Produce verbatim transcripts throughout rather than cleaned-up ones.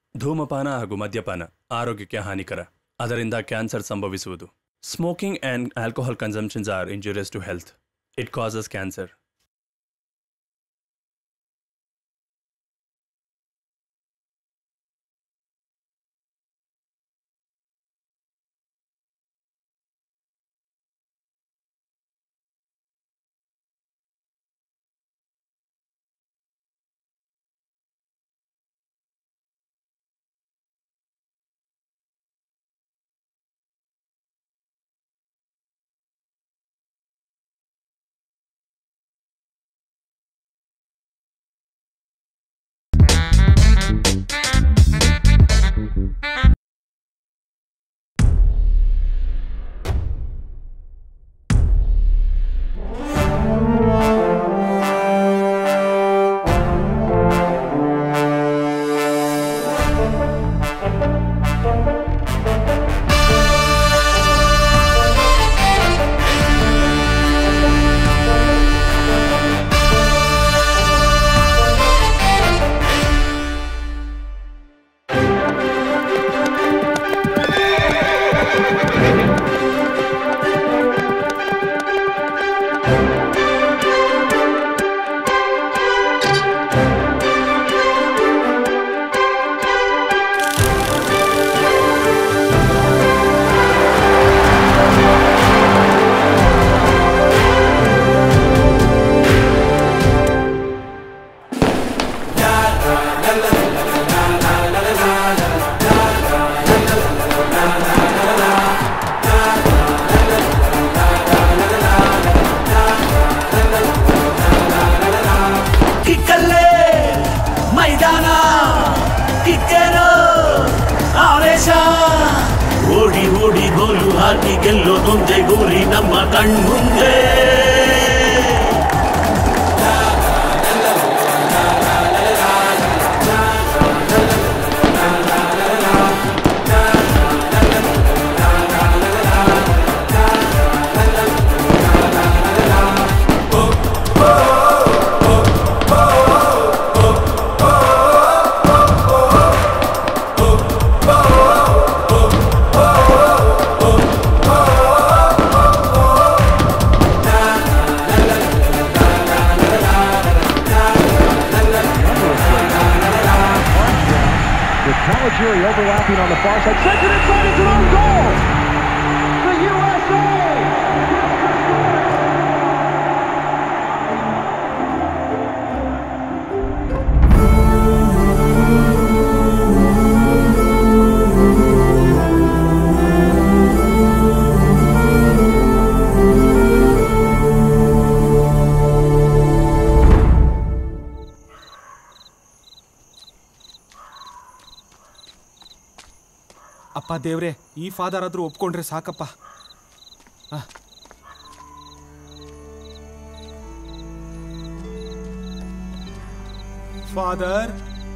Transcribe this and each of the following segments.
ಧೂಮಪಾನ ಹಾಗೂ ಮದ್ಯಪಾನ ಆರೋಗ್ಯಕ್ಕೆ ಹಾನಿಕರ. ಅದರಿಂದ ಕ್ಯಾನ್ಸರ್ ಸಂಭವಿಸುವುದು. Smoking and alcohol consumptions are injurious to health. It causes cancer. overlapping on the far side, sends it inside, it's an own goal! The U S A! ಅಪ್ಪ ದೇವ್ರೆ, ಈ ಫಾದರ್ ಆದ್ರೂ ಒಪ್ಕೊಂಡ್ರೆ ಸಾಕಪ್ಪ. ಫಾದರ್,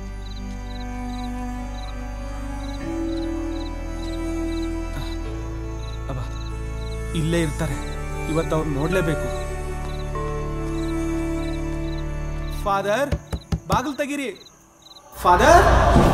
ಅಬ್ಬ ಇಲ್ಲೇ ಇರ್ತಾರೆ, ಇವತ್ತು ಅವ್ರು ನೋಡ್ಲೇಬೇಕು. ಫಾದರ್, ಬಾಗಿಲು ತೆಗೀರಿ. ಫಾದರ್,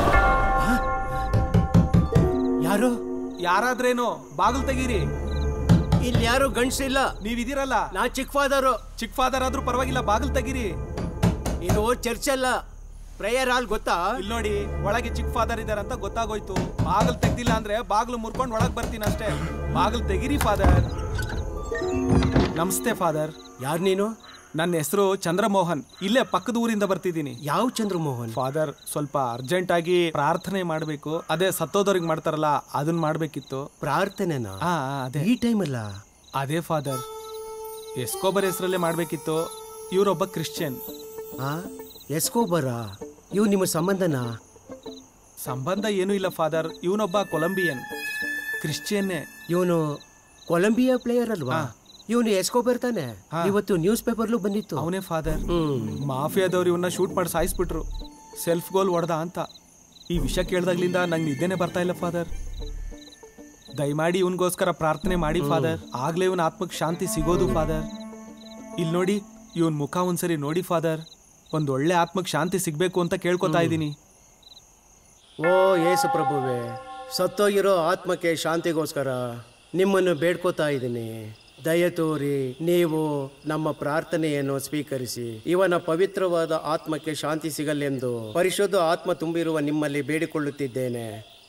ಯಾರು? ಯಾರಾದ್ರೇನು, ಬಾಗಿಲು ತೆಗೀರಿ. ಇಲ್ಲಿ ಯಾರು ಗಂಡಸಿಲ್ಲ. ನೀವಿದ್ದೀರಲ್ಲ. ನಾ ಚಿಕ್ಕ ಫಾದರು. ಚಿಕ್ಕ ಫಾದರ್ ಆದ್ರೂ ಪರವಾಗಿಲ್ಲ, ಬಾಗಿಲು ತೆಗೀರಿ. ಇದು ಚರ್ಚ್ ಅಲ್ಲ, ಪ್ರೇಯರ್ ಹಾಲ್, ಗೊತ್ತಾ? ಇಲ್ಲಿ ನೋಡಿ, ಒಳಗೆ ಚಿಕ್ಕ ಫಾದರ್ ಇದಾರಂತ ಗೊತ್ತಾಗೋಯ್ತು. ಬಾಗಿಲು ತೆಗ್ದಿಲ್ಲ ಅಂದ್ರೆ ಬಾಗಿಲು ಮುರ್ಕೊಂಡು ಒಳಗ್ ಬರ್ತೀನಿ ಅಷ್ಟೇ. ಬಾಗಿಲು ತೆಗೀರಿ ಫಾದರ್. ನಮಸ್ತೆ ಫಾದರ್. ಯಾರು ನೀನು? ನನ್ನ ಹೆಸರು ಚಂದ್ರಮೋಹನ್, ಇಲ್ಲೇ ಪಕ್ಕದ ಊರಿಂದ ಬರ್ತಿದ್ದೀನಿ. ಯಾವ ಚಂದ್ರಮೋಹನ್? ಫಾದರ್, ಸ್ವಲ್ಪ ಅರ್ಜೆಂಟ್ ಆಗಿ ಪ್ರಾರ್ಥನೆ ಮಾಡ್ಬೇಕು. ಅದೇ ಸತ್ತೋದವ್ರಿಗೆ ಮಾಡ್ತಾರಲ್ಲ, ಅದನ್ನ ಮಾಡ್ಬೇಕಿತ್ತು. ಪ್ರಾರ್ಥನೆನಾ? ಹಾ, ಅದೇ. ಈ ಟೈಮ್ ಅಲ್ಲ? ಅದೇ ಫಾದರ್, ಎಸ್ಕೋಬರ್ ಹೆಸರಲ್ಲೇ ಮಾಡ್ಬೇಕಿತ್ತು. ಇವರೊಬ್ಬ ಕ್ರಿಶ್ಚಿಯನ್. ಹಾ, ಎಸ್ಕೋಬರಾ? ಇವ್ ನಿಮ್ಮ ಸಂಬಂಧನಾ? ಸಂಬಂಧ ಏನೂ ಇಲ್ಲ ಫಾದರ್, ಇವನೊಬ್ಬ ಕೊಲಂಬಿಯನ್ ಕ್ರಿಶ್ಚಿಯನ್ನೇ. ಇವನು ಕೊಲಂಬಿಯಾ ಪ್ಲೇಯರ್ ಅಲ್ವಾ? ಇವನು ಎಸ್ಕೋಬರ್ ತಾನೆ? ಇವತ್ತು ನ್ಯೂಸ್ ಪೇಪರ್ಲು ಬಂದಿತ್ತು. ಅವನೇ ಫಾದರ್. ಮಾಫಿಯಾದವ್ರು ಇವನ್ನ ಶೂಟ್ ಮಾಡಿ ಸಾಯಿಸ್ಬಿಟ್ರು, ಸೆಲ್ಫ್ ಗೋಲ್ ಹೊಡೆದ ಅಂತ. ಈ ವಿಷಯ ಕೇಳ್ದಾಗ್ಲಿಂದ ನಂಗೆ ನಿದ್ದೆನೆ ಬರ್ತಾ ಇಲ್ಲ ಫಾದರ್. ದಯಮಾಡಿ ಇವನ್ಗೋಸ್ಕರ ಪ್ರಾರ್ಥನೆ ಮಾಡಿ ಫಾದರ್, ಆಗ್ಲೇ ಇವನ ಆತ್ಮಕ್ಕೆ ಶಾಂತಿ ಸಿಗೋದು ಫಾದರ್. ಇಲ್ಲಿ ನೋಡಿ, ಇವನ್ ಮುಖ ಒಂದ್ಸರಿ ನೋಡಿ ಫಾದರ್, ಒಂದ್ ಒಳ್ಳೆ ಆತ್ಮಕ್ಕೆ ಶಾಂತಿ ಸಿಗ್ಬೇಕು ಅಂತ ಕೇಳ್ಕೊತಾ ಇದ್ದೀನಿ. ಓ ಯೇಸು ಪ್ರಭುವೇ, ಸತ್ತೋಗಿರೋ ಆತ್ಮಕ್ಕೆ ಶಾಂತಿಗೋಸ್ಕರ ನಿಮ್ಮನ್ನು ಬೇಡ್ಕೋತಾ ಇದ್ದೀನಿ. ದಯ ತೋರಿ ನೀವು ನಮ್ಮ ಪ್ರಾರ್ಥನೆಯನ್ನು ಸ್ವೀಕರಿಸಿ ಇವನ ಪವಿತ್ರವಾದ ಆತ್ಮಕ್ಕೆ ಶಾಂತಿ ಸಿಗಲೆಂದು ಪರಿಶುದ್ಧ ಆತ್ಮ ತುಂಬಿರುವ ನಿಮ್ಮಲ್ಲಿ ಬೇಡಿಕೊಳ್ಳುತ್ತಿದ್ದೇನೆ.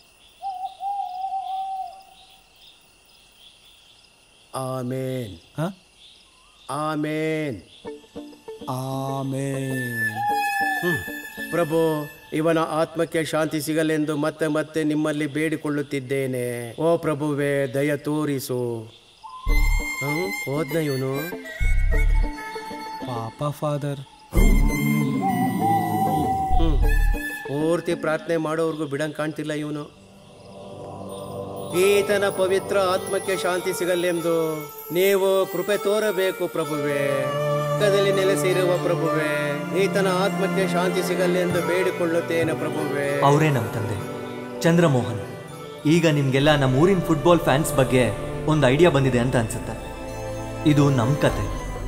ಆಮೇನ್. ಆಮೇನ್. ಆಮೇನ್. ಪ್ರಭು, ಇವನ ಆತ್ಮಕ್ಕೆ ಶಾಂತಿ ಸಿಗಲೆಂದು ಮತ್ತೆ ಮತ್ತೆ ನಿಮ್ಮಲ್ಲಿ ಬೇಡಿಕೊಳ್ಳುತ್ತಿದ್ದೇನೆ. ಓ ಪ್ರಭುವೇ, ದಯ ತೋರಿಸು. ಹ್ಮ್ ಹೋದ್ನ ಇವನು? ಪಾಪ ಫಾದರ್. ಹ್ಮ್ ಪೂರ್ತಿ ಪ್ರಾರ್ಥನೆ ಮಾಡೋರ್ಗು ಬಿಡಂಗ್ ಕಾಣ್ತಿಲ್ಲ ಇವನು. ಈತನ ಪವಿತ್ರ ಆತ್ಮಕ್ಕೆ ಶಾಂತಿ ಸಿಗಲೆಂದು ನೀವು ಕೃಪೆ ತೋರಬೇಕು ಪ್ರಭುವೇ. ಪಕ್ಕದಲ್ಲಿ ನೆಲೆಸಿರುವ ಪ್ರಭುವೇ, ಈತನ ಆತ್ಮಕ್ಕೆ ಶಾಂತಿ ಸಿಗಲೆಂದು ಬೇಡಿಕೊಳ್ಳುತ್ತೇನೆ ಪ್ರಭುವೇ. ಅವರೇ ನಮ್ಮ ತಂದೆ ಚಂದ್ರಮೋಹನ್. ಈಗ ನಿಮ್ಗೆಲ್ಲ ನಮ್ಮ ಊರಿನ ಫುಟ್ಬಾಲ್ ಫ್ಯಾನ್ಸ್ ಬಗ್ಗೆ ಒಂದು ಐಡಿಯಾ ಬಂದಿದೆ ಅಂತ ಅನ್ಸುತ್ತೆ. ಇದು ನಮ್ಮ ಕತೆ.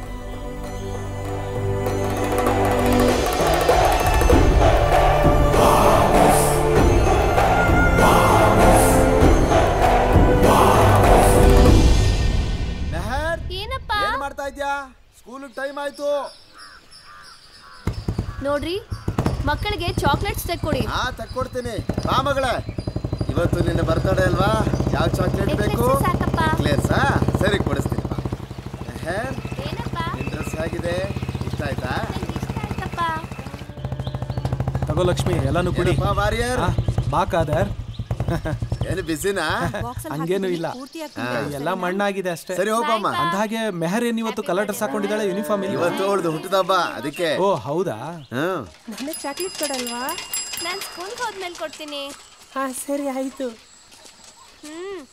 ಏನಪ್ಪ ಏನ್ ಮಾಡ್ತಾ ಇದ್ಯಾ? ಸ್ಕೂಲ್ ಟೈಮ್ ಆಯ್ತು ನೋಡ್ರಿ, ಮಕ್ಕಳಿಗೆ ಚಾಕ್ಲೇಟ್ಸ್ ತೆಕ್ಕೊಡಿ. ಹಾ ತೆಕ್ಕೊಡ್ತೀನಿ. ಬಾ ಮಗಳೇ, ಇವತ್ತು ನಿನ್ನ ಬರ್ತಡೇ ಅಲ್ವಾ? ಯಾವ ಚಾಕ್ಲೇಟ್ ಬೇಕು? ನೆಕ್ಲೇಸ್. ಸರಿ ಕೊಡಿಸ್ತೀನಿ. ಬಾ. ಏನಪ್ಪ ನಿನ್ನ ಡ್ರೆಸ್ ಹೇಗಿದೆ? ಇಷ್ಟ ಆಯ್ತಾ? ತಗೋ ಲಕ್ಷ್ಮಿ, ಎಲ್ಲಾನು ಕೊಡಿ. ವಾರಿಯರ್ ಬಾ ಕಾದರ್. ಏನು ಬಿಸಿನಾ? ಹಂಗೇನು ಇಲ್ಲ, ಎಲ್ಲ ಮಣ್ಣಾಗಿದೆ ಅಷ್ಟೇ. ಸರಿ ಹೋಗಮ್ಮ. ಅಂದಹಾಗೆ ಮೆಹರ್ ಏನ್ ಇವತ್ತು ಕಲರ್ ಡ್ರೆಸ್ ಹಾಕೊಂಡಿದ್ದಾಳೆ, ಯೂನಿಫಾರ್ಮ್ ಇಲ್ಲ. ಇವತ್ತು ಅವಳದು ಹುಟ್ಟಿದಬ್ಬ, ಅದಕ್ಕೆ. ಓ ಹೌದಾ? ಹ್ಮ್. ನನಗೆ ಚಾಕ್ಲೇಟ್ ಕೊಡಲ್ವಾ? ನಾನು ಸ್ಕೂಲ್ಗೆ ಹೋದ್ಮೇಲೆ ಕೊಡ್ತೀನಿ. ಹಾ ಸರಿ ಆಯ್ತು. ಹ್ಮ್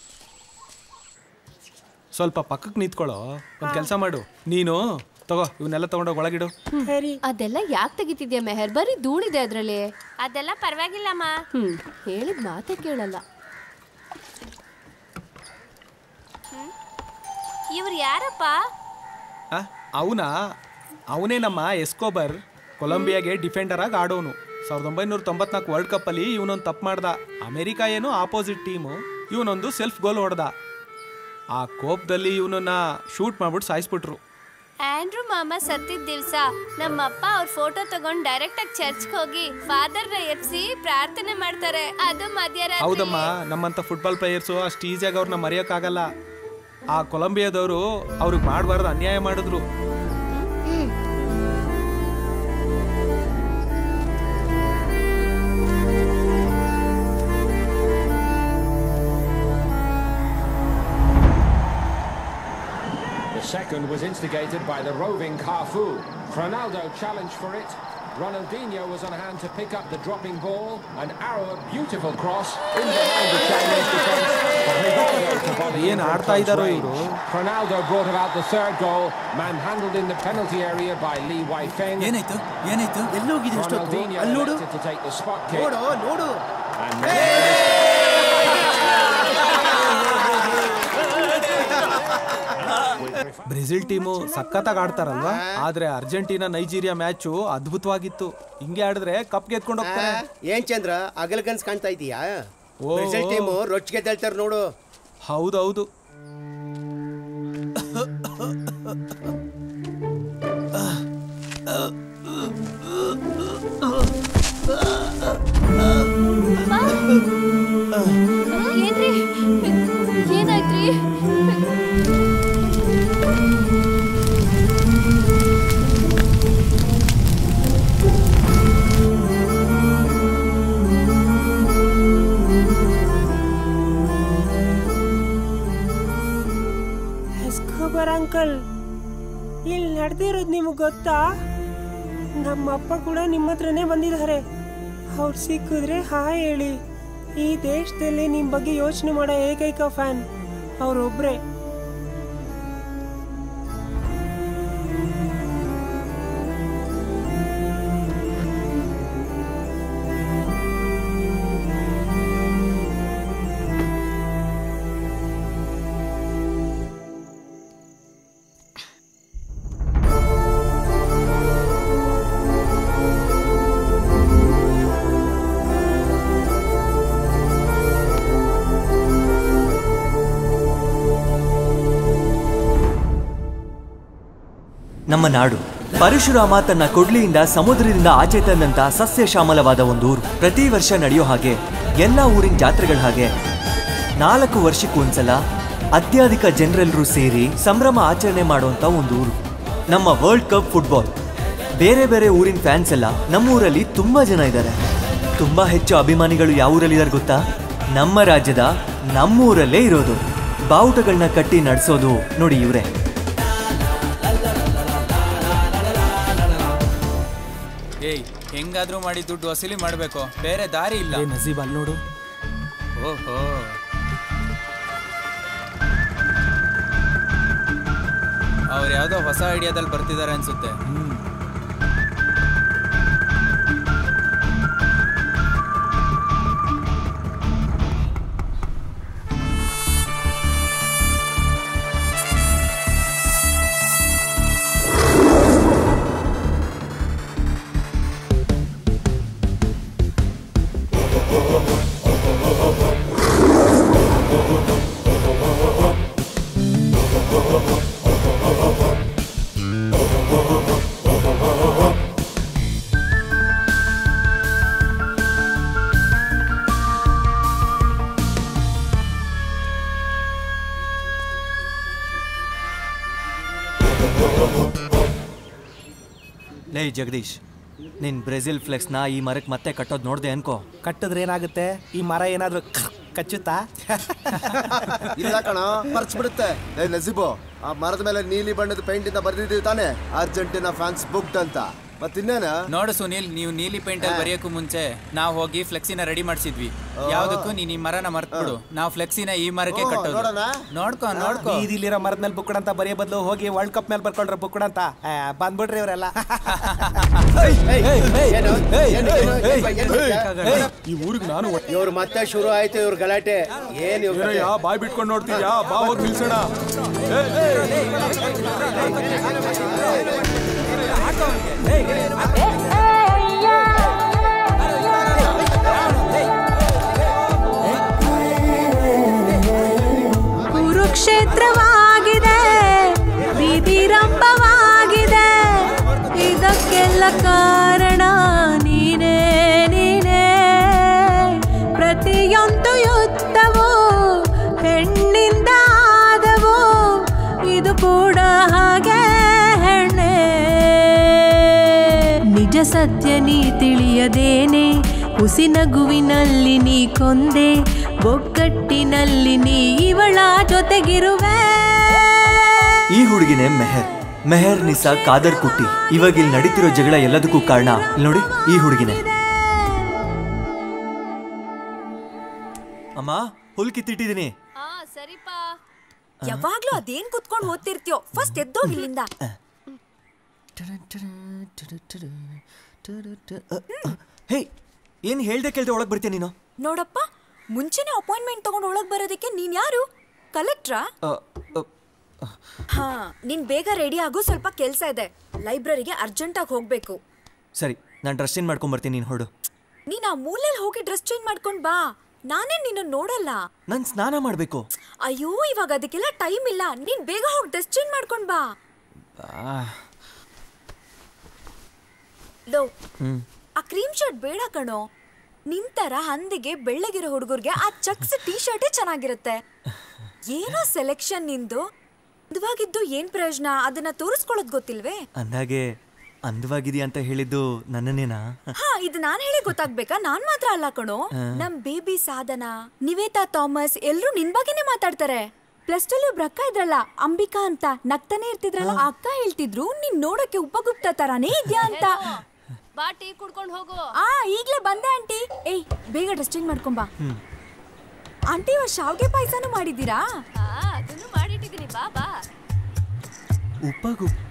ಸ್ವಲ್ಪ ಪಕ್ಕಕ್ಕೆ ನಿಂತ್ಕೊಳ್ಳೋ. ಒಂದ್ ಕೆಲಸ ಮಾಡು, ನೀನು ತಗೋ ಇವನ್ನೆಲ್ಲ ತಗೊಂಡೋಗಿ ಒಳಗಿಡು. ಅದೆಲ್ಲ ಯಾಕೆ ತೆಗಿತಿದ್ಯಾ ಮೆಹರ್? ಬರೀ ಧೂಳಿದೆ ಅದ್ರಲ್ಲಿ. ಅದೆಲ್ಲ ಪರವಾಗಿಲ್ಲಮ್ಮ. ಹ್ಮ್ ಹೇಳಿದ ಮಾತೇ ಕೇಳಲ್ಲ. ಇವ್ರು ಯಾರಪ್ಪ? ಅವನಾ? ಅವನೇ ನಮ್ಮ ಎಸ್ಕೋಬರ್. ಕೊಲಂಬಿಯಾಗೆ ಡಿಫೆಂಡರ್ ಆಗಿ ಆಡೋನು. ಸಾವಿರದ ಒಂಬೈನೂರ ತೊಂಬತ್ನಾಲ್ಕು ವರ್ಲ್ಡ್ ಕಪ್ ಅಲ್ಲಿ ಇವನೊಂದು ತಪ್ಪು ಮಾಡ್ದ. ಅಮೆರಿಕ ಏನು ಆಪೋಸಿಟ್ ಟೀಮು, ಇವನೊಂದು ಸೆಲ್ಫ್ ಗೋಲ್ ಹೊಡೆದ. ಆ ಕೋಪದಲ್ಲಿ ಇವನನ್ನ ಶೂಟ್ ಮಾಡ್ಬಿಟ್ಟು ಸಾಯಿಸ್ಬಿಟ್ರು. ಆಂಡ್ರೂ ಮಾಮ ಸತ್ತಿದ ದಿವಸ ನಮ್ಮಪ್ಪ ಅವ್ರ ಫೋಟೋ ತಗೊಂಡು ಡೈರೆಕ್ಟ್ ಆಗಿ ಚರ್ಚ್ಗೆ ಹೋಗಿ ಫಾದರ್ ನ ಎಪ್ಸಿ ಪ್ರಾರ್ಥನೆ ಮಾಡ್ತಾರೆ. ಅದು ಮಧ್ಯರಾತ್ರಿ. ಹೌದಮ್ಮ, ನಮ್ಮಂತ ಫುಟ್ಬಾಲ್ ಪ್ಲೇಯರ್ಸು ಅಷ್ಟು ಈಸಿಯಾಗಿ ಅವ್ರನ್ನ ಮರೆಯೋಕ್ಕಾಗಲ್ಲ. ಆ ಕೊಲಂಬಿಯಾದವರು ಅವ್ರಿಗೆ ಮಾಡಬಾರ್ದು ಅನ್ಯಾಯ ಮಾಡಿದ್ರು. Second was instigated by the roving Cafu. Ronaldo challenged for it. Ronaldinho was on hand to pick up the dropping ball. An arrow, beautiful cross in behind the Chinese defense. ಏನು ಆಡ್ತಾ ಇದ್ದಾರೋ ಇವರು. Ronaldo brought about the third goal, manhandled in the penalty area by Li Weifeng. ಏನಾಯ್ತು ಏನಾಯ್ತು ಎಲ್ಲೋಗಿದೆ ಅಷ್ಟೊತ್ತು? ಅಲ್ಲಿ ನೋಡು. to take the spot kick. ನೋಡು ನೋಡು. ಬ್ರೆಜಿಲ್ ಟೀಮು ಸಖತ್ತಾಗಿ ಆಡ್ತಾರಲ್ವಾ, ಆದ್ರೆ ಅರ್ಜೆಂಟೀನಾ ನೈಜೀರಿಯಾ ಮ್ಯಾಚು ಅದ್ಭುತವಾಗಿತ್ತು. ಹಿಂಗೆ ಆಡಿದ್ರೆ ಕಪ್ ಗೆದ್ಕೊಂಡು ಹೋಗ್ತಾರೆ. ಏನ್ ಚಂದ್ರ ಅಗಲಗನ್ಸ್ ಕಾಣ್ತಾ ಇದೀಯಾ? ಬ್ರೆಜಿಲ್ ಟೀಮು ರೊಚ್ಚಿಗೆ ಗೆಲ್ತಾರ ನೋಡು. ಹೌದೌದು. ಏನ್ರಿ ಏನಾಯ್ತ್ರಿ? ಎಸ್ಕೋಬರ್ ಅಂಕಲ್, ಇಲ್ಲಿ ನಡೆದಿರೋದು ನಿಮಗೆ ಗೊತ್ತಾ? ನಮ್ಮಪ್ಪ ಕೂಡ ನಿಮ್ಮ ಹತ್ರನೇ ಬಂದಿದ್ದಾರೆ. ಅವ್ರು ಸಿಕ್ಕಿದ್ರೆ ಹಾಯ್ ಹೇಳಿ. ಈ ದೇಶದಲ್ಲಿ ನಿಮ್ಮ ಬಗ್ಗೆ ಯೋಚನೆ ಮಾಡೋ ಏಕೈಕ ಫ್ಯಾನ್ ಅವರೊಬ್ಬರೇ. ನಮ್ಮ ನಾಡು. ಪರಶುರಾಮ ತನ್ನ ಕೊಡ್ಲಿಯಿಂದ ಸಮುದ್ರದಿಂದ ಆಚೆ ತಂದಂತ ಸಸ್ಯ ಶ್ಯಾಮಲವಾದ ಒಂದು ಊರು. ಪ್ರತಿ ವರ್ಷ ನಡೆಯೋ ಹಾಗೆ ಎಲ್ಲ ಊರಿನ ಜಾತ್ರೆಗಳ ಹಾಗೆ ನಾಲ್ಕು ವರ್ಷಕ್ಕೊಂದ್ಸಲ ಅತ್ಯಧಿಕ ಜನರೆಲ್ಲರೂ ಸೇರಿ ಸಂಭ್ರಮ ಆಚರಣೆ ಮಾಡುವಂತ ಒಂದು ಊರು ನಮ್ಮ ವರ್ಲ್ಡ್ ಕಪ್ ಫುಟ್ಬಾಲ್. ಬೇರೆ ಬೇರೆ ಊರಿನ ಫ್ಯಾನ್ಸ್ ಎಲ್ಲ ನಮ್ಮೂರಲ್ಲಿ ತುಂಬಾ ಜನ ಇದ್ದಾರೆ. ತುಂಬಾ ಹೆಚ್ಚು ಅಭಿಮಾನಿಗಳು ಯಾವ ಊರಲ್ಲಿದ್ದಾರೆ ಗೊತ್ತಾ? ನಮ್ಮ ರಾಜ್ಯದ ನಮ್ಮೂರಲ್ಲೇ ಇರೋದು. ಬಾವುಟಗಳನ್ನ ಕಟ್ಟಿ ನಡೆಸೋದು ನೋಡಿ ಇವರೇ. ಏಯ್, ಹೆಂಗಾದ್ರೂ ಮಾಡಿ ದುಡ್ಡು ವಸೂಲಿ ಮಾಡಬೇಕು, ಬೇರೆ ದಾರಿ ಇಲ್ಲ. ನಜೀಬ್ ಅಲ್ಲಿ ನೋಡು. ಓಹೋ, ಅವ್ರು ಯಾವ್ದೋ ಹೊಸ ಐಡಿಯಾದಲ್ಲಿ ಬರ್ತಿದ್ದಾರೆ ಅನ್ಸುತ್ತೆ. ಲೇ ಜಗದೀಶ್, ನಿನ್ ಬ್ರೆಜಿಲ್ ಫ್ಲೆಕ್ಸ್ ನ ಈ ಮರಕ್ಕೆ ಮತ್ತೆ ಕಟ್ಟೋದು ನೋಡ್ದೆ ಅನ್ಕೋ. ಕಟ್ಟಿದ್ರೆ ಏನಾಗುತ್ತೆ? ಈ ಮರ ಏನಾದ್ರು ಕಚ್ಚುತ್ತಾ? ಇಲ್ಲ ಕಣ, ಪರ್ಚ್ ಬಿಡುತ್ತೆ. ನಜೀಬು, ಆ ಮರದ ಮೇಲೆ ನೀಲಿ ಬಣ್ಣದ ಪೇಂಟ್ ಇಂದ ಬರ್ದಿದ್ದೀವಿ ತಾನೆ, ಅರ್ಜೆಂಟಿನಾ ಫ್ಯಾನ್ಸ್ ಬುಕ್ಡ್ ಅಂತ. ಮತ್ತಿನ್ನೇನ ನೋಡು ಸುನಿಲ್, ನೀವು ನೀಲಿ ಪೇಂಟ್ ಅಲ್ಲಿ ಬರೆಯೋಕ್ಕೂ ಮುಂಚೆ ನಾವು ಹೋಗಿ ಫ್ಲೆಕ್ಸಿನ ರೆಡಿ ಮಾಡಿಸಿದ್ವಿ. ಯಾವ್ದಕ್ಕೂ ನೀನ್ ಈ ಮರನ ಮರ್ತ್ಬಿಡು, ನಾವು ಫ್ಲೆಕ್ಸಿನ ಈ ಮರಕ್ಕೆ ಕಟ್ಟೋದು. ನೋಡ್ಕೊ ನೋಡ್ಕೊ ಇದಿಲ್ಲಿರೋ ಮರದ ಮೇಲೆ ಬುಕ್ಕಡ ಅಂತ ಬರೆಯೋ ಬದಲು ಹೋಗಿ ವರ್ಲ್ಡ್ ಕಪ್ ಮೇಲೆ ಬರ್ಕೊಳ್ರ ಬುಕ್ಕಡ ಅಂತ ಬಂದ್ಬಿಡ್ರಿ ಇವರೆಲ್ಲ. ಈ ಊರಿಗೆ ನಾನು ಇವ್ರು ಮತ್ತೆ ಶುರು ಆಯ್ತು ಇವ್ರ ಗಲಾಟೆ. ಏನ್ ಬಾಯ್ ಬಿಟ್ಕೊಂಡು ನೋಡ್ತೀಯಾ? ಬಾ ಹೋಗಿ ನಿಲ್ಸೋಣ. ಕುರುಕ್ಷೇತ್ರವಾಗಿದೆ, ಬೀದಿರಂಭವಾಗಿದೆ, ಇದಕ್ಕೆಲ್ಲ ಕಾರಣ ನೀನೇ ನೀನೇ. ಪ್ರತಿಯೊಂದು ಯುದ್ಧವೂ ಹೆಣ್ಣಿಂದ ಆದವು, ಇದು ಕೂಡ ಹಾಗೆ ಹೆಣ್ಣೆ. ನಿಜ ಸತ್ಯ ನೀ ತಿಳಿಯದೇನೆ, ಹುಸಿ ನಗುವಿನಲ್ಲಿ ನೀ ಕೊಂದೆ, ಒಗ್ಗಟ್ಟಿನಲ್ಲಿ ನೀ ಇವಳ ಜೊತೆಗಿರುವೆ. ಈ ಹುಡುಗಿನೇ ಮೆಹರ್ ಮೆಹರ್ ನಿಸಾ ಕಾದರ್ ಕುಟ್ಟಿ. ಇವಾಗ ಇಲ್ಲಿ ನಡೀತಿರೋ ಜಗಳ ಎಲ್ಲದಕ್ಕೂ ಕಾರಣ ಇಲ್ಲಿ ನೋಡಿ, ಈ ಹುಡುಗಿನೇ. ಅಮ್ಮ, ಹುಲ್ ಕಿತ್ತಿಟ್ಟಿದ್ದೀನಿ. ಯಾವಾಗ್ಲೂ ಅದೇನ್ ಕುತ್ಕೊಂಡು ಓದ್ತಿರ್ತೀಯೋ, ಫಸ್ಟ್ ಎದ್ದೋಗಿಲ್ಲಿಂದ. ಹೇ, ಏನ್ ಹೇಳ್ದೆ ಕೇಳ್ದೆ ಒಳಗ್ ಬರ್ತೀಯ ನೀನು? ನೋಡಪ್ಪ, ಮುಂಚೆನೆ ಅಪಾಯಿಂಟ್ಮೆಂಟ್ ತಗೊಂಡು ಒಳಗ್ ಬರೋದಕ್ಕೆ ನೀನ್ ಯಾರು? ಕಲೆಕ್ಟ್ರಾ? ಹಾ, ನೀನ್ ಬೇಗ ರೆಡಿ ಆಗು, ಸ್ವಲ್ಪ ಕೆಲ್ಸ ಇದೆ. ಲೈಬ್ರರಿಗೆ ಅರ್ಜೆಂಟ್ ಆಗಿ ಹೋಗ್ಬೇಕು. ಸರಿ, ನಾನು ಡ್ರೆಸ್ ಚೇಂಜ್ ಮಾಡ್ಕೊಂಡ್ ಬರ್ತೀನಿ, ನೀನ್ ಹೊರಡು. ನೀನ್ ಆ ಮೂಲೆಯಲ್ಲಿ ಹೋಗಿ ಡ್ರೆಸ್ ಚೇಂಜ್ ಮಾಡ್ಕೊಂಡ್ ಬಾ, ನಾನೇ ನಿನ್ನ ನೋಡಲ್ಲ. ನಾನ್ ಸ್ನಾನ ಮಾಡ್ಬೇಕು. ಅಯ್ಯೋ, ಇವಾಗ ಅದಕ್ಕೆಲ್ಲ ಟೈಮ್ ಇಲ್ಲ, ನೀನ್ ಬೇಗ ಹೋಗಿ ಡ್ರೆಸ್ ಚೇಂಜ್ ಮಾಡ್ಕೊಂಡ್ ಬಾ. ಲೋ, ಆ ಕ್ರೀಮ್ ಶರ್ಟ್ ಬೇಡ ಕಣೋ. ನಿಂತರ ಹಂದಿಗೆ ಬೆಳ್ಳಗಿರೋ ಹುಡುಗರಿಗೆ ಆ ಚಕ್ಸ್ ಟೀ ಶರ್ಟೇ ಚೆನ್ನಾಗಿರುತ್ತೆ. ಏನೋ ಸೆಲೆಕ್ಷನ್ ನಿಂದು. ಅಂದವಾಗಿದ್ದು ಏನ್ ಪ್ರಯೋಜನ? ಅದನ್ನ ತೋರಿಸ್ಕೊಳ್ಳೋದ್ ಗೊತ್ತಿಲ್ವೇ? ಅಂದಾಗೆ ಅಂದವಾಗಿದೆಯಾ ಅಂತ ಹೇಳಿದ್ದು ನನ್ನನ್ನೇನಾ? ಹಾ, ಇದು ನಾನ್ ಹೇಳಿ ಗೊತ್ತಾಗ್ಬೇಕಾ? ನಾನ್ ಮಾತ್ರ ಅಲ್ಲ ಕಣೋ, ನಮ್ ಬೇಬಿ ಸಾಧನಾ, ನಿವೇತಾ ಥಾಮಸ್ ಎಲ್ರು ನಿನ್ ಬಗ್ಗೆನೇ ಮಾತಾಡ್ತಾರೆ. ಪ್ಲಸ್ ಟು ಒಬ್ರು ಅಕ್ಕ ಇದ್ರಲ್ಲ, ಅಂಬಿಕಾ ಅಂತ, ನಗ್ತಾನೆ ಇರ್ತಿದ್ರಲ್ಲ, ಆ ಅಕ್ಕ ಹೇಳ್ತಿದ್ರು ನೀನ್ ನೋಡಕ್ಕೆ ಉಪಗುಪ್ತ ತರಾನೇ ಇದ್ಯಾ ಅಂತ. ಬಾ, ಟೀ ಕುಡ್ಕೊಂಡು ಹೋಗು. ಆ, ಈಗ್ಲೇ ಬಂದೆ ಆಂಟಿ. ಏಯ್, ಬೇಗ ಡ್ರೆಸ್ ಚೇಂಜ್ ಮಾಡ್ಕೊಂಬಾ. ಆಂಟಿ, ಇವ ಶಾವ್ಗೆ ಪಾಯಸನೂ ಮಾಡಿದ್ದೀರಾ? ಅದನ್ನು ಮಾಡಿಟ್ಟಿದ್ದೀನಿ, ಬಾ ಬಾ. ಉಪಗುಪ್ತ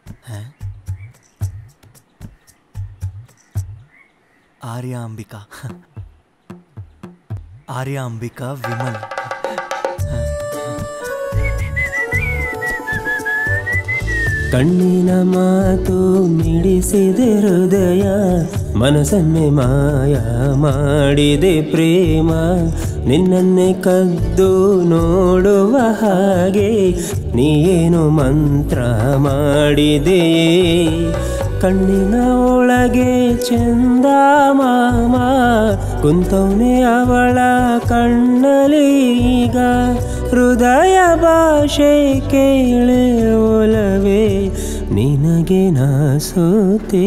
ಆರ್ಯ ಅಂಬಿಕಾ ಆರ್ಯ ಅಂಬಿಕಾ ವಿಮಲ್. ಕಣ್ಣಿನ ಮಾತು ಮಿಡಿಸಿದೆ ಹೃದಯ, ಮನಸ್ಸನ್ನೇ ಮಾಯ ಮಾಡಿದೆ ಪ್ರೇಮ, ನಿನ್ನನ್ನೇ ಕದ್ದು ನೋಡುವ ಹಾಗೆ ನೀನು ಮಂತ್ರ ಮಾಡಿದೆಯೇ ಕಣ್ಣಿನ ಒಳಗೆ ಚಂದ ಮಾಮ ಕುಂತವನೇ ಅವಳ ಕಣ್ಣಲೀಗ ಹೃದಯ ಭಾಷೆ ಕೇಳೆ ಒಲವೇ ನಿನಗೆ ನಾ ಸೋತೆ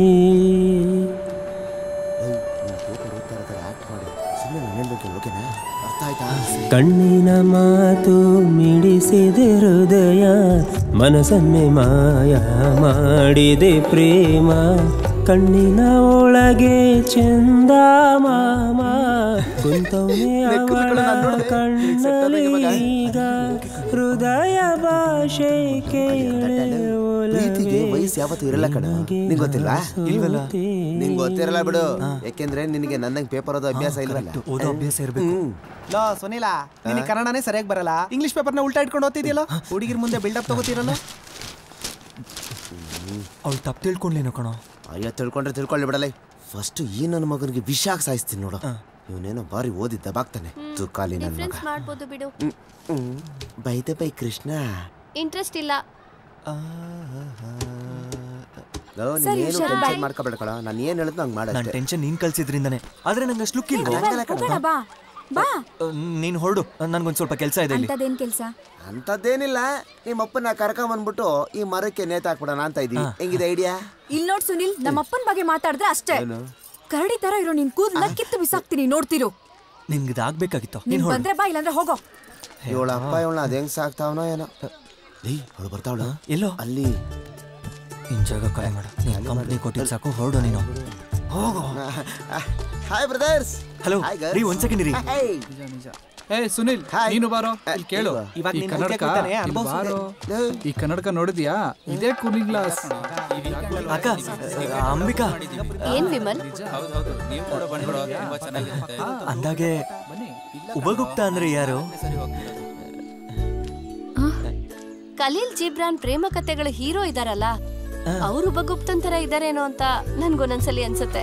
ಕಣ್ಣಿನ ಮಾತು ಮಿಡಿಸಿದೆ ಹೃದಯ ಮನಸ್ಸನ್ನೇ ಮಾಯ ಮಾಡಿದೆ ಪ್ರೇಮ ಕಣ್ಣಿನ ಒಳಗೆ ಚಂದ ಮಾಮ ಕುಂತವನೇ ಅವಳ ಕಣ್ಣಲೀಗ ಹೃದಯ ಭಾಷೆ ಕೇಳೆ ಪ್ರೀತಿಗೆ ವಯಸ್ಸು ಯಾವತ್ತೂ ಇರಲ್ಲ ಕಣ ನಿಂಗೆ ಗೊತ್ತಿಲ್ವಾ ಇಲ್ವಲ್ಲ ನಿಂಗೆ ಗೊತ್ತಿರಲ್ಲ ಬಿಡು ಯಾಕೆಂದ್ರೆ ನಿನಗೆ ನನ್ನಂಗೆ ಪೇಪರ್ ಓದೋ ಅಭ್ಯಾಸ ಇಲ್ವಲ್ಲ ಓದೋ ಅಭ್ಯಾಸ ಇರಬೇಕು ಲೋ ಸುನಿಲ ನಿನಗೆ ಕನ್ನಡನೇ ಸರಿಯಾಗಿ ಬರಲ್ಲ ಇಂಗ್ಲಿಷ್ ಪೇಪರ್ನ ಉಲ್ಟಾ ಇಟ್ಕೊಂಡು ಓದ್ತಿದ್ಯಲ್ಲ ಹುಡುಗಿರ ಮುಂದೆ ಬಿಲ್ಡಪ್ ತಗೋತಿರಲ್ಲ ಅವಳು ತಪ್ಪು ತಿಳ್ಕೊಂಡ್ಲೇನೋ ಕಣೋ ಅಯ್ಯೋ ತಿಳ್ಕೊಂಡ್ರೆ ತಿಳ್ಕೊಳ್ಳಿ ಬಿಡಲ್ಲ ಫಸ್ಟ್ ಈ ನನ್ನ ಮಗನಿಗೆ ವಿಷಾಕ್ ಸಾಯಿಸ್ತೀನಿ ನೋಡು ಇವನೇನೋ ಬಾರಿ ಓದಿ ದಬಾಕ್ತಾನೆ ತುಕಾಲಿ ನನ್ನ ಮಗ ಮಾಡ್ಬೋದು ಬಿಡು ಬೈದೆ ಬೈ ಕೃಷ್ಣ ಇಂಟ್ರೆಸ್ಟ್ ಇಲ್ಲ ಟೆನ್ಷನ್ ಮಾಡ್ಕೋಬೇಡ ಕಣ ನಾನು ಏನ್ ಹೇಳಿದ್ನು ಹಂಗೆ ಮಾಡ ನಾನು ಟೆನ್ಷನ್ ನೀನ್ ಕಳ್ಸಿದ್ರಿಂದಾನೆ ಆದ್ರೆ ನಂಗೆ ಅಷ್ಟು ಲುಕ್ ಇಲ್ವಾ ಬಾ ಬಾ ನೀನ್ ಹೊರಡು ನನ್ಗೊಂದ್ ಸ್ವಲ್ಪ ಕೆಲಸ ಇದೆ ಇಲ್ಲಿ ಅಂತದೇನ್ ಕೆಲಸ ಅಂತದ್ದೇನಿಲ್ಲ ನಿಮ್ಮ ಅಪ್ಪನ ಕರ್ಕೊಂಡ್ ಬಂದ್ಬಿಟ್ಟು ಈ ಮರಕ್ಕೆ ನೇತ ಹಾಕ್ಬಿಡೋಣ ಅಂತ ಇದೀನಿ ಹೆಂಗಿದೆ ಐಡಿಯಾ ಇಲ್ಲಿ ನೋಡ್ ಸುನಿಲ್ ನಮ್ಮ ಅಪ್ಪನ ಬಗ್ಗೆ ಮಾತಾಡಿದ್ರೆ ಅಷ್ಟೇ ಕರಡಿ ತರ ಇರೋ ನಿನ್ ಕೂದಲ ಕಿತ್ತು ಬಿಸಾಕ್ತೀನಿ ನೋಡ್ತಿರು ನಿನ್ಗೆ ಇದಾಗ್ಬೇಕಾಗಿತ್ತು ನೀನ್ ಬಂದ್ರೆ ಬಾ ಇಲ್ಲಾಂದ್ರೆ ಹೋಗೋ ಇವಳ ಅಪ್ಪ ಇವಳನ್ನ ಅದ ಹೆಂಗ್ ಸಾಕ್ತಾವನೋ ಏನೋ ಏಯ್ ಅವಳು ಬರ್ತಾವಳ ಎಲ್ಲೋ ಅಲ್ಲಿ ನಿನ್ ಜಾಗ ಕಾಯ್ ಮಾಡು ನೀನ್ ಕಂಪ್ನಿ ಕೊಟ್ಟಿದ್ ಸಾಕು ಹೊರಡು ನೀನು ಹೋಗೋ ಹಾಯ್ ಬ್ರದರ್ಸ್ ಹಲೋ ರೀ ಒಂದ್ ಸೆಕೆಂಡ್ ರೀ ಏ ಸುನಿಲ್ ನೀನು ಬಾರೋ ಇಲ್ಲಿ ಕೇಳು ಇವಾಗ ಈ ಕನ್ನಡಕ ಬಾರೋ ಈ ಕನ್ನಡಕ ನೋಡಿದ್ಯಾ ಇದೇ ಕೂಲಿಂಗ್ ಗ್ಲಾಸ್ ಅಕ್ಕ ಅಂಬಿಕಾ ಏನ್ ವಿಮಲ್ ಅಂದಾಗೆ ಉಪಗುಪ್ತ ಅಂದ್ರೆ ಯಾರು ಖಲೀಲ್ ಜಿಬ್ರಾನ್ ಪ್ರೇಮ ಕಥೆಗಳ ಹೀರೋ ಇದಾರಲ್ಲ ಅವ್ರು ಉಪಗುಪ್ತನ್ ತರ ಇದಾರೇನೋ ಅಂತ ನನ್ಗೊಂದೊಂದ್ಸಲಿ ಅನ್ಸುತ್ತೆ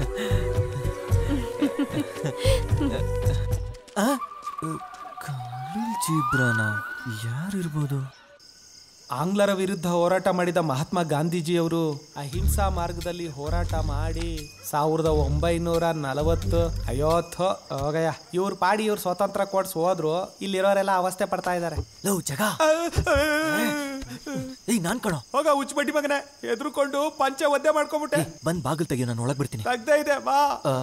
ಖಲೀಲ್ ಜಿಬ್ರಾನ ಯಾರಿರ್ಬೋದು ಆಂಗ್ಲರ ವಿರುದ್ಧ ಹೋರಾಟ ಮಾಡಿದ ಮಹಾತ್ಮ ಗಾಂಧೀಜಿಯವರು ಅಹಿಂಸಾ ಮಾರ್ಗದಲ್ಲಿ ಹೋರಾಟ ಮಾಡಿ ಸಾವಿರದ ಒಂಬೈನೂರ ನಲವತ್ತು ಐವತ್ತು ಹೋಗಯ್ಯ ಇವ್ರು ಪಾಡಿ ಇವ್ರು ಸ್ವಾತಂತ್ರ್ಯ ಕೊಡ್ಸ್ ಹೋದ್ರು ಇಲ್ಲಿರೋರೆಲ್ಲ ಅವಸ್ಥೆ ಪಡ್ತಾ ಇದಾರೆ ಲವ್ ಜಗ ಏಯ್ ನಾನ್ ಕಣೋ ಹೋಗ ಹುಚ್ಚಬಡ್ಡಿ ಮಗನೇ ಎದ್ರುಕೊಂಡು ಪಂಚೆ ಒದ್ದೆ ಮಾಡ್ಕೊಂಡ್ಬಿಟ್ಟೆ ಬಂದ್ ಬಾಗಿಲು ತೆಗಿಯೋ ನಾನು ಒಳಗ್ ಬಿಡ್ತೀನಿ ತೆಗ್ದೇ ಇದೆ ಬಾ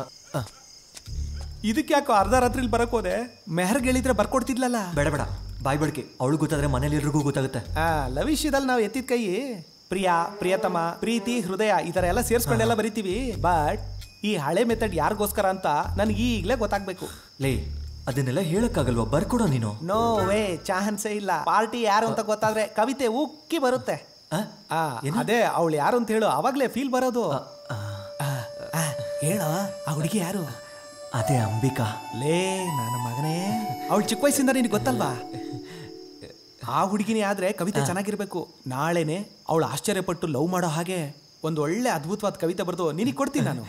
ಇದಕ್ಕೆ ಯಾಕೋ ಅರ್ಧ ರಾತ್ರಿಲಿ ಬರಕ್ ಹೋದೆ ಮೆಹರ್ ಹೇಳಿದ್ರೆ ಬರ್ಕೊಡ್ತಿದ್ಲಲ್ಲ ಬೇಡ ಬೇಡ ಬಾಯ್ ಬಡ್ಕೆ ಅವಳು ಗೊತ್ತಾದ್ರೆ ಮನೇಲಿ ಎಲ್ರಿಗೂ ಗೊತ್ತಾಗುತ್ತೆ ಆ ಲವ್ ವಿಷಯದಲ್ಲಿ ನಾವು ಎತ್ತಿದ ಕೈ ಪ್ರಿಯಾ ಪ್ರಿಯತಮ ಪ್ರೀತಿ ಹೃದಯ ಈ ತರ ಎಲ್ಲ ಸೇರ್ಸ್ಕೊಂಡೆಲ್ಲ ಬರಿತೀವಿ ಬಟ್ ಈ ಹಳೆ ಮೆಥಡ್ ಯಾರಿಗೋಸ್ಕರ ಅಂತ ನನ್ಗೆ ಈಗಲೇ ಗೊತ್ತಾಗ್ಬೇಕು ಲೇ ಅದನ್ನೆಲ್ಲ ಹೇಳಕ್ಕಾಗಲ್ವಾ ಬರ್ಕೊಡೋ ನೀನು ನೋ ವೇ ಚಾನ್ಸೇ ಇಲ್ಲ ಪಾರ್ಟಿ ಯಾರು ಅಂತ ಗೊತ್ತಾದ್ರೆ ಕವಿತೆ ಉಕ್ಕಿ ಬರುತ್ತೆ ಅದೇ ಅವಳು ಯಾರು ಅಂತ ಹೇಳು ಅವಾಗ್ಲೇ ಫೀಲ್ ಬರೋದು ಹೇಳ ಆ ಹುಡುಗಿ ಯಾರು ಅದೇ ಅಂಬಿಕಾ ಲೇ ನನ್ನ ಮಗನೇ ಅವಳು ಚಿಕ್ಕ ವಯಸ್ಸಿಂದ ನಿನಗೆ ಗೊತ್ತಲ್ವಾ ಆ ಹುಡುಗಿನೇ ಆದ್ರೆ ಕವಿತೆ ಚೆನ್ನಾಗಿರ್ಬೇಕು ನಾಳೆನೆ ಅವಳು ಆಶ್ಚರ್ಯಪಟ್ಟು ಲವ್ ಮಾಡೋ ಹಾಗೆ ಒಂದು ಒಳ್ಳೆ ಅದ್ಭುತವಾದ ಕವಿತೆ ಬರೆದು ನಿನಗೆ ಕೊಡ್ತೀನಿ ನಾನು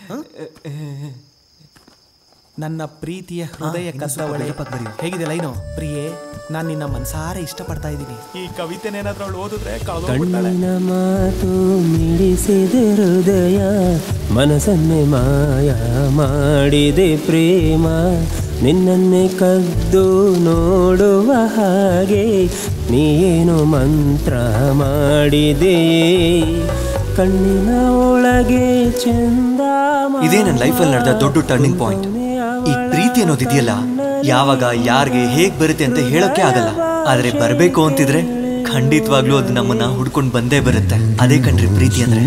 ನನ್ನ ಪ್ರೀತಿಯ ಹೃದಯ ಕಸವಳೆ ಹೇಗಿದೆ ಲೈನು ಪ್ರಿಯೆ ನಾನು ನಿನ್ನ ಮನಸಾರೆ ಇಷ್ಟಪಡ್ತಾ ಇದ್ದೀನಿ ಈ ಕವಿತೆನೇನಾದ್ರೂ ಅವಳು ಓದಿದ್ರೆ ಕಣ್ಣಿನ ಮಾತು ಮಿಡಿಸಿದೆ ಹೃದಯ ಮನಸ್ಸನ್ನೇ ಮಾಯ ಮಾಡಿದೆ ಪ್ರೇಮ ನಿನ್ನನ್ನೇ ಕದ್ದು ನೋಡುವ ಹಾಗೆ ನೀನು ಮಂತ್ರ ಮಾಡಿದೆಯೇ ಕಣ್ಣಿನ ಒಳಗೆ ಚಂದ ಇದೇ ನನ್ನ ಲೈಫಲ್ಲಿ ನಡೆದ ದೊಡ್ಡ ಟರ್ನಿಂಗ್ ಪಾಯಿಂಟ್ ಈ ಪ್ರೀತಿ ಅನ್ನೋದಿದೆಯಲ್ಲ ಯಾವಾಗ ಯಾರಿಗೆ ಹೇಗ್ ಬರುತ್ತೆ ಅಂತ ಹೇಳೋಕೆ ಆಗಲ್ಲ ಆದ್ರೆ ಬರ್ಬೇಕು ಅಂತಿದ್ರೆ ಖಂಡಿತವಾಗ್ಲೂ ಅದು ನಮ್ಮನ್ನ ಹುಡ್ಕೊಂಡು ಬಂದೇ ಬರುತ್ತೆ ಅದೇ ಕಣ್ರಿ ಪ್ರೀತಿ ಅಂದ್ರೆ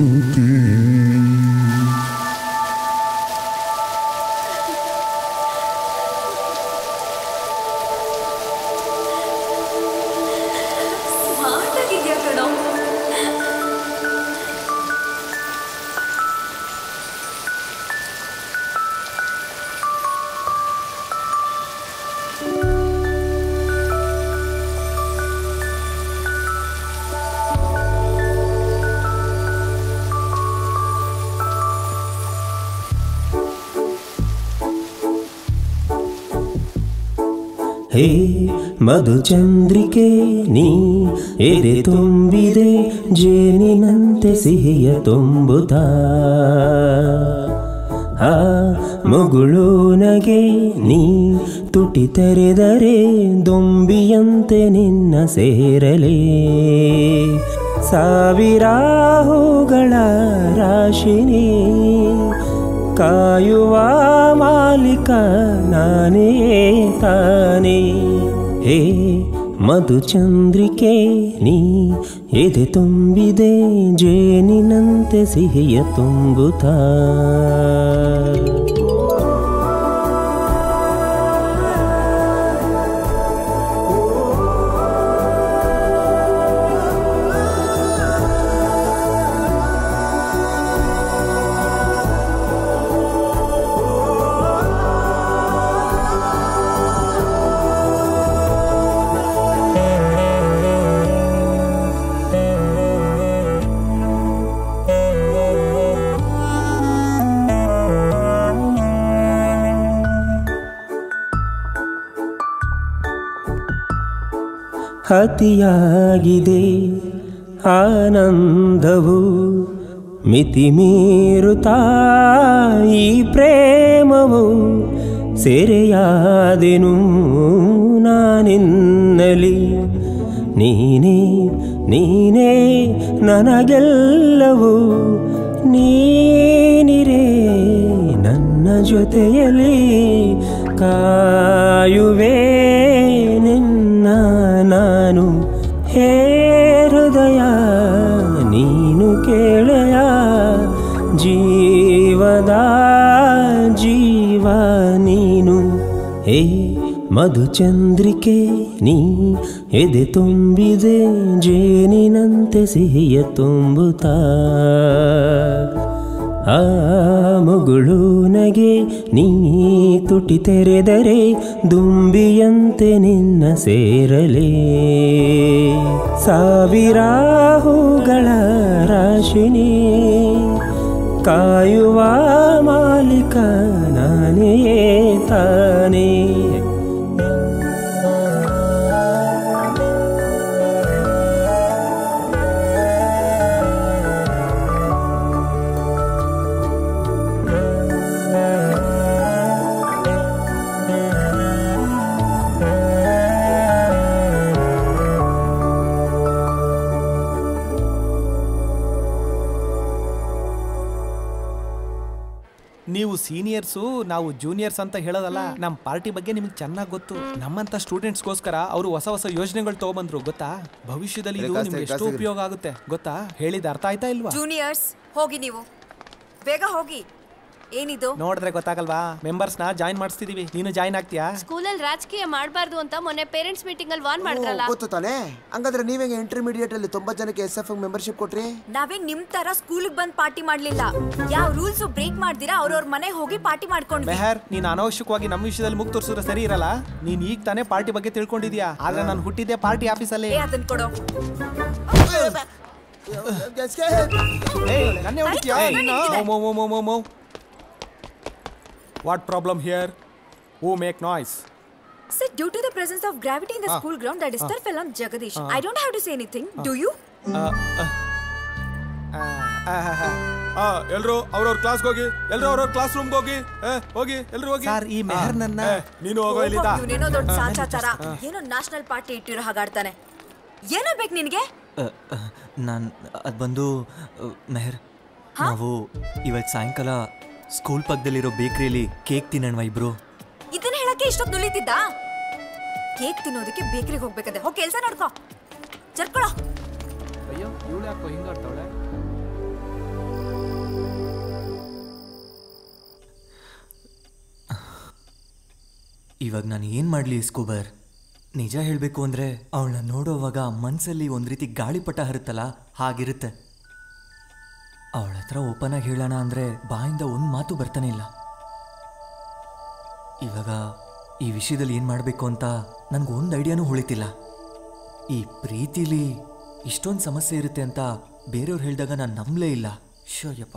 ಹೇ ಮಧುಚಂದ್ರಿಕೆ ನೀ ಎದೆ ತುಂಬಿದೆ ಜೇನಿನಂತೆ ಸಿಹಿಯ ತುಂಬುತ್ತಾ ಆ ಮುಗುಳು ನಗೆ ನೀ ತುಟಿ ತೆರೆದರೆ ದೊಂಬಿಯಂತೆ ನಿನ್ನ ಸೇರಲೇ ಸಾವಿರ ಹೂಗಳ ರಾಶಿನಿ ಕಾಯುವ ಮಾಲಿಕ ನಾನೇ ತಾನೇ ಹೇ ಮಧುಚಂದ್ರಿಕೆ ನೀ ಎದೆ ತುಂಬಿದೆ ಜೇನಿನಂತೆ ಸಿಹಿಯ ತುಂಬುತ್ತಾ ಅತಿಯಾಗಿದೆ ಆನಂದವು ಮಿತಿ ಮೀರುತ್ತಾ ಈ ಪ್ರೇಮವು ಸೆರೆಯಾದೆನು ನಾನಿನ್ನಲಿ ನೀನೇ ನೀನೇ ನನಗೆಲ್ಲವೂ ನೀನಿರೇ ನನ್ನ ಜೊತೆಯಲ್ಲಿ ಕಾಯುವೆ ನಿನ್ನ ನಾನು ಹೇ ಹೃದಯ ನೀನು ಕೇಳೆಯ ಜೀವದ ಜೀವ ನೀನು ಹೇ ಮಧುಚಂದ್ರಿಕೆ ನೀ ಎದೆ ತುಂಬಿದೆ ಜೇನಿನಂತೆ ಸಿಹಿಯ ತುಂಬುತ್ತಾ ಆ ಮುಗುಳು ನಗೆ ನೀ ತುಟಿ ತೆರೆದರೆ ದುಂಬಿಯಂತೆ ನಿನ್ನ ಸೇರಲೇ ಸಾವಿರ ಹೂಗಳ ರಾಶಿನಿ ಕಾಯುವ ಮಾಲಿಕ ನಾನೇ ತಾನೇ ನೀವು ಸೀನಿಯರ್ಸು ನಾವು ಜೂನಿಯರ್ಸ್ ಅಂತ ಹೇಳೋದಲ್ಲ, ನಮ್ಮ ಪಾರ್ಟಿ ಬಗ್ಗೆ ನಿಮ್ಗೆ ಚೆನ್ನಾಗಿ ಗೊತ್ತು. ನಮ್ಮಂತ ಸ್ಟೂಡೆಂಟ್ಸ್ಗೋಸ್ಕರ ಅವರು ಹೊಸ ಹೊಸ ಯೋಜನೆಗಳು ತಗೊಂಡ್ಬಂದ್ರು ಗೊತ್ತಾ. ಭವಿಷ್ಯದಲ್ಲಿ ಇದು ನಿಮ್ಗೆ ಎಷ್ಟು ಉಪಯೋಗ ಆಗುತ್ತೆ ಗೊತ್ತಾ. ಹೇಳಿದ ಅರ್ಥ ಆಯ್ತಾ ಇಲ್ವಾ? ಜೂನಿಯರ್ಸ್ ಹೋಗಿ, ನೀವು ಬೇಗ ಹೋಗಿ. ಏನಿದು ನೋಡಿದ್ರೆ ಗೊತ್ತಾಗಲ್ವಾ? ಮೆಂಬರ್ಸ್ ನ ಜಾಯಿನ್ ಮಾಡಿಸ್ತಿದೀವಿ, ನೀನು ಜಾಯಿನ್ ಆಗ್ತೀಯಾ? ಸ್ಕೂಲಲ್ಲಿ ರಾಜಕೀಯ ಮಾಡಬಾರ್ದು ಅಂತ ಮೊನ್ನೆ ಪೇರೆಂಟ್ಸ್ ಮೀಟಿಂಗ್ ಅಲ್ಲಿ ವಾರ್ನ್ ಮಾಡಿದ್ರಲ್ಲ. ಗೊತ್ತು ತಾನೆ. ಹಂಗಾದ್ರೆ ನೀವೇ ಇಂಟರ್ಮೀಡಿಯೇಟ್ ಅಲ್ಲಿ ತೊಂಬತ್ತು ಜನಕ್ಕೆ ಎಸ್ ಎಫ್ ಮೆಂಬರ್ಶಿಪ್ ಕೊಟ್ರಿ. ನಾವೇ ನಿಮ್ ತರ ಸ್ಕೂಲಿಗೆ ಬಂದ್ ಪಾರ್ಟಿ ಮಾಡ್ಲಿಲ್ಲ. ಯಾವ ರೂಲ್ಸ್ ಬ್ರೇಕ್ ಮಾಡ್ದಿರಾ ಅವ್ರವ್ರ ಮನೆಗೆ ಹೋಗಿ ಪಾರ್ಟಿ ಮಾಡ್ಕೊಂಡ್ವಿ. ಮೆಹರ್, ನೀನ್ ಅನವಶ್ಯಕವಾಗಿ ನಮ್ಮ ವಿಷಯದಲ್ಲಿ ಮುಗ್ ತೋರಿಸಿದ್ರೆ ಸರಿ ಇರಲ್ಲ. ನೀನ್ ಈಗ ತಾನೇ ಪಾರ್ಟಿ ಬಗ್ಗೆ ತಿಳ್ಕೊಂಡಿದ್ಯಾ, ಆದ್ರೆ ನಾನು ಹುಟ್ಟಿದ್ದೆ ಪಾರ್ಟಿ ಆಫೀಸಲ್ಲಿ. ಅದನ್ನ ಕೊಡೋ. What problem here? Who make noise? Sir, due to the presence of gravity in the ah. school ground, the disturb ah. fell on Jagadish. Ah. I don't have to say anything. Ah. Do you? ಎಲ್ರು ಅವ್ರವ್ರ class ಹೋಗಿ, ಎಲ್ರು ಅವ್ರವ್ರ class room ಹೋಗಿ ಹೋಗಿ ಎಲ್ರು ಹೋಗಿ. Sir, ಈ ಮೆಹರ್ ನನ್ನ ನೀನು ಹೋಗೋ ಇಲ್ಲಿಂದ. ಇವನೇನೋ ದೊಡ್ಡ ಸಾಚಾಚಾರ, ಏನೋ ನ್ಯಾಷನಲ್ ಪಾರ್ಟಿ ಇಟ್ಟಿರೋ ಹಾಗಾಡ್ತಾನೆ. ಏನೋ ಬೇಕು ನಿನಗೆ? ನಾನು ಅದು ಬಂದು ಮೆಹರ್, ನಾವು ಇವತ್ತು ಸಾಯಂಕಾಲ ಸ್ಕೂಲ್ ಪಕ್ಕದಲ್ಲಿರೋ ಬೇಕರಿಯಲ್ಲಿ ಕೇಕ್ ತಿನ್ನೋಣ ಇಬ್ರು. ಇದನ್ನ ಹೇಳಕ್ಕೆ ಇಷ್ಟೊತ್ತು ನುಲಿತಿದ್ದ? ಕೇಕ್ ತಿನ್ನೋದಕ್ಕೆ ಬೇಕರಿಗೆ ಹೋಗ್ಬೇಕಂತೆ. ಹೋಗಿ ಕೆಲಸ ನೋಡ್ಕೋ, ಜರ್ಕೊಳ. ಅಯ್ಯೋ, ಇವಳು ಯಾಕೋ ಹಿಂಗಾಡ್ತಾವಳೆ? ಇವಾಗ ನಾನು ಏನು ಮಾಡಲಿ ಸ್ಕೂಬರ್? ನಿಜ ಹೇಳಬೇಕು ಅಂದರೆ ಅವಳನ್ನ ನೋಡೋವಾಗ ಮನಸ್ಸಲ್ಲಿ ಒಂದು ರೀತಿ ಗಾಳಿಪಟ ಹರುತ್ತಲ್ಲ, ಹಾಗಿರುತ್ತೆ. ಅವಳ ಹತ್ರ ಓಪನ್ ಆಗಿ ಹೇಳೋಣ ಅಂದರೆ ಬಾಯಿಂದ ಒಂದು ಮಾತು ಬರ್ತಾನೆ ಇಲ್ಲ. ಇವಾಗ ಈ ವಿಷಯದಲ್ಲಿ ಏನು ಮಾಡಬೇಕು ಅಂತ ನನಗೊಂದು ಐಡಿಯಾನೂ ಹೊಳಿತಿಲ್ಲ. ಈ ಪ್ರೀತಿಲಿ ಇಷ್ಟೊಂದು ಸಮಸ್ಯೆ ಇರುತ್ತೆ ಅಂತ ಬೇರೆಯವ್ರು ಹೇಳಿದಾಗ ನಾನು ನಂಬಲೇ ಇಲ್ಲ. ಶೋಯಪ್ಪ,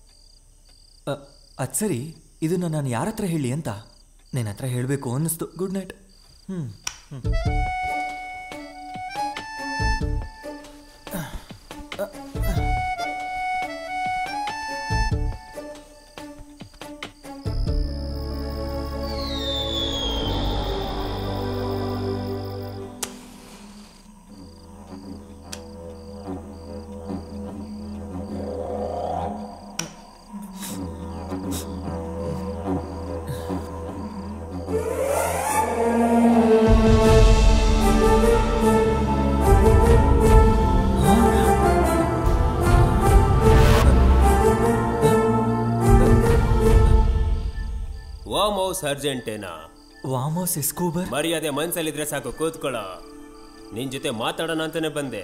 ಅದು ಸರಿ, ಇದನ್ನು ನಾನು ಯಾರ ಹತ್ರ ಹೇಳಿ ಅಂತ ನಿನ್ನ ಹತ್ರ ಹೇಳಬೇಕು ಅನ್ನಿಸ್ತು. Good night. ಹ್ಞೂ ವಾಮೋಸ್ ಅರ್ಜೆಂಟೀನಾ. ವಾಮೋಸ್ ಎಸ್ಕೋಬರ್. ಮರ್ಯಾದೆ ಮನ್ಸಲ್ಲಿದ್ರೆ ಸಾಕು, ಕೂತ್ಕೊಳ್ಳ. ನಿನ್ ಜೊತೆ ಮಾತಾಡೋಣ ಅಂತಾನೆ ಬಂದೆ.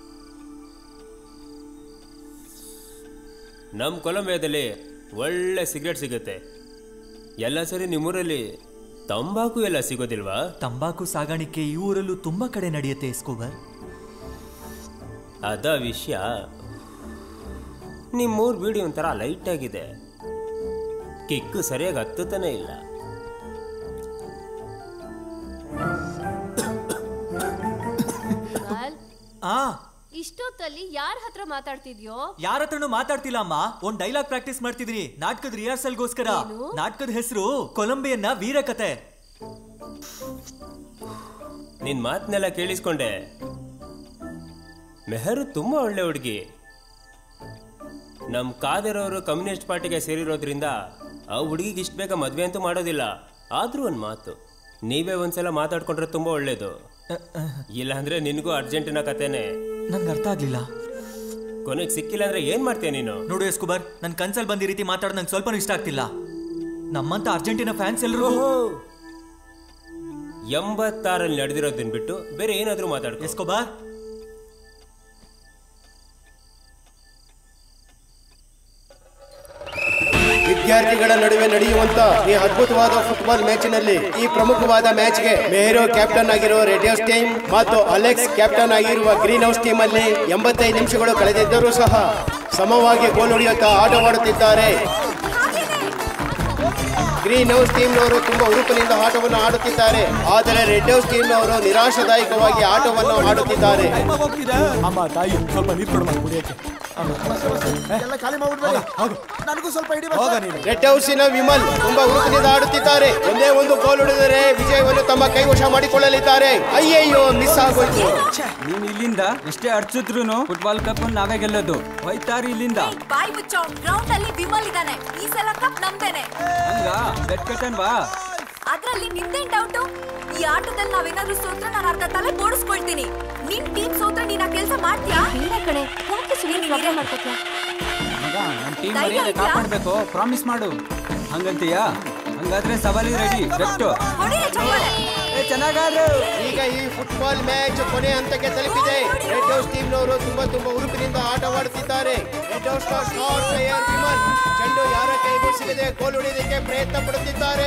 ನಮ್ ಕೊಲಂಬಿಯಾದಲ್ಲಿ ಒಳ್ಳೆ ಸಿಗರೇಟ್ ಸಿಗುತ್ತೆ. ಎಲ್ಲ ಸರಿ ನಿಮ್ಮೂರಲ್ಲಿ ತಂಬಾಕು ಎಲ್ಲ ಸಿಗೋದಿಲ್ವಾ? ತಂಬಾಕು ಸಾಗಾಣಿಕೆ ಈ ಊರಲ್ಲೂ ತುಂಬಾ ಕಡೆ ನಡೆಯುತ್ತೆ ಎಸ್ಕೋಬರ್. ಅದ ವಿಷಯ. ನಿಮ್ಮೂರ್ ಬೀಡಿ ಒಂಥರ ಲೈಟ್ ಆಗಿದೆ, ಕಿಕ್ಕು ಸರಿಯಾಗಿ ಹತ್ತುತ್ತಾನೆ ಇಲ್ಲ. ಇಷ್ಟೊತ್ತಲ್ಲಿ ಯಾರ ಹತ್ರ ಮಾತಾಡ್ತಿದ್ಯೋ? ಯಾರ ಹತ್ರನೂ ಮಾತಾಡ್ತಿಲ್ಲ ಅಮ್ಮ, ಒಂದ್ ಡೈಲಾಗ್ ಪ್ರಾಕ್ಟೀಸ್ ಮಾಡ್ತಿದೀನಿ ನಾಟಕದ ರಿಹರ್ಸಲ್ಗೋಸ್ಕರ. ನಾಟಕದ ಹೆಸರು ಕೊಲಂಬಿಯನ್ನ ವೀರಕತೆ. ನಿನ್ ಮಾತನ್ನೆಲ್ಲ ಕೇಳಿಸ್ಕೊಂಡೆ. ಮೆಹರು ತುಂಬಾ ಒಳ್ಳೆ ಹುಡುಗಿ. ನಮ್ ಕಾದರ್ ಅವರು ಕಮ್ಯುನಿಸ್ಟ್ ಪಾರ್ಟಿಗೆ ಸೇರಿರೋದ್ರಿಂದ ಆ ಹುಡುಗಿಗೆ ಇಷ್ಟ ಬೇಗ ಮದ್ವೆ ಅಂತೂ ಮಾಡೋದಿಲ್ಲ. ಆದ್ರೂ ಒಂದ್ ಮಾತು, ನೀವೇ ಒಂದ್ಸಲ ಮಾತಾಡ್ಕೊಂಡ್ರೆ ತುಂಬಾ ಒಳ್ಳೇದು. ಇಲ್ಲ ಅಂದ್ರೆ ನಿನ್ಗೂ ಅರ್ಜೆಂಟಿನಾ ಕತೆನೆ. ನಂಗೆ ಅರ್ಥ ಆಗ್ಲಿಲ್ಲ. ಕೊನೆಗೆ ಸಿಕ್ಕಿಲ್ಲ ಅಂದ್ರೆ ಏನ್ ಮಾಡ್ತೀಯ ನೀನು? ನೋಡು ಎಸ್ಕೋಬರ್, ನನ್ ಕನ್ಸಲ್ ಬಂದ ಈ ರೀತಿ ಮಾತಾಡೋದು ನಂಗೆ ಸ್ವಲ್ಪ ಇಷ್ಟ ಆಗ್ತಿಲ್ಲ. ನಮ್ಮಂತ ಅರ್ಜೆಂಟಿನಾ ಫ್ಯಾನ್ಸ್ ಎಲ್ಲರೂ ಎಂಬತ್ತಾರಲ್ಲಿ ನಡೆದಿರೋದನ್ನ ಬಿಟ್ಟು ಬೇರೆ ಏನಾದ್ರೂ ಮಾತಾಡ್ಕೊ ಎಸ್ಕೋಬರ್. ವಿದ್ಯಾರ್ಥಿಗಳ ನಡುವೆ ನಡೆಯುವಂತ ಈ ಅದ್ಭುತವಾದ ಫುಟ್ಬಾಲ್ ಮ್ಯಾಚಿನಲ್ಲಿ ಈ ಪ್ರಮುಖವಾದ ಮ್ಯಾಚ್ಗೆ ಮೆಹರು ಕ್ಯಾಪ್ಟನ್ ಆಗಿರುವ ರೆಡ್ ಹೌಸ್ ಟೀಮ್ ಮತ್ತು ಅಲೆಕ್ಸ್ ಕ್ಯಾಪ್ಟನ್ ಆಗಿರುವ ಗ್ರೀನ್ ಹೌಸ್ ಟೀಮ್ ಅಲ್ಲಿ ಎಂಬತ್ತೈದು ನಿಮಿಷಗಳು ಕಳೆದಿದ್ದರೂ ಸಹ ಸಮವಾಗಿ ಗೋಲ್ ಹೊಡೆಯುತ್ತಾ ಆಟವಾಡುತ್ತಿದ್ದಾರೆ. ಗ್ರೀನ್ ಹೌಸ್ ಟೀಮ್ನವರು ತುಂಬಾ ಹುರುಪಿನಿಂದ ಆಟವನ್ನು ಆಡುತ್ತಿದ್ದಾರೆ, ಆದರೆ ರೆಡ್ ಹೌಸ್ ಟೀಮ್ನವರು ನಿರಾಶಾದಾಯಕವಾಗಿ ಆಟವನ್ನು ಆಡುತ್ತಿದ್ದಾರೆ. ರೆಡ್ ಹೌಸಿನ ವಿಮಲ್ ತುಂಬಾ ಹುರುಪಿನಿಂದ ಆಡುತ್ತಿದ್ದಾರೆ. ಒಂದೇ ಒಂದು ಗೋಲ್ ಹೊಡೆದರೆ ವಿಜಯವನ್ನು ತಮ್ಮ ಕೈವಶ ಮಾಡಿಕೊಳ್ಳಲಿದ್ದಾರೆ. ಅಯ್ಯಯ್ಯೋ, ಮಿಸ್ ಆಗೋಯ್ತು. ನೀನ್ ಇಲ್ಲಿಂದ ಎಷ್ಟೇ ಅರ್ಚಿದ್ರು ಫುಟ್ಬಾಲ್ ಕಪ್ ನಾವೇ ಗೆಲ್ಲೋದು. ಹೋಯ್ತಾರಿ ಇಲ್ಲಿಂದ. ಬಾಯ್ ಮುಚ್ಚೋ, ಗ್ರೌಂಡ್ ಅಲ್ಲಿ ವಿಮಲ್ ಇದಾನೆ. ಈ ಸಲ ಕಪ್ ನಮ್ದೇನೆ. ಹಂಗ ಬೆಟ್ ಕಟ್ಟನ್ವಾ? ಅದ್ರಲ್ಲಿ ನಿಂದೇನ್ ಡೌಟು? ಈ ಆಟದಲ್ಲಿ ನಾವೇನಾದ್ರೂ ಸೋತ್ರ ನಾನು ಅರ್ಧ ತಲೆ ಬೋಡಿಸ್ಕೊಳ್ತೀನಿ. ನಿನ್ ಟೀಮ್ ಸೋತ್ರ ನೀನ್ ಆ ಕೆಲಸ ಮಾಡ್ತೀಯಾ? ಇಲ್ಲ ಕಣೆ, ಯಾಕೆ ಸುಮ್ಮನೆ ಪ್ರಾಬ್ಲಮ್ ಮಾಡ್ಕೊತೀಯಾ? ನಮ್ ಟೀಮ್ ಮರ್ಯಾದೆ ಕಾಪಾಡ್ಬೇಕು, ಪ್ರಾಮಿಸ್ ಮಾಡು. ಹಂಗಂತೀಯಾ? ಹಂಗಾದ್ರೆ ಸವಾಲಿ ರೆಡಿ. ಬೆಟ್ಟು ಚೆನ್ನಾಗಾದ್ರು. ಈಗ ಈ ಫುಟ್ಬಾಲ್ ಮ್ಯಾಚ್ ಕೊನೆ ಹಂತಕ್ಕೆ ತಲುಪಿದೆ. ರೆಡ್ ಹೌಸ್ ಟೀಮ್ನವರು ತುಂಬಾ ತುಂಬಾ ಹುರುಪಿನಿಂದ ಆಟವಾಡುತ್ತಿದ್ದಾರೆ. Red house star player Vimal ಚೆಂಡು ಯಾರ ಕೈಗೂ ಸಿಗದೆ ಗೋಲ್ ಹೊಡೆಯೋದಕ್ಕೆ ಪ್ರಯತ್ನ ಪಡುತ್ತಿದ್ದಾರೆ.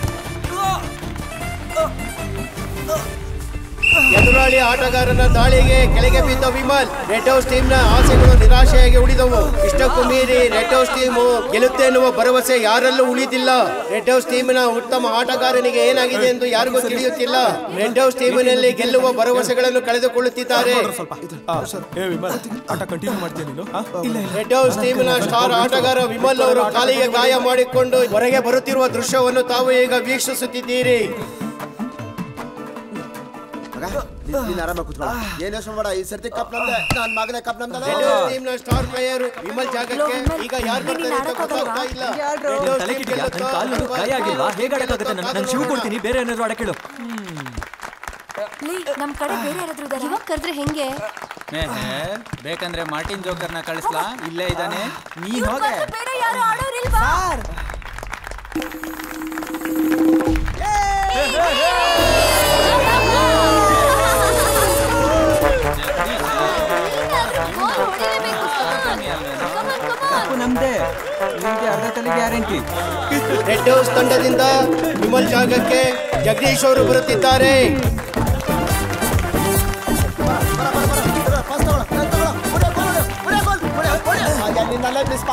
ಎದುರಾಳಿ ಆಟಗಾರನ ದಾಳಿಗೆ ಕೆಳಗೆ ಬಿದ್ದ ವಿಮಲ್. ರೆಡ್ ಹೌಸ್ ಟೀಮ್ ನ ಆಸೆಗಳು ನಿರಾಶೆಯಾಗಿ ಉಳಿದವು. ಇಷ್ಟಕ್ಕೂ ಮೀರಿ ರೆಡ್ ಹೌಸ್ ಟೀಮ್ ಗೆಲ್ಲುತ್ತೆ ಎನ್ನುವ ಭರವಸೆ ಯಾರಲ್ಲೂ ಉಳಿದಿಲ್ಲ. ರೆಡ್ ಹೌಸ್ ಟೀಮ್ ನ ಉತ್ತಮ ಆಟಗಾರನಿಗೆ ಏನಾಗಿದೆ ಎಂದು ಯಾರಿಗೂ ತಿಳಿಯುತ್ತಿಲ್ಲ. ರೆಡ್ ಹೌಸ್ ಟೀಮಿನಲ್ಲಿ ಗೆಲ್ಲುವ ಭರವಸೆಗಳನ್ನು ಕಳೆದುಕೊಳ್ಳುತ್ತಿದ್ದಾರೆ. ರೆಡ್ ಹೌಸ್ ಟೀಮ್ ನ ಸ್ಟಾರ್ ಆಟಗಾರ ವಿಮಲ್ ಅವರು ಕಾಲಿಗೆ ಗಾಯ ಮಾಡಿಕೊಂಡು ಹೊರಗೆ ಬರುತ್ತಿರುವ ದೃಶ್ಯವನ್ನು ತಾವು ಈಗ ವೀಕ್ಷಿಸುತ್ತಿದ್ದೀರಿ. ನೀನ್ ಆರಾಮಾಗಿ ಕೂತ್ಕೊಳ್ಳ, ಏನ್ ಯೋಚನೆ ಮಾಡ. ಈ ಸರ್ತಿ ಕಪ್ ನಮ್ದೆ, ನನ್ನ ಮಗನೇ ಕಪ್ ನಮ್ದಲ್ಲ. ಟೀಮ್ ನ ಸ್ಟಾರ್ ಪ್ಲೇಯರ್ ವಿಮಲ್ ಜಾಗಕ್ಕೆ ಈಗ ಯಾರು ಬರ್ತಾರೆ ಅಂತ ಗೊತ್ತಾಗ್ತಾ ಇಲ್ಲ. ಗಾಯ ಆಗಿಲ್ವಾ? ಹೇಗೆ ಆಡಕ್ಕಾಗುತ್ತೆ? ನಾನು ಶಿವ ಕೊಡ್ತೀನಿ, ಬೇರೆ ಏನಾದ್ರು ಆಡಕ್ಕೇಳು. ನಮ್ ಕಡೆ ಬೇರೆ ಯಾರಾದ್ರೂ ಇದಾರೆ? ಇವಾಗ ಕರೆದ್ರೆ ಹೆಂಗೆ? ಬೇಕಂದ್ರೆ ಮಾರ್ಟಿನ್ ಜೋಕರ್ನ ಕಳಿಸ್ಲಾ? ಇಲ್ಲೇ ಇದ್ದಾನೆ, ನೀನ್ ಹೋಗೆ. ಬೇರೆ ಯಾರು ಆಡೋರಿಲ್ವಾ? ನಮ್ದೇ, ನಿಮ್ಗೆ ಅರ್ಧ ತಲೆ ಗ್ಯಾರಂಟಿ. ರೆಡ್ ಹೌಸ್ ತಂಡದಿಂದ ವಿಮಲ್ ಜಾಗಕ್ಕೆ ಜಗದೀಶ್ ಅವರು ಬರುತ್ತಿದ್ದಾರೆ.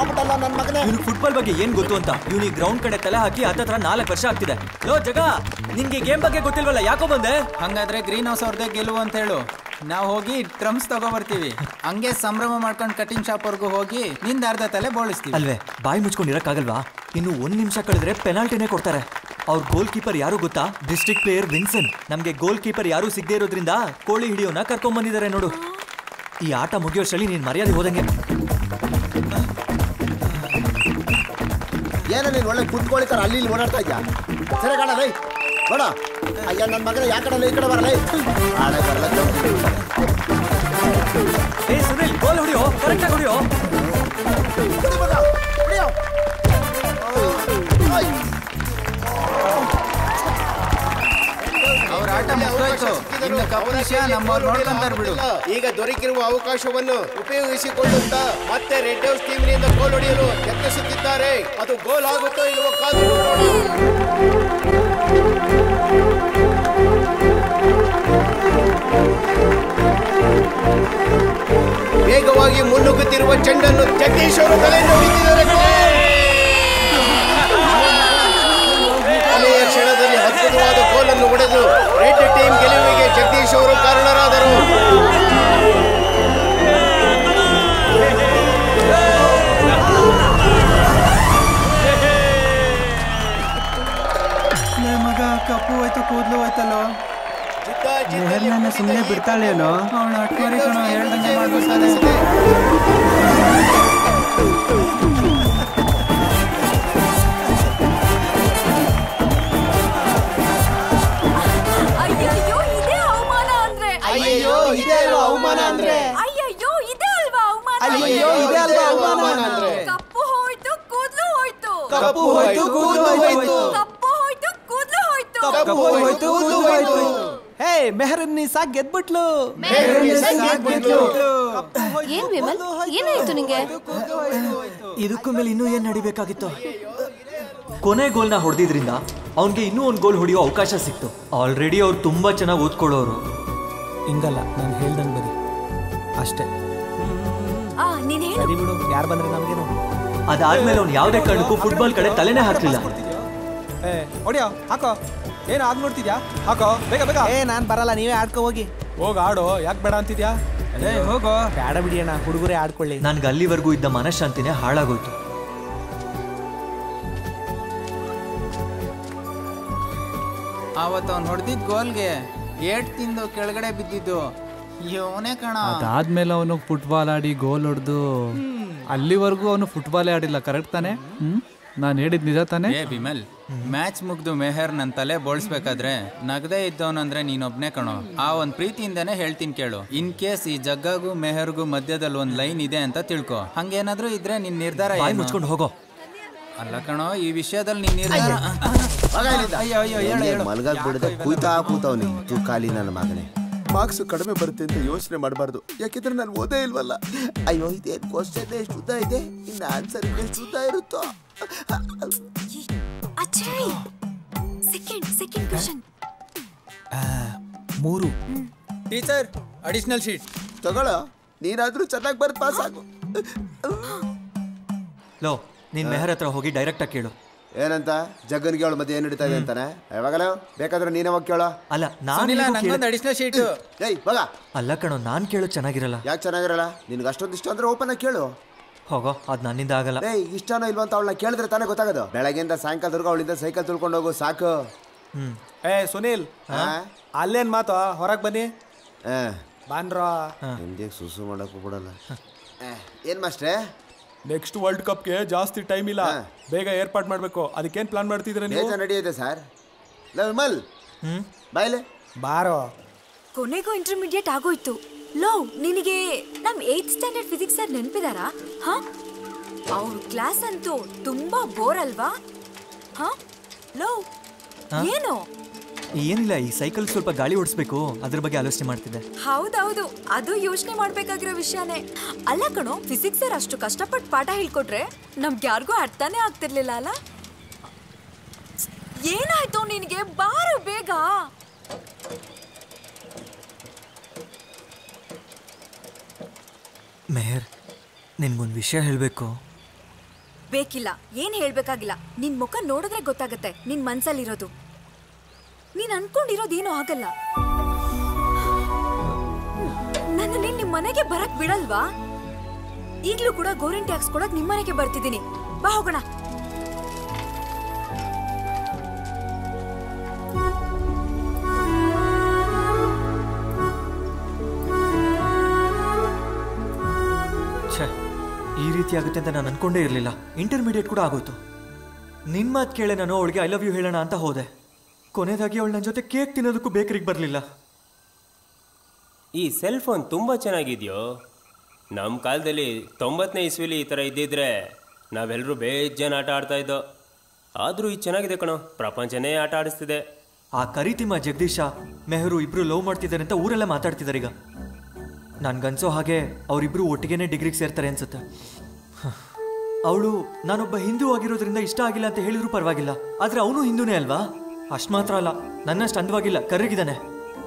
ಫುಟ್ಬಾಲ್ ಬಗ್ಗೆ ಏನ್ ಗೊತ್ತು ಅಂತ ಇವನಿಗೆ ಗ್ರೌಂಡ್ ಕಡೆ ತಲೆ ಹಾಕಿ ಹತ್ತತ್ರ ನಾಲ್ಕು ವರ್ಷ ಆಗ್ತಿದೆ. ಲೋ ಜಗ, ನಿನ್ಗೆ ಗೇಮ್ ಬಗ್ಗೆ ಗೊತ್ತಿಲ್ವಲ್ಲ, ಯಾಕೋ ಬಂದೆ? ಹಂಗಾದ್ರೆ ಗ್ರೀನ್ ಹೌಸ್ ಅವ್ರದೇ ಗೆಲುವು ಅಂತ ಹೇಳು. ನಾವು ಹೋಗಿ ಡ್ರಮ್ಸ್ ತಗೋ ಬರ್ತೀವಿ. ಹಂಗೆ ಸಂಭ್ರಮ ಮಾಡ್ಕೊಂಡು ಕಟಿಂಗ್ ಶಾಪ್ ವರ್ಗೂ ಹೋಗಿ ನಿಂದ ಅರ್ಧ ತಲೆ ಬೋಳಿಸ್ತೀವಿ. ಅಲ್ವೇ, ಬಾಯಿ ಮುಚ್ಕೊಂಡಿರಕ್ಕಾಗಲ್ವಾ? ಇನ್ನು ಒಂದ್ ನಿಮಿಷ ಕಳೆದ್ರೆ ಪೆನಾಲ್ಟಿನೇ ಕೊಡ್ತಾರೆ. ಅವ್ರ ಗೋಲ್ ಕೀಪರ್ ಯಾರು ಗೊತ್ತಾ? District player Vinson. ನಮ್ಗೆ ಗೋಲ್ ಕೀಪರ್ ಯಾರು ಸಿಗದೆ ಇರೋದ್ರಿಂದ ಕೋಳಿ ಹಿಡಿಯೋನ ಕರ್ಕೊಂಡ್ ಬಂದಿದ್ದಾರೆ ನೋಡು. ಈ ಆಟ ಮುಗಿಯೋಷ್ಟರಲ್ಲಿ ನೀನ್ ಮರ್ಯಾದೆ ಹೋದಂಗೆ. ಏನ ನೀನ್ ಒಳ್ಳೆ ಕುತ್ಕೊಳ್ಳಿ ತರ ಅಲ್ಲಿ ಇಲ್ಲಿ ಓಡಾಡ್ತಾ ಇದ್ಯಾ? ಸರಿ ಕಾಣ ರೈ ನೋಡ. ಅಯ್ಯ ನನ್ನ ಮಗನ ಯಾ ಕಡೆ ಈ ಕಡೆ ಬರಲ್ಲ. ಆಳೆ ಬರಲ್ಲ. ಏ ಸುನಿಲ್, ಗೋಲ್ ಹೊಡಿಯೋ, ಕರೆಕ್ಟ್ ಆಗಿ ಹೊಡಿಯೋ. ಅವ್ರ ಆಟ ಮುಗಿದೋಯ್ತು. ಇನ್ನು ಕಪ್ ವಿಷಯ ನಮ್ಮವ್ರು ನೋಡ್ಕೊಂತಾರೆ ಬಿಡು. ಈಗ ದೊರಕಿರುವ ಅವಕಾಶವನ್ನು ಉಪಯೋಗಿಸಿಕೊಳ್ಳುತ್ತಾ ಮತ್ತೆ ರೆಡ್ ಹೌಸ್ ಟೀಮ್ನಿಂದ ಗೋಲ್ ಹೊಡೆಯಲು ಯತ್ನಿಸುತ್ತಿದ್ದಾರೆ. ಅದು ಗೋಲ್ ಆಗುತ್ತೋ ಇಲ್ವೋ ಕಾದು ನೋಡೋಣ. ವೇಗವಾಗಿ ಮುನ್ನುಗ್ಗುತ್ತಿರುವ ಚೆಂಡನ್ನು ಜಗದೀಶ್ ಅವರು ತಲೆಯನ್ನು ಹೊಡೆದಿದ್ದಾರೆ. ಕೊನೆಯ ಕ್ಷಣದಲ್ಲಿ ಅದ್ಭುತವಾದ ಗೋಲನ್ನು ಹೊಡೆದು ರೆಡ್ ಟೀಮ್ ಗೆಲುವಿಗೆ ಜಗದೀಶ್ ಅವರು ಕಾರಣರಾದರು. ಮಗ ಕಪ್ಪು ಹೋಯ್ತು, ಕೂದಲು ಹೋಯ್ತಲ್ಲೋ. ನನ್ನ ಸುಮ್ಮನೆ ಬಿಡ್ತಾಳೇನೋ? ಅವಳು ಅಟ್ಮಾರಿ ಕಣ, ಹೇಳ್ದಂಗೆ ಮಾಡ್ಬೇಕಾದ್ರೆ. ಅಯ್ಯಯ್ಯೋ ಇದೇ ಅವಮಾನ ಅಂದ್ರೆ. ಅಯ್ಯೋ ಇದೇ ಅಲ್ವಾ ಅವಮಾನ ಅಂದ್ರೆ. ಅಯ್ಯಯ್ಯೋ ಇದೇ ಅಲ್ವಾ ಅವಮಾನ. ಅಯ್ಯೋ ಇದೇ ಅಲ್ವಾ ಅವಮಾನ ಅಂದ್ರೆ. ಕಪ್ಪು ಹೋಯ್ತು, ಕೂದಲು ಹೋಯ್ತು. ಕಪ್ಪು ಹೋಯ್ತು, ಕೂದಲು ಹೋಯ್ತು. ಕಪ್ಪು ಹೋಯ್ತು, ಕೂದಲು ಹೋಯ್ತು. ಕಪ್ಪು ಹೋಯ್ತು, ಕೂದಲು ಹೋಯ್ತು. ಹೇ ಮೆಹರನ್ನಿಸಾ ಗೆದ್ಬಿಟ್ಲು. ಏನ್ ವಿಮಲ್, ಏನಾಯ್ತು ನಿಂಗೆ? ಇದಕ್ಕೂ ಮೇಲೆ ಇನ್ನೂ ಏನ್ ನಡಿಬೇಕಾಗಿತ್ತು? ಕೊನೆ ಗೋಲ್ನ ಹೊಡೆದಿದ್ರಿಂದ ಅವನ್ಗೆ ಇನ್ನೂ ಒಂದ್ ಗೋಲ್ ಹೊಡೆಯೋ ಅವಕಾಶ ಸಿಕ್ತು. ಆಲ್ರೆಡಿ ಅವ್ರು ತುಂಬಾ ಚೆನ್ನಾಗಿ ಓದ್ಕೊಳ್ಳೋರು. ಹಿಂಗಲ್ಲ, ನಾನು ಹೇಳ್ದಂಗೆ ಬರೀ ಅಷ್ಟೇ. ಆ ನೀನ್ ಹೇಳು. ಸರಿ ಬಿಡು, ಯಾರು ಬಂದ್ರೆ ನಮ್ಗೇನು. ಅದಾದ್ಮೇಲೆ ಅವ್ನು ಯಾವ್ದೇ ಕಾರಣಕ್ಕೂ ಫುಟ್ಬಾಲ್ ಕಡೆ ತಲೆನೇ ಹಾಕ್ಲಿಲ್ಲ. ಏ ಹೊಡಿಯೋ, ಹಾಕೋ. ಏನು ಆಗ್ ನೋಡ್ತಿದ್ಯಾ? ಹಾಕೋ ಬೇಗ ಬೇಗ. ಏ ನಾನ್ ಬರಲ್ಲ, ನೀವೇ ಆಡ್ಕೊ ಹೋಗಿ. ಹೋಗ ಆಡೋ, ಯಾಕೆ ಬೇಡ ಅಂತಿದ್ಯಾ? ಏ ಹೋಗೋ. ಬೇಡ ಬಿಡಿಯಣ್ಣ, ಹುಡುಗರೇ ಆಡ್ಕೊಳ್ಳಿ. ನನ್ಗೆ ಅಲ್ಲಿವರೆಗೂ ಇದ್ದ ಮನಃಶಾಂತಿನೇ ಹಾಳಾಗೋಯ್ತು. ಆವತ್ತು ಅವ್ನು ಹೊಡೆದಿದ್ದ ಗೋಲ್ಗೆ ಏಟ್ ತಿಂದು ಕೆಳಗಡೆ ಬಿದ್ದಿದ್ದು ಇವನೇ ಕಣ. ಅದಾದ್ಮೇಲೆ ಅವನು ಫುಟ್ಬಾಲ್ ಆಡಿ ಗೋಲ್ ಹೊಡೆದು ಅಲ್ಲಿವರೆಗೂ ಅವನು ಫುಟ್ಬಾಲೇ ಆಡಿಲ್ಲ. ಕರೆಕ್ಟ್ ತಾನೆ? ಹ್ಮ್, ನಾನು ಹೇಳಿದ್ ನಿಜ ತಾನೆ? ಏ ವಿಮಲ್, ಮ್ಯಾಚ್ ಮುಗ್ದು ಮೆಹರ್ ನನ್ನ ತಲೆ ಬೋಳ್ಸ್ಬೇಕಾದ್ರೆ ನಗದೇ ಇದ್ದವನಂದ್ರೆ ನೀನೊಬ್ನೇ ಕಣೋ. ಆ ಒಂದ್ ಪ್ರೀತಿಯಿಂದಾನೇ ಹೇಳ್ತೀನಿ ಕೇಳು. ಇನ್ ಕೇಸ್ ಈ ಜಗ್ಗಾಗೂ ಮೆಹರ್ಗೂ ಮಧ್ಯದಲ್ಲಿ ಒಂದ್ ಲೈನ್ ಇದೆ ಅಂತ ತಿಳ್ಕೊ. ಹಂಗೇನಾದ್ರೂ ಇದ್ರೆ ನಿನ್ ನಿರ್ಧಾರ ಮುಚ್ಕೊಂಡು ಹೋಗೋ. ಅಲ್ಲ ಕಣೋ, ಈ ವಿಷಯದಲ್ಲಿ ನಿನ್ ನಿರ್ಧಾರ. ಅಯ್ಯೋ ಅಯ್ಯೋ ಹೇಳು. ಮಲ್ಗಾಗ್ ಬಿಡದೆ ಕೂತಾ ಕೂತವ್ನಿ ತೂ ಖಾಲಿ ನನ್ನ ಮಗನೇ. ಮಾರ್ಕ್ಸ್ ಕಡಿಮೆ ಬರುತ್ತೆ ಅಂತ ಯೋಚನೆ ಮಾಡಬಾರ್ದು, ಯಾಕೆಂದ್ರೆ ನಾನು ಓದೇ ಇಲ್ವಲ್ಲ. ಅಯ್ಯೋ ಇದೇನು ಕ್ವಶನ್ ಎಷ್ಟು ಉದ್ದ ಇದೆ, ಇನ್ನು ಆನ್ಸರ್ ಎಷ್ಟು ಉದ್ದ ಇರುತ್ತೋ. ಅಚ್ಚರಿ ಸೆಕೆಂಡ್ ಸೆಕೆಂಡ್ ಕ್ವೆಶ್ಚನ್. ಮೂರು ಟೀಚರ್ ಅಡಿಷನಲ್ ಶೀಟ್ ತಗೊಳ್ಳೋ. ನೀನಾದ್ರೂ ಚೆನ್ನಾಗಿ ಬರ್ದು ಪಾಸ್ ಆಗು. ಲೋ, ನೀನ್ ಮೆಹರ್ ಹತ್ರ ಹೋಗಿ ಡೈರೆಕ್ಟ್ ಆಗಿ ಕೇಳು. ಏನಂತ? ಜಗ್ಗನ್ಗೆ ಅವಳ ಮಧ್ಯೆ ಏನ್ ನಡೀತಾ ಇದೆ ಅಂತಾನೆ? ಯಾವಾಗಲೂ ಬೇಕಾದ್ರೆ ನೀನೇ ಹೋಗಿ ಕೇಳೋ. ಅಲ್ಲ, ನಾನು ಅಡಿಷನಲ್ ಶೀಟ್. ಏಯ್ ಬಗ. ಅಲ್ಲ ಕಣೋ, ನಾನ್ ಕೇಳೋ ಚೆನ್ನಾಗಿರಲ್ಲ. ಯಾಕೆ ಚೆನ್ನಾಗಿರಲ್ಲ? ನಿನ್ಗೆ ಅಷ್ಟೊಂದು ಇಷ್ಟ ಅಂದ್ರೆ ಓಪನ್ ಆಗಿ ಕೇಳು. ಹೋಗೋ, ಅದ್ ನನ್ನಿಂದ ಆಗಲ್ಲ. ಏಯ್ ಇಷ್ಟನೋ ಇಲ್ವ ಅಂತ ಅವಳನ್ನ ಕೇಳಿದ್ರೆ ತಾನೇ ಗೊತ್ತಾಗೋದು. ಬೆಳಗ್ಗೆಯಿಂದ ಸಾಯಂಕಾಲದವರೆಗೂ ಅವಳಿಂದ ಸೈಕಲ್ ತುಳ್ಕೊಂಡು ಹೋಗು ಸಾಕು. ಹ್ಮ್. ಏ ಸುನೀಲ್, ಅಲ್ಲೇನ್ ಮಾತು? ಹೊರಗೆ ಬನ್ನಿ. ಬಾನ್ರಾ. ನಿಮ್ಗೆ ಸುಸು ಮಾಡಕ್ಕೂ ಬಿಡಲ್ಲ. ಏನ್ ಮಾಸ್ಟ್ರೆ, ನೆಕ್ಸ್ಟ್ ವರ್ಲ್ಡ್ ಕಪ್ಗೆ ಜಾಸ್ತಿ ಟೈಮ್ ಇಲ್ಲ, ಬೇಗ ಏರ್ಪಾಟ್ ಮಾಡಬೇಕು. ಅದಕ್ಕೇನು ಪ್ಲಾನ್ ಮಾಡ್ತಿದ್ರೆ ನೀವು? ನಡೆಯುತ್ತೆ ಸರ್. ವಿಮಲ್ ಬಾಯ್ಲೆ ಬಾರೋ. ಕೊನೆಗೂ ಇಂಟರ್ಮೀಡಿಯೇಟ್ ಆಗೋಯ್ತು. ಲೋ, ನಿನಗೆ ನಮ್ ಏತ್ ಸ್ಟ್ಯಾಂಡರ್ಡ್ ಫಿಸಿಕ್ಸ್ ಸರ್ ನೆನಪಿದಾರಾ? ಹಾ, ಅವ್ರ ಕ್ಲಾಸ್ ಅಂತೂ ತುಂಬಾ ಬೋರ್ ಅಲ್ವಾ? ಹಾ ಲೋ, ಏನು? ಏನಿಲ್ಲ, ಈ ಸೈಕಲ್ ಸ್ವಲ್ಪ ಗಾಳಿ ಓಡಿಸ್ಬೇಕು, ಅದ್ರ ಬಗ್ಗೆ ಆಲೋಚನೆ ಮಾಡ್ತಿದ್ದೆ. ಹೌದೌದು, ಅದು ಯೋಚನೆ ಮಾಡ್ಬೇಕಾಗಿರೋ ವಿಷಯನೇ. ಅಲ್ಲ ಕಣೋ, ಫಿಸಿಕ್ಸ್ ಸರ್ ಅಷ್ಟು ಕಷ್ಟಪಟ್ಟು ಪಾಠ ಹೇಳ್ಕೊಟ್ರೆ ನಮ್ಗೆ ಯಾರಿಗೂ ಅರ್ಥನೇ ಆಗ್ತಿರ್ಲಿಲ್ಲ ಅಲ್ಲ? ಏನಾಯ್ತು ನಿನಗೆ? ಬಾರು ಬೇಗ. ಮೆಹರ್, ನಿನ್ಗೊಂದು ವಿಷಯ ಹೇಳಬೇಕು. ಬೇಕಿಲ್ಲ, ಏನ್ ಹೇಳ್ಬೇಕಾಗಿಲ್ಲ. ನಿನ್ ಮುಖ ನೋಡಿದ್ರೆ ಗೊತ್ತಾಗತ್ತೆ ನಿನ್ ಮನ್ಸಲ್ಲಿರೋದು. ನೀನ್ ಅನ್ಕೊಂಡಿರೋದೇನೂ ಆಗಲ್ಲ. ನನ್ನ ನೀನ್ ನಿಮ್ ಮನೆಗೆ ಬರಕ್ ಬಿಡಲ್ವಾ? ಈಗ್ಲೂ ಕೂಡ ಗೋರಿಂಟಿ ಹಾಕ್ಸ್ಕೊಡಕ್ ನಿಮ್ ಮನೆಗೆ ಬರ್ತಿದ್ದೀನಿ. ಬಾ ಹೋಗೋಣ. ಈ ರೀತಿ ಆಗುತ್ತೆ ಅಂತ ನಾನು ಅನ್ಕೊಂಡೇ ಇರಲಿಲ್ಲ. ಇಂಟರ್ಮೀಡಿಯೇಟ್ ಕೂಡ ಆಗೋಯ್ತು. ನಿನ್ ಮಾತು ಕೇಳೆ ನಾನು ಅವಳಿಗೆ ಐ ಲವ್ ಯು ಹೇಳೋಣ ಅಂತ ಹೋದೆ. ಕೊನೆಯದಾಗಿ ಅವಳು ನನ್ನ ಜೊತೆ ಕೇಕ್ ತಿನ್ನೋದಕ್ಕೂ ಬೇಕರಿಗೆ ಬರಲಿಲ್ಲ. ಈ ಸೆಲ್ ಫೋನ್ ತುಂಬ ಚೆನ್ನಾಗಿದೆಯೋ. ನಮ್ಮ ಕಾಲದಲ್ಲಿ ತೊಂಬತ್ತನೇ ಇಸ್ವಿಲಿ ಈ ಥರ ಇದ್ದಿದ್ರೆ ನಾವೆಲ್ಲರೂ ಬೇಜಾನ್ ಆಟ ಆಡ್ತಾ ಇದ್ದೋ. ಆದರೂ ಇದು ಚೆನ್ನಾಗಿದೆ ಕಣೋ, ಪ್ರಪಂಚನೇ ಆಟ ಆಡಿಸ್ತಿದೆ. ಆ ಕರಿತಿಮ್ಮ ಜಗದೀಶ ಮೆಹರು ಇಬ್ರು ಲವ್ ಮಾಡ್ತಿದ್ದಾರೆ ಅಂತ ಊರೆಲ್ಲ ಮಾತಾಡ್ತಿದ್ದಾರೆ ಈಗ. ನನ್ಗನ್ಸೋ ಹಾಗೆ ಅವರಿಬ್ರು ಒಟ್ಟಿಗೆನೇ ಡಿಗ್ರಿಗೆ ಸೇರ್ತಾರೆ ಅನ್ಸುತ್ತೆ. ಅವಳು ನಾನೊಬ್ಬ ಹಿಂದೂ ಆಗಿರೋದ್ರಿಂದ ಇಷ್ಟ ಆಗಿಲ್ಲ ಅಂತ ಹೇಳಿದ್ರು ಪರವಾಗಿಲ್ಲ, ಆದ್ರೆ ಅವನು ಹಿಂದೂನೇ ಅಲ್ವಾ? ಅಷ್ಟು ಮಾತ್ರ ಅಲ್ಲ, ನನ್ನಷ್ಟು ಅಂದವಾಗಿಲ್ಲ, ಕರ್ರಗಿದ್ದಾನೆ.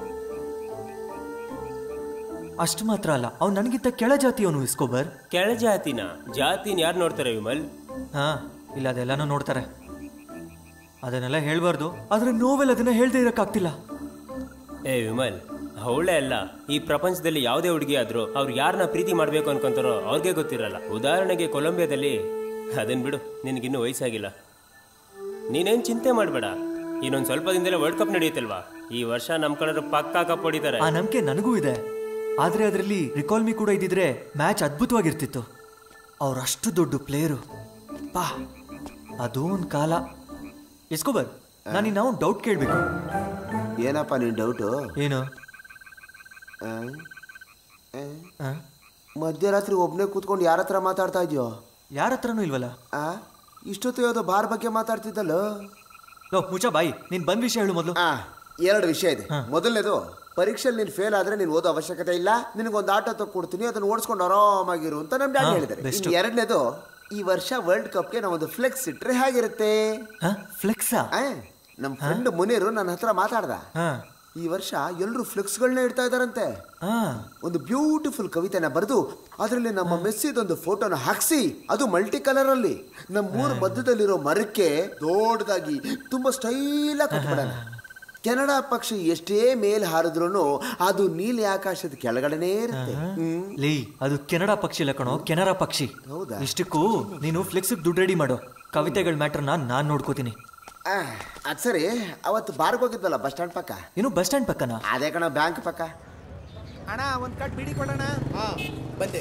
ಅಷ್ಟು ಮಾತ್ರ ಅಲ್ಲ, ಅವ್ನು ನನಗಿಂತ ಕೆಳ ಜಾತಿ ಅವನು. ಇಸ್ಕೋಬರ್ ಕೆಳ ಜಾತಿನ ಜಾತಿನ ಯಾರು ನೋಡ್ತಾರೆ ವಿಮಲ್? ಹಾ ಇಲ್ಲ, ಅದೆಲ್ಲಾನು ನೋಡ್ತಾರೆ. ಅದನ್ನೆಲ್ಲ ಹೇಳ್ಬಾರ್ದು, ಆದ್ರೆ ನೋವೆಲ್ ಅದನ್ನ ಹೇಳ್ದೇ ಇರಕ್ಕಾಗ್ತಿಲ್ಲ. ಏ ವಿಮಲ್, ಅವಳೇ ಅಲ್ಲ, ಈ ಪ್ರಪಂಚದಲ್ಲಿ ಯಾವುದೇ ಹುಡುಗಿ ಆದ್ರೂ ಅವ್ರು ಯಾರನ್ನ ಪ್ರೀತಿ ಮಾಡ್ಬೇಕು ಅನ್ಕೊಂತಾರೋ ಅವ್ರಿಗೆ ಗೊತ್ತಿರಲ್ಲ. ಉದಾಹರಣೆಗೆ ಕೊಲಂಬಿಯಾದಲ್ಲಿ, ಅದನ್ ಬಿಡು, ನಿನಗಿನ್ನೂ ವಯಸ್ಸಾಗಿಲ್ಲ, ನೀನೇನ್ ಚಿಂತೆ ಮಾಡಬೇಡ. ಇನ್ನೊಂದು ಸ್ವಲ್ಪ ದಿನದಲ್ಲೇ ವರ್ಲ್ಡ್ ಕಪ್ ನಡೆಯುತ್ತಲ್ವಾ? ಈ ವರ್ಷ ನಮ್ ಕಡೆ ಪಕ್ಕಾ ಕಪ್ ಹೊಡಿತಾರೆ. ಆ ನಂಬಿಕೆ ನನಗೂ ಇದೆ. ಆದ್ರೆ ಅದರಲ್ಲಿ ರಿಕಾಲ್ ಮಿ ಕೂಡ ಇದ್ದಿದ್ರೆ ಮ್ಯಾಚ್ ಅದ್ಭುತವಾಗಿರ್ತಿತ್ತು. ಅವ್ರಷ್ಟು ದೊಡ್ಡ ಪ್ಲೇಯರು ಪಾ, ಅದು ಒಂದು ಕಾಲ. ಎಸ್ಕೋಬರ್, ನಾನು ನಾವು ಡೌಟ್ ಕೇಳಬೇಕು. ಏನಪ್ಪ ನೀನ್ ಡೌಟು? ಏನು? ಮಧ್ಯರಾತ್ರಿ ಒಬ್ನೇ ಕೂತ್ಕೊಂಡು ಯಾರ ಹತ್ರ ಮಾತಾಡ್ತಾ ಇದೆಯೋ? ಯಾರ ಹತ್ರನೂ ಇಲ್ವಲ್ಲ. ಆ ಇಷ್ಟೊತ್ತು ಯಾವುದೋ ಬಾರ್ ಬಗ್ಗೆ ಮಾತಾಡ್ತಿದ್ದಲ್ಲ. ಮುಚ್ಚ ಬಾಯಿ, ನೀನ್ ಬಂದ್ ವಿಷಯ ಹೇಳು ಮೊದಲು. ಆ ಎರಡು ವಿಷಯ ಇದೆ. ಮೊದಲನೇದು, ಪರೀಕ್ಷೆಯಲ್ಲಿ ನೀನು ಫೇಲ್ ಆದ್ರೆ ನೀನು ಓದೋ ಅವಶ್ಯಕತೆ ಇಲ್ಲ, ನಿನಗೊಂದು ಆಟೋ ತಗೊಡ್ತೀನಿ, ಅದನ್ನ ಓಡಿಸ್ಕೊಂಡು ಆರಾಮಾಗಿರು ಅಂತ ನಮ್ ಡ್ಯಾಡಿ ಹೇಳಿದ್ದಾರೆ. ಎರಡನೇದು, ಈ ವರ್ಷ ವರ್ಲ್ಡ್ ಕಪ್ಗೆ ನಾವೊಂದು ಫ್ಲೆಕ್ಸ್ ಇಟ್ರೆ ಹೇಗಿರುತ್ತೆ? ಫ್ಲೆಕ್ಸಾ? ನಮ್ಮ ಫ್ರೆಂಡ್ ಮುನೀರು ನನ್ನ ಹತ್ರ ಮಾತಾಡ್ದ. ಈ ವರ್ಷ ಎಲ್ಲರೂ ಫ್ಲೆಕ್ಸ್ಗಳನ್ನ ಇಡ್ತಾ ಇದಾರಂತೆ. ಒಂದು ಬ್ಯೂಟಿಫುಲ್ ಕವಿತೆನ ಬರೆದು ಅದರಲ್ಲಿ ನಮ್ಮ ಮೆಸ್ಸಿದೊಂದು ಫೋಟೋನ ಹಾಕ್ಸಿ, ಅದು ಮಲ್ಟಿ ಕಲರ್ ಅಲ್ಲಿ ನಮ್ಮ ಮೂರು ಮಧ್ಯದಲ್ಲಿರೋ ಮರಕ್ಕೆ ದೊಡ್ಡದಾಗಿ ತುಂಬಾ ಸ್ಟೈಲ್ ಆಗಿ ಕಟ್ಬಿಡೋಣ. ಕೆನಡಾ ಪಕ್ಷಿ ಎಷ್ಟೇ ಮೇಲ್ ಹಾರಿದ್ರು ಅದು ನೀಲಿ ಆಕಾಶದ ಕೆಳಗಡೆನೇ ಇರುತ್ತೆ. ಲೇ, ಅದು ಕೆನಡಾ ಪಕ್ಷಿ ಇಲ್ಲ ಕಣೋ, ಕೆನರಾ ಪಕ್ಷಿ. ಇಷ್ಟಕ್ಕೂ ನೀನು ಫ್ಲೆಕ್ಸ್ ದುಡ್ಡು ರೆಡಿ ಮಾಡು, ಕವಿತೆಗಳ ಮ್ಯಾಟರ್ನ ನಾನ್ ನೋಡ್ಕೋತೀನಿ. ಅದ್ ಸರಿ, ಅವತ್ತು ಬಾರ್ಗ್ ಹೋಗಿದ್ವಲ್ಲ ಬಸ್ ಸ್ಟ್ಯಾಂಡ್ ಪಕ್ಕ. ಏನು ಬಸ್ ಸ್ಟ್ಯಾಂಡ್ ಪಕ್ಕನ? ಅದೇ ಕಣ, ಬ್ಯಾಂಕ್ ಪಕ್ಕ. ಅಣ್ಣ ಒಂದ್ ಕಟ್ ಬಿಡಿ ಕೊಡೋಣ. ಹಾ ಬಂದೆ.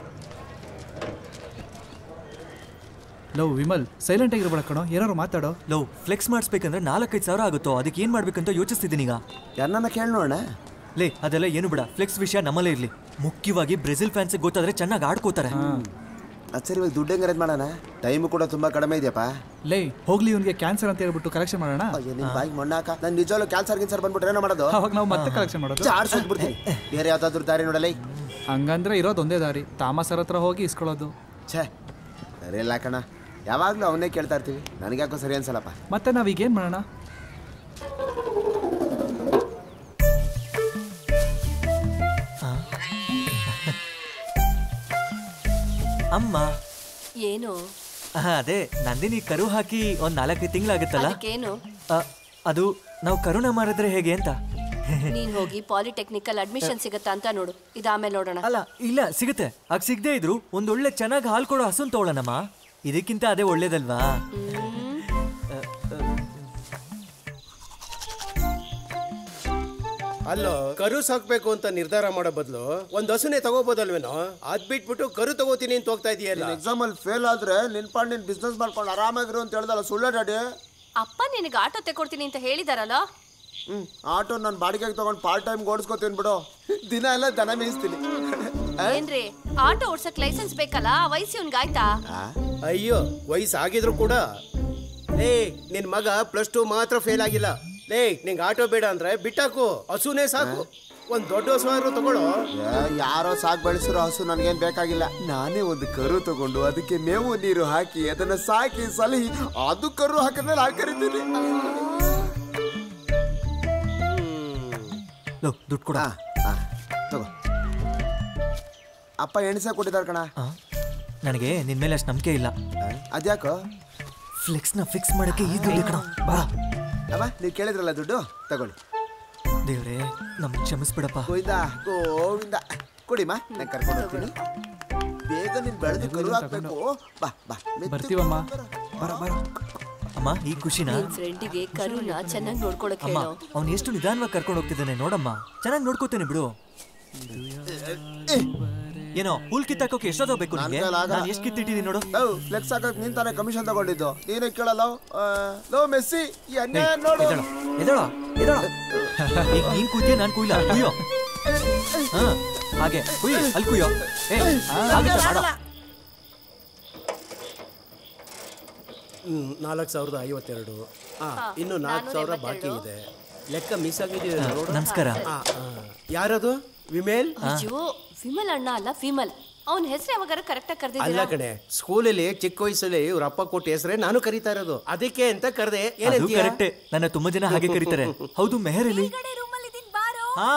ಲವ್ ವಿಮಲ್, ಸೈಲೆಂಟ್ ಆಗಿರ್ಬೇಡ ಕಣೋ, ಏನಾರು ಮಾತಾಡೋ. ಲವ್, ಫ್ಲೆಕ್ಸ್ ಮಾಡಿಸ್ಬೇಕಂದ್ರೆ ನಾಲ್ಕೈದು ಸಾವಿರ ಆಗುತ್ತೋ, ಅದಕ್ಕೆ ಏನ್ ಮಾಡ್ಬೇಕಂತ ಯೋಚಿಸ್ತಿದ್ದೀನಿ ಈಗ. ಯಾರನ್ನ ಕೇಳಿ ನೋಡೋಣ. ಲೇ, ಅದೆಲ್ಲ ಏನು ಬಿಡ, ಫ್ಲೆಕ್ಸ್ ವಿಷಯ ನಮ್ಮಲ್ಲೇ ಇರ್ಲಿ. ಮುಖ್ಯವಾಗಿ ಬ್ರೆಜಿಲ್ ಫ್ಯಾನ್ಸ್ ಗೊತ್ತಾದ್ರೆ ಚೆನ್ನಾಗಿ ಆಡ್ಕೋತಾರೆ. ಅದ್ ಸರಿ, ಇವಾಗ ದುಡ್ಡು ಹೆಂಗ್ ಅರೇಂಜ್ ಮಾಡೋಣ? ಟೈಮ್ ಕೂಡ ತುಂಬಾ ಕಡಿಮೆ ಇದೆಯಪ್ಪ. ಲೇ, ಹೋಗ್ಲಿ, ಇವ್ನಿಗೆ ಕ್ಯಾನ್ಸರ್ ಅಂತ ಹೇಳ್ಬಿಟ್ಟು ಕಲೆಕ್ಷನ್ ಮಾಡೋಣ. ನಿಮ್ ಬಾಯಿಗೆ ಮಣ್ಣಾಕ. ನನ್ ನಿಜವಾಗ್ಲೂ ಕ್ಯಾನ್ಸರ್ ಗಿನ್ಸರ್ ಬಂದ್ಬಿಟ್ರೆ ಏನೋ ಮಾಡೋದು? ಅವಾಗ ನಾವು ಮತ್ತೆ ಕಲೆಕ್ಷನ್ ಮಾಡೋದು. ಚಾರ್ಜ್ ಹೋಗ್ಬಿಡ್ತೀವಿ. ಬೇರೆ ಯಾವ್ದಾದ್ರು ದಾರಿ ನೋಡಲ್ಲ. ಹಂಗಂದ್ರೆ ಇರೋದೊಂದೇ ದಾರಿ, ತಾಮಸರ ಹತ್ರ ಹೋಗಿ ಇಸ್ಕೊಳ್ಳೋದು. ಛೇ, ಸರಿ ಇಲ್ಲ ಕಣ, ಯಾವಾಗ್ಲೂ ಅವನ್ನೇ ಕೇಳ್ತಾ ಇರ್ತೀವಿ. ನನಗ್ಯಾಕೋ ಸರಿ ಅನ್ಸಲ್ಲಪ್ಪ. ಮತ್ತೆ ನಾವೀಗೇನ್ ಮಾಡೋಣ? ಅಮ್ಮ ಏನು? ಅದೇ ನಂದಿನಿ ಕರು ಹಾಕಿ ಒಂದ್ ನಾಲ್ಕೈದು ತಿಂಗಳಾಗುತ್ತಲ್ಲ, ಅದಕ್ಕೇನು? ಅದು ನಾವು ಕರುಣ ಮಾರಿದ್ರೆ ಹೇಗೆ ಅಂತ. ನೀನ್ ಹೋಗಿ ಪಾಲಿಟೆಕ್ನಿಕಲ್ ಅಡ್ಮಿಷನ್ ಸಿಗತ್ತಾ ಅಂತ ನೋಡು, ಇದು ಆಮೇಲೆ ನೋಡೋಣ. ಅಲ್ಲ, ಇಲ್ಲ ಸಿಗುತ್ತೆ. ಆಗ ಸಿಗದೆ ಇದ್ರು ಒಂದ್ ಒಳ್ಳೆ ಚೆನ್ನಾಗಿ ಹಾಲು ಕೊಡೋ ಹಸುನ್ ತಗೊಳ್ಳೋಣಮ್ಮ, ಇದಕ್ಕಿಂತ ಅದೇ ಒಳ್ಳೇದಲ್ವಾ? ಅಲ್ಲೋ, ಕರು ಸಾಕ್ಬೇಕು ಅಂತ ನಿರ್ಧಾರ ಮಾಡೋ ಬದಲು ಒಂದ್ ಹಸುನೇ ತಗೋಬೋದಲ್ವೇನೋ? ಅದ್ ಬಿಟ್ಬಿಟ್ಟು ಕರು ತಗೋತೀನಿ ಅಂತ ಹೋಗ್ತಾ ಇದೆಯಲ್ಲ. ಎಕ್ಸಾಮ್ ಅಲ್ಲಿ ಫೇಲ್ ಆದ್ರೆ ನಿನ್ ಪಾಡ್ ನಿನ್ ಬಿಸ್ನೆಸ್ ಮಾಡ್ಕೊಂಡು ಆರಾಮಾಗಿರು ಅಂತ ಹೇಳ್ದಲ್ಲ, ಸುಳ್ಳ ಡ್ಯಾಡಿ? ಅಪ್ಪ ನಿನಗೆ ಆಟೋ ತೆಕೊಡ್ತೀನಿ ಅಂತ ಹೇಳಿದಾರಲ್ಲ. ಹ್ಮ್, ಆಟೋ ನಾನು ಬಾಡಿಗೆಗೆ ತಗೊಂಡು ಪಾರ್ಟ್ ಟೈಮ್ ಓಡಿಸ್ಕೊತೀನಿ ಬಿಡು. ದಿನ ಎಲ್ಲ ದನ ಮೇಯಿಸ್ತೀನಿ. ಏನ್ರಿ, ಆಟೋ ಓಡ್ಸಕ್ ಲೈಸೆನ್ಸ್ ಬೇಕಲ್ಲ? ವಯಸ್ಸು ಇವ್ನ್ಗೆ ಆಯ್ತಾ? ಅಯ್ಯೋ, ವಯಸ್ಸಾಗಿದ್ರು ಕೂಡ. ಲೇ, ನಿನ್ ಮಗ ಪ್ಲಸ್ ಟೂ ಮಾತ್ರ ಫೇಲ್ ಆಗಿಲ್ಲ. ಲೇ, ನಿಂಗೆ ಆಟೋ ಬೇಡ ಅಂದ್ರೆ ಬಿಟ್ಟಾಕು, ಹಸುನೇ ಸಾಕು. ಒಂದ್ ದೊಡ್ಡ ಹಸು ಆದ್ರೂ ತಗೊಳ್ಳೋ. ಯಾರೋ ಸಾಕ್ ಬೆಳೆಸಿರೋ ಹಸು ನನ್ಗೇನ್ ಬೇಕಾಗಿಲ್ಲ. ನಾನೇ ಒಂದು ಕರು ತಗೊಂಡು ಅದಕ್ಕೆ ಮೇವು ನೀರು ಹಾಕಿ ಅದನ್ನ ಸಾಕಿ ಸಲಹಿ ಅದು ಕರು ಹಾಕಿದ್ಮೇಲೆ ಹಾಕಿ ಕರಿತೀನಿ. ದುಡ್ಡು ಕೊಡ. ತಗೋ. ಅಪ್ಪ ಎಣಿಸ ಕೊಟ್ಟಿದ್ದಾರೆ ಕಣ. ನನಗೆ ನಿನ್ ಮೇಲೆ ಅಷ್ಟು ನಂಬಿಕೆ ಇಲ್ಲ. ಅದ್ಯಾಕೋ? ಫ್ಲೆಕ್ಸ್ ನ ಫಿಕ್ಸ್ ಮಾಡಕ್ಕೆ ಈ ದುಡ್ಡು ಕಣ. ಬಾ ಅಮ್ಮ, ನೀವು ಕೇಳಿದ್ರಲ್ಲ ದುಡ್ಡು, ತಗೊಳ್ಳಿ. ದೇವ್ರೆ ನಮ್ಗೆ ಕ್ಷಮಿಸ್ಬಿಡಪ್ಪ. ಗೋವಿಂದ ಗೋವಿಂದ ಕೊಡಿಮ್ಮ, ನಾನು ಕರ್ಕೊಂಡು ಹೋಗ್ತೀನಿ. ಬೇಗ ನೀನು ಬೆಳೆದು ಕರು ಹಾಕ್ಬೇಕು. ಬಾ ಬಾ ಬರ್ತೀವಮ್ಮ. ಬರ ಬರ ಅಮ್ಮ ಈ ಖುಷಿನ ಫ್ರೆಂಡಿಗೆ ಕರುನ ಚೆನ್ನಾಗಿ ನೋಡ್ಕೊಳಕ್ಕೆ ಅಮ್ಮ. ಹೇಳು. ಅವ್ನು ಎಷ್ಟು ನಿಧಾನವಾಗಿ ಕರ್ಕೊಂಡು ಹೋಗ್ತಿದ್ದಾನೆ ನೋಡಮ್ಮ. ಚೆನ್ನಾಗಿ ನೋಡ್ಕೋತೇನೆ ಬಿಡು. ಏನೋ ಹುಲ್ ಕಿತ್ತಾಕೋಕೆ ಎಷ್ಟೊತ್ತೋ ಬೇಕು ನಿಮಗೆ? ನಾನು ಎಷ್ಟು ಕಿತ್ತಿಟ್ಟಿದ್ದೀನಿ ನೋಡು. ಫ್ಲೆಕ್ಸ್ ಹಾಕಕ್ ನೀನ್ ತಾನೇ ಕಮಿಷನ್ ತಗೊಂಡಿದ್ದು, ನೀನೇ ಕೇಳಲ್ಲ. ಲೋ ಮೆಸ್ಸಿ ಈ ಅನ್ಯಾಯ ನೋಡು. ಎದಳ ಎದಳ ಈಗ ನೀನ್ ಕುಯ್ಯ ನಾನು ಕುಯ್ಲ ಕುಯ್ಯೋ. ಹಾ ಹಾಗೆ ಕುಯ್ಯ ಅಲ್ಲಿ ಕುಯ್ಯೋ. ಏ ಆಗುತ್ತೆ ಮಾಡ. ನಾಲ್ಕು ಸಾವಿರದ ಐವತ್ತೆರಡು. ಇನ್ನು ನಾಲ್ಕು ಸಾವಿರ ಬಾಕಿ ಇದೆ. ಲೆಕ್ಕ ಮಿಸ್ ಆಗಿದೆ. ನಮಸ್ಕಾರ. ಯಾರದು? ವಿಮೇಲ್? ಅಯ್ಯೋ ವಿಮಲ್ ಅಣ್ಣ ಅಲ್ಲ, ವಿಮಲ್. ಅವನ ಹೆಸರು ಯಾವಾಗಾರ ಕರೆಕ್ಟ್ ಆಗಿ ಅಲ್ಲ ಕರೆದಿದ್ದೀರಾ? ಕಣೆ, ಸ್ಕೂಲಲ್ಲಿ ಚಿಕ್ಕ ವಯಸ್ಸಲ್ಲಿ ಇವ್ರ ಅಪ್ಪ ಕೊಟ್ಟ ಹೆಸರೇ ನಾನು ಕರೀತಾ ಇರೋದು, ಅದಕ್ಕೆ ಅಂತ ಕರೆದೆ. ಅದು ಕರೆಕ್ಟೇ, ನನ್ನ ತುಂಬಾ ಜನ ಹಾಗೆ ಕರೀತಾರೆ. ಹೌದು ಮೆಹರ್ ಇಲ್ಲಿ. ಹಾ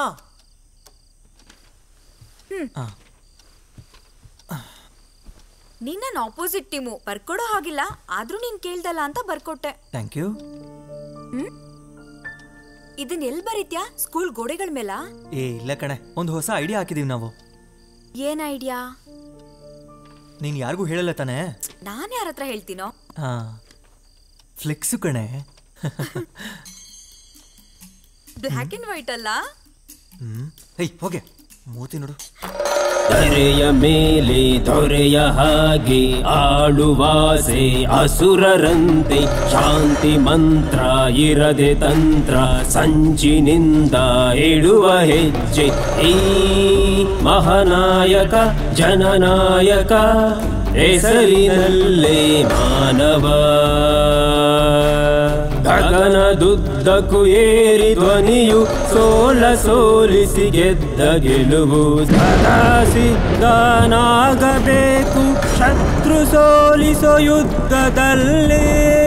ನೀನ್ ನನ್ನ ಆಪೋಸಿಟ್ ಟೀಮು, ಬರ್ಕೊಡೋ ಹಾಗಿಲ್ಲ, ಆದ್ರೂ ನೀನ್ ಕೇಳ್ದಲ್ಲ ಅಂತ ಬರ್ಕೊಟ್ಟೆ. Thank you. ಹ್ಮ್ ಇದನ್ನ ಎಲ್ ಬರೀತ್ಯಾ? ಸ್ಕೂಲ್ ಗೋಡೆಗಳ ಮೇಲ? ಏ ಇಲ್ಲ ಕಣೆ, ಒಂದು ಹೊಸ ಐಡಿಯಾ ಹಾಕಿದೀವಿ ನಾವು. ಏನ್ ಐಡಿಯಾ? ನೀನ್ ಯಾರಿಗೂ ಹೇಳಲ್ಲ ತಾನೆ? ನಾನ್ ಯಾರ ಹತ್ರ ಹೇಳ್ತೀನೋ? ಹಾ ಫ್ಲೆಕ್ಸು ಕಣೆ. ಬ್ಲ್ಯಾಕ್ ಅಂಡ್ ವೈಟ್ ಅಲ್ಲ? ಹ್ಮ್ ಹೇಯ್ ಹೋಗೆ ಮೂತಿ ನೋಡು. ಧರೆಯ ಮೇಲೆ ದೊರೆಯ ಹಾಗೆ ಆಳುವಾಸೆ ಅಸುರರಂತೆ, ಶಾಂತಿ ಮಂತ್ರ ಇರದೆ ತಂತ್ರ, ಸಂಚಿನಿಂದ ಇಡುವ ಹೆಜ್ಜೆ ಈ ಮಹಾನಾಯಕ ಜನನಾಯಕ ಹೆಸರಿನಲ್ಲೇ ಮಾನವ. ಗಗನದುದ್ದಕ್ಕೂ ಏರಿ ಧ್ವನಿಯು ಸೋಲ ಸೋಲಿಸಿ ಗೆದ್ದ ಗೆಲುವು, ಸದಾ ಸಿದ್ಧನಾಗಬೇಕು ಶತ್ರು ಸೋಲಿಸೋ ಯುದ್ಧದಲ್ಲಿ.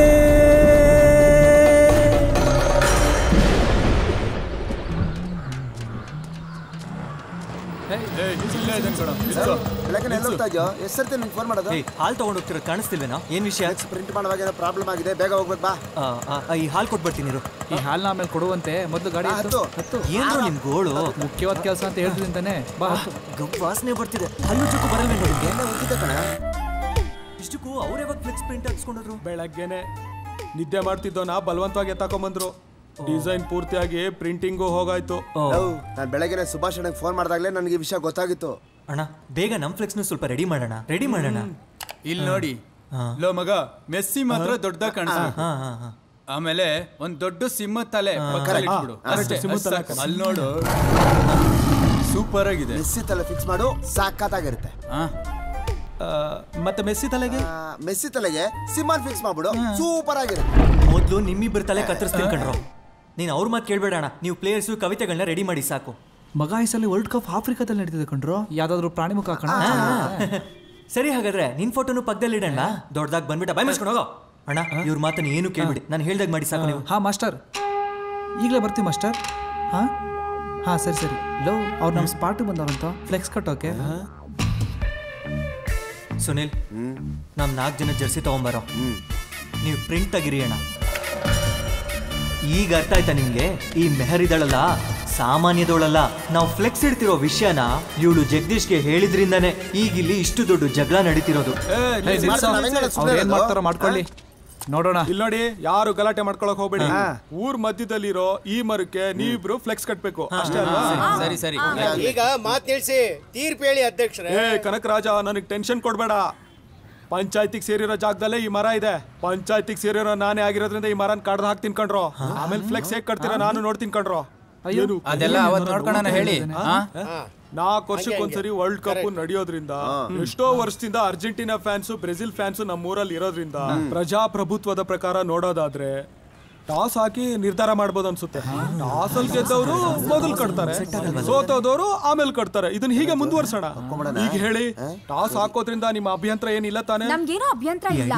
ಎಷ್ಟರ್ತಿ ನಿಂಗೆ ಫೋನ್ ಮಾಡೋದು? ಹಾಲ್ ತಗೊಂಡು ಹೋಗ್ತಿರೋದು ಕಾಣಿಸ್ತಿಲ್ವೇನೋ? ಏನ್ ವಿಷಯ? ಪ್ರಿಂಟ್ ಮಾಡುವಾಗ ಏನೋ ಪ್ರಾಬ್ಲಮ್ ಆಗಿದೆ, ಬೇಗ ಹೋಗ್ಬೇಕು ಬಾ. ಈ ಹಾಲ್ ಕೊಟ್ಬಿಡ್ತೀನಿ. ಈ ಹಾಲ್ನ ಆಮೇಲೆ ಕೊಡುವಂತೆ ಮೊದಲು ಗಾಡಿ ಹತ್ತು. ಏನು ನಿಮ್ ಗೋಳು? ಮುಖ್ಯವಾದ ಕೆಲಸ ಅಂತ ಹೇಳ್ತಿದ್ದಾನೆ. ಬಾ. ಗಪ್ ವಾಸನೆ ಬರ್ತಿದೆ. ಹಲ್ಲು ಚುಕ್ಕು ಬರಲ್ಲ ನೋಡಿಗೆ. ಇಷ್ಟಕ್ಕೂ ಅವ್ರು ಯಾವಾಗ ಫ್ಲೆಕ್ಸ್ ಪ್ರಿಂಟ್ ಹಾಕ್ಸ್ಕೊಂಡ್ರು? ಬೆಳಗ್ಗೆನೆ ನಿದ್ದೆ ಮಾಡ್ತಿದ್ದೋ ನಾ ಬಲವಂತವಾಗಿ ಎತ್ತಾಕೊಂಡ್ಬಂದ್ರು. ಡಿಸೈನ್ ಪೂರ್ತಿಯಾಗಿ ಪ್ರಿಂಟಿಂಗು ಹೋಗಾಯ್ತು. ನಾನು ಬೆಳಗ್ಗೆ ಸುಭಾಷಣೆಗೆ ಫೋನ್ ಮಾಡಿದಾಗಲೇ ನನಗೆ ಈ ವಿಷಯ ಗೊತ್ತಾಗಿತ್ತು. ಅಣ್ಣ ಬೇಗ ನಮ್ ಫ್ಲೆಕ್ಸ್ ನು ಸ್ವಲ್ಪ ರೆಡಿ ಮಾಡೋಣ. ರೆಡಿ ಮಾಡೋಣ. ಇಲ್ಲಿ ನೋಡಿ ಲೋ ಮಗ, ಮೆಸ್ಸಿ ಮಾತ್ರ ದೊಡ್ಡದಾಗ ಕಾಣಿಸ್ತು. ಆಮೇಲೆ ಒಂದ್ ದೊಡ್ಡ ಸಿಂಹ ತಲೆ ಇಟ್ಬಿಡು ಅಷ್ಟೇ. ಅಲ್ಲಿ ನೋಡು, ಸೂಪರ್ ಆಗಿದೆ. ಮೆಸ್ಸಿ ತಲೆ ಫಿಕ್ಸ್ ಮಾಡು, ಸಾಕಾಗಿರುತ್ತೆ. ಮತ್ತೆ ಮೆಸ್ಸಿ ತಲೆಗೆ ಮೆಸ್ಸಿ ತಲೆಗೆ ಸಿಂಹನ್ ಫಿಕ್ಸ್ ಮಾಡ್ಬಿಡು, ಸೂಪರ್ ಆಗಿರುತ್ತೆ. ಮೊದ್ಲು ನಿಮ್ಮಿಬ್ಬರ ತಲೆ ಕತ್ತರಿಸ್ತೀನಿ ಕಣ್ರು. ನೀನ್ ಅವ್ರ ಮಾತು ಕೇಳ್ಬೇಡ ಅಣ್ಣ. ನೀವು ಪ್ಲೇಯರ್ಸು ಕವಿತೆಗಳನ್ನ ರೆಡಿ ಮಾಡಿ ಸಾಕು. ಮಗ ಈ ಸಲ ವರ್ಲ್ಡ್ ಕಪ್ ಆಫ್ರಿಕಾದಲ್ಲಿ ನಡೀತಿದೆ ಕಣ್ರು. ಯಾವ್ದಾದ್ರು ಪ್ರಾಣಿ ಮುಖ ಹಾಕೋಣ. ಸರಿ ಹಾಗಾದ್ರೆ ನಿನ್ ಫೋಟೋನು ಪಕ್ಕದಲ್ಲಿ ಇಡಣ್ಣ. ದೊಡ್ಡದಾಗ ಬಂದ್ಬಿಟ್ಟ ಬಾಯ್ ಮುಚ್ಕೊಂಡು ಹೋಗೋ. ಅಣ್ಣ ಇವ್ರ ಮಾತನ್ನ ಏನು ಕೇಳ್ಬಿಡಿ, ನಾನು ಹೇಳ್ದಾಗ ಮಾಡಿ ಸಾಕು ನೀವು. ಹಾ ಮಾಸ್ಟರ್, ಈಗಲೇ ಬರ್ತೀವಿ ಮಾಸ್ಟರ್. ಹಾ ಹಾ ಸರಿ ಸರಿ. ಲೋ ಅವ್ರು ನಮ್ಮ ಸ್ಪಾಟಿಗೆ ಬಂದವ್ರಂತ ಫ್ಲೆಕ್ಸ್ ಕಟ್ಟೋಕೆ. ಸುನಿಲ್, ನಮ್ ನಾಲ್ಕು ಜನ ಜರ್ಸಿ ತಗೊಂಬರೋ. ನೀವು ಪ್ರಿಂಟ್ ತೆಗಿರಿ ಅಣ್ಣ. ಈಗ ಅರ್ಥ ಆಯ್ತಾ ನಿಮ್ಗೆ? ಈ ಮೆಹರ್ ಇದ್ದಾಳಲ್ಲ ಸಾಮಾನ್ಯದವಳಲ್ಲ. ನಾವು ಫ್ಲೆಕ್ಸ್ ಇಡ್ತಿರೋ ವಿಷಯನ ಇವಳು ಜಗದೀಶ್ಗೆ ಹೇಳಿದ್ರಿಂದಾನೆ ಈಗ ಇಲ್ಲಿ ಇಷ್ಟು ದೊಡ್ಡ ಜಗಳ ನಡೀತಿರೋದು. ಏನ್ ಮಾಡ್ತಾರೋ ಮಾಡ್ಕೊಳ್ಳಿ, ನೋಡೋಣ. ಇಲ್ಲಿ ನೋಡಿ, ಯಾರು ಗಲಾಟೆ ಮಾಡ್ಕೊಳಕ್ ಹೋಗ್ಬೇಡಿ. ಊರ್ ಮಧ್ಯದಲ್ಲಿರೋ ಈ ಮರಕ್ಕೆ ನೀವಿಬ್ರು ಫ್ಲೆಕ್ಸ್ ಕಟ್ಬೇಕು ಅಷ್ಟೇ ಅಲ್ವಾ? ಸರಿ ಸರಿ. ಈಗ ಮಾತು ತಿಳಿಸಿ ತೀರ್ಪು ಹೇಳಿ ಅಧ್ಯಕ್ಷರೇ. ಏ ಕನಕರಾಜ, ನನಗೆ ಟೆನ್ಷನ್ ಕೊಡ್ಬೇಡ. ಪಂಚಾಯತಿಗೆ ಸೇರಿರೋ ಜಾಗದಲ್ಲೇ ಈ ಮರ ಇದೆ. ಪಂಚಾಯತಿಗೆ ಸೇರಿರೋ ನಾನೇ ಆಗಿರೋದ್ರಿಂದ ಈ ಮರನ್ ಕಡ್ದು ಹಾಕಿ ತಿನ್ಕೊಂಡ್ರು. ಆಮೇಲೆ ಫ್ಲೆಕ್ಸ್ ಹೇಗ್ ಕಟ್ತೀರಾ ನಾನು ನೋಡ್ತೀನಿ ಕಣ್ರು. ಅದೆಲ್ಲ ಅವತ್ತು ನೋಡ್ಕೊಳ್ಳೋಣ ಹೇಳಿ. ನಾಲ್ಕು ವರ್ಷಕ್ಕೊಂದ್ಸರಿ ವರ್ಲ್ಡ್ ಕಪ್ ನಡೆಯೋದ್ರಿಂದ, ಎಷ್ಟೋ ವರ್ಷದಿಂದ ಅರ್ಜೆಂಟಿನಾ ಫ್ಯಾನ್ಸ್ ಬ್ರೆಜಿಲ್ ಫ್ಯಾನ್ಸ್ ನಮ್ಮೂರಲ್ಲಿ ಇರೋದ್ರಿಂದ, ಪ್ರಜಾಪ್ರಭುತ್ವದ ಪ್ರಕಾರ ನೋಡೋದಾದ್ರೆ ಟಾಸ್ ಹಾಕಿ ನಿರ್ಧಾರ ಮಾಡ್ಬೋದು ಅನ್ಸುತ್ತೆ. ಟಾಸ್ ಅಲ್ಲಿ ಗೆದ್ದವರು ಮೊದಲು ಕಟ್ತಾರೆ, ಸೋತೋದವರು ಆಮೇಲೆ ಕಟ್ತಾರೆ. ಇದನ್ನ ಹೀಗೆ ಮುಂದುವರ್ಸೋಣ. ಈಗ ಹೇಳಿ, ಟಾಸ್ ಹಾಕೋದ್ರಿಂದ ನಿಮ್ಮ ಅಭ್ಯಂತರ ಏನಿಲ್ಲ ತಾನೆ? ನಮ್ಗೇನೋ ಅಭ್ಯಂತರ ಇಲ್ಲ.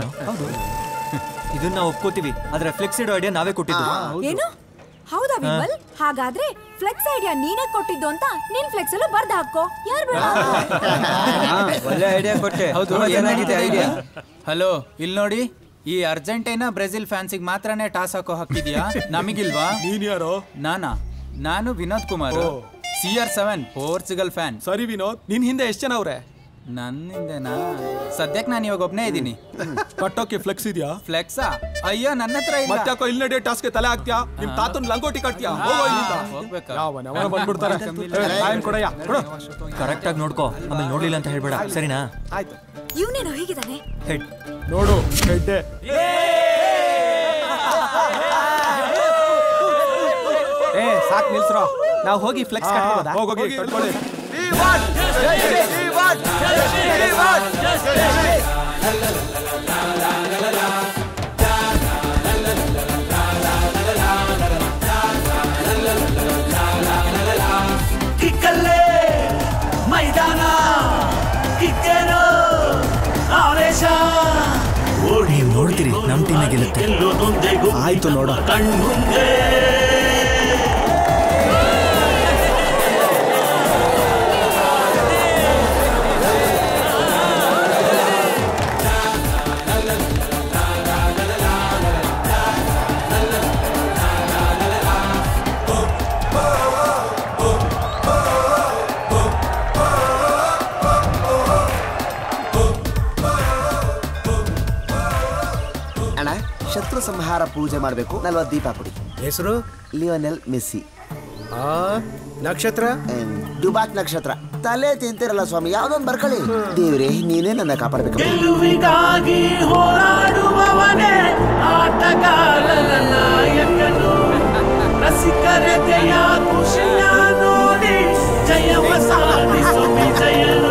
ಇದನ್ನ ಒಪ್ಕೋತೀವಿ, ಆದ್ರೆ ಫ್ಲೆಕ್ಸ್ ಇಡೋ ಐಡಿಯಾ ನಾವೇ ಕೊಟ್ಟಿದ್ದು. ಏನು? ಹೌದಾ ವಿಮಲ್? ಹಾಗಾದ್ರೆ ಫ್ಲೆಕ್ಸ್ ಐಡಿಯಾ ನೀನೇ ಕೊಟ್ಟಿದ್ದು ಅಂತ ನಿನ್ ಫ್ಲೆಕ್ಸ್ ಅಲ್ಲೂ ಬರ್ದು ಹಾಕೋ. ಯಾರು ಬೇಡ? ಒಳ್ಳೆ ಐಡಿಯಾ ಕೊಟ್ಟೆ. ಹೌದು, ಏನಾಗಿದೆ ಐಡಿಯಾ? ಹಲೋ, ಇಲ್ಲಿ ನೋಡಿ, ಈ ಅರ್ಜೆಂಟೈನಾ ಬ್ರೆಜಿಲ್ ಫ್ಯಾನ್ಸಿಗೆ ಮಾತ್ರನೇ ಟಾಸ್ ಹಾಕೋ ಹಕ್ಕಿದ್ಯಾ ನಮಗಿಲ್ವಾ? ನೀನ್ ಯಾರೋ? ನಾನಾ ನಾನು Vinod Kumar, C R seven Portugal fan. ಸರಿ ವಿನೋದ್, ನಿನ್ ಹಿಂದೆ ಎಷ್ಟು ಜನ ಅವ್ರೆ? ನನ್ನಿಂದನಾ? ಸದ್ಯಕ್ಕೆ ನಾನು ಇವಾಗ ಒಬ್ನೇ ಇದ್ದೀನಿ. ಕಟ್ಟೋಕೆ ಫ್ಲೆಕ್ಸ್ ಇದೆಯಾ? ಫ್ಲೆಕ್ಸಾ? ಅಯ್ಯೋ ನನ್ನ ಹತ್ರ ಇಲ್ಲ. ಮತ್ತಾಕೋ ಇಲ್ಲಿ ನಡೆ ಟಾಸ್ಗೆ ತಲೆ ಹಾಕ್ತ್ಯಾ? ನಿಮ್ ತಾತನ್ ಲಂಗೋಟಿ ಕಟ್ತೀಯಾ? ಬಂದ್ಬಿಡ್ತಾರೆ. ಕರೆಕ್ಟ್ ಆಗಿ ನೋಡ್ಕೋ, ಆಮೇಲೆ ನೋಡ್ಲಿಲ್ಲ ಅಂತ ಹೇಳ್ಬೇಡ, ಸರಿನಾ? ಆಯ್ತು. ಇವನೇನೋ ಹೇಗಿದ್ದಾನೆ ಹೆಡ್ ನೋಡು ಹೆಡ್ಡೆ. ಏ ಸಾಕ್ ನಿಲ್ಸ್ರೋ, ನಾವು ಹೋಗಿ ಫ್ಲೆಕ್ಸ್ ಕಟ್ಬೋದಾ? ಹೋಗಿ ಕಟ್ಕೊಳ್ಳಿ. ಕಿಕ್ಕಲ್ಲೇ ಮೈದಾನ ಕಿಕ್ಕೇನೋ ಆವೇಶ ಓಡಿ ನೋಡ್ತೀರಿ ನಮ್ ಟೀಮ್ ಗೆಲ್ಲುತ್ತೆ. ಆಯ್ತು ನೋಡ. ಕಣ್ಮುಂದೆ ಶತ್ರು ಸಂಹಾರ ಪೂಜೆ ಮಾಡಬೇಕು. ನಲ್ವತ್ತು ದೀಪ ಕೊಡಿ. ಹೆಸರು ಲಿಯೋನೆಲ್ ಮೆಸ್ಸಿ. ನಕ್ಷತ್ರ ಡುಬಾಕ್ ನಕ್ಷತ್ರ. ತಲೆ ತಿಂತಿರಲ್ಲ ಸ್ವಾಮಿ, ಯಾವ್ದೊಂದು ಬರ್ಕೊಳ್ಳಿ. ದೇವ್ರೆ ನೀನೇ ನನ್ನ ಕಾಪಾಡಬೇಕು. ಗೆಲುವಿಗಾಗಿ ಹೋರಾಡುವವನೇ ಆಟಗಾರನ ನಾಯಕನು. ರಸಿಕರತೆಯ ಖುಷಿಯ ನೋಡಿ ಜಯವ ಸಾಧಿಸು ವಿಜಯನು.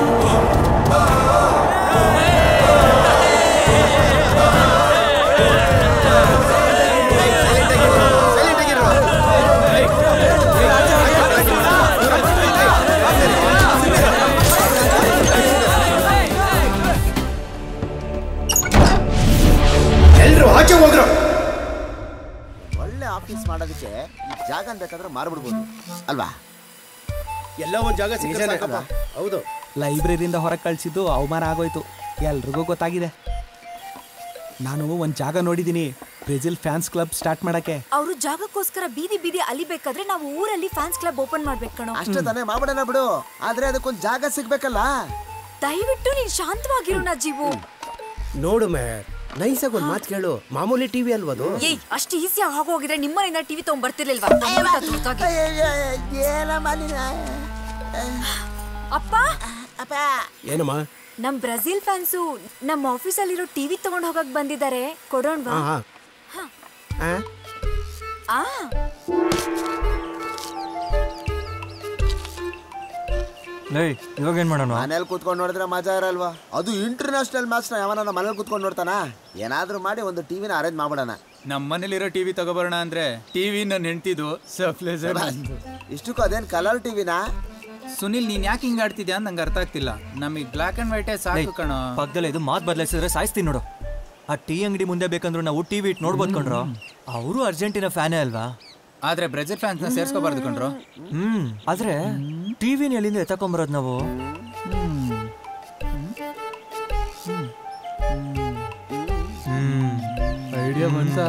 ಆಚೆ ಹೋಗ್ರು. ಒಳ್ಳೆ ಆಫೀಸ್ ಮಾಡೋದಕ್ಕೆ ಈ ಜಾಗ ಬೇಕಾದ್ರೆ ಮಾರ್ಬಿಡ್ಬೋದು ಅಲ್ವಾ? ಎಲ್ಲ ಒಂದ್ ಜಾಗ ಸಿಗಪ್ಪ. ಹೌದು, ಲೈಬ್ರರಿಯಿಂದ ಹೊರಗೆ ಕಳ್ಸಿದ್ದು ಅವಮಾನ ಆಗೋಯ್ತು, ಎಲ್ರಿಗೂ ಗೊತ್ತಾಗಿದೆ. ನಾನು ಒಂದ್ ಜಾಗ ನೋಡಿದೀನಿ, ಬ್ರೆಜಿಲ್ ಫ್ಯಾನ್ಸ್ ಕ್ಲಬ್ ಸ್ಟಾರ್ಟ್ ಮಾಡಕ್ಕೆ. ಅವರು ಜಾಗಕ್ಕೋಸ್ಕರ ಬೀದಿ ಬೀದಿ ಅಲಿಬೇಕಾದ್ರೆ ನಾವು ಊರಲ್ಲಿ ಫ್ಯಾನ್ಸ್ ಕ್ಲಬ್ ಓಪನ್ ಮಾಡ್ಬೇಕು ಕಣೋ. ಅಷ್ಟೇ ತಾನೇ, ಮಾಡ್ಬಿಡೋಣ ಬಿಡು. ಆದ್ರೆ ಅದಕ್ಕೊಂದ್ ಜಾಗ ಸಿಗ್ಬೇಕಲ್ಲ. ದಯವಿಟ್ಟು ನೀನ್ ಶಾಂತವಾಗಿರು ನಾ ಜೀವು. ನೋಡು ಮೇರ್, ನೈಸಾಗಿ ಒಂದ್ ಮಾತು ಕೇಳು. ಮಾಮೂಲಿ ಟಿವಿ ಅಲ್ವದು? ಏಯ್, ಅಷ್ಟು ಈಸಿ ಆಗೋಗಿದ್ರೆ ನಿಮ್ಮನೆಯಿಂದ ಟಿವಿ ತಗೊಂಡ್ ಬರ್ತಿರ್ಲಿಲ್ವಾ? ಅಪ್ಪ ಅಪ್ಪ ಏನಮ್ಮ? ನಮ್ ಬ್ರೆಜಿಲ್ ಫ್ಯಾನ್ಸು ನಮ್ಮ ಆಫೀಸಲ್ಲಿರೋ ಟಿವಿ ತಗೊಂಡ್ ಹೋಗಕ್ ಬಂದಿದ್ದಾರೆ, ಕೊಡೋಣ್ವಾ? ಆ ಇವಾಗ ಏನ್ ಮಾಡೋಣ? ಮನೇಲಿ ಕೂತ್ಕೊಂಡು ನೋಡಿದ್ರೆ ಮಜಾ ಇರಲ್ವಾ? ಅದು ಇಂಟರ್ನ್ಯಾಷನಲ್ ಮ್ಯಾಚ್ ನ ಯಾವನ ಮನೇಲಿ ಕೂತ್ಕೊಂಡು ನೋಡ್ತಾನ? ಏನಾದ್ರೂ ಮಾಡಿ ಒಂದು ಟಿವಿನ ಅರೇಂಜ್ ಮಾಡ್ಬಿಡೋಣ. ನಮ್ಮ ಮನೇಲಿರೋ ಟಿವಿ ತಗೋಬರೋಣ ಅಂದ್ರೆ ಟಿವಿ ನನ್ನ ಹೆಂಡ್ತಿದು ಸರ್ಪ್ಲೇಸರ್. ಇಷ್ಟಕ್ಕೂ ಅದೇನ್ ಕಲರ್ ಟಿವಿನಾ? ಸುನಿಲ್, ನೀನ್ ಯಾಕೆ ಹಿಂಗ್ ಆಡ್ತಿದ್ಯಾ ಅಂತ ನಂಗೆ ಅರ್ಥ ಆಗ್ತಿಲ್ಲ. ನಮಗೆ ಬ್ಲಾಕ್ ಅಂಡ್ ವೈಟೇ ಸಾಕು ಕಣೋ. ಪಕ್ಕದಲ್ಲ ಇದು ಮಾತು ಬದಲಾಯಿಸಿದ್ರೆ ಸಾಯಿಸ್ತೀನಿ ನೋಡು. ಆ ಟೀ ಅಂಗಡಿ ಮುಂದೆ ಬೇಕಂದ್ರು ನಾವು ಟಿವಿ ಇಟ್ಟು ನೋಡ್ಬೋದು ಕಣ್ರು. ಅವರು ಅರ್ಜೆಂಟಿನಾ ಫ್ಯಾನೇ ಅಲ್ವಾ? ಆದ್ರೆ ಬ್ರೆಜಿಲ್ ಫ್ಯಾನ್ಸ್ ನ ಸೇರ್ಸ್ಕೋಬಾರ್ದು ಕಣ್ರು. ಹ್ಮ್ ಆದ್ರೆ ಟಿವಿನ ಎಲ್ಲಿಂದ ಎತ್ತಕೊಂಬರೋದು ನಾವು? ಐಡಿಯಾ ಬಂತಾ?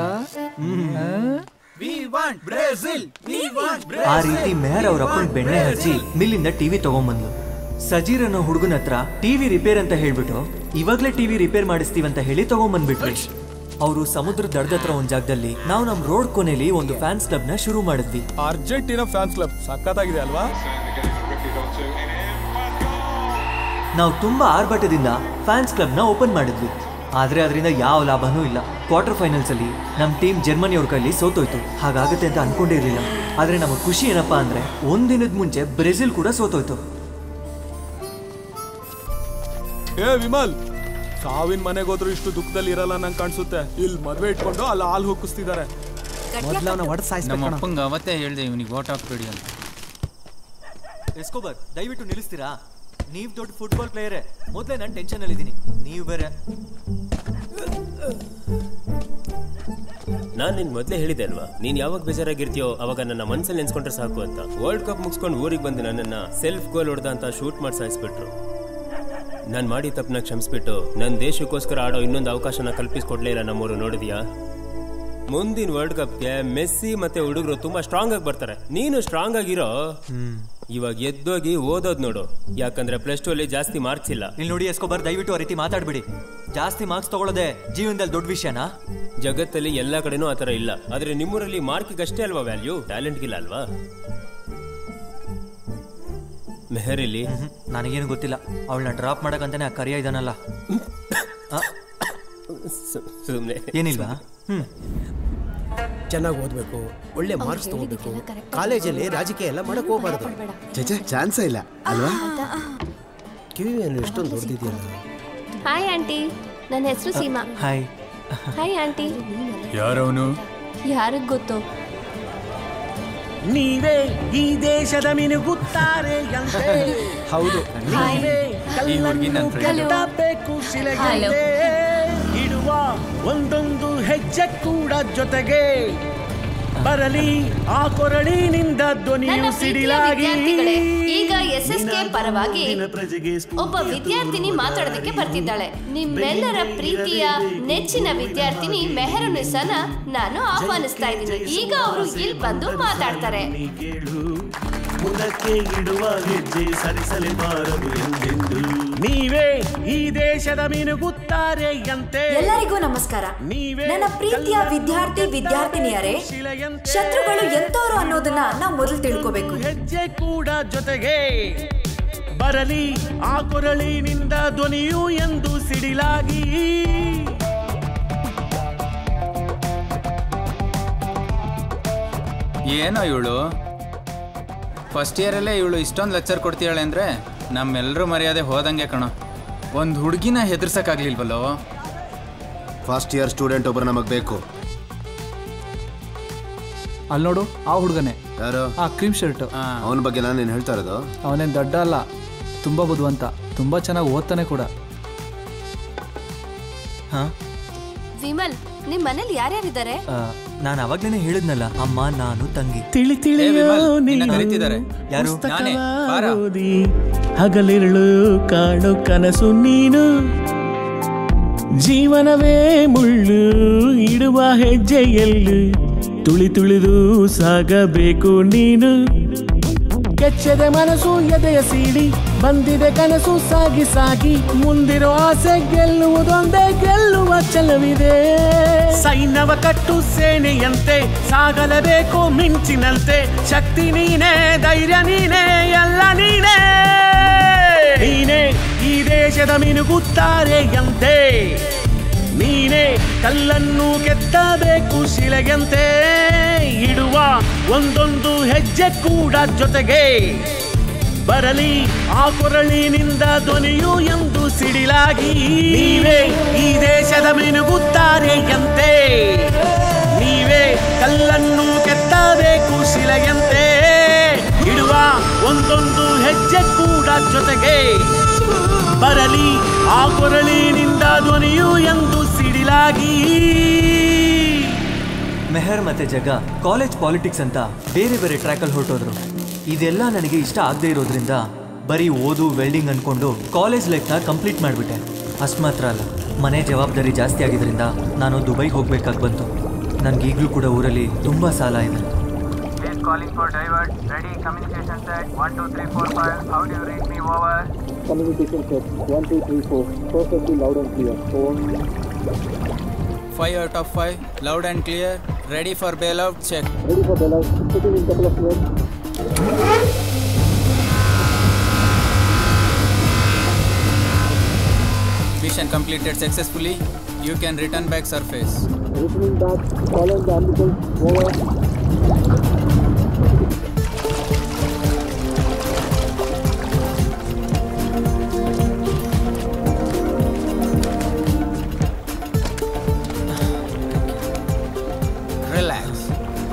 ಆ ರೀತಿ ಮೆಹರ್ ಅವ್ರ ಅಪ್ಪನ ಬೆಣ್ಣೆ ಹಚ್ಚಿ ಮಿಲ್ಲಿಂದ ಟಿವಿ ತಗೊಂಬಂದ್ಲು. ಸಜೀರ್ ಅನ್ನೋ ಹುಡುಗನ ಹತ್ರ ಟಿವಿ ರಿಪೇರ್ ಅಂತ ಹೇಳ್ಬಿಟ್ಟು ಇವಾಗ್ಲೇ ಟಿವಿ ರಿಪೇರ್ ಮಾಡಿಸ್ತೀವಂತ ಹೇಳಿ ತಗೊಂಬಂದ್ಬಿಟ್ವಿ. ಅವರು ಸಮುದ್ರ ದಡದ ಹತ್ರ ಒಂದ್ ಜಾಗದಲ್ಲಿ, ನಾವು ನಮ್ ರೋಡ್ ಕೊನೆಯಲ್ಲಿ ಒಂದು ಫ್ಯಾನ್ಸ್ ಕ್ಲಬ್ ನ ಶುರು ಮಾಡಿದ್ವಿ. ಅರ್ಜೆಂಟಿನಾ ಫ್ಯಾನ್ಸ್ ಕ್ಲಬ್ ಸಖತ್ತಾಗಿದೆ ಅಲ್ವಾ? ನಾವು ತುಂಬಾ ಆರ್ಭಟದಿಂದ ಫ್ಯಾನ್ಸ್ ಕ್ಲಬ್ ನ ಓಪನ್ ಮಾಡಿದ್ವಿ. ಆದ್ರೆ ಅದರಿಂದ ಯಾವ ಲಾಭನೂ ಇಲ್ಲ. ಕ್ವಾರ್ಟರ್ ಫೈನಲ್ಸ್ ಅಲ್ಲಿ ನಮ್ ಟೀಮ್ ಜರ್ಮನಿಯವ್ರ ಕೈಲಿ ಸೋತೋಯ್ತು. ಹಾಗಾಗುತ್ತೆ ಅಂತ ಅನ್ಕೊಂಡೇ ಇರಲಿಲ್ಲ. ಆದ್ರೆ ನಮಗ್ ಖುಷಿ ಏನಪ್ಪಾ ಅಂದ್ರೆ ಒಂದಿನದ ಮುಂಚೆ ಬ್ರೆಜಿಲ್ ಕೂಡ ಸೋತೋಯ್ತು. ಏ ವಿಮಲ್, ಸಾವಿನ ಮನೆಗೆ ಹೋದ್ರು ಇಷ್ಟು ದುಃಖದಲ್ಲಿ ಇರಲ್ಲ ನಂಗೆ ಕಾಣಿಸುತ್ತೆ. ಇಲ್ಲಿ ಮದ್ವೆ ಇಟ್ಕೊಂಡು ಅಲ್ಲಿ ಹಾಲು ಹೋಗಿಸ್ತಿದ್ದಾರೆ. ಮೊದ್ಲವನ್ನ ಹೊಡೆದು ಸಾಯಿಸ್ಬೇಕು. ನಮ್ಮ ಅಪ್ಪಂಗೆ ಅವತ್ತೇ ಹೇಳ್ದೆ ಇವನಿಗೆ ಓಟ್ ಹಾಕ್ಬೇಡಿ ಅಂತ. ಎಸ್ಕೋಬರ್, ದಯವಿಟ್ಟು ನಿಲ್ಲಿಸ್ತೀರಾ? ನೀವ್ ದೊಡ್ಡ ಫುಟ್ಬಾಲ್ ಪ್ಲೇಯರೇ, ಮೊದಲೇ ನಾನು ಟೆನ್ಷನ್ ಅಲ್ಲಿ ಇದ್ದೀನಿ, ನೀವು ಬೇರೆ. ನಾನ್ ನಿನ್ ಮೊದ್ಲೇ ಹೇಳಿದೆ ಅಲ್ವಾ, ನೀನ್ ಯಾವಾಗ ಬೇಜಾರಾಗಿರ್ತೀಯೋ ಅವಾಗ ನನ್ನ ಮನ್ಸಲ್ಲಿ ನೆನ್ಸ್ಕೊಂಡ್ರೆ ಸಾಕು ಅಂತ. ವರ್ಲ್ಡ್ ಕಪ್ ಮುಗಿಸ್ಕೊಂಡು ಊರಿಗೆ ಬಂದು ನನ್ನನ್ನ ಸೆಲ್ಫ್ ಗೋಲ್ ಹೊಡೆದ ಅಂತ ಶೂಟ್ ಮಾಡಿ ಸಾಯಿಸ್ಬಿಟ್ರು. ನಾನು ಮಾಡಿ ತಪ್ಪನ್ನ ಕ್ಷಮಿಸ್ಬಿಟ್ಟು ನನ್ನ ದೇಶಕ್ಕೋಸ್ಕರ ಆಡೋ ಇನ್ನೊಂದು ಅವಕಾಶನ ಕಲ್ಪಿಸ್ಕೊಡ್ಲೇ ಇಲ್ಲ ನಮ್ಮೂರು. ನೋಡಿದ್ಯಾ, ಮುಂದಿನ ವರ್ಲ್ಡ್ ಕಪ್ಗೆ ಮೆಸ್ಸಿ ಮತ್ತೆ ಹುಡುಗರು ತುಂಬಾ ಸ್ಟ್ರಾಂಗ್ ಆಗಿ ಬರ್ತಾರೆ. ನೀನು ಸ್ಟ್ರಾಂಗ್ ಆಗಿರೋ. ಇವಾಗ ಎದ್ದೋಗಿ ಓದೋದ್ ನೋಡು, ಯಾಕಂದ್ರೆ ಪ್ಲಸ್ ಟು ಅಲ್ಲಿ ಜಾಸ್ತಿ ಮಾರ್ಕ್ಸ್ ಇಲ್ಲ. ಇಲ್ಲಿ ನೋಡಿ ಎಸ್ಕೋಬಾರ್, ದಯವಿಟ್ಟು ಆ ರೀತಿ ಮಾತಾಡ್ಬಿಡಿ. ಜಾಸ್ತಿ ಮಾರ್ಕ್ಸ್ ತಗೊಳ್ಳೋದೆ ಜೀವನದಲ್ಲಿ ದೊಡ್ಡ ವಿಷಯನಾ? ಜಗತ್ತಲ್ಲಿ ಎಲ್ಲಾ ಕಡೆನೂ ಆತರ ಇಲ್ಲ. ಆದ್ರೆ ನಿಮ್ಮೂರಲ್ಲಿ ಮಾರ್ಕಿಗೆ ಅಷ್ಟೇ ಅಲ್ವಾ ವ್ಯಾಲ್ಯೂ, ಟ್ಯಾಲೆಂಟ್ಗಿಲ್ಲ ಅಲ್ವಾ? ಮೆಹರಿಲಿ ನನಗೇನು ಗೊತ್ತಿಲ್ಲ. ಅವಳನ್ನ ಡ್ರಾಪ್ ಮಾಡಕ್ಕಂತಾನೆ ಆ ಕರಿಯ ಇದಾನಲ್ಲ. ಸುಮ್ಮನೆ ಏನಿಲ್ವಾ? ಹ್ಮ್ ಚೆನ್ನಾಗಿ ಓದ್ಬೇಕು, ಒಳ್ಳೆ ಮಾರ್ಕ್ಸ್ ತಗೋಬೇಕು. ಕಾಲೇಜಲ್ಲಿ ರಾಜಕೀಯ ಎಲ್ಲ ಮಾಡಕ್ ಹೋಗ್ಬಾರ್ದು. ಚೇಚೆ ಚಾನ್ಸ್ ಇಲ್ಲ ಅಲ್ವಾ? ಕಿವಿ ಎಷ್ಟೊಂದು ದೊಡ್ಡದಿದೆಯಲ್ಲ. ಹಾಯ್ ಆಂಟಿ, ನನ್ನ ಹೆಸರು ಸೀಮಾ. ಹಾಯ್. Hi aunty. ಯಾರವನು? ಯಾರಿಗ್ ಗೊತ್ತು? ನೀವೇ ಈ ದೇಶದ ಮಿನುಗುತ್ತಾರೆ ಅಂತೆ. ಹೌದು, ನೀವೇ ಕಲ್ಲನ್ನು ಕೆತ್ತಬೇಕು ಶಿಲೆಗೆ, ಇಡುವ ಒಂದೊಂದು ಹೆಜ್ಜೆ ಕೂಡ ಜೊತೆಗೆ ಬರಲಿ ಆ ಕೊರಳಿನಿಂದ ಧ್ವನಿಯು ಸಿಡಿಲಾಗಿ. ಈಗ ಎಸ್ ಎಸ್ ಕೆ ಪರವಾಗಿ ಒಬ್ಬ ವಿದ್ಯಾರ್ಥಿನಿ ಮಾತಾಡೋದಕ್ಕೆ ಬರ್ತಿದ್ದಾಳೆ. ನಿಮ್ಮೆಲ್ಲರ ಪ್ರೀತಿಯ ನೆಚ್ಚಿನ ವಿದ್ಯಾರ್ಥಿನಿ ಮೆಹರುನಿಸನ ನಾನು ಆಹ್ವಾನಿಸ್ತಾ ಇದ್ದೀನಿ. ಈಗ ಅವರು ಇಲ್ಲಿ ಬಂದು ಮಾತಾಡ್ತಾರೆ. ಮುಂದಕ್ಕೆ ಇಡುವ ಹೆಜ್ಜೆ ಸರಿಸಲೇಬಾರದು ಎಂದೆಂದು ನೀವೇ ಈ ದೇಶದ ಮಿನುಗುತ್ತಾರೆ ಅಂತೆ. ಎಲ್ಲರಿಗೂ ನಮಸ್ಕಾರ. ನನ್ನ ಪ್ರೀತಿಯ ವಿದ್ಯಾರ್ಥಿ ವಿದ್ಯಾರ್ಥಿನಿಯರೇ, ಶತ್ರುಗಳು ಎಂತವರು ಅನ್ನೋದನ್ನ ನಾವು ಮೊದಲು ತಿಳ್ಕೋಬೇಕು. ಹೆಜ್ಜೆ ಕೂಡ ಜೊತೆಗೆ ಬರಲಿ ಆ ಕೊರಳಿನಿಂದ ಧ್ವನಿಯು ಎಂದು ಸಿಡಿಲಾಗಿ. ಏನೋ ಇವಳು ಫಸ್ಟ್ ಇಯರಲ್ಲೇ ಇವಳು ಇಷ್ಟೊಂದು ಲೆಕ್ಚರ್ ಕೊಡ್ತೀಯಾಳೆ ಅಂದರೆ ನಮ್ಮೆಲ್ಲರೂ ಮರ್ಯಾದೆ ಹೋದಂಗೆ ಕಣೋ. ಒಂದು ಹುಡುಗಿನ ಹೆದರ್ಸಕ್ಕಾಗ್ಲಿಲ್ವಲ್ಲೋ? ಫಸ್ಟ್ ಇಯರ್ ಸ್ಟೂಡೆಂಟ್ ಒಬ್ಬರು ನಮಗೆ ಬೇಕು. ಅಲ್ಲಿ ನೋಡು, ಆ ಹುಡುಗನೇ. ಯಾರು? ಆ ಕ್ರೀಮ್ ಶರ್ಟ್. ಅವನ ಬಗ್ಗೆ ನಾನೇನು ಹೇಳ್ತಾ ಇರೋದು? ಅವನೇನು ದಡ್ಡ ಅಲ್ಲ, ತುಂಬ ಬುದ್ಧಿವಂತ, ತುಂಬ ಚೆನ್ನಾಗಿ ಓದ್ತಾನೆ ಕೂಡ. ಹಾ ವಿಮಲ್, ನಿಮ್ ಮನೇಲಿ ಯಾರ್ಯಾರಿದ್ದಾರೆ? ನಾನು ಅವಾಗ್ಲೇನೆ ಹೇಳಿದ್ನಲ್ಲ, ಅಮ್ಮ ನಾನು ತಂಗಿ. ತಿಳಿ ತಿಳಿಯೋ ಯಾರು? ಹಗಲಿರುಳು ಕಾಣು ಕನಸು ನೀನು, ಜೀವನವೇ ಮುಳ್ಳು ಇಡುವ ಹೆಜ್ಜೆಯಲ್ಲೂ ತುಳಿ ತುಳಿದು ಸಾಗಬೇಕು ನೀನು. ಕೆಚ್ಚದೆ ಮನಸ್ಸು ಎದೆಯ ಸೀಡಿ ಬಂದಿದೆ ಕನಸು ಸಾಗಿ ಸಾಗಿ, ಮುಂದಿರೋ ಆಸೆ ಗೆಲ್ಲುವುದೊಂದೇ ಗೆಲ್ಲುವ ಛಲವಿದೆ. ಸೈನ್ಯವ ಕಟ್ಟು ಸೇನೆಯಂತೆ ಸಾಗಲೇಬೇಕು ಮಿಂಚಿನಂತೆ, ಶಕ್ತಿ ನೀನೇ ಧೈರ್ಯ ನೀನೇ ಎಲ್ಲ ನೀನೇ. ನೀನೇ ಈ ದೇಶದ ಮಿನುಗುತ್ತಾರೆಯಂತೆ, ನೀನೇ ಕಲ್ಲನ್ನು ಕೆತ್ತಬೇಕು ಶಿಲೆಯಂತೆ, ಇಡುವ ಒಂದೊಂದು ಹೆಜ್ಜೆ ಕೂಡ ಜೊತೆಗೆ ಬರಲಿ ಆ ಕೊರಳಿನಿಂದ ಧ್ವನಿಯು ಎಂದು ಸಿಡಿಲಾಗಿ. ನೀವೇ ಈ ದೇಶದ ಮಿನುಗುತ್ತಾರೆಯಂತೆ, ನೀವೇ ಕಲ್ಲನ್ನು ಕೆತ್ತಬೇಕು ಶಿಲೆಯಂತೆ, ಇಡುವ ಒಂದೊಂದು ಹೆಜ್ಜೆ ಕೂಡ ಜೊತೆಗೆ ಬರಲಿ ಆ ಕೊರಳಿನಿಂದ ಧ್ವನಿಯು ಎಂದು ಸಿಡಿಲಾಗಿ. ಮೆಹರ್ ಮತ್ತೆ ಜಗ ಕಾಲೇಜ್ ಪಾಲಿಟಿಕ್ಸ್ ಅಂತ ಬೇರೆ ಬೇರೆ ಟ್ರ್ಯಾಕಲ್ಲಿ ಹೊರಟೋದ್ರು. ಇದೆಲ್ಲ ನನಗೆ ಇಷ್ಟ ಆಗದೆ ಇರೋದ್ರಿಂದ ಬರೀ ಓದು ವೆಲ್ಡಿಂಗ್ ಅಂದ್ಕೊಂಡು ಕಾಲೇಜ್ ಲೈಫ್ನ ಕಂಪ್ಲೀಟ್ ಮಾಡಿಬಿಟ್ಟೆ. ಅಷ್ಟು ಮಾತ್ರ ಅಲ್ಲ, ಮನೆ ಜವಾಬ್ದಾರಿ ಜಾಸ್ತಿ ಆಗಿದ್ದರಿಂದ ನಾನು ದುಬೈಗೆ ಹೋಗ್ಬೇಕಾಗಿ ಬಂತು. ನನಗೀಗಲೂ ಕೂಡ ಊರಲ್ಲಿ ತುಂಬ ಸಾಲ ಇದೆ. Calling for divert. Ready. Communication set. one two three four five. How do you read me? Over. Communication set. one two three four. Perfectly loud and clear. Over. five out of five. Loud and clear. Ready for bailout. Check. Ready for bailout. Sitting in couple of minutes. Mission completed successfully. You can return back surface. Returning back. Following the ambulance. Over. Relax.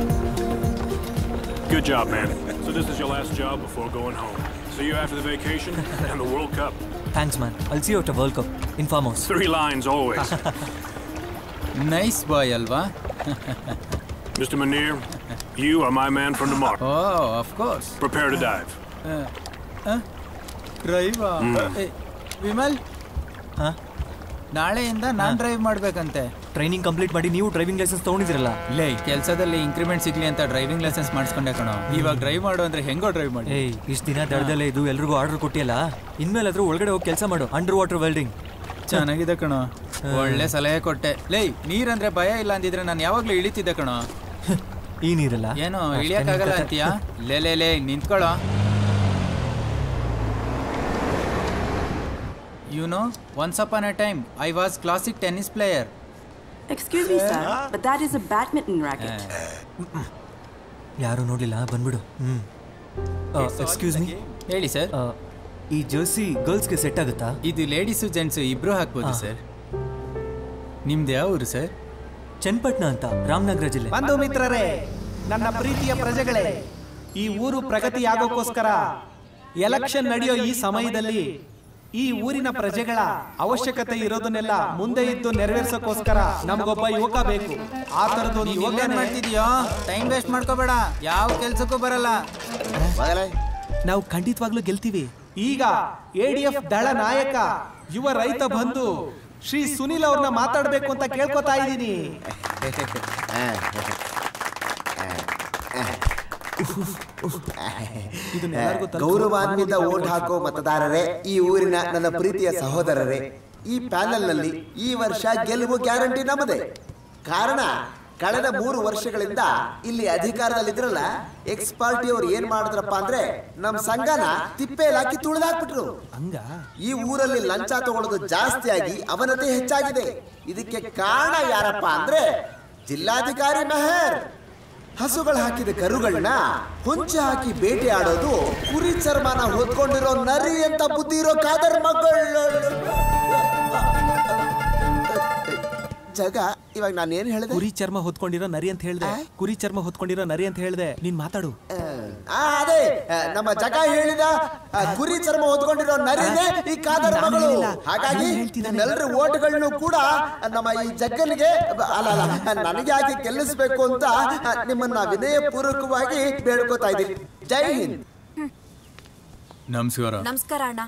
Good job, man. So this is your last job before going home. See you after the vacation and the World Cup. Thanks, man. I'll see you at the World Cup. Inform us. Three lines always. Nice boy, alva. Mister Munir, you are my man from tomorrow. Oh, of course. Prepare to dive. Uh, uh, drive. Mm. Hey, Vimal ಹಾ ನಾಳೆಯಿಂದ ನಾನ್ drive ಮಾಡ್ಬೇಕಂತೆ. Training complete ಮಾಡಿ ನೀವು driving licence ತಗೊಂಡಿದ್ದೀರಲ್ಲ? ಲೇ ಕೆಲಸದಲ್ಲಿ increment ಸಿಗ್ಲಿ ಅಂತ ಡ್ರೈವಿಂಗ್ ಲೈಸೆನ್ಸ್ ಮಾಡಿಸ್ಕೊಂಡೆ ಕಣೋ. ಇವಾಗ ಡ್ರೈವ್ ಮಾಡು ಅಂದ್ರೆ ಹೆಂಗೋ ಡ್ರೈವ್ ಮಾಡಿ. ಏಯ್ ಇಷ್ಟು ದಿನ ದಡದಲ್ಲೇ ಇದು ಎಲ್ರಿಗೂ ಆರ್ಡರ್ ಕೊಟ್ಟಿಯಲ್ಲ, ಇನ್ಮೇಲಾದ್ರೂ ಒಳಗಡೆ ಹೋಗಿ ಕೆಲಸ ಮಾಡು. ಅಂಡರ್ ವಾಟರ್ ವೆಲ್ಡಿಂಗ್ ಚೆನ್ನಾಗಿದೆ ಕಣೋ, ಒಳ್ಳೆ ಸಲಹೆ ಕೊಟ್ಟೆ. ಲೇ ನೀರಂದ್ರೆ ಭಯ ಇಲ್ಲ ಅಂದಿದ್ರೆ ನಾನು ಯಾವಾಗ್ಲೂ ಇಳಿತಿದ್ದೆ ಕಣೋ. ಈ ನೀರಲ್ಲ ಏನೋ ಇಳಿಯಕ್ಕಾಗಲ್ಲ ಅಂತೀಯಾ? ಲೇ ಲೇ ಲೇ ನಿಂತ್ಕೊಳ್ಳೋ. You know, once upon a time, I was classic tennis player. Excuse me, sir, but that is a badminton racket. ಯಾರು ನೋಡಿಲ್ಲ, ಬಂದ್ಬಿಡು. ಹ್ಮ್ ಎಕ್ಸ್ಕ್ಯೂಸ್ ಮೀ. ಹೇಳಿ ಸರ್. ಈ ಜರ್ಸಿ ಗರ್ಲ್ಸ್ಗೆ ಸೆಟ್ ಆಗುತ್ತಾ? ಇದು ಲೇಡೀಸು ಜೆಂಟ್ಸು ಇಬ್ರು ಹಾಕ್ಬೋದು ಸರ್. ನಿಮ್ದು ಯಾವ ಊರು ಸರ್? ಚನ್ನಪಟ್ಟಣ ಅಂತ, ರಾಮನಗರ ಜಿಲ್ಲೆ. ಬಂಧು ಮಿತ್ರರೇ, ನನ್ನ ಪ್ರೀತಿಯ ಪ್ರಜೆಗಳೇ, ಈ ಊರು ಪ್ರಗತಿಯಾಗೋಕ್ಕೋಸ್ಕರ ಎಲೆಕ್ಷನ್ ನಡೆಯೋ ಈ ಸಮಯದಲ್ಲಿ ಈ ಊರಿನ ಪ್ರಜೆಗಳ ಅವಶ್ಯಕತೆ ಇರೋದನ್ನೆಲ್ಲ ಮುಂದೆ ಇದ್ದು ನೆರವೇರ್ಸಕ್ಕೋಸ್ಕರ ನಮಗೊಬ್ಬ ಯುವಕ ಬೇಕು. ಆ ತರದೊಂದು ಯುವಕ ಮಾಡ್ತಿದ್ಯೋ, ಟೈಮ್ ವೇಸ್ಟ್ ಮಾಡ್ಕೋಬೇಡ, ಯಾವ ಕೆಲ್ಸಕ್ಕೂ ಬರಲ್ಲ. ನಾವು ಖಂಡಿತವಾಗ್ಲೂ ಗೆಲ್ತೀವಿ. ಈಗ ಎಡಿಎಫ್ ದಳ ನಾಯಕ ಯುವ ರೈತ ಬಂಧು ಶ್ರೀ ಸುನಿಲ್ ಅವ್ರನ್ನ ಮಾತಾಡ್ಬೇಕು ಅಂತ ಕೇಳ್ಕೊತಾ ಇದ್ದೀನಿ. ಗೌರವಾನ್ವಿತ ವೋಟ್ ಹಾಕೋ ಮತದಾರರೇ, ಈ ಊರಿನ ನನ್ನ ಪ್ರೀತಿಯ ಸಹೋದರರೇ, ಈ ಪ್ಯಾನೆಲ್ ನಲ್ಲಿ ಈ ವರ್ಷ ಗೆಲುವು ಗ್ಯಾರಂಟಿ ನಮ್ಮದೇ. ಕಾರಣ ಕಳೆದ ಮೂರು ವರ್ಷಗಳಿಂದ ಇಲ್ಲಿ ಅಧಿಕಾರದಲ್ಲಿದ್ರಲ್ಲ ಎಕ್ಸ್ ಪಾರ್ಟಿ ಅವ್ರು ಏನ್ ಮಾಡಿದ್ರಪ್ಪ ಅಂದ್ರೆ ನಮ್ ಸಂಘನ ತಿಪ್ಪೆಯಲ್ಲಿ ಹಾಕಿ ತುಳಿದಾಕ್ಬಿಟ್ರು. ಈ ಊರಲ್ಲಿ ಲಂಚ ತಗೊಳ್ಳೋದು ಜಾಸ್ತಿ ಆಗಿ ಅವನತೆ ಹೆಚ್ಚಾಗಿದೆ. ಇದಕ್ಕೆ ಕಾರಣ ಯಾರಪ್ಪ ಅಂದ್ರೆ ಜಿಲ್ಲಾಧಿಕಾರಿ ಮೆಹರ್. ಹಸುಗಳು ಹಾಕಿದ ಕರುಗಳನ್ನ ಹೊಂಚೆ ಹಾಕಿ ಬೇಟೆ ಆಡೋದು ಕುರಿ ಚರ್ಮನ ಹೊತ್ಕೊಂಡಿರೋ ನರಿ ಅಂತ ಬುದ್ಧಿ ಇರೋ ಕಾದರ್ ಮಗಳು. ಜಗ ಇವಾಗ ನಾನು ಏನ್ ಹೇಳಿದೆ? ಕುರಿ ಚರ್ಮ ಹೊತ್ಕೊಂಡಿರೋ ನರಿ ಅಂತ ಹೇಳ್ದೆ. ಕುರಿ ಚರ್ಮ ಹೊತ್ಕೊಂಡಿರೋ ನರಿ ಅಂತ ಹೇಳ್ದೆ. ನೀನ್ ಮಾತಾಡು. ಅದೇ ನಮ್ಮ ಜಗ ಹೇಳಿದ ಕುರಿ ಚರ್ಮ ಹೊತ್ಕೊಂಡಿರೋ ನರಿನೇ ಈ ಕಾದರ್ ಮಗಳು. ಹಾಗಾಗಿ ಎಲ್ಲರ ಓಟ್ಗಳನ್ನು ಕೂಡ ನಮ್ಮ ಈ ಜಗ್ಗನಿಗೆ ಅಲ್ಲ ಅಲ್ಲ ನನಗೆ ಹಾಕಿ ಗೆಲ್ಲಿಸ್ಬೇಕು ಅಂತ ನಿಮ್ಮನ್ನ ವಿನಯ ಪೂರ್ವಕವಾಗಿ ಬೇಡ್ಕೋತಾ ಇದ್ದೀನಿ. ಜೈ ಹಿಂದ್. ನಮಸ್ಕಾರ. ನಮಸ್ಕಾರ ಅಣ್ಣ.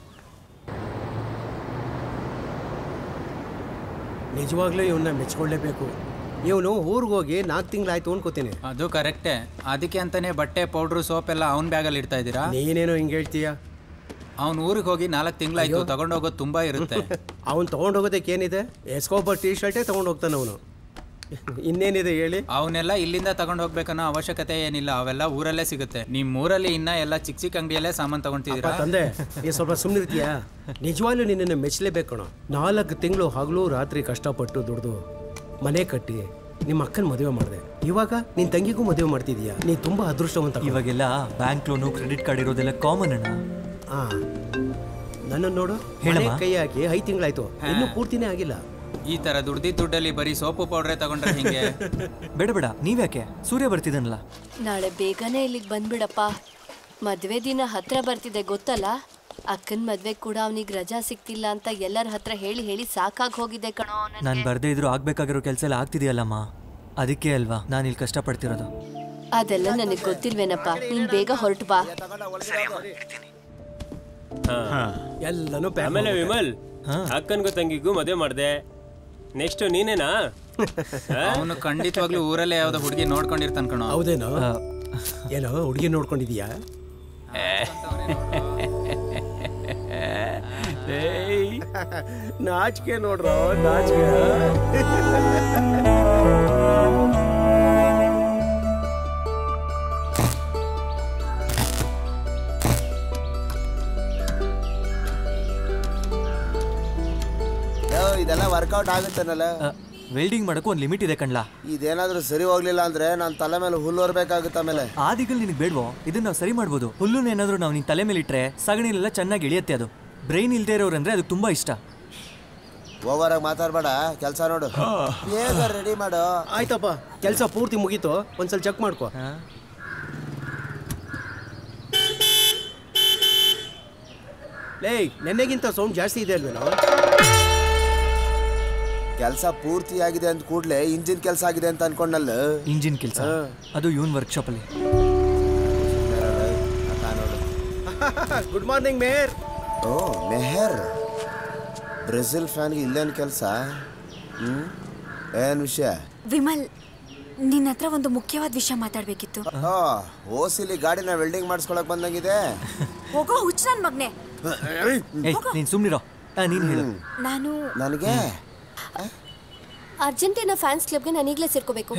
ನಿಜವಾಗ್ಲೂ ಇವನ್ನ ಮೆಚ್ಕೊಳ್ಳೇಬೇಕು. ಇವನು ಊರಿಗೆ ಹೋಗಿ ನಾಲ್ಕು ತಿಂಗಳಾಯ್ತು ಅನ್ಕೋತೀನಿ. ಅದು ಕರೆಕ್ಟೇ. ಅದಕ್ಕೆ ಅಂತಾನೆ ಬಟ್ಟೆ ಪೌಡ್ರು ಸೋಪ್ ಎಲ್ಲ ಅವ್ನ ಬ್ಯಾಗಲ್ಲಿ ಇಡ್ತಾ ಇದ್ದೀರಾ? ನೀನೇನೋ ಹಿಂಗೆ ಹೇಳ್ತೀಯ. ಅವ್ನು ಊರಿಗೆ ಹೋಗಿ ನಾಲ್ಕು ತಿಂಗಳಾಯ್ತು, ತಗೊಂಡೋಗೋದು ತುಂಬಾ ಇರುತ್ತೆ. ಅವ್ನು ತಗೊಂಡೋಗೋದಕ್ಕೆ ಏನಿದೆ? ಎಸ್ಕೋಬರ್ ಟೀ ಶರ್ಟೇ ತಗೊಂಡೋಗ್ತಾನೆ ಅವನು. ಇನ್ನೇನಿದೆ ಹೇಳಿ? ಅವನ್ನೆಲ್ಲ ಇಲ್ಲಿಂದ ತಗೊಂಡು ಹೋಗ್ಬೇಕನ್ನೋ ಅವಶ್ಯಕತೆ ಏನಿಲ್ಲ, ಅವೆಲ್ಲ ಊರಲ್ಲೇ ಸಿಗುತ್ತೆ. ನಿಮ್ ಊರಲ್ಲಿ ಇನ್ನ ಎಲ್ಲ ಚಿಕ್ಕ ಚಿಕ್ಕ ಅಂಗಡಿಯಲ್ಲೇ ಸಾಮಾನು ತಗೊಂತಿದ್ದೀರಾ? ತಂದೆ ನೀ ಸ್ವಲ್ಪ ಸುಮ್ಮನಿರ್ತೀಯಾ? ನಿಜವಾಗ್ಲೂ ನಿನ್ನನ್ನು ಮೆಚ್ಚಲೇಬೇಕು ಕಣೋ. ನಾಲ್ಕು ತಿಂಗಳು ಹಗಲು ರಾತ್ರಿ ಕಷ್ಟಪಟ್ಟು ದುಡ್ದು ಮನೆ ಕಟ್ಟಿ ನಿಮ್ಮ ಅಕ್ಕನ ಮದುವೆ ಮಾಡಿದೆ. ಇವಾಗ ನಿನ್ ತಂಗಿಗೂ ಮದುವೆ ಮಾಡ್ತಿದೀಯಾ. ನೀ ತುಂಬಾ ಅದೃಷ್ಟವಂತ. ಇವಾಗೆಲ್ಲ ಬ್ಯಾಂಕ್ ಲೋನು ಕ್ರೆಡಿಟ್ ಕಾರ್ಡ್ ಇರೋದೆಲ್ಲ ಕಾಮನ್ ಅಣ್ಣ. ಹಾ ನನ್ನ ನೋಡು, ಕೈ ಹಾಕಿ ಐದು ತಿಂಗಳಾಯ್ತು, ಇನ್ನೂ ಪೂರ್ತಿನೇ ಆಗಿಲ್ಲ. ಈ ತರ ದುಡ್ದಿ ದುಡ್ಡಲ್ಲಿ ಬರೀ ಸೋಪು ಪೌಡ್ರೆ ತಗೊಂಡ್ರೆ ಹಿಂಗೆ? ಬೇಡ ಬೇಡ, ನೀವ್ಯಾಕೆ? ಸೂರ್ಯ ಬರ್ತಿದ್ದಾನಲ್ಲ. ನಾಳೆ ಬೇಗನೆ ಇಲ್ಲಿಗೆ ಬಂದ್ಬಿಡಪ್ಪ. ಮದ್ವೆ ದಿನ ಹತ್ರ ಬರ್ತಿದೆ ಗೊತ್ತಲ್ಲ. ಅಕ್ಕನ ಮದ್ವೆ ಕೂಡ ಅವನಿಗೆ ರಜಾ ಸಿಕ್ತಿಲ್ಲ ಅಂತ ಎಲ್ಲರ ಹತ್ರ ಹೇಳಿ ಹೇಳಿ ಸಾಕಾಗಿ ಹೋಗಿದೆ ಕಣೋ. ನಾನು ಬರ್ದೇ ಇದ್ರು ಆಗ್ಬೇಕಾಗಿರೋ ಕೆಲಸ ಎಲ್ಲ ಆಗ್ತಿದೆಯಲ್ಲಮ್ಮ, ಅದಕ್ಕೆ ಅಲ್ವಾ ನಾನು ಇಲ್ಲಿ ಕಷ್ಟಪಡ್ತಿರೋದು. ಅದೆಲ್ಲ ನನಗೆ ಗೊತ್ತಿಲ್ವೇನಪ್ಪ. ನೀನ್ ಬೇಗ ಹೊರಟು ಬಾ. ಎಲ್ಲನೂ ಆಮೇಲೆ ವಿಮಲ್, ಅಕ್ಕನ್ಗೂ ತಂಗಿಗೂ ಮದುವೆ ಮಾಡಿದೆ. ನೆಕ್ಸ್ಟ್ ನೀನೇನಾ? ಅವನು ಖಂಡಿತವಾಗ್ಲೂ ಊರಲ್ಲೇ ಯಾವ್ದೋ ಹುಡುಗಿ ನೋಡ್ಕೊಂಡಿರ್ತಾನ ಕಣೋ. ಹೌದೇನೋ? ಏನೋ ಹುಡುಗಿ ನೋಡ್ಕೊಂಡಿದೀಯಾ? ನಾಚಿಕೆ ನೋಡ್ರೋ, ನಾಚಿಕೆ. ಇದೆಲ್ಲ ವರ್ಕೌಟ್ ಆಗುತ್ತೇನಲ್ಲ? ವೆಲ್ಡಿಂಗ್ ಮಾಡಕ್ಕೂ ಒಂದು ಲಿಮಿಟ್ ಇದೆ ಕಣ್ಲಾ. ಇದೇನಾದ್ರೂ ಸರಿ ಹೋಗ್ಲಿಲ್ಲ ಅಂದ್ರೆ ನಾನು ತಲೆ ಮೇಲೆ ಹುಲ್ಲು ಹೊರಬೇಕಾಗುತ್ತೆ. ಆಮೇಲೆ ಆದಿಗಳು ನಿನಗೆ ಬೇಡವೋ? ಇದನ್ನ ನಾವು ಸರಿ ಮಾಡ್ಬೋದು. ಹುಲ್ಲುನ ಏನಾದ್ರು ನಾವು ನಿನ್ ತಲೆ ಮೇಲೆ ಇಟ್ರೆ ಸಗಣಿಲೆಲ್ಲ ಚೆನ್ನಾಗಿ ಇಳಿಯುತ್ತೆ. ಅದು ಬ್ರೈನ್ ಇಲ್ದೇ ಇರೋರಂದ್ರೆ ಅದಕ್ಕೆ ತುಂಬಾ ಇಷ್ಟ. ಓವರ್ ಆಗಿ ಮಾತಾಡ್ಬೇಡ, ಕೆಲಸ ನೋಡು. ಬೇಗ ರೆಡಿ ಮಾಡು. ಆಯ್ತಪ್ಪ, ಕೆಲಸ ಪೂರ್ತಿ ಮುಗೀತು. ಒಂದ್ಸಲ ಚೆಕ್ ಮಾಡ್ಕೋ. ಲೇ, ನೆನ್ನೆಗಿಂತ ಸೌಂಡ್ ಜಾಸ್ತಿ ಇದೆ ಅಲ್ವೇನೋ? ಕೆಲಸ ಪೂರ್ತಿ ಆಗಿದೆ ಅಂದ ಕೂಡಲೇ ಇಂಜಿನ್ ಕೆಲಸ ಆಗಿದೆ ಅಂತ ಅನ್ಕೊಂಡಲ್ಲ. ಇಂಜಿನ್ ಕೆಲಸ ಅದು ಇವನ್ ವರ್ಕ್ಶಾಪ್ ಅಲ್ಲಿ. Good morning mayor. ಓ ಮೆಹರ್, ಬ್ರೆಜಿಲ್ ಫ್ಯಾನ್ಗೆ ಇಲ್ಲೇನು ಕೆಲಸ? ಹ್ಮ್ ಏನು ವಿಷಯ? ವಿಮಲ್, ನಿನ್ನ ಹತ್ರ ಒಂದು ಮುಖ್ಯವಾದ ವಿಷಯ ಮಾತಾಡ್ಬೇಕಿತ್ತು. ಓಸಿಲಿ ಗಾಡಿನ ವೆಲ್ಡಿಂಗ್ ಮಾಡಿಸ್ಕೊಳಕ್ ಬಂದಂಗಿದೆ. ಹೋಗೋ ಹುಚ್ಚ ನನ್ ಮಗ್ನೆ. ನೀನ್ ಸುಮ್ನಿರೋ. ನೀನ್ ಹೇಳು. ನಾನು ನನಗೆ ಅರ್ಜೆಂಟೀನಾ ಫ್ಯಾನ್ಸ್ ಕ್ಲಬ್ಗೆ ನಾನು ಈಗಲೇ ಸೇರ್ಕೋಬೇಕು.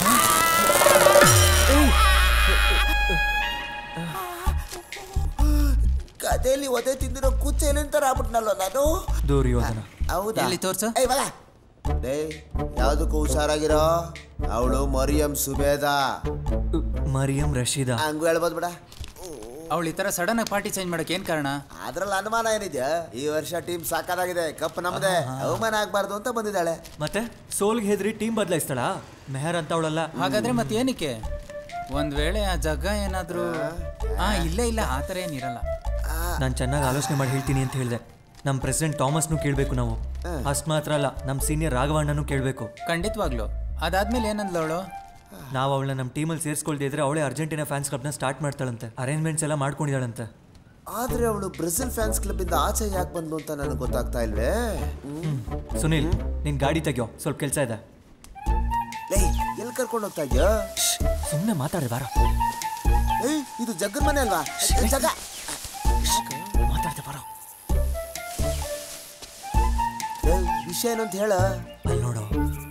ಕಥೆಯಲ್ಲಿ ಒದೆ ತಿಂದಿರೋ ಕುಚ್ಚ ಏನಂತಾರ ಆಗ್ಬಿಟ್ನಲ್ಲ ನಾನು. ದುರ್ಯೋಧನ. ಹೌದಾ? ಎಲ್ಲಿ ತೋರ್ಸು. ಡೇ ಯಾವ್ದಕ್ಕೂ ಹುಷಾರಾಗಿರೋ. ಅವಳು ಮರಿಯಂ ಸುಬೇದಾ. ಮರಿಯಂ ರಶೀದಾ ಹಂಗೂ ಹೇಳ್ಬೋದು ಬಿಡ. ಅವಳು ಈ ತರ ಸಡನ್ ಆಗಿ ಪಾರ್ಟಿ ಚೇಂಜ್ ಮಾಡಕ್ಕೆ ಏನ್ ಕಾರಣ? ಅದ್ರಲ್ಲಿ ಅನುಮಾನ ಏನಿದೆ? ಈ ವರ್ಷ ಟೀಮ್ ಸಾಕಾಗಿದೆ, ಕಪ್ ನಮ್ದೆ, ಅವಮಾನ ಆಗ್ಬಾರ್ದು ಅಂತ ಬಂದಿದ್ದಾಳೆ. ಮತ್ತೆ ಸೋಲ್ಗೆ ಹೆದ್ರಿ ಟೀಮ್ ಬದಲಾಯಿಸ್ತಾಳ? ಮೆಹರ್ ಅಂತ ಅವಳಲ್ಲ. ಹಾಗಾದ್ರೆ ಮತ್ತೆ ಏನಕ್ಕೆ? ಒಂದ್ ವೇಳೆ ಆ ಜಗ್ಗ ಏನಾದ್ರು ಆ ಇಲ್ಲ ಇಲ್ಲ ಆತರ ಏನಿರಲ್ಲ. ನಾನು ಚೆನ್ನಾಗಿ ಆಲೋಚನೆ ಮಾಡಿ ಹೇಳ್ತೀನಿ ಅಂತ ಹೇಳಿದೆ. ನಮ್ಮ ಪ್ರೆಸಿಡೆಂಟ್ ಥಾಮಸ್ನು ಕೇಳಬೇಕು ನಾವು. ಅಷ್ಟು ಮಾತ್ರ ಅಲ್ಲ, ನಮ್ಮ ಸೀನಿಯರ್ ರಾಘವಣ್ಣನೂ ಕೇಳಬೇಕು. ಖಂಡಿತವಾಗ್ಲು. ಅದಾದ್ಮೇಲೆ ಏನಂದ್ಲವಳು? ನಾವು ಅವಳನ್ನ ನಮ್ಮ ಟೀಮಲ್ಲಿ ಸೇರಿಸ್ಕೊಳ್ದೇ ಇದ್ರೆ ಅವಳೇ ಅರ್ಜೆಂಟಿನಾ ಫ್ಯಾನ್ಸ್ ಕ್ಲಬ್ನ ಸ್ಟಾರ್ಟ್ ಮಾಡ್ತಾಳಂತೆ. ಅರೇಂಜ್ಮೆಂಟ್ಸ್ ಎಲ್ಲ ಮಾಡ್ಕೊಂಡಿದ್ದಾಳಂತೆ. ಆದ್ರೆ ಅವಳು ಬ್ರೆಜಿಲ್ ಫ್ಯಾನ್ಸ್ ಕ್ಲಬ್ ಇಂದ ಆಚೆ ಯಾಕೆ ಬಂದು ಅಂತ ನನಗೆ ಗೊತ್ತಾಗ್ತಾ ಇಲ್ವೇ. ಸುನಿಲ್, ನಿನ್ ಗಾಡಿ ತೆಗಿಯೋ, ಸ್ವಲ್ಪ ಕೆಲಸ ಇದೆ. ಎಲ್ಲಿ ಕರ್ಕೊಂಡು ಹೋಗ್ತಾ ಇದೆಯಾ? ಸುಮ್ಮನೆ ಮಾತಾಡಿ ಬಾರ. ಏಯ್, ಇದು ಜಗ್ಗನ ಮನೆ ಅಲ್ವಾ? ಜಗ ಮಾತಾಡ್ತೆ ಬಾರ. ವಿಷಯ ಏನು ಅಂತ ಹೇಳ. ಅಲ್ಲಿ ನೋಡು.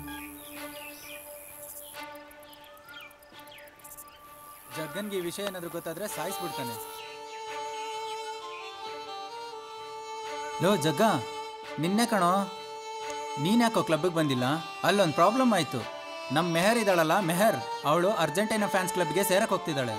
ಜಗ್ಗನ್ಗೆ ಈ ವಿಷಯ ಏನಾದ್ರು ಗೊತ್ತಾದ್ರೆ ಸಾಯಿಸ್ಬಿಡ್ತಾನೆ. ಲೋ ಜಗ್ಗ, ನಿನ್ನೆ ಕಣೋ, ನೀನ್ ಯಾಕೋ ಕ್ಲಬ್ಗೆ ಬಂದಿಲ್ಲ? ಅಲ್ಲೊಂದು ಪ್ರಾಬ್ಲಮ್ ಆಯ್ತು. ನಮ್ಮ ಮೆಹರ್ ಇದ್ದಾಳಲ್ಲ, ಮೆಹರ್, ಅವಳು ಅರ್ಜೆಂಟೈನಾ ಫ್ಯಾನ್ಸ್ ಕ್ಲಬ್ಗೆ ಸೇರಕ್ಕೆ ಹೋಗ್ತಿದ್ದಾಳೆ.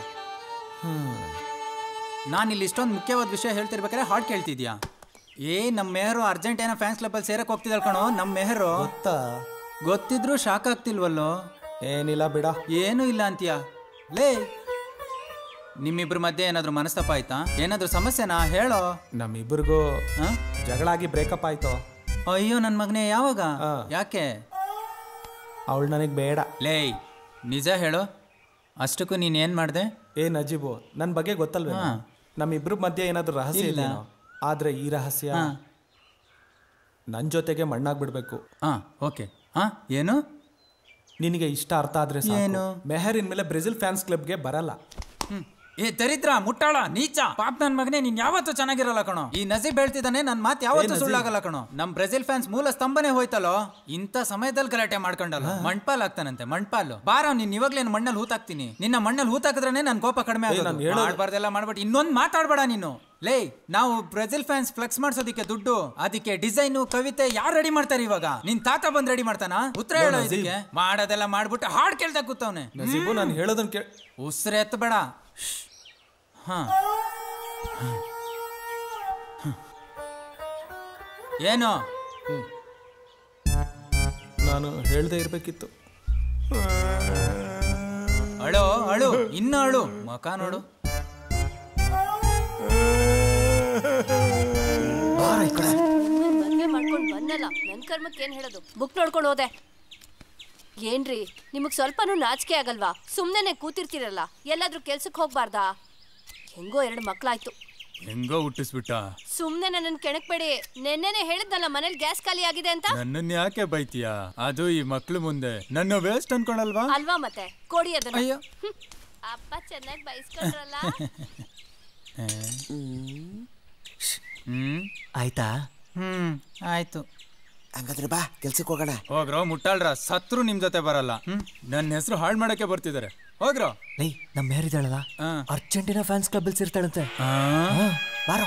ನಾನು ಇಲ್ಲಿ ಇಷ್ಟೊಂದು ಮುಖ್ಯವಾದ ವಿಷಯ ಹೇಳ್ತಿರ್ಬೇಕಾದ್ರೆ ಹಾಡ್ ಕೇಳ್ತಿದ್ಯಾ? ಏ, ನಮ್ಮ ಮೆಹರು ಅರ್ಜೆಂಟೈನಾ ಫ್ಯಾನ್ಸ್ ಕ್ಲಬ್ಬಲ್ಲಿ ಸೇರಕ್ಕೆ ಹೋಗ್ತಿದ್ದಾಳೆ ಕಣೋ. ನಮ್ಮ ಮೆಹರು ಗೊತ್ತಿದ್ರು ಶಾಕ್ ಆಗ್ತಿಲ್ವಲ್ಲೋ? ಏನಿಲ್ಲ ಬಿಡ. ಏನೂ ಇಲ್ಲ ಅಂತೀಯ? ಲೇ, ನಿಮ್ಮಿಬ್ರ ಮಧ್ಯೆ ಏನಾದ್ರು ಮನಸ್ತಾಪ ಆಯ್ತಾ? ಏನಾದ್ರು ಸಮಸ್ಯೆನಾ? ಹೇಳೋ. ನಮ್ಮಿಬ್ರಿಗೂ ಜಗಳ ಆಗಿ ಬ್ರೇಕಪ್ ಆಯ್ತು. ಅಯ್ಯೋ ನನ್ನ ಮಗನೇ, ಯಾವಾಗ? ಯಾಕೆ? ಅವಳು ನನಗೆ ಬೇಡ. ಲೇ, ನಿಜ ಹೇಳು. ಅಷ್ಟಕ್ಕೂ ನೀನ್ ಏನ್ ಮಾಡ್ದೆ? ಏ ನಜೀಬು, ನನ್ನ ಬಗ್ಗೆ ಗೊತ್ತಲ್ವೇ? ನಮ್ಮಿಬ್ರ ಮಧ್ಯೆ ಏನಾದ್ರು ರಹಸ್ಯ ಇಲ್ಲ. ಆದ್ರೆ ಈ ರಹಸ್ಯ ನನ್ನ ಜೊತೆಗೆ ಮಣ್ಣಾಗ್ಬಿಡ್ಬೇಕು. ಹಾ, ಓಕೆ. ಹಾ, ಏನು? ನಿನಗೆ ಇಷ್ಟ ಅರ್ಥ ಆದ್ರೆ ಏನು? ಮೆಹರ್ ಇನ್ಮೇಲೆ ಬ್ರೆಜಿಲ್ ಫ್ಯಾನ್ಸ್ ಕ್ಲಬ್ಗೆ ಬರಲ್ಲ. ಏ ದರಿದ್ರ, ಮುಟ್ಟಾಳ, ನೀಚ, ಪಾಪ ನನ್ ಮಗನೇ, ನೀನ್ ಯಾವತ್ತೂ ಚೆನ್ನಾಗಿರಲ್ಲ ಕಣೋ. ಈ ನಜೀಬ್ ಹೇಳ್ತಿದ್ದಾನೆ, ನನ್ ಮಾತು ಯಾವತ್ತೂ ಸುಳ್ಳಾಗಲ್ಲ ಕಣೋ. ನಮ್ ಬ್ರೆಜಿಲ್ ಫ್ಯಾನ್ಸ್ ಮೂಲ ಸ್ತಂಭನೆ ಹೋಯ್ತಲ್ಲೋ. ಇಂಥ ಸಮಯದಲ್ಲಿ ಗಲಾಟೆ ಮಾಡ್ಕೊಂಡಲ್ಲ, ಮಣ್ಪಾಲ್ ಆಗ್ತಾನಂತೆ. ಮಣ್ಪಾಲು ಬಾರ, ನೀನ್ ಇವಾಗ್ಲೇನು ಮಣ್ಣಲ್ಲಿ ಹೂತಾಕ್ತೀನಿ. ನಿನ್ನ ಮಣ್ಣಲ್ಲಿ ಹೂತಾಕಿದ್ರೆ ನನ್ ಕೋಪ ಕಡಿಮೆ ಆಗೋದು. ಮಾಡ್ಬಾರ್ದೆಲ್ಲ ಮಾಡ್ಬಿಟ್ಟು ಇನ್ನೊಂದ್ ಮಾತಾಡ್ಬೇಡ ನೀನು. ಲೇ, ನಾವು ಬ್ರೆಜಿಲ್ ಫ್ಯಾನ್ಸ್ ಫ್ಲೆಕ್ಸ್ ಮಾಡ್ಸೋದಿಕ್ಕೆ ದುಡ್ಡು, ಅದಕ್ಕೆ ಡಿಸೈನು, ಕವಿತೆ ಯಾರು ರೆಡಿ ಮಾಡ್ತಾರೆ ಇವಾಗ? ನಿನ್ ತಾತ ಬಂದ್ ರೆಡಿ ಮಾಡ್ತಾನ? ಉತ್ತರ ಹೇಳೋ ಇದಕ್ಕೆ. ಮಾಡೋದೆಲ್ಲ ಮಾಡ್ಬಿಟ್ಟು ಹಾಡ್ ಕೇಳ್ತಾ ಕೂತವ್ನೆ. ನಾನು ಹೇಳೋದನ್ ಕೇಳ. ಉಸಿರು ಎತ್ತಬೇಡ. ಹಾ, ಏನು? ನಾನು ಹೇಳ್ದೆ ಇರ್ಬೇಕಿತ್ತು. ಅಳು ಅಳು, ಇನ್ನ ಅಳು, ಮಕ ನೋಡು. ಮದ್ವೆ ಮಾಡ್ಕೊಂಡು ಬಂದಲ್ಲ, ನನ್ ಕರ್ಮಕ್ಕೆ ಏನ್ ಹೇಳೋದು? ಬುಕ್ ನೋಡ್ಕೊಂಡು ಹೋದೆ. ಏನ್ರಿ, ನಿಮಗ್ ಸ್ವಲ್ಪನೂ ನಾಚಿಕೆ ಆಗಲ್ವಾ? ಸುಮ್ನೆ ಕೂತಿರ್ತೀರಲ್ಲ, ಎಲ್ಲಾದ್ರೂ ಕೆಲ್ಸಕ್ಕೆ ಹೋಗ್ಬಾರ್ದಾ? ಹೆಂಗೋ ಎರಡು ಮಕ್ಳಾಯ್ತು. ಹೆಂಗೋ ಹುಟ್ಟಿಸ್ಬಿಟ್ಟ. ಸುಮ್ನೆ ನನ್ನನ್ನು ಕೆಣಕ್ಬೇಡಿ. ನೆನ್ನೆನೆ ಹೇಳಿದ್ನಲ್ಲ ಮನೇಲಿ ಗ್ಯಾಸ್ ಖಾಲಿ ಆಗಿದೆ ಅಂತ. ನನ್ನನ್ನ ಯಾಕೆ ಬೈತೀಯಾ? ಅದು ಈ ಮಕ್ಳು ಮುಂದೆ ನನ್ನ ವೇಸ್ಟ್ ಅನ್ಕೊಳಲ್ವಾ? ಅಲ್ವಾ? ಮತ್ತೆ ಕೊಡಿ ಅದನ್ನ. ಅಯ್ಯೋ, ಅಪ್ಪ ಚೆನ್ನಾಗಿ ಬೈಸ್ಕೊಂಡ್ರಲ್ಲ. ಹ್ಮ್, ಆಯ್ತಾ? ಹ್ಮ್, ಆಯ್ತು. ಹಂಗಾದ್ರೆ ಬಾ, ಕೆಲ್ಸಕ್ಕೆ ಹೋಗೋಣ. ಹೋಗ್ರೋ ಮುಟ್ಟಾಳ್ರ, ಸತ್ರು ನಿಮ್ ಜೊತೆ ಬರಲ್ಲ. ಹ್ಮ್, ನನ್ನ ಹೆಸರು ಹಾಳು ಮಾಡಕ್ಕೆ ಬರ್ತಿದ್ದಾರೆ. ಹೋಗ್ರೋ. ಲೈ, ನಮ್ಮ ಮೆಹರ್ ಇದ್ದಾಳಲ್ಲ, ಅರ್ಜೆಂಟಿನಾ ಫ್ಯಾನ್ಸ್ ಕ್ಲಬ್ ಅಲ್ಲಿ ಸೇರ್ತಾಳಂತೆ. ಬಾರೋ.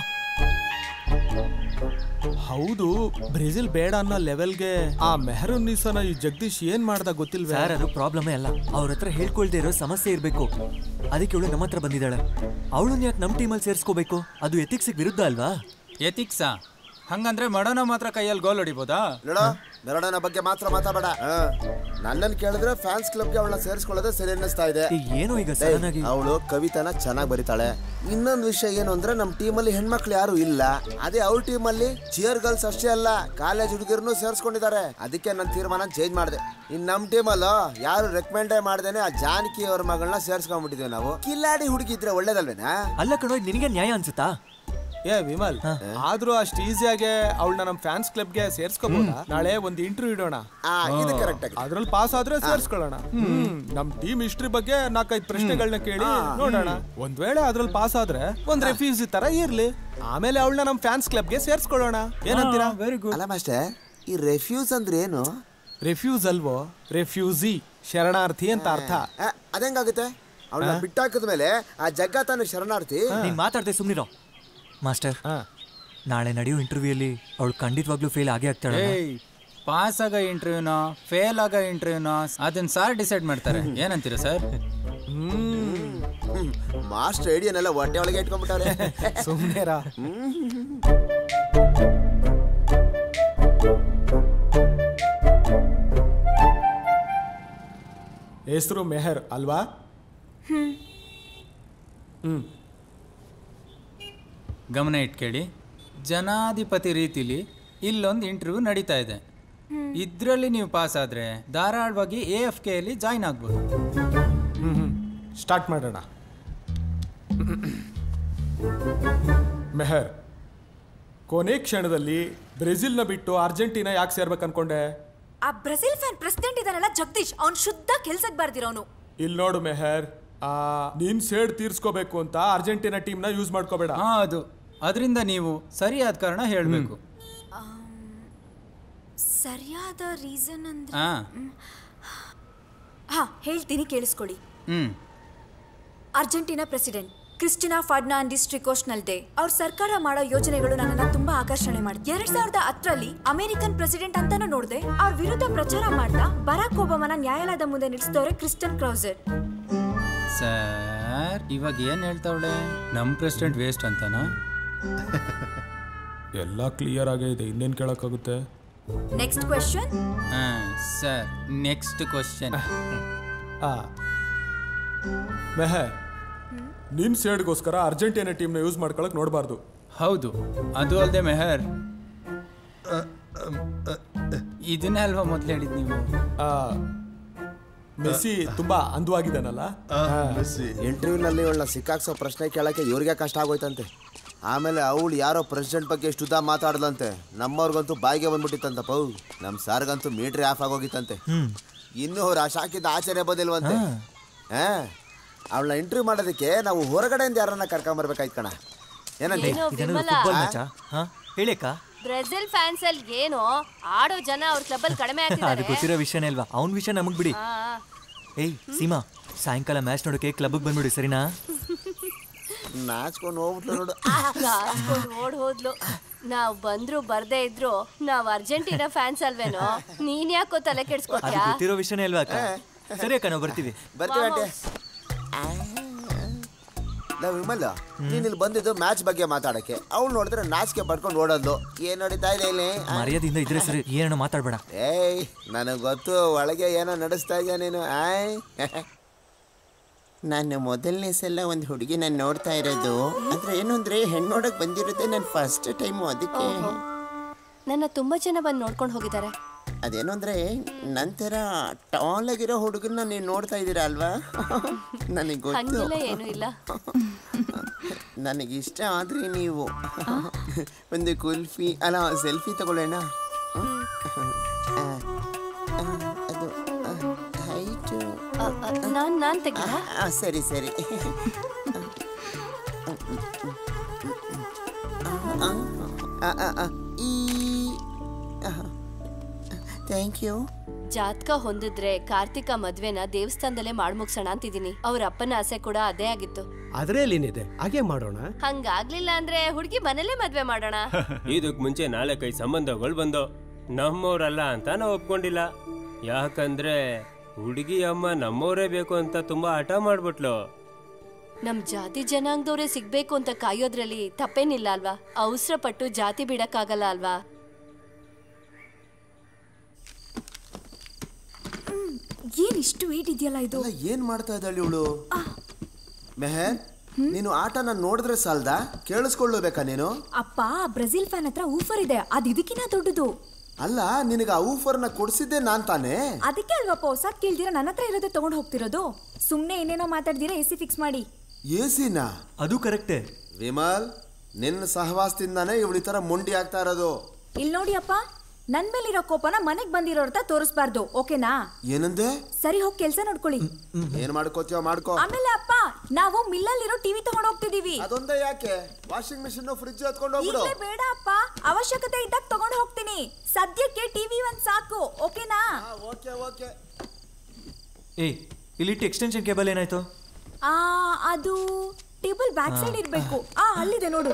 ಹೌದು, ಬ್ರೆಜಿಲ್ ಬೇಡ ಅನ್ನೋ ಲೆವೆಲ್ಗೆ ಆ ಮೆಹರುನ್ನೀಸನ ಈ ಜಗದೀಶ್ ಏನ್ ಮಾಡ್ದ ಗೊತ್ತಿಲ್ವೇ? ಸರ್, ಅದು ಪ್ರಾಬ್ಲಮೇ ಅಲ್ಲ. ಅವ್ರ ಹತ್ರ ಹೇಳ್ಕೊಳ್ದೇ ಇರೋ ಸಮಸ್ಯೆ ಇರಬೇಕು. ಅದಕ್ಕೆ ಅವಳು ನಮ್ಮ ಹತ್ರ ಬಂದಿದ್ದಾಳೆ. ಅವಳನ್ನ ಯಾಕೆ ನಮ್ಮ ಟೀಮಲ್ಲಿ ಸೇರಿಸ್ಕೋಬೇಕು? ಅದು ಎಥಿಕ್ಸ್ ವಿರುದ್ಧ ಅಲ್ವಾ? ಎಥಿಕ್ಸಾ? ಹಂಗಂದ್ರೆ ಮಡೋನ ಮಾತ್ರ ಕೈಯಲ್ಲಿ ಗೋಲ್ ಹೊಡಿಬೋದಾ? ನೋಡೋ, ಮೆರಡೋನ ಬಗ್ಗೆ ಮಾತ್ರ ಮಾತಾಡಬೇಡ. ನನ್ನನ್ನು ಕೇಳಿದ್ರೆ ಫ್ಯಾನ್ಸ್ ಕ್ಲಬ್ಗೆ ಅವಳನ್ನ ಸೇರಿಸ್ಕೊಳ್ಳೋದೇ ಸರಿ ಅನ್ನಿಸ್ತಾ ಇದೆ. ಏನು ಈಗ ಸಡನ್ ಆಗಿ? ಅವಳು ಕವಿತಾನ ಚೆನ್ನಾಗಿ ಬರೀತಾಳೆ. ಇನ್ನೊಂದು ವಿಷಯ ಏನು ಅಂದ್ರೆ ನಮ್ಮ ಟೀಮಲ್ಲಿ ಹೆಣ್ಮಕ್ಳು ಯಾರು ಇಲ್ಲ. ಅದೇ ಅವ್ರ ಟೀಮಲ್ಲಿ ಚಿಯರ್ ಗರ್ಲ್ಸ್ ಅಷ್ಟೇ ಅಲ್ಲ, ಕಾಲೇಜ್ ಹುಡುಗಿರನ್ನು ಸೇರಿಸ್ಕೊಂಡಿದ್ದಾರೆ. ಅದಕ್ಕೆ ನನ್ನ ತೀರ್ಮಾನ ಚೇಂಜ್ ಮಾಡಿದೆ. ಇನ್ ನಮ್ಮ ಟೀಮಲ್ಲೂ ಯಾರು ರೆಕಮೆಂಡೇ ಮಾಡ್ದೇನೆ ಆ ಜಾನಕಿ ಅವ್ರ ಮಗಳನ್ನ ಸೇರಿಸ್ಕೊಂಡ್ಬಿಟ್ಟಿದ್ದೇವೆ ನಾವು. ಕಿಲ್ಲಾಡಿ ಹುಡುಗಿ ಇದ್ರೆ ಒಳ್ಳೇದಲ್ವೇನಾ? ಅಲ್ಲ ಕಣೋ, ನಿನಗೆ ನ್ಯಾಯ ಅನ್ಸುತ್ತಾ? ಏ ವಿಮಲ್, ಆದ್ರೂ ಅಷ್ಟು ಈಸಿಯಾಗೆ ಅವಳನ್ನ ನಮ್ ಫ್ಯಾನ್ಸ್ ಕ್ಲಬ್ಗೆ ಸೇರ್ಸ್ಕೋಬೋದಾ? ನಾಳೆ ಒಂದ್ ಇಂಟರ್ವ್ಯೂ ಇಡೋಣ, ಅದ್ರಲ್ಲಿ ಪಾಸ್ ಆದ್ರೆ ಸೇರ್ಸ್ಕೊಳ್ಳೋಣ. ಹ್ಮ್ ನಮ್ ಟೀಮ್ ಹಿಸ್ಟ್ರಿ ಬಗ್ಗೆ ನಾಲ್ಕೈದು ಪ್ರಶ್ನೆಗಳನ್ನ ಕೇಳಿ ನೋಡೋಣ. ಒಂದ್ ವೇಳೆ ಅದ್ರಲ್ಲಿ ಪಾಸ್ ಆದ್ರೆ ಒಂದ್ ರೆಫ್ಯೂಸಿ ತರ ಇರ್ಲಿ, ಆಮೇಲೆ ಅವಳನ್ನ ನಮ್ ಫ್ಯಾನ್ಸ್ ಕ್ಲಬ್ಗೆ ಸೇರ್ಸ್ಕೊಳ್ಳೋಣ. ಏನಂತೀರಾ? Very good. ಅಲ್ಲ ಮಾಸ್ಟರ್, ಈ ರೆಫ್ಯೂಸ್ ಅಂದ್ರೆ ಏನು? ರೆಫ್ಯೂಸ್ ಅಲ್ವೋ, ರೆಫ್ಯೂಸಿ, ಶರಣಾರ್ಥಿ ಅಂತ ಅರ್ಥ. ಅದೇಂಗಾಗುತ್ತೆ? ಅವಳನ್ನ ಬಿಟ್ಟಾಕಿದ್ಮೇಲೆ ಆ ಜಗ್ಗ ತಾನು ಶರಣಾರ್ಥಿ. ನೀನ್ ಮಾತಾಡ್ದೆ ಸುಮ್ನಿರೋ. ಮಾಸ್ಟರ್, ನಾಳೆ ನಡೆಯೋ ಇಂಟರ್ವ್ಯೂಲಿ ಅವಳು ಖಂಡಿತವಾಗ್ಲೂ ಫೇಲ್ ಆಗೇ ಆಗ್ತಾಳೆ. ಪಾಸ್ ಆಗೋ ಇಂಟರ್ವ್ಯೂನೋ ಫೇಲ್ ಆಗೋ ಇಂಟರ್ವ್ಯೂನೋ ಅದನ್ನ ಸಾರ್ ಡಿಸೈಡ್ ಮಾಡ್ತಾರೆ. ಏನಂತೀರಾ ಸರ್? ಮಾಸ್ಟರ್ ಐಡಿಯಾನೆಲ್ಲ ಹೊಟ್ಟೆ ಒಳಗೆ ಇಟ್ಕೊಂಡ್ಬಿಟ್ಟಾರೆ. ಸುಮ್ಮನೆರಾ? ಹೆಸರು ಮೆಹರ್ ಅಲ್ವಾ? ಹ್ಮ್ ಗಮನ ಇಟ್ಕೇಳಿ, ಜನಾಧಿಪತಿ ರೀತಿಲಿ ಇಲ್ಲೊಂದು ಇಂಟರ್ವ್ಯೂ ನಡೀತಾ ಇದೆ. ಇದರಲ್ಲಿ ನೀವು ಪಾಸ್ ಆದ್ರೆ ಧಾರಾಳವಾಗಿ ಎ ಎಫ್ ಕೆ ಅಲ್ಲಿ ಜಾಯ್ನ್ ಆಗ್ಬೋದು. ಹ್ಮ್ ಸ್ಟಾರ್ಟ್ ಮಾಡೋಣ. ಮೆಹರ್, ಕೊನೆ ಕ್ಷಣದಲ್ಲಿ ಬ್ರೆಜಿಲ್ನ ಬಿಟ್ಟು ಅರ್ಜೆಂಟೀನಾ ಯಾಕೆ ಸೇರ್ಬೇಕು ಅನ್ಕೊಂಡೆ? ಆ ಬ್ರೆಜಿಲ್ ಫ್ಯಾನ್ ಪ್ರೆಸಿಡೆಂಟ್ ಇದಾನಲ್ಲ ಜಗದೀಶ್, ಅವ್ನು ಶುದ್ಧ ಕೆಲ್ಸಕ್ಕೆ ಬರ್ದಿರೋನು. ಇಲ್ಲಿ ನೋಡು ಮೆಹರ್, ಆ ನೀನ್ ಸೇಡ್ ತೀರ್ಸ್ಕೋಬೇಕು ಅಂತ ಅರ್ಜೆಂಟೀನಾ ಟೀಮ್ನ ಯೂಸ್ ಮಾಡ್ಕೋಬೇಡ. ಹಾ, ಅದು ಅದರಿಂದ ನೀವು ಸರಿಯಾದ ಕಾರಣ ಹೇಳಬೇಕು. ಸರಿಯಾದ ರೀಸನ್ ಅಂದ್ರೆ ಹಾ ಹಾ ಹೇಳ್ತೀನಿ, ಕೇಳಿಸ್ಕೊಳ್ಳಿ. ಹ್ಮ್ ಅರ್ಜೆಂಟೀನಾ ಪ್ರೆಸಿಡೆಂಟ್ ಕ್ರಿಸ್ಟಿನಾ ಫರ್ನಾಂಡಿಸ್ ಟ್ರಿಕೋಶ್ನಲ್ದೆ ಅವ್ರ ಸರ್ಕಾರ ಮಾಡೋ ಯೋಜನೆಗಳು ನನ್ನನ್ನ ತುಂಬಾ ಆಕರ್ಷಣೆ ಮಾಡಿದೆ. ಎರಡ್ ಸಾವಿರದ ಹತ್ತರಲ್ಲಿ ಅಮೆರಿಕನ್ ಪ್ರೆಸಿಡೆಂಟ್ ಅಂತಾನು ನೋಡಿದೆ. ಅವ್ರ ವಿರುದ್ಧ ಪ್ರಚಾರ ಮಾಡ್ತಾ ಬರಾಕ್ ಒಬಾಮನ ನ್ಯಾಯಾಲಯದ ಮುಂದೆ ನಿಲ್ಲಿಸಿದವ್ರೆ ಕ್ರಿಸ್ಟನ್ ಕ್ರೌಸರ್. ಸರ್, ಇವಾಗ ಏನ್ ಹೇಳ್ತಾವಳೆ? ನಮ್ ಪ್ರೆಸಿಡೆಂಟ್ ವೇಸ್ಟ್ ಅಂತನಾ? ಎಲ್ಲ ಕ್ಲಿಯರ್ ಆಗೇ ಇದೆ, ಇನ್ನೇನ್ ಕೇಳಕ್ಕಾಗುತ್ತೆ? Next question. ಹಾ ಸರ್, ನೆಕ್ಸ್ಟ್ ಕ್ವೆಶ್ಚನ್. ಮೆಹರ್, ನಿನ್ ಸೇಡ್ಗೋಸ್ಕರ ಅರ್ಜೆಂಟೀನಾ ಟೀಮ್ನ ಯೂಸ್ ಮಾಡ್ಕೊಳಕ್ ನೋಡಬಾರ್ದು. ಹೌದು, ಅದು ಅಲ್ಲದೆ ಮೆಹರ್, ಇದನ್ನೇ ಅಲ್ವಾ ಮೊದಲು ಹೇಳಿದ್ ನೀವು? ಮೆಸ್ಸಿ ತುಂಬಾ ಅಂದವಾಗಿದ್ದಾನಲ್ಲ. ಇಂಟರ್ವ್ಯೂನಲ್ಲಿ ಇವಳನ್ನ ಸಿಕ್ಕಾಕ್ಸೋ ಪ್ರಶ್ನೆ ಕೇಳಕ್ಕೆ ಇವ್ರಿಗೆ ಕಷ್ಟ ಆಗೋಯ್ತಂತೆ. ಆಮೇಲೆ ಅವಳು ಯಾರೋ ಪ್ರೆಸಿಡೆಂಟ್ ಬಗ್ಗೆ ಎಷ್ಟು ಉದ್ದ ಮಾತಾಡ್ದಂತೆ. ನಮ್ಮವ್ರಿಗಂತೂ ಬಾಯಿಗೆ ಬಂದ್ಬಿಟ್ಟಿತ್ತಂತ. ಪೌ ನಮ್ಮ ಸಾರ್ಗಂತೂ ಮೀಟ್ರಿ ಆಫ್ ಆಗೋಗಿತ್ತಂತೆ. ಇನ್ನೂ ಅವ್ರು ಆ ಶಾಕಿಂದ ಆಚರಣೆ ಬಂದಿಲ್ವಂತೆ. ಹಾ, ಅವಳನ್ನ ಇಂಟರ್ವ್ಯೂ ಮಾಡೋದಕ್ಕೆ ನಾವು ಹೊರಗಡೆಯಿಂದ ಯಾರನ್ನ ಕರ್ಕೊಂಬರ್ಬೇಕಾಯ್ತು ಕಣ. ಏನಂತ ಹೇಳಿಕ ಬ್ರೆಜಿಲ್ ಫ್ಯಾನ್ಸ್ ಅಲ್ಲಿ ಏನೋ ಆಡೋ ಜನ ಅವ್ರ ಕ್ಲಬ್ ಅಲ್ಲಿ ಕಡಿಮೆ ಆಗ್ತಿದ್ದಾರೆ. ಅದು ಗೊತ್ತಿರೋ ವಿಷಯನೇ ಅಲ್ವಾ? ಅವ್ನ ವಿಷಯ ನಮಗ್ ಬಿಡಿ. ಏಯ್ ಸೀಮಾ, ಸಾಯಂಕಾಲ ಮ್ಯಾಚ್ ನೋಡೋಕೆ ಕ್ಲಬ್ಗೆ ಬಂದ್ಬಿಡಿ, ಸರಿನಾ? ನಾಚ್ಕೊಂಡು ಹೋಗ್ಬಿಟ್ಲು ನೋಡು. ನಾಚ್ಕೊಂಡು ಓಡ್ ಹೋದ್ಲು. ನಾವ್ ಬಂದ್ರು ಬರ್ದೇ ಇದ್ರು ನಾವ್ ಅರ್ಜೆಂಟೀನಾ ಫ್ಯಾನ್ಸ್ ಅಲ್ವೇನೋ? ನೀನ್ ಯಾಕೋ ತಲೆ ಕೆಡ್ಸ್ಕೊತ್ಯಾ? ಗೊತ್ತಿರೋ ವಿಷಯನೇ ಅಲ್ವಾ? ಸರಿ ಅಕ್ಕ, ನಾವು ಬರ್ತೀವಿ. ಬರ್ತೀವಿ ಆಂಟಿ. ನಾವು ವಿಮಲ್, ನೀನ್ ಇಲ್ಲಿ ಬಂದಿದ್ದು ಮ್ಯಾಚ್ ಬಗ್ಗೆ ಮಾತಾಡಕ್ಕೆ. ಅವ್ಳು ನೋಡಿದ್ರೆ ನಾಚ್ಕೆ ಪಡ್ಕೊಂಡು ಓಡೋದು. ಏನ್ ನಡೀತಾ ಇದೆ ಇಲ್ಲಿ? ಮರ್ಯಾದಿಂದ ಇದ್ರೆ ಸರಿ, ಏನೋ ಮಾತಾಡ್ಬೇಡ. ಏಯ್, ನನಗೆ ಗೊತ್ತು ಒಳಗೆ ಏನೋ ನಡೆಸ್ತಾ ಇದೆಯಾ ನೀನು. ಆಯ್, ನಾನು ಮೊದಲನೇ ಸಲ ಒಂದು ಹುಡುಗಿ ನಾನು ನೋಡ್ತಾ ಇರೋದು. ಅಂದ್ರೆ ಏನು ಅಂದ್ರೆ ಹೆಣ್ಣು ನೋಡಕ್ ಬಂದಿರುತ್ತೆ ನಾನು ಫಸ್ಟ್ ಟೈಮು. ಅದಕ್ಕೆ ನನ್ನ ತುಂಬಾ ಜನ ಬಂದು ನೋಡ್ಕೊಂಡು ಹೋಗಿದ್ದಾರೆ. ಅದೇನು ಅಂದ್ರೆ ನಂತರ ಟಾಲ್ ಆಗಿರೋ ಹುಡುಗನ್ನ ನೀವು ನೋಡ್ತಾ ಇದ್ದೀರಾ ಅಲ್ವಾ? ನನಗೆ ಗೊತ್ತು. ಏನು ಇಲ್ಲ, ನನಗಿಷ್ಟ ಆದ್ರೆ ನೀವು ಒಂದು ಕುಲ್ಫಿ ಅಲ್ಲ ಸೆಲ್ಫಿ ತಗೊಳ್ಳೋಣ. ಅದು ಹೈಟು ನಾನು ನಾನು ತೆಗಿ. ಸರಿ ಸರಿ. Thank you. ಜಾತಕ ಹೊಂದಿದ್ರೆ ಕಾರ್ತಿಕ ಮದ್ವೆನ ದೇವಸ್ಥಾನದಲ್ಲೇ ಮಾಡ್ ಮುಗ್ಸೋಣ ಅಂತಿದ್ದೀನಿ. ಅವ್ರ ಅಪ್ಪನ ಆಸೆ ಕೂಡ ಅದೇ ಆಗಿತ್ತು. ಅದ್ರೇನಿದೆ, ಹಾಗೆ ಮಾಡೋಣ. ಹಂಗಾಗ್ಲಿಲ್ಲ ಅಂದ್ರೆ ಹುಡುಗಿ ಮನೇಲೆ ಮದ್ವೆ ಮಾಡೋಣ. ಇದಕ್ ಮುಂಚೆ ನಾಳೆ ಕೈ ಸಂಬಂಧಗಳು ಬಂದು ನಮ್ಮವ್ರಲ್ಲ ಅಂತ ನಾವು ಒಪ್ಕೊಂಡಿಲ್ಲ. ಯಾಕಂದ್ರೆ ಹುಡುಗಿ ಅಮ್ಮ ನಮ್ಮವರೇ ಬೇಕು ಅಂತ ತುಂಬಾ ಹಠ ಮಾಡ್ಬಿಟ್ಲು. ನಮ್ ಜಾತಿ ಜನಾಂಗದವ್ರೆ ಸಿಗ್ಬೇಕು ಅಂತ ಕಾಯೋದ್ರಲ್ಲಿ ತಪ್ಪೇನಿಲ್ಲ ಅಲ್ವಾ? ಅವಸರ ಪಟ್ಟು ಜಾತಿ ಬಿಡಕ್ಕಾಗಲ್ಲ ಅಲ್ವಾ? ಏನ್ ಇಷ್ಟು ವೇಟ್ ಇದೆಯಲ್ಲ ಇದು? ಏನ್ ಮಾಡ್ತಾ ಇದ್ದಾಳೆ ಇವಳು? ಮೆಹರ್, ನೀನು ಆಟನ ನೋಡಿದ್ರೆ ಸಾಲ್ದ, ಕೇಳಿಸ್ಕೊಳ್ಳಬೇಕಾ ನೀನು? ಅಪ್ಪ, ಬ್ರೆಜಿಲ್ ಫ್ಯಾನ್ ಹತ್ರ ಊಫರ್ ಇದೆ, ಅದು ಇದಕ್ಕಿಂತ ದೊಡ್ಡದು. ಅಲ್ಲ, ನಿನಗೆ ಆ ಊಫರ್ನ ಕೊಡಿಸಿದ್ದೆ ನಾನ್ ತಾನೇ. ಅದಕ್ಕೆ ಅಲ್ವಪ್ಪ ಹೊಸದ್ ಕೇಳ್ತೀರಾ, ನನ್ನ ಹತ್ರ ಇರೋದೇ ತಗೊಂಡ್ ಹೋಗ್ತಿರೋದು. ಸುಮ್ನೆ ಏನೇನೋ ಮಾತಾಡ್ದಿರಾ ಎಸಿ ಫಿಕ್ಸ್ ಮಾಡಿ. ಎಸಿನಾ? ಅದು ಕರೆಕ್ಟೇ. ವಿಮಲ್, ನಿನ್ನ ಸಹವಾಸದಿಂದಾನೇ ಇವಳು ಈ ತರ ಮೊಂಡಿ ಆಗ್ತಾ ಇರೋದು. ಇಲ್ಲಿ ನೋಡಿ ಅಪ್ಪ, ನನ್ ಮೇಲಿರೋ ಕೋಪನ ಮನೆಗ್ ಬಂದಿರೋರ್ತ ತೋರಿಸ್ಬಾರ್ದು, ಓಕೆನಾ? ಏನಂದೆ? ಸರಿ, ಹೋಗಿ ಕೆಲ್ಸ ನೋಡ್ಕೊಳ್ಳಿ. ಏನ್ ಮಾಡ್ಕೋತೀಯೋ ಮಾಡ್ಕೋ. ಆಮೇಲೆ ಅಪ್ಪ, ನಾವು ಮಿಲ್ಲಲ್ಲಿರೋ ಟಿವಿ ತಗೊಂಡ್ ಹೋಗ್ತಿದೀವಿ. ಅದೊಂದೇ ಯಾಕೆ? ವಾಷಿಂಗ್ ಮಿಷಿನ್ ಫ್ರಿಡ್ಜ್ ಎತ್ಕೊಂಡು ಹೋಗ್ಬಿಡು. ಈಗಲೇ ಬೇಡ ಅಪ್ಪ, ಅವಶ್ಯಕತೆ ಇದ್ದಾಗ ತಗೊಂಡ್ ಹೋಗ್ತೀನಿ. ಸದ್ಯಕ್ಕೆ ಟಿವಿ ಒಂದ್ ಸಾಕು, ಓಕೆನಾ? Okay okay. ಏ, ಇಲ್ಲಿ ಎಕ್ಸ್ಟೆನ್ಷನ್ ಕೇಬಲ್ ಏನಾಯ್ತು? ಆ ಅದು ಟೇಬಲ್ ಬ್ಯಾಕ್ ಸೈಡ್ ಇರ್ಬೇಕು. ಆ ಅಲ್ಲಿದೆ ನೋಡು.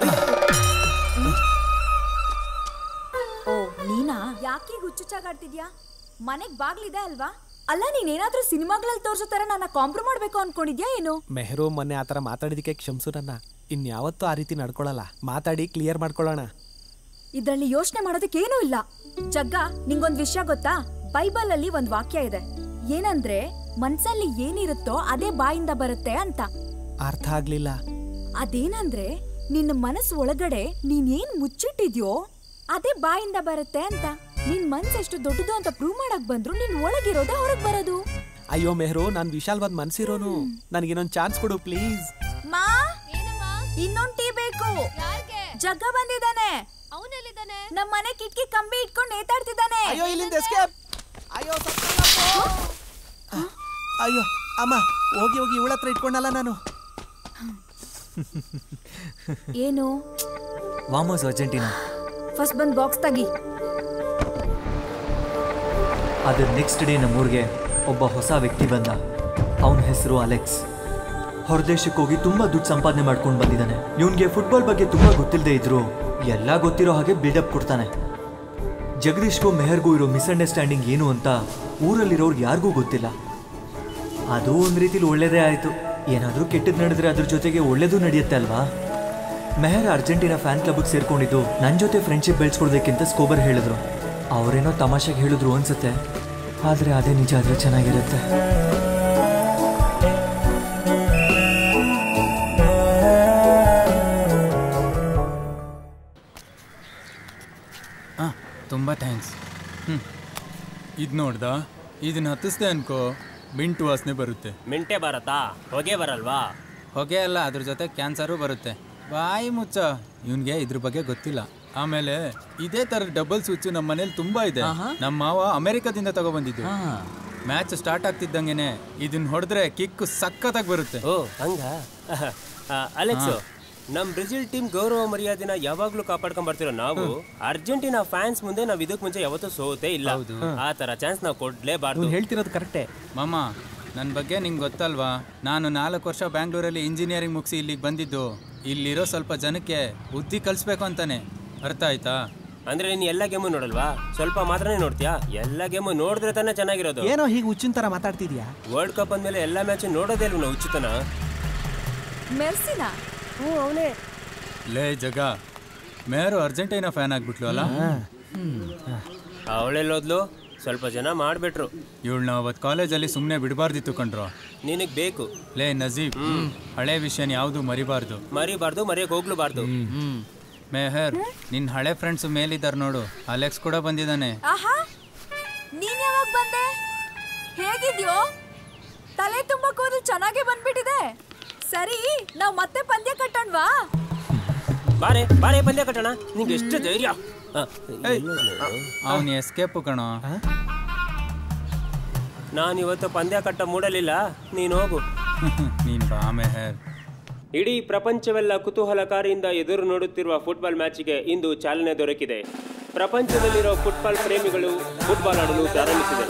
ಓ ನೀನಾ? ಯಾಕೆ ಹುಚ್ಚುಚ್ಚಾಗಾಡ್ತಿದ್ಯಾ? ಮನೆಗ್ ಬಾಗ್ಲಿದೆ ಅಲ್ವಾ? ಅಲ್ಲ, ನೀನೇನಾದ್ರೂ ಸಿನಿಮಾಗಳಲ್ಲಿ ತೋರ್ಸೋ ತರ ನನ್ನ ಕಾಂಪ್ರಮೈಸ್ ಮಾಡ್ಬೇಕು ಅನ್ಕೊಂಡಿದ್ಯಾ ಏನು? ಮೆಹರು ಮೊನ್ನೆ ಆತರ ಮಾತಾಡಿದಕ್ಕೆ ಕ್ಷಮಿಸು ನನ್ನ. ಇನ್ಯಾವತ್ತೂ ಆ ರೀತಿ ನಡ್ಕೊಳಲ್ಲ. ಮಾತಾಡಿ ಕ್ಲಿಯರ್ ಮಾಡ್ಕೊಳ್ಳೋಣ. ಇದ್ರಲ್ಲಿ ಯೋಚನೆ ಮಾಡೋದಕ್ಕೆ ಏನೂ ಇಲ್ಲ. ಜಗ್ಗ, ನಿಂಗೊಂದ್ ವಿಷಯ ಗೊತ್ತಾ? ಬೈಬಲ್ ಅಲ್ಲಿ ಒಂದ್ ವಾಕ್ಯ ಇದೆ, ಏನಂದ್ರೆ ಮನ್ಸಲ್ಲಿ ಏನಿರುತ್ತೋ ಅದೇ ಬಾಯಿಂದ ಬರುತ್ತೆ ಅಂತ. ಅರ್ಥ ಆಗ್ಲಿಲ್ಲ. ಅದೇನಂದ್ರೆ ನಿನ್ನ ಮನಸ್ಸು ಒಳಗಡೆ ನೀನೇನ್ ಮುಚ್ಚಿಟ್ಟಿದ್ಯೋ ಅದೇ ಬಾಯಿಂದ ಬರುತ್ತೆ ಅಂತ. ನಿನ್ ಮನ್ಸು ಎಷ್ಟು ದೊಡ್ಡದು ಅಂತ ಪ್ರೂವ್ ಮಾಡಕ್ ಬಂದ್ರು ನಿನ್ ಒಳಗಿರೋದೇ ಹೊರಗ್ ಬರೋದು. ಅಯ್ಯೋ ಮೆಹರು, ನಾನ್ ವಿಶಾಲ್ವಾದ್ ಮನ್ಸಿರೋನು. ನನಗಿನ್ನೊಂದ್ ಚಾನ್ಸ್ ಕೊಡು ಪ್ಲೀಸ್. ಮಾ, ಇನ್ನೊಂದ್ ಟೀ ಬೇಕು. ಜಗ್ಗ ಬಂದಿದ್ದಾನೆ. ಅವನೆಲ್ಲಿದ್ದಾನೆ? ನಮ್ ಮನೆ ಕಿಟಕಿ ಕಂಬಿ ಇಟ್ಕೊಂಡು ನೇತಾಡ್ತಿದ್ದಾನೆ. ಅಯ್ಯೋ, ಇಲ್ಲಿಂದ ಎಸ್ಕೇಪ್. ಅಯ್ಯೋ ಅಯ್ಯೋ ಅಮ್ಮ, ಹೋಗಿ ಹೋಗಿ ಇವಳ ಹತ್ರ ಇಟ್ಕೊಂಡಲ್ಲ ನಾನು. ಏನು? ವಾಮೋಸ್ ಅರ್ಜೆಂಟಿನಾ. ಫಸ್ಟ್ ಬಂದ್ ಬಾಕ್ಸ್ ತಗಿ. ಅದ್ರ ನೆಕ್ಸ್ಟ್ ಡೇ ನಮ್ಮೂರಿಗೆ ಒಬ್ಬ ಹೊಸ ವ್ಯಕ್ತಿ ಬಂದ. ಅವನ ಹೆಸರು ಅಲೆಕ್ಸ್. ಹೊರದೇಶಕ್ಕೆ ಹೋಗಿ ತುಂಬಾ ದುಡ್ಡು ಸಂಪಾದನೆ ಮಾಡ್ಕೊಂಡು ಬಂದಿದ್ದಾನೆ. ಇವನ್ಗೆ ಫುಟ್ಬಾಲ್ ಬಗ್ಗೆ ತುಂಬಾ ಗೊತ್ತಿಲ್ಲದೆ ಇದ್ರು ಎಲ್ಲ ಗೊತ್ತಿರೋ ಹಾಗೆ ಬಿಲ್ಡಪ್ ಕೊಡ್ತಾನೆ. ಜಗದೀಶ್ಗೂ ಮೆಹರ್ಗೂ ಇರೋ ಮಿಸ್ಅಂಡರ್ಸ್ಟ್ಯಾಂಡಿಂಗ್ ಏನು ಅಂತ ಊರಲ್ಲಿರೋರ್ಗೆ ಯಾರಿಗೂ ಗೊತ್ತಿಲ್ಲ. ಅದು ಒಂದು ರೀತಿಲಿ ಒಳ್ಳೇದೇ ಆಯಿತು. ಏನಾದರೂ ಕೆಟ್ಟದ್ದು ನಡೆದ್ರೆ ಅದ್ರ ಜೊತೆಗೆ ಒಳ್ಳೇದು ನಡೆಯುತ್ತೆ ಅಲ್ವಾ? ಮೆಹರ್ ಅರ್ಜೆಂಟಿನಾ ಫ್ಯಾನ್ ಕ್ಲಬ್ಗೆ ಸೇರ್ಕೊಂಡಿದ್ದು ನನ್ನ ಜೊತೆ ಫ್ರೆಂಡ್ಶಿಪ್ ಬೆಳೆಸ್ಕೊಡ್ಬೇಕಂತ ಸ್ಕೋಬರ್ ಹೇಳಿದ್ರು. ಅವರೇನೋ ತಮಾಷೆಗೆ ಹೇಳಿದ್ರು ಅನ್ಸುತ್ತೆ, ಆದರೆ ಅದೇ ನಿಜ ಆದರೆ ಚೆನ್ನಾಗಿರುತ್ತೆ. ಹಾಂ, ತುಂಬ ಥ್ಯಾಂಕ್ಸ್. ಹ್ಞೂ, ಇದು ನೋಡ್ದಾ? ಇದನ್ನ ಹತ್ತಿಸ್ದೆ ಅನ್ಕೋ, ಮಿಂಟು ವಾಸನೆ ಬರುತ್ತೆ. ಮಿಂಟೆ ಬರತ್ತಾ? ಹೊಗೆ ಬರಲ್ವಾ? ಹೊಗೆ ಅಲ್ಲ, ಅದ್ರ ಜೊತೆ ಕ್ಯಾನ್ಸರು ಬರುತ್ತೆ. ಬಾಯಿ ಮುಚ್ಚ, ಇವನ್ಗೆ ಇದ್ರ ಬಗ್ಗೆ ಗೊತ್ತಿಲ್ಲ. ಆಮೇಲೆ ಇದೇ ತರ ಡಬಲ್ ಸ್ವಿಚ್ ನಮ್ಮ ಮನೇಲಿ ತುಂಬಾ ಇದೆ. ನಮ್ಮ ಮಾವ ಅಮೆರಿಕದಿಂದ ತಗೊಬಂದಿದ್ದು. ಮ್ಯಾಚ್ ಸ್ಟಾರ್ಟ್ ಆಗ್ತಿದ್ದಂಗೆನೆ ಇದನ್ನ ಹೊಡೆದ್ರೆ ಕಿಕ್ ಸಖತ್ತಾಗಿ ಬರುತ್ತೆ. ಓ ಹಂಗ? ಅಲೆಕ್ಸ್, ನಮ್ ಬ್ರೆಜಿಲ್ ಟೀಮ್ ಗೌರವ ಮರ್ಯಾದೆನ ಯಾವಾಗ್ಲೂ ಕಾಪಾಡ್ಕೊಂಡ್ ಬರ್ತಿರೋ ನಾವು ಅರ್ಜೆಂಟಿನಾ ಫ್ಯಾನ್ಸ್ ಮುಂದೆ ನಾವ್ ಇದಕ್ ಮುಂಚೆ ಯಾವತ್ತೂ ಸೋತೆ ಇಲ್ಲ. ಆ ತರ ಚಾನ್ಸ್ ನಾವು ಕೊಡ್ಲೇಬಾರ್ದು. ಹೇಳ್ತಿರೋದು ಕರೆಕ್ಟೇ ಮಾಮ. ನನ್ನ ಬಗ್ಗೆ ನಿಂಗೆ ಗೊತ್ತಲ್ವಾ, ನಾನು ನಾಲ್ಕು ವರ್ಷ ಬ್ಯಾಂಗ್ಳೂರಲ್ಲಿ ಇಂಜಿನಿಯರಿಂಗ್ ಮುಗಿಸಿ ಇಲ್ಲಿಗೆ ಬಂದಿದ್ದು ಇಲ್ಲಿರೋ ಸ್ವಲ್ಪ ಜನಕ್ಕೆ ಬುದ್ಧಿ ಕಲಿಸ್ಬೇಕು ಅಂತಾನೆ. ಅರ್ಥ ಆಯ್ತಾ? ಅಂದ್ರೆ ನೀನ್ ಎಲ್ಲ ಗೇಮು ನೋಡಲ್ವಾ? ಸ್ವಲ್ಪ ಮಾತ್ರನೇ ನೋಡ್ತೀಯಾ? ಎಲ್ಲ ಗೇಮು ನೋಡಿದ್ರೆ ತಾನೇ ಚೆನ್ನಾಗಿರೋದು. ಏನೋ ಹೀಗೆ ಹುಚ್ಚಿನ ತರ ಮಾತಾಡ್ತಿದ್ಯಾ? ವರ್ಲ್ಡ್ ಕಪ್ ಅಂದ್ಮೇಲೆ ಎಲ್ಲ ಮ್ಯಾಚ್ ನೋಡೋದೇ ಇಲ್ವ ಹುಚ್ಚುತನ? ಮೆರ್ಸಿನಾ? ಹ್ಞೂ ಅವನೇ. ಲೇ ಜಗ, ಮೇರು ಅರ್ಜೆಂಟೈನಾ ಫ್ಯಾನ್ ಆಗ್ಬಿಟ್ಲು ಅಲ್ಲ? ಅವಳೆಲ್ಲೋದ್ಲು? ಸ್ವಲ್ಪ ಜನ ಮಾಡ್ಬಿಟ್ರು. ಇವಳನ್ನ ಅವತ್ತು ಕಾಲೇಜಲ್ಲಿ ಸುಮ್ಮನೆ ಬಿಡಬಾರ್ದಿತ್ತು ಕಣ್ರು. ನಿನಗ್ ಬೇಕು. ಲೇ ನಜೀಬ್, ಹಳೆ ವಿಷಯನ ಯಾವುದು ಮರಿಬಾರ್ದು. ಮರಿಬಾರ್ದು, ಮರೆಯಕ್ ಹೋಗ್ಲೂಬಾರ್ದು. ಮೇಹರ್, ನಿನ್ ಹಳೆ ಫ್ರೆಂಡ್ಸ್ ಮೇಲಿದ್ದಾರೆ ನೋಡು. ಅಲೆಕ್ಸ್ ಕೂಡ ಬಂದಿದ್ದಾನೆ. ಆಹಾ, ನೀನ್ ಯಾವಾಗ ಬಂದೆ? ಹೇಗಿದ್ಯೋ? ತಲೆ ತುಂಬಾ ಕೂದಲು ಚೆನ್ನಾಗಿ ಬಂದ್ಬಿಟ್ಟಿದೆ. ಸರಿ, ನಾವ್ ಮತ್ತೆ ಪಂದ್ಯ ಕಟ್ಟೋಣವಾ? ಬಾರೆ ಬಾರೆ ಪಂದ್ಯ ಕಟ್ಟೋಣ. ನಿಂಗೆ ಎಷ್ಟು ಧೈರ್ಯ? ಅವನು ಎಸ್ಕೇಪ್ ಕಣೋ. ನಾನು ಇವತ್ತು ಪಂದ್ಯ ಕಟ್ಟ ಮೂಡಲಿಲ್ಲ. ನೀನು ಹೋಗು. ನೀನ್ ಬಾ ಮೆಹರ್. ಇಡೀ ಪ್ರಪಂಚವೆಲ್ಲ ಕುತೂಹಲಕಾರಿಯಿಂದ ಎದುರು ನೋಡುತ್ತಿರುವ ಫುಟ್ಬಾಲ್ ಮ್ಯಾಚ್ಗೆ ಇಂದು ಚಾಲನೆ ದೊರಕಿದೆ. ಪ್ರಪಂಚದಲ್ಲಿರೋ ಫುಟ್ಬಾಲ್ ಪ್ರೇಮಿಗಳು ಫುಟ್ಬಾಲ್ ಆಡಲು ಪ್ರಾರಂಭಿಸಿದರು.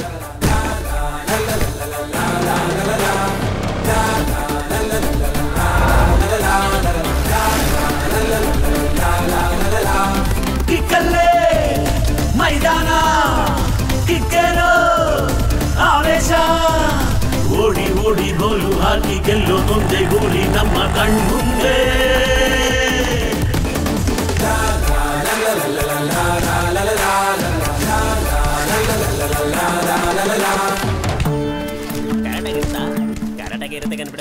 ಕಿಕ್ಕಲ್ಲೇ ಮೈದಾನ, ಕಿಕ್ಕೇನೋ ಆವೇಶ, ಓಡಿ ಓಡಿ ಗೋಲು ಹಾಕಿ ಗೆಲ್ಲೋ ಮುಂದೆ ಗೂಡಿ ನಮ್ಮ ಕಣ್ಮುಂದೆ. ಕರೆಕ್ಟಾಗಿ ಇರುತ್ತೆ ಕನ್ಬಿಡು.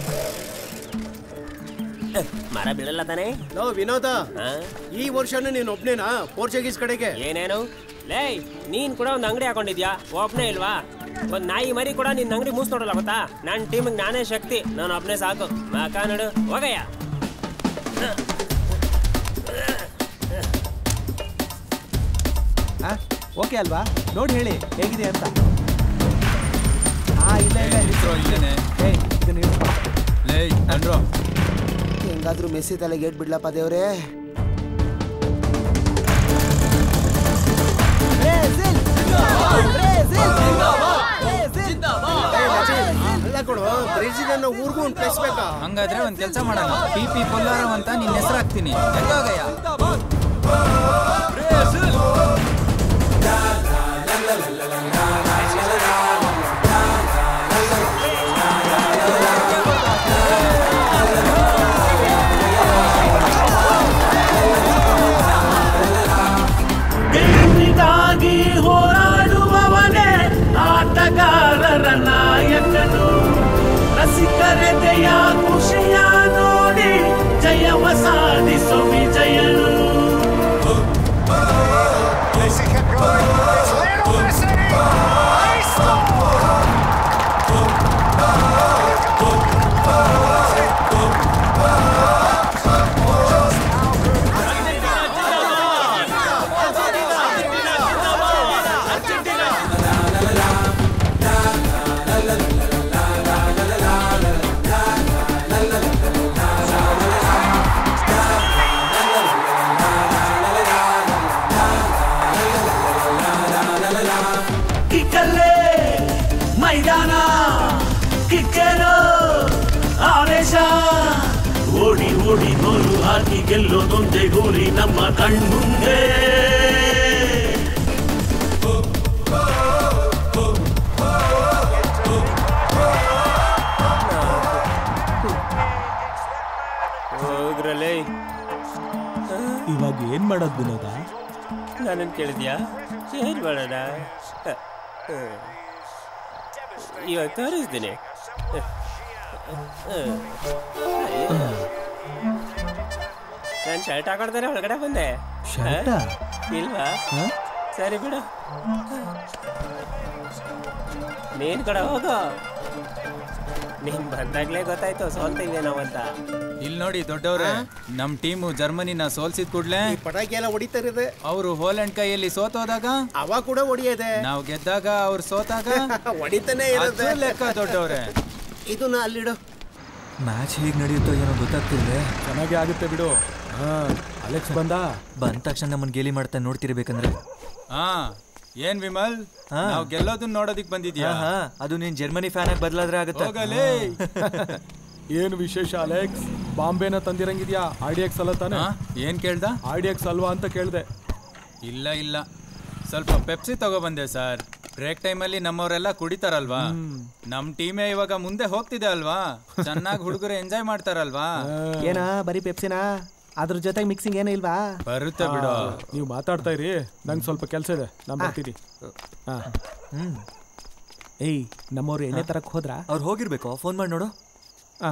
ಮರ ಬೀಳಲ್ಲ ತಾನೆ? ನೋ ವಿನೋದ, ಈ ವರ್ಷನೂ ನೀನ್ ಒಬ್ನೇನಾ ಪೋರ್ಚುಗೀಸ್ ಕಡೆಗೆ? ಏನೇನು ಲೇ, ನೀನ್ ಕೂಡ ಒಂದ್ ಅಂಗಡಿ ಹಾಕೊಂಡಿದ್ಯಾ? ಒಬ್ನೇ ಇಲ್ವಾ? ಒಂದ್ ನಾಯಿ ಮರಿ ಕೂಡ ನಿನ್ ಅಂಗಡಿ ಮೂಸ್ ನೋಡಲ್ಲ ಗೊತ್ತಾ? ನನ್ ಟೀಮಿಗೆ ನಾನೇ ಶಕ್ತಿ, ನಾನು ಒಬ್ನೇ ಸಾಕು. ಮಕ ನೋಡು, ಹೋಗಯ್ಯ. ಓಕೆ ಅಲ್ವಾ ನೋಡಿ ಹೇಳಿ ಹೇಗಿದೆ ಅಂತ. ಹಾ ಇಲ್ಲ ಇಲ್ಲ ಇಲ್ಲೇನೆ ಏಯ್ ಇದನ್ನ ಇಟ್ಕೊ. ಲೇ ಅಂದ್ರು ಹೆಂಗಾದ್ರೂ ಮೆಸ್ಸಿ ತಲೆಗೆ ಏಟ್ ಬಿಡ್ಲಪ್ಪ ದೇವ್ರೆ. ಹಂಗಾದ್ರೆ ಒಂದ್ ಕೆಲಸ ಮಾಡೋಣ, ಪಿ ಪಿ ಪೊಲ್ಲಾರವ್ ಅಂತ ನಿನ್ನ ಹೆಸರು ಹಾಕ್ತೀನಿ. ಗೆಲುವಿಗಾಗಿ ಹೋರಾಡುವವನೇ ಆಟಗಾರರ ನಾಯಕನು. ರಸಿಕರೆದೆಯ ಖುಷಿಯ ನೋಡಿ ಜಯವ ಸಾಧಿಸೋ ವಿಜಯನು. ಓಡಿ ಓಡಿ ಗೋಲು ಹಾಕಿ ಗೆಲ್ಲೋದೊಂದೇ ಗೋಲಿ ನಮ್ಮ ಕಣ್ಮುಂದೆ. ಹೋಗ್ರಲ್ಲೇ. ಇವಾಗ ಏನ್ ಮಾಡೋದು ವಿನೋದ? ನಾನೇನು ಕೇಳಿದ್ಯಾ? ಏನ್ ಮಾಡೋಣ? ಇವಾಗ ತೋರಿಸ್ತೀನಿ. ನಾನು ಶರ್ಟ್ ಹಾಕೊಳ್ತಾರೆ ಒಳಗಡೆ ಬಂದೆ. ಇಲ್ವಾ? ಸರಿ ಬಿಡು, ನೀನ್ ಕಡೆ ಹೋಗೋ. ನೀನ್ ಬಂದಾಗ್ಲೇ ಗೊತ್ತಾಯ್ತು ಸೋಲ್ತೀವಿ ನಾವಂತ. ಇಲ್ಲಿ ನೋಡಿ ದೊಡ್ಡವ್ರೆ, ನಮ್ ಟೀಮು ಜರ್ಮನಿನ ಸೋಲ್ಸಿದ್ ಕೂಡ್ಲೆ ಪಟಾಕಿ ಎಲ್ಲ ಹೊಡಿತಾರಿದೆ. ಅವರು ಹೋಲೆಂಡ್ ಕೈಯಲ್ಲಿ ಸೋತೋದಾಗ ಅವ ಕೂಡ ಹೊಡಿಯದೆ, ನಾವು ಗೆದ್ದಾಗ ಅವ್ರು ಸೋತಾಗ ಹೊಡಿತಾನೆ ಇರುತ್ತೆ. ಲೆಕ್ಕ ದೊಡ್ಡವ್ರೆ. ಇದನ್ನ ಅಲ್ಲಿಡು. ಮ್ಯಾಚ್ ಹೇಗೆ ನಡೆಯುತ್ತೋ ಏನೋ ಗೊತ್ತಾಗ್ತಿಲ್ಲ. ಚೆನ್ನಾಗಿ ಆಗುತ್ತೆ ಬಿಡು. ಹಾ ಅಲೆಕ್ಸ್ ಬಂದ ಬಂದ ತಕ್ಷಣ ನಮ್ಮನ್ ಗೇಲಿ ಮಾಡ್ತಾ ನೋಡ್ತಿರ್ಬೇಕಂದ್ರೆ. ಹಾ ಏನ್ ವಿಮಲ್, ನಾವು ಗೆಲ್ಲೋದನ್ನ ನೋಡೋದಿಕ್ ಬಂದಿದ್ಯಾ? ಅದು ನೀನ್ ಜರ್ಮನಿ ಫ್ಯಾನ್ ಆಗಿ ಬದಲಾದ್ರೆ ಆಗುತ್ತೆ. ಏನು ವಿಶೇಷ ಅಲೆಕ್ಸ್? ಬಾಂಬೆನ ತಂದಿರಂಗಿದ್ಯಾ? ಆರ್ ಡಿ ಎಕ್ಸ್ ಅಲ್ಲ ತಾನೆ? ಏನ್ ಕೇಳ್ದ? ಆರ್ ಡಿ ಎಕ್ಸ್ ಅಲ್ವಾ ಅಂತ ಕೇಳ್ದೆ. ಇಲ್ಲ ಇಲ್ಲ, ಸ್ವಲ್ಪ ಪೆಪ್ಸಿ ತಗೊಬಂದೆ ಸರ್. ಬ್ರೇಕ್ ಟೈಮಲ್ಲಿ ನಮ್ಮವರೆಲ್ಲ ಕುಡಿತಾರಲ್ವಾ, ನಮ್ ಟೀಮೇ ಇವಾಗ ಮುಂದೆ ಹೋಗ್ತಿದೆ ಅಲ್ವಾ, ಚೆನ್ನಾಗಿ ಹುಡುಗರು ಎಂಜಾಯ್ ಮಾಡ್ತಾರಲ್ವಾ. ಏನ ಬರೀ ಪೆಪ್ಸಿನಾ? ಅದ್ರ ಜೊತೆಗೆ ಮಿಕ್ಸಿಂಗ್ ಏನೂ ಇಲ್ವಾ? ಬರುತ್ತೆ ಬಿಡು. ನೀವು ಮಾತಾಡ್ತಾ ಇರಿ, ನಂಗೆ ಸ್ವಲ್ಪ ಕೆಲಸ ಇದೆ, ನಾನು ಬರ್ತೀನಿ. ಹಾ ಹ್ಮ್ ಏಯ್ ನಮ್ಮವ್ರು ಎಣ್ಣೆ ತರಕ್ ಹೋದ್ರ? ಅವ್ರು ಹೋಗಿರ್ಬೇಕು, ಫೋನ್ ಮಾಡಿ ನೋಡು. ಹಾ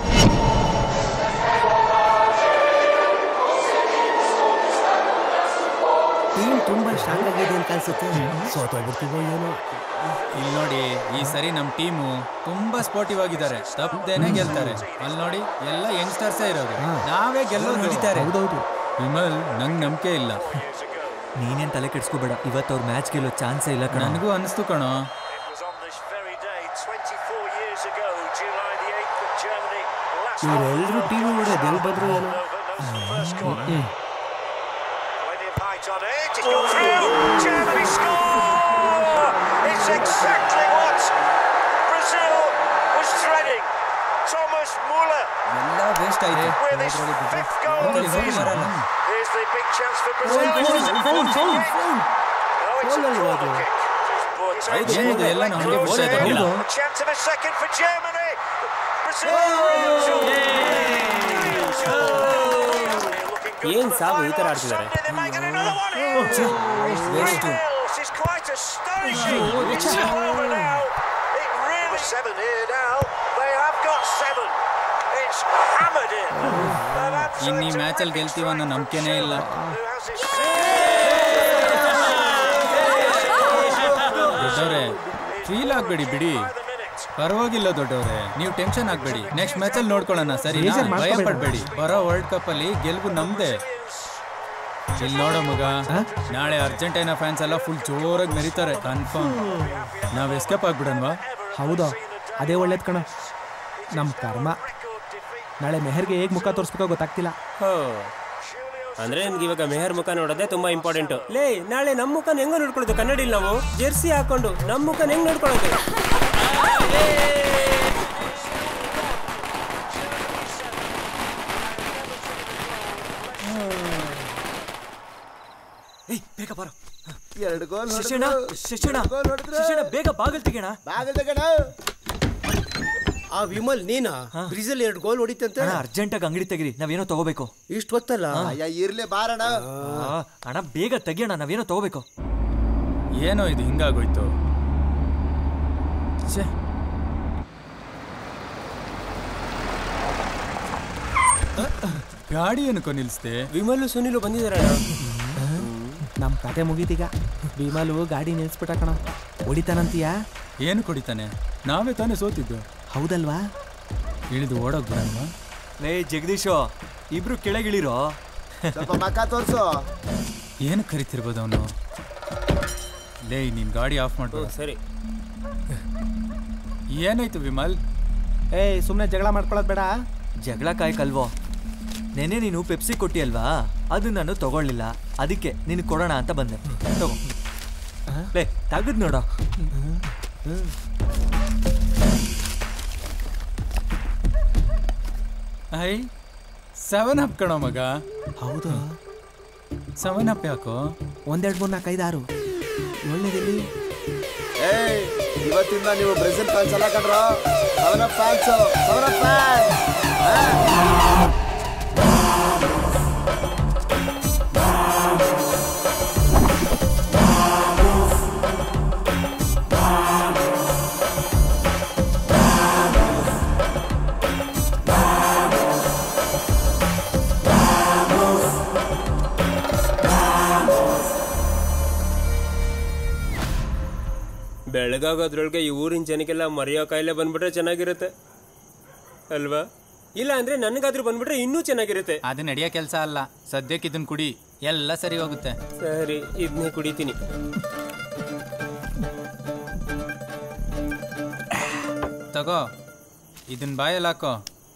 ಟೀಮ್ ತುಂಬಾ ಸ್ಟ್ರಾಂಗ್ ಆಗಿದೆ ಅಂತ ಅನ್ಸುತ್ತೆ. ಸೋತೋಗ್ಬಿಡ್ತೀವೋ ಏನೋ. ಇಲ್ಲಿ ನೋಡಿ, ಈ ಸರಿ ನಮ್ ಟೀಮು ತುಂಬಾ ಸ್ಪೋರ್ಟಿವ್ ಆಗಿದ್ದಾರೆ, ತಪ್ಪದೇನೆ ಗೆಲ್ತಾರೆ. ಅಲ್ಲಿ ನೋಡಿ, ಎಲ್ಲ ಯಂಗ್ಸ್ಟರ್ಸೇ ಇರೋದು, ನಾವೇ ಗೆಲ್ಲೋದು ನಡೀತಾರೆ. ವಿಮಲ್, ನಂಗೆ ನಂಬಿಕೆ ಇಲ್ಲ. ನೀನೇನ್ ತಲೆ ಕೆಡ್ಸ್ಕೋಬೇಡ, ಇವತ್ತು ಅವ್ರ ಮ್ಯಾಚ್ ಗೆಲ್ಲೋ ಚಾನ್ಸೇ ಇಲ್ಲ ಕಣ. ನನಗೂ ಅನಿಸ್ತು ಕಣೋ. ಇವರೆಲ್ಲರೂ ಟೀಮ್ ನೋಡಿ ಗೆಲ್ ಬಂದ್ರು ಏನೋ. Germany score! It's exactly what Brazil was dreading. Thomas Muller with his fifth goal of the season. Here's the big chance for Brazil. Phone, phone, phone. No, it's a corner kick. A chance of a second for Germany. Brazil. ಏನ್ ಸಾವು ಈ ತರ ಆಡ್ತಿದ್ದಾರೆ? ಇನ್ನು ಈ match ಅಲ್ಲಿ ಗೆಲ್ತೀವ ಅನ್ನೋ ನಂಬಿಕೆನೇ ಇಲ್ಲ. ದೊಡ್ಡವ್ರೆ, ಫೀಲ್ ಆಗ್ಬೇಡಿ ಬಿಡಿ, ಪರವಾಗಿಲ್ಲ ದೊಡ್ಡವ್ರೆ, ನೀವು ಟೆನ್ಷನ್ ಆಗ್ಬೇಡಿ. ನೆಕ್ಸ್ಟ್ ಮ್ಯಾಚ್ ಅಲ್ಲಿ ನೋಡ್ಕೊಳ್ಳೋಣ, ಸರಿ? ಭಯ ಪಡ್ಬೇಡಿ, ಬರೋ ವರ್ಲ್ಡ್ ಕಪ್ ಅಲ್ಲಿ ಗೆಲುವು ನಮ್ದೇ. ಇಲ್ಲಿ ನೋಡೋ ಮಗ, ನಾಳೆ ಅರ್ಜೆಂಟೈನಾ ಫ್ಯಾನ್ಸ್ ಎಲ್ಲ ಫುಲ್ ಜೋರಾಗಿ ಮೆರಿತಾರೆ ಕನ್ಫರ್ಮ್. ನಾವ್ ಎಸ್ಕೇಪ್ ಆಗ್ಬಿಡನ್ವಾ? ಹೌದಾ, ಅದೇ ಒಳ್ಳೇದ್ ಕಣ. ನಮ್ ಕರ್ಮ. ನಾಳೆ ಮೆಹರ್ಗೆ ಹೇಗ್ ಮುಖ ತೋರಿಸ್ಬೇಕೋ ಗೊತ್ತಾಗ್ತಿಲ್ಲ. ಅಂದ್ರೆ ನಿಮ್ಗೆ ಇವಾಗ ಮೆಹರ್ ಮುಖ ನೋಡೋದೇ ತುಂಬಾ ಇಂಪಾರ್ಟೆಂಟ್. ಲೇ, ನಾಳೆ ನಮ್ಮ ಮುಖನ ಹೆಂಗ ನೋಡ್ಕೊಳ್ಳೋದು? ಕನ್ನಡಿಲಿ ನಾವು ಜೆರ್ಸಿ ಹಾಕೊಂಡು ನಮ್ಮ ಮುಖನ ಹೆಂಗ್ ನೋಡ್ಕೊಳ್ಳೋದು? ಬೇಗ ಬರೋ. ಎರಡು ಗೋಲ್ ಶಿಕ್ಷಣ ಶಿಕ್ಷಣ ಶಿಕ್ಷಣ ಬೇಗ ಬಾಗಿಲು ತೆಗೆಣ. ಬಾಗಿಲು ತೆಗೆಣ. ಆ ವಿಮಲ್ ನೀನಾ? ಬ್ರಿಜಲ್ ಎರಡು ಗೋಲ್ ಹೊಡಿತಂತೆ. ಅರ್ಜೆಂಟಾಗಿ ಅಂಗಡಿ ತೆಗಿರಿ, ನಾವೇನೋ ತಗೋಬೇಕು. ಇಷ್ಟು ಹೊತ್ತಲ್ಲ? ಇರ್ಲಿ ಬಾರಣ. ಅಣ್ಣ ಬೇಗ ತೆಗಿಯೋಣ, ನಾವೇನೋ ತಗೋಬೇಕು. ಏನೋ ಇದು ಹಿಂಗಾಗೋಯ್ತು. ಗಾಡಿ ಏನಕ್ಕೋ ನಿಲ್ಸ್ದೆ? ವಿಮಲ್ ಸುನಿಲು ಬಂದಿದಾರ. ನಮ್ ಕತೆ ಮುಗೀತೀಗ. ವಿಮಲು ಗಾಡಿ ನಿಲ್ಸ್ಬಿಟ್ಟ ಕಣ. ಹೊಡಿತಾನಂತೀಯ? ಏನು ಕೊಡಿತಾನೆ? ನಾವೇ ತಾನೇ ಸೋತಿದ್ದು. ಹೌದಲ್ವಾ? ಇಳಿದು ಓಡೋಗ್ ಬಿಡಲ್ವಾ? ಲೇ ಜಗದೀಶೋ, ಇಬ್ರು ಕೆಳಗಿಳಿರೋ. ಸ್ವಲ್ಪ ಮಕ್ಕ ತೋರ್ಸು. ಏನು ಕರಿತಿರ್ಬೋದು ಅವನು? ಲೇ, ನೀನ್ ಗಾಡಿ ಆಫ್ ಮಾಡ್ಬೋದು. ಸರಿ. ಏನಾಯ್ತು ವಿಮಲ್? ಏಯ್, ಸುಮ್ಮನೆ ಜಗಳ ಮಾಡ್ಕೊಳ್ಳೋದು ಬೇಡ. ಜಗಳ ಕಾಯ್ಕಲ್ವೋ? ನೆನೆ ನೀನು ಪೆಪ್ಸಿ ಕೊಟ್ಟಿ ಅಲ್ವಾ, ಅದು ನಾನು ತಗೊಳ್ಳಿಲ್ಲ, ಅದಕ್ಕೆ ನೀನು ಕೊಡೋಣ ಅಂತ ಬಂದೆ. ತಗೋ. ಲೇ, ತಗದ್ ನೋಡ. ಐ ಸೆವೆನ್ ಅಪ್ ಕಣೋ ಮಗ. ಹೌದಾ? ಸೆವೆನ್ ಅಪ್ ಯಾಕೋ? ಒಂದೆರಡು ಮೂರು ನಾಲ್ಕು ಐದು ಆರು ಒಳ್ಳೇದಿಲ್ಲಿ. ಏಯ್, ಇವತ್ತಿಂದ ನೀವು ಬ್ರೆಜಿಲ್ ಫ್ಯಾನ್ಸ್ ಅಲ್ಲ ಕಣ್ರೋ, seven up fans. Seven up fans. ಬೆಳಗಾಗೋದ್ರೊಳಗೆ ಈ ಊರಿನ ಜನಕ್ಕೆಲ್ಲ ಮರೆಯೋ ಕಾಯಿಲೆ ಬಂದ್ಬಿಟ್ರೆ ಚೆನ್ನಾಗಿರುತ್ತೆ ಅಲ್ವಾ? ಇಲ್ಲ ಅಂದ್ರೆ ನನಗಾದ್ರೂ ಬಂದ್ಬಿಟ್ರೆ ಇನ್ನೂ ಚೆನ್ನಾಗಿರುತ್ತೆ. ಅದು ನಡೆಯೋ ಕೆಲಸ ಅಲ್ಲ. ಸದ್ಯಕ್ಕೆ ಇದನ್ನ ಕುಡಿ, ಎಲ್ಲ ಸರಿ ಹೋಗುತ್ತೆ. ಸರಿ, ಇದನ್ನೇ ಕುಡಿತೀನಿ. ತಗೋ, ಇದನ್ನ ಬಾಯಲ್ಲಿ ಹಾಕೋ.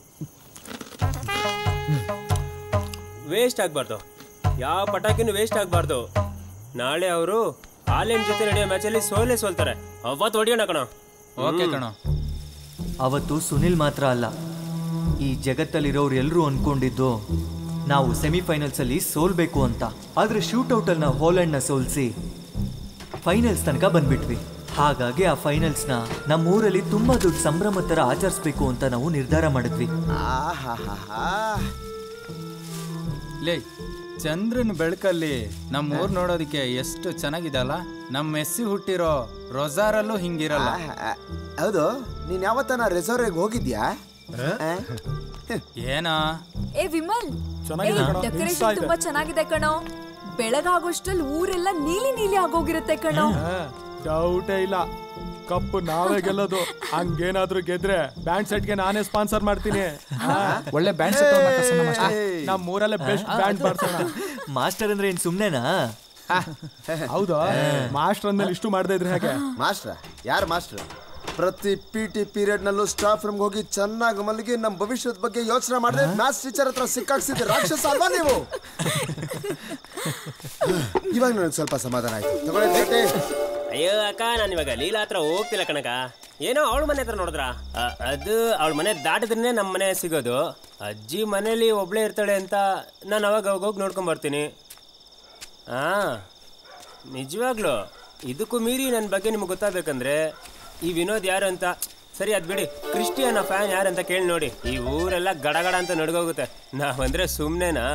ವೇಸ್ಟ್ ಆಗ್ಬಾರ್ದು, ಯಾವ ಪಟಾಕಿನೂ ವೇಸ್ಟ್ ಆಗ್ಬಾರ್ದು. ನಾಳೆ ಅವರು ಆಲೆಂಡ್ ಜೊತೆ ನಡೆಯೋ ಮ್ಯಾಚಲ್ಲಿ ಸೋಲೇ ಸೋಲ್ತಾರೆ. ಅವತ್ತು ಹೊಡಿಯೋಣ ಕಣ. ಓಕೆ ಕಣ. ಅವತ್ತು ಸುನಿಲ್ ಮಾತ್ರ ಅಲ್ಲ, ಈ ಜಗತ್ತಲ್ಲಿರೋರು ಎಲ್ಲರೂ ಅನ್ಕೊಂಡಿದ್ದು ನಾವು ಸೆಮಿಫೈನಲ್ಸ್ ಅಲ್ಲಿ ಸೋಲ್ಬೇಕು ಅಂತ. ಆದ್ರೆ ಶೂಟ್ಔಟ್ ಅಲ್ಲಿ ನಾವು ಹೋಲೆಂಡ್ ನ ಸೋಲ್ಸಿ ಫೈನಲ್ಸ್ ತನಕ ಬಂದ್ಬಿಟ್ವಿ. ಹಾಗಾಗಿ ಆ ಫೈನಲ್ಸ್ ನ ನಮ್ಮ ಊರಲ್ಲಿ ತುಂಬಾ ದೊಡ್ಡ ಸಂಭ್ರಮ ತರ ಆಚರಿಸ್ಬೇಕು ಅಂತ ನಾವು ನಿರ್ಧಾರ ಮಾಡಿದ್ವಿ. ಲೇ, ಚಂದ್ರನ ಬೆಳಕಲ್ಲಿ ನಮ್ಮ ಊರ್ ನೋಡೋದಿಕ್ಕೆ ಎಷ್ಟು ಚೆನ್ನಾಗಿದೆ ಅಲ್ಲ. ನಮ್ಮ ಮೆಸ್ಸಿ ಹುಟ್ಟಿರೋ ರೊಜಾರಲ್ಲೂ ಹಿಂಗಿರಲ್ಲ. ಹೌದು, ನೀನ್ ಯಾವತ್ತನ ರೆಸಾರ್ಟ್ಗೆ ಹೋಗಿದ್ಯಾ? ಏನಾ? ಏ ವಿಮಲ್, ಡೆಕೋರೇಷನ್ ತುಂಬಾ ಚೆನ್ನಾಗಿದೆ ಕಣೋ. ಬೆಳಗಾಗೋಷ್ಟ್ರಲ್ಲಿ ಊರೆಲ್ಲ ನೀಲಿ ನೀಲಿ ಆಗೋಗಿರುತ್ತೆ ಕಣೋ. ಡೌಟೇ ಇಲ್ಲ, ಕಪ್ಪು ನಾವೇ ಗೆಲ್ಲೋದು. ಹಂಗೇನಾದ್ರೂ ಗೆದ್ರೆ ಬ್ಯಾಂಡ್ ಸೆಟ್ ಗೆ ನಾನೇ ಸ್ಪಾನ್ಸರ್ ಮಾಡ್ತೀನಿ. ಒಳ್ಳೆ ಬ್ಯಾಂಡ್ ಸೆಟ್ ನಮ್ಮ ಊರಲ್ಲೇ ಬೆಸ್ಟ್ ಬ್ಯಾಂಡ್ ಮಾಡ್ಸೋಣ. ಮಾಸ್ಟರ್ ಅಂದ್ರೆ ಏನ್ ಸುಮ್ನೆನಾ? ಹೌದಾ? ಮಾಸ್ಟರ್ ಅಂದ್ಮೇಲೆ ಇಷ್ಟು ಮಾಡದೇ ಇದ್ರೆ ಹೇಗೆ? ಮಾಸ್ಟರ್ ಯಾರು? ಮಾಸ್ಟರ್ ಪ್ರತಿ ಪಿ ಟಿ ಪೀರಿಯಡ್ ನಲ್ಲೂ ಸ್ಟಾಫ್ ರೂಮ್ ಹೋಗಿ ಚೆನ್ನಾಗಿ ಮಲಗಿ ನಮ್ಮ ಭವಿಷ್ಯದ ಬಗ್ಗೆ ಯೋಚನೆ ಮಾಡಿದ್ರೆ ಮ್ಯಾಥ್ಸ್ ಟೀಚರ್ ಹತ್ರ ಸಿಕ್ಕಾಕ್ಸಿದ್ರೆ ರಾಕ್ಷಸ ಅಲ್ವಾ ನೀವು? ಇವಾಗ ನನಗೆ ಸ್ವಲ್ಪ ಸಮಾಧಾನ ಆಯ್ತು. ತಗೊಳ್ಳಿ. ಅಯ್ಯೋ ಅಕ್ಕ, ನಾನು ಇವಾಗ ಲೀಲಾ ಹತ್ರ ಹೋಗ್ತಿಲ್ಲ ಕಣಕ. ಏನೋ ಅವಳ ಮನೆ ಹತ್ರ ನೋಡಿದ್ರ? ಅದು ಅವಳ ಮನೆ ದಾಟಿದ್ರೇನೆ ನಮ್ಮ ಮನೆ ಸಿಗೋದು. ಅಜ್ಜಿ ಮನೇಲಿ ಒಬ್ಳೇ ಇರ್ತಾಳೆ ಅಂತ ನಾನು ಅವಾಗ ಅವಾಗ ಹೋಗಿ ನೋಡ್ಕೊಂಡ್ ಬರ್ತೀನಿ. ಹಾ, ನಿಜವಾಗ್ಲು ಇದಕ್ಕೂ ಮೀರಿ ನನ್ನ ಬಗ್ಗೆ ನಿಮ್ಗೆ ಗೊತ್ತಾಗಬೇಕಂದ್ರೆ ಈ ವಿನೋದ್ ಯಾರು ಅಂತ, ಸರಿ ಅದ್ ಬಿಡಿ, ಕ್ರಿಸ್ಟಿಯನ್ ಫ್ಯಾನ್ ಯಾರು ಅಂತ ಕೇಳಿ ನೋಡಿ. ಈ ಊರೆಲ್ಲ ಗಡಗಡ ಅಂತ ನಡ್ಗೋಗುತ್ತೆ. ನಾವಂದ್ರೆ ಸುಮ್ಮನೆನಾ?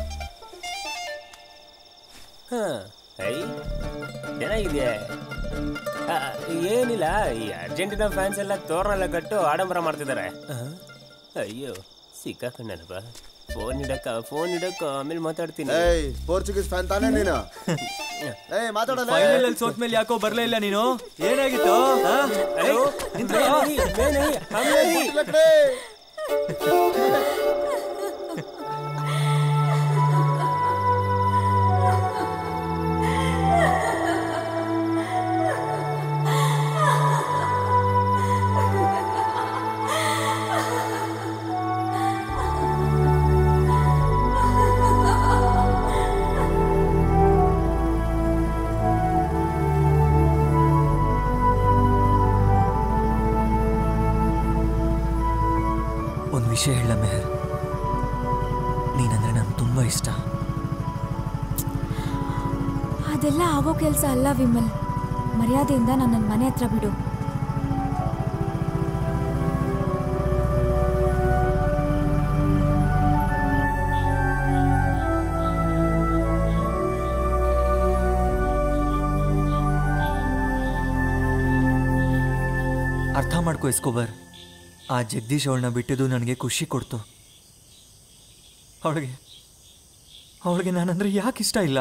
ಹಾ, ಐ ಚೆನ್ನಾಗಿದೆಯಾ? ಏನಿಲ್ಲ, ಈ ಅರ್ಜೆಂಟಿನಾ ಫ್ಯಾನ್ಸ್ ಎಲ್ಲ ತೋರನೆಲ್ಲ ಕಟ್ಟು ಆಡಂಬರ ಮಾಡ್ತಿದ್ದಾರೆ. ಅಯ್ಯೋ ಸಿಕ್ಕಾಕೊಂಡನಪ್ಪ. ಫೋನ್ ಇಡಕ್ಕ ಫೋನ್ ಇಡಕ್ಕ ಆಮೇಲೆ ಮಾತಾಡ್ತೀನಿ. ಪೋರ್ಚುಗೀಸ್ ಫ್ಯಾನ್ ತಾನೇ ನೀನು? ಏಯ್ ಮಾತಾಡಲ್ಲ. ಫೈನಲ್ ಅಲ್ಲಿ ಸೋತ ಮೇಲೆ ಯಾಕೋ ಬರ್ಲೇ ಇಲ್ಲ ನೀನು? ಏನಾಗಿತ್ತು? ವಿಷಯ ಹೇಳ ಮೆಹರ್, ನೀನಂದ್ರೆ ನಂಗೆ ತುಂಬ ಇಷ್ಟ. ಅದೆಲ್ಲ ಆಗೋ ಕೆಲಸ ಅಲ್ಲ ವಿಮಲ್. ಮರ್ಯಾದೆಯಿಂದ ನನ್ನ ಮನೆ ಹತ್ರ ಬಿಡು. ಅರ್ಥ ಮಾಡ್ಕೋ ಎಸ್ಕೋಬರ್, ಆ ಜಗದೀಶ್ ಅವಳನ್ನ ಬಿಟ್ಟಿದ್ದು ನನಗೆ ಖುಷಿ ಕೊಡ್ತು. ಅವಳಿಗೆ ಅವಳಿಗೆ ನಾನಂದ್ರೆ ಯಾಕೆ ಇಷ್ಟ ಇಲ್ಲ?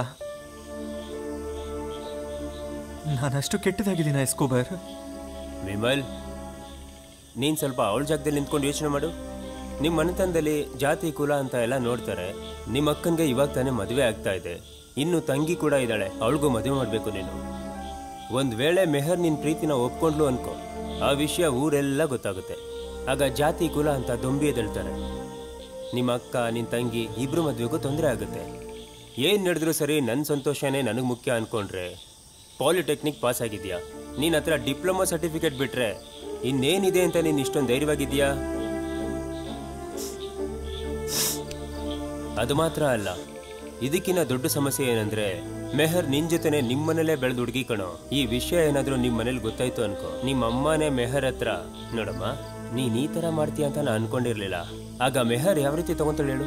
ನಾನಷ್ಟು ಕೆಟ್ಟದಾಗಿದ್ದೀನ ಎಸ್ಕೋಬರ್? ವಿಮಲ್, ನೀನು ಸ್ವಲ್ಪ ಅವಳ ಜಾಗದಲ್ಲಿ ನಿಂತ್ಕೊಂಡು ಯೋಚನೆ ಮಾಡು. ನಿಮ್ಮ ಮನೆತನದಲ್ಲಿ ಜಾತಿ ಕುಲ ಅಂತ ಎಲ್ಲ ನೋಡ್ತಾರೆ. ನಿಮ್ಮ ಅಕ್ಕನಿಗೆ ಇವಾಗ ತಾನೇ ಮದುವೆ ಆಗ್ತಾ ಇದೆ, ಇನ್ನು ತಂಗಿ ಕೂಡ ಇದ್ದಾಳೆ, ಅವಳಿಗೂ ಮದುವೆ ಮಾಡಬೇಕು ನೀನು. ಒಂದು ವೇಳೆ ಮೆಹರ್ ನಿನ್ನ ಪ್ರೀತಿನ ಒಪ್ಕೊಂಡ್ಲು ಅನ್ಕೋ, ಆ ವಿಷಯ ಊರೆಲ್ಲ ಗೊತ್ತಾಗುತ್ತೆ. ಆಗ ಜಾತಿ ಕುಲ ಅಂತ ದೊಂಬಿ ಎದ್ದೇಳ್ತಾರೆ. ನಿಮ್ಮ ಅಕ್ಕ ನಿನ್ನ ತಂಗಿ ಇಬ್ರು ಮದುವೆಗೂ ತೊಂದರೆ ಆಗುತ್ತೆ. ಏನು ನಡೆದ್ರು ಸರಿ, ನನ್ನ ಸಂತೋಷನೇ ನನಗೆ ಮುಖ್ಯ ಅನ್ಕೊಂಡ್ರೆ ಪಾಲಿಟೆಕ್ನಿಕ್ ಪಾಸ್ ಆಗಿದ್ಯಾ, ನೀನು ಹತ್ರ ಡಿಪ್ಲೊಮಾ ಸರ್ಟಿಫಿಕೇಟ್ ಬಿಟ್ರೆ ಇನ್ನೇನಿದೆ ಅಂತ ನೀನು ಇಷ್ಟೊಂದು ಧೈರ್ಯವಾಗಿದ್ಯಾ? ಅದು ಮಾತ್ರ ಅಲ್ಲ, ಇದಕ್ಕಿಂತ ದೊಡ್ಡ ಸಮಸ್ಯೆ ಏನಂದ್ರೆ ಮೆಹರ್ ನಿನ್ ಜೊತೆನೆ ನಿಮ್ಮನೇಲೆ ಬೆಳೆದು ಹುಡುಗಿ ಕಣೋ. ಈ ವಿಷಯ ಏನಾದ್ರೂ ನಿಮ್ಮ ಮನೇಲಿ ಗೊತ್ತಾಯ್ತು ಅನ್ಕೋ, ನಿಮ್ಮ ಅಮ್ಮನೇ ಮೆಹರ್ ಹತ್ರ ನೋಡಮ್ಮ ನೀನ್ ಈ ತರ ಮಾಡ್ತೀಯ ಅಂತ ನಾನು ಅನ್ಕೊಂಡಿರ್ಲಿಲ್ಲ. ಆಗ ಮೆಹರ್ ಯಾವ ರೀತಿ ತಗೊಂತಾಳೆ ಹೇಳು?